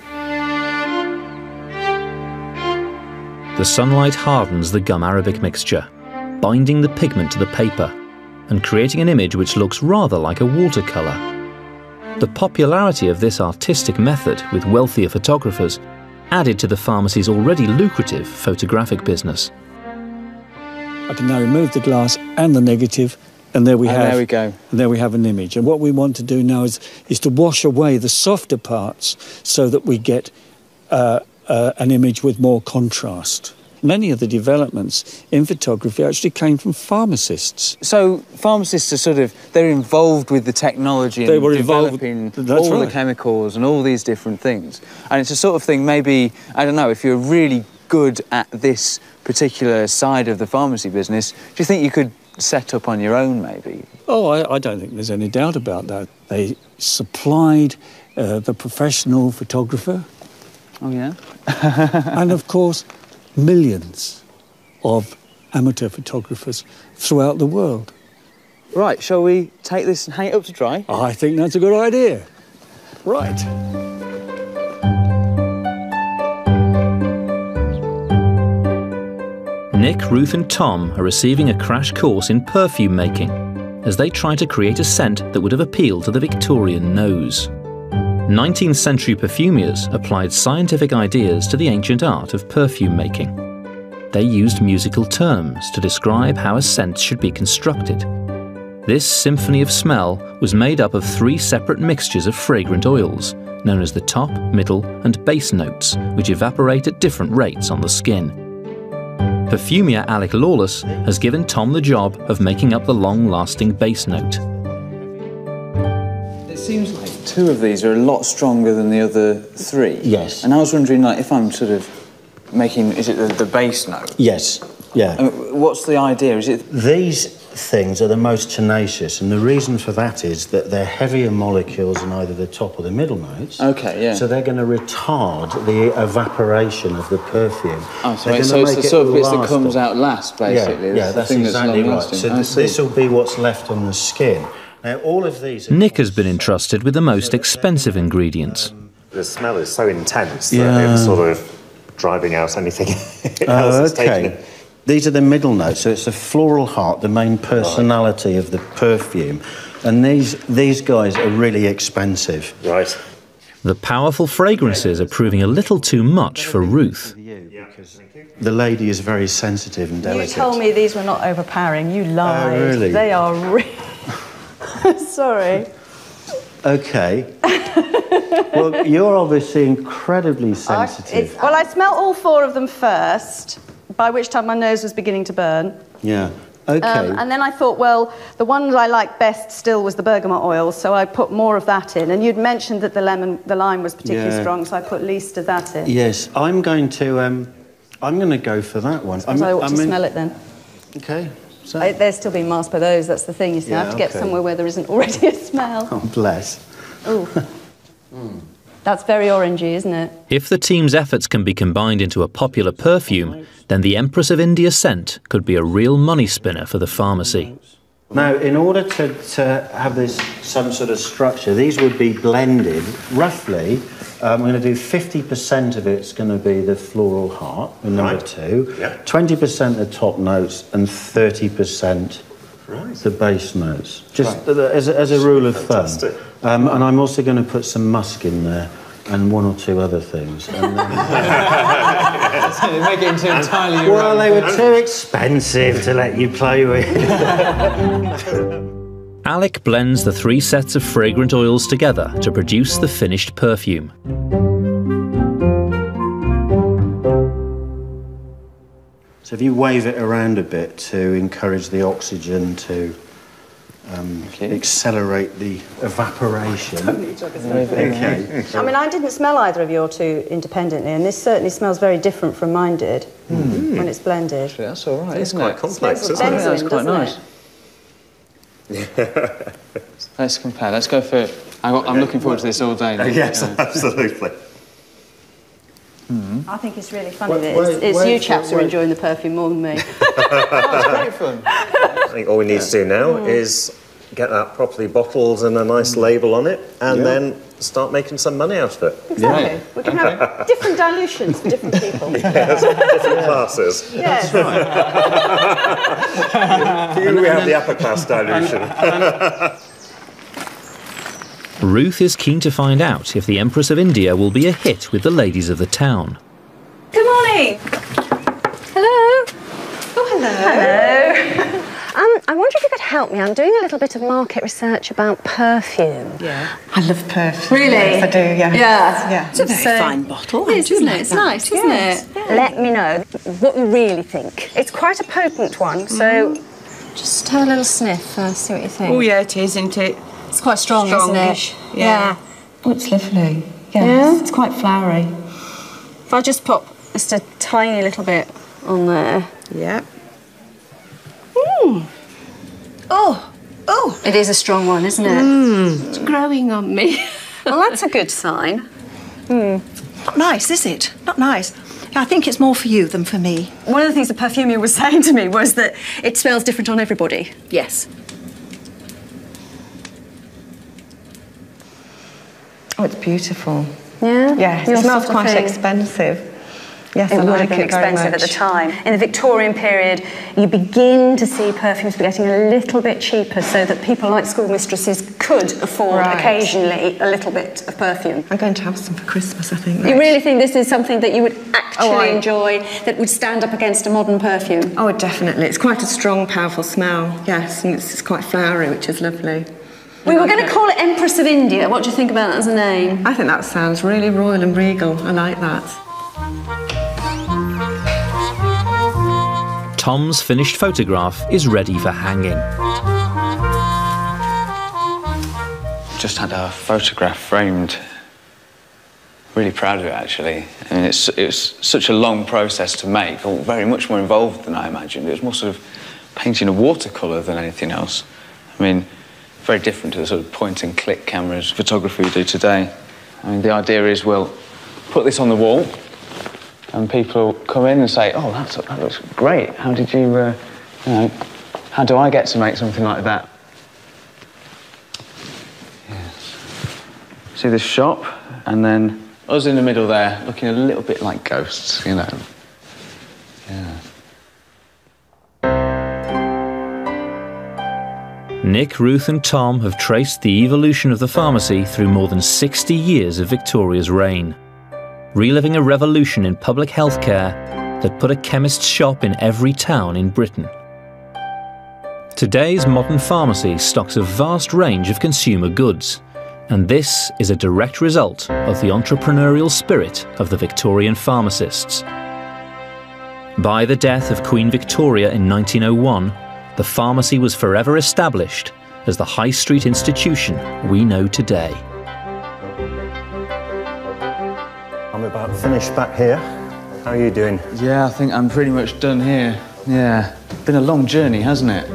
[SPEAKER 1] The sunlight hardens the gum arabic mixture, binding the pigment to the paper and creating an image which looks rather like a watercolour. The popularity of this artistic method with wealthier photographers added to the pharmacy's already lucrative photographic business.
[SPEAKER 18] I can now remove the glass and the negative, and there we go. And there we have an image. And what we want to do now is to wash away the softer parts so that we get an image with more contrast. Many of the developments in photography actually came from pharmacists.
[SPEAKER 3] So pharmacists are they're involved with the technology and developing all the chemicals and all these different things. And it's a sort of thing, maybe, I don't know, if you're really good at this particular side of the pharmacy business, do you think you could set up on your own, maybe?
[SPEAKER 18] Oh, I don't think there's any doubt about that. They supplied the professional photographer.
[SPEAKER 3] Oh, yeah?
[SPEAKER 18] And, of course, millions of amateur photographers throughout the world.
[SPEAKER 3] Right, shall we take this and hang it up to dry?
[SPEAKER 18] I think that's a good idea. Right.
[SPEAKER 1] Nick, Ruth and Tom are receiving a crash course in perfume making as they try to create a scent that would have appealed to the Victorian nose. 19th century perfumers applied scientific ideas to the ancient art of perfume making. They used musical terms to describe how a scent should be constructed. This symphony of smell was made up of 3 separate mixtures of fragrant oils, known as the top, middle and base notes, which evaporate at different rates on the skin. Perfumer Alec Lawless has given Tom the job of making up the long-lasting base note.
[SPEAKER 3] It seems like 2 of these are a lot stronger than the other 3.
[SPEAKER 11] Yes.
[SPEAKER 3] And I was wondering, like, if I'm sort of making, is it the base note?
[SPEAKER 11] Yes, yeah.
[SPEAKER 3] What's the idea? Is it...
[SPEAKER 11] These things are the most tenacious, and the reason for that is that they're heavier molecules in either the top or the middle notes.
[SPEAKER 3] OK, yeah.
[SPEAKER 11] So they're going to retard the evaporation of the perfume.
[SPEAKER 3] Oh, so it's the sort of bits that comes out last, basically.
[SPEAKER 11] Yeah, that's exactly right. So this will be what's left on the skin. Now, all of these...
[SPEAKER 1] Nick has been entrusted with the most expensive ingredients.
[SPEAKER 2] The smell is so intense that it's sort of driving out anything else that's taken it.
[SPEAKER 11] These are the middle notes, so it's the floral heart, the main personality of the perfume. And these guys are really expensive.
[SPEAKER 2] Right.
[SPEAKER 1] The powerful fragrances are proving a little too much for Ruth.
[SPEAKER 11] The lady is very sensitive and delicate.
[SPEAKER 5] You told me these were not overpowering. You lied.
[SPEAKER 11] Oh, really?
[SPEAKER 5] They are Sorry.
[SPEAKER 11] OK. Well, you're obviously incredibly sensitive.
[SPEAKER 5] Well, I smelt all 4 of them first, by which time my nose was beginning to burn.
[SPEAKER 11] Yeah. OK.
[SPEAKER 5] And then I thought, well, the one I liked best still was the bergamot oil, so I put more of that in. And you'd mentioned that the lime was particularly strong, so I put least of that in.
[SPEAKER 11] Yes, I'm going to go for that one.
[SPEAKER 5] So I ought to smell it then.
[SPEAKER 11] OK. So.
[SPEAKER 5] They're still being masked by those, that's the thing, you see. I have to get somewhere where there isn't already a smell.
[SPEAKER 11] Oh, bless.
[SPEAKER 5] Ooh. That's very orangey, isn't it?
[SPEAKER 1] If the team's efforts can be combined into a popular perfume, then the Empress of India scent could be a real money spinner for the pharmacy.
[SPEAKER 11] Now, in order to have this some sort of structure, these would be blended roughly. I'm going to do 50% of it's going to be the floral heart, number 2, 20% the top notes, and 30% the base notes. Just as a rule of thumb. And I'm also going to put some musk in there and 1 or 2 other things. And then...
[SPEAKER 3] Make it into entirely your
[SPEAKER 11] Well, they were too expensive to let you play with.
[SPEAKER 1] Alec blends the 3 sets of fragrant oils together to produce the finished perfume.
[SPEAKER 11] So if you wave it around a bit to encourage the oxygen to accelerate the evaporation.
[SPEAKER 5] Okay. I mean, I didn't smell either of your 2 independently, and this certainly smells very different from mine did when it's blended.
[SPEAKER 3] Actually, that's all right,
[SPEAKER 2] it's quite complex, isn't it?
[SPEAKER 3] That's quite nice. Let's compare. Let's go for... I'm looking forward to this all day now.
[SPEAKER 2] Yes, absolutely.
[SPEAKER 5] I think it's really funny that it's you chaps who are enjoying the perfume more than me.
[SPEAKER 3] It's great fun.
[SPEAKER 2] I think all we need to do now is get that properly bottled and a nice label on it, and then start making some money out of it.
[SPEAKER 5] Exactly. We can have different dilutions for different people.
[SPEAKER 2] Yes, different classes.
[SPEAKER 5] Yes.
[SPEAKER 2] That's right. Here we have the upper class dilution.
[SPEAKER 1] Ruth is keen to find out if the Empress of India will be a hit with the ladies of the town.
[SPEAKER 5] Good morning. Hello. Oh, hello. Hello. I wonder if you could help me. I'm doing a little bit of market research about perfume.
[SPEAKER 17] Yeah. I love perfume.
[SPEAKER 5] Really?
[SPEAKER 17] Yes, I do, yeah.
[SPEAKER 5] Yeah.
[SPEAKER 17] It's a very fine bottle.
[SPEAKER 5] It is, isn't it? It's nice, isn't it? Yeah. Let me know what you really think. It's quite a potent one, so just have a little sniff first, see what you think.
[SPEAKER 17] Oh, yeah, it is, isn't it?
[SPEAKER 5] It's quite strong, isn't it?
[SPEAKER 17] Yeah. Oh, it's lovely. Yes.
[SPEAKER 5] Yeah?
[SPEAKER 17] It's quite flowery.
[SPEAKER 5] If I just pop just a tiny little bit on there.
[SPEAKER 17] Yeah.
[SPEAKER 5] Oh, it is a strong one, isn't it? It's growing on me. Well, that's a good sign.
[SPEAKER 17] Not nice, is it? Not nice. I think it's more for you than for me.
[SPEAKER 5] One of the things the perfumer was saying to me was that it smells different on everybody.
[SPEAKER 17] Yes. Oh, it's beautiful.
[SPEAKER 5] Yeah?
[SPEAKER 17] Yes,
[SPEAKER 5] Your
[SPEAKER 17] it smells
[SPEAKER 5] sort of
[SPEAKER 17] quite
[SPEAKER 5] thing.
[SPEAKER 17] expensive. Yes,
[SPEAKER 5] It
[SPEAKER 17] I
[SPEAKER 5] would
[SPEAKER 17] like
[SPEAKER 5] have been
[SPEAKER 17] it very
[SPEAKER 5] expensive at the
[SPEAKER 17] much.
[SPEAKER 5] time. In the Victorian period, you begin to see perfumes getting a little bit cheaper so that people like schoolmistresses could afford occasionally a little bit of perfume.
[SPEAKER 17] I'm going to have some for Christmas, I think.
[SPEAKER 5] You really think this is something that you would actually enjoy, that would stand up against a modern perfume?
[SPEAKER 17] Oh, definitely. It's quite a strong, powerful smell, yes, and it's quite flowery, which is lovely.
[SPEAKER 5] We were going to call it Empress of India. What do you think about that as a name?
[SPEAKER 17] I think that sounds really royal and regal. I like that.
[SPEAKER 1] Tom's finished photograph is ready for hanging.
[SPEAKER 13] Just had our photograph framed. Really proud of it, actually. I mean, it's such a long process to make, or very much more involved than I imagined. It was more sort of painting a watercolour than anything else. I mean, very different to the sort of point-and-click cameras photography we do today. I mean, the idea is we'll put this on the wall, and people come in and say, "Oh, that looks great. How did you, how do I get to make something like that?" Yes. See this shop, and then us in the middle there, looking a little bit like ghosts, you know. Yeah.
[SPEAKER 1] Nick, Ruth and Tom have traced the evolution of the pharmacy through more than 60 years of Victoria's reign, reliving a revolution in public health care that put a chemist's shop in every town in Britain. Today's modern pharmacy stocks a vast range of consumer goods, and this is a direct result of the entrepreneurial spirit of the Victorian pharmacists. By the death of Queen Victoria in 1901, the pharmacy was forever established as the high street institution we know today.
[SPEAKER 2] I'm about finished back here. How are you doing?
[SPEAKER 3] Yeah, I think I'm pretty much done here. Yeah, been a long journey, hasn't it?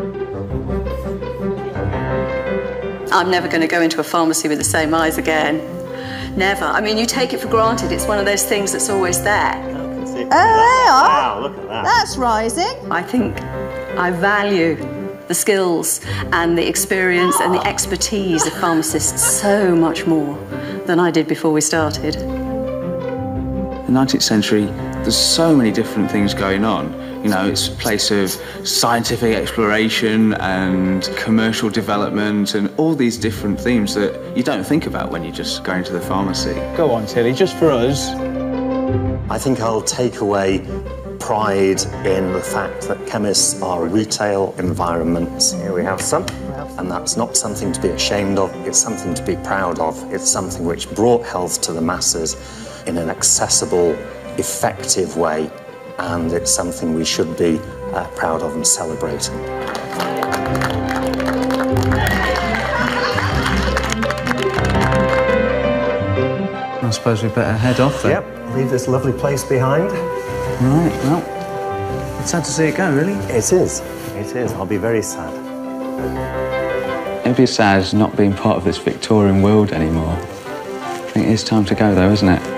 [SPEAKER 5] I'm never going to go into a pharmacy with the same eyes again. Never. I mean, you take it for granted. It's one of those things that's always there.
[SPEAKER 17] Oh, they are.
[SPEAKER 2] Wow, look at that.
[SPEAKER 17] That's rising.
[SPEAKER 5] I think I value the skills and the experience and the expertise of pharmacists so much more than I did before we started.
[SPEAKER 3] In the 19th century, there's so many different things going on. You know, it's a place of scientific exploration and commercial development and all these different themes that you don't think about when you just go into the pharmacy. Go on, Tilly, just for us.
[SPEAKER 2] I think I'll take away pride in the fact that chemists are a retail environment. Here we have some, and that's not something to be ashamed of, it's something to be proud of. It's something which brought health to the masses in an accessible, effective way, and it's something we should be proud of and celebrating.
[SPEAKER 3] I suppose we better head off then.
[SPEAKER 2] Yep, leave this lovely place behind.
[SPEAKER 3] Right, well, it's sad to see it go, really.
[SPEAKER 2] It is. It is. I'll be very sad.
[SPEAKER 3] It'd be sad not being part of this Victorian world anymore. I think it is time to go, though, isn't it?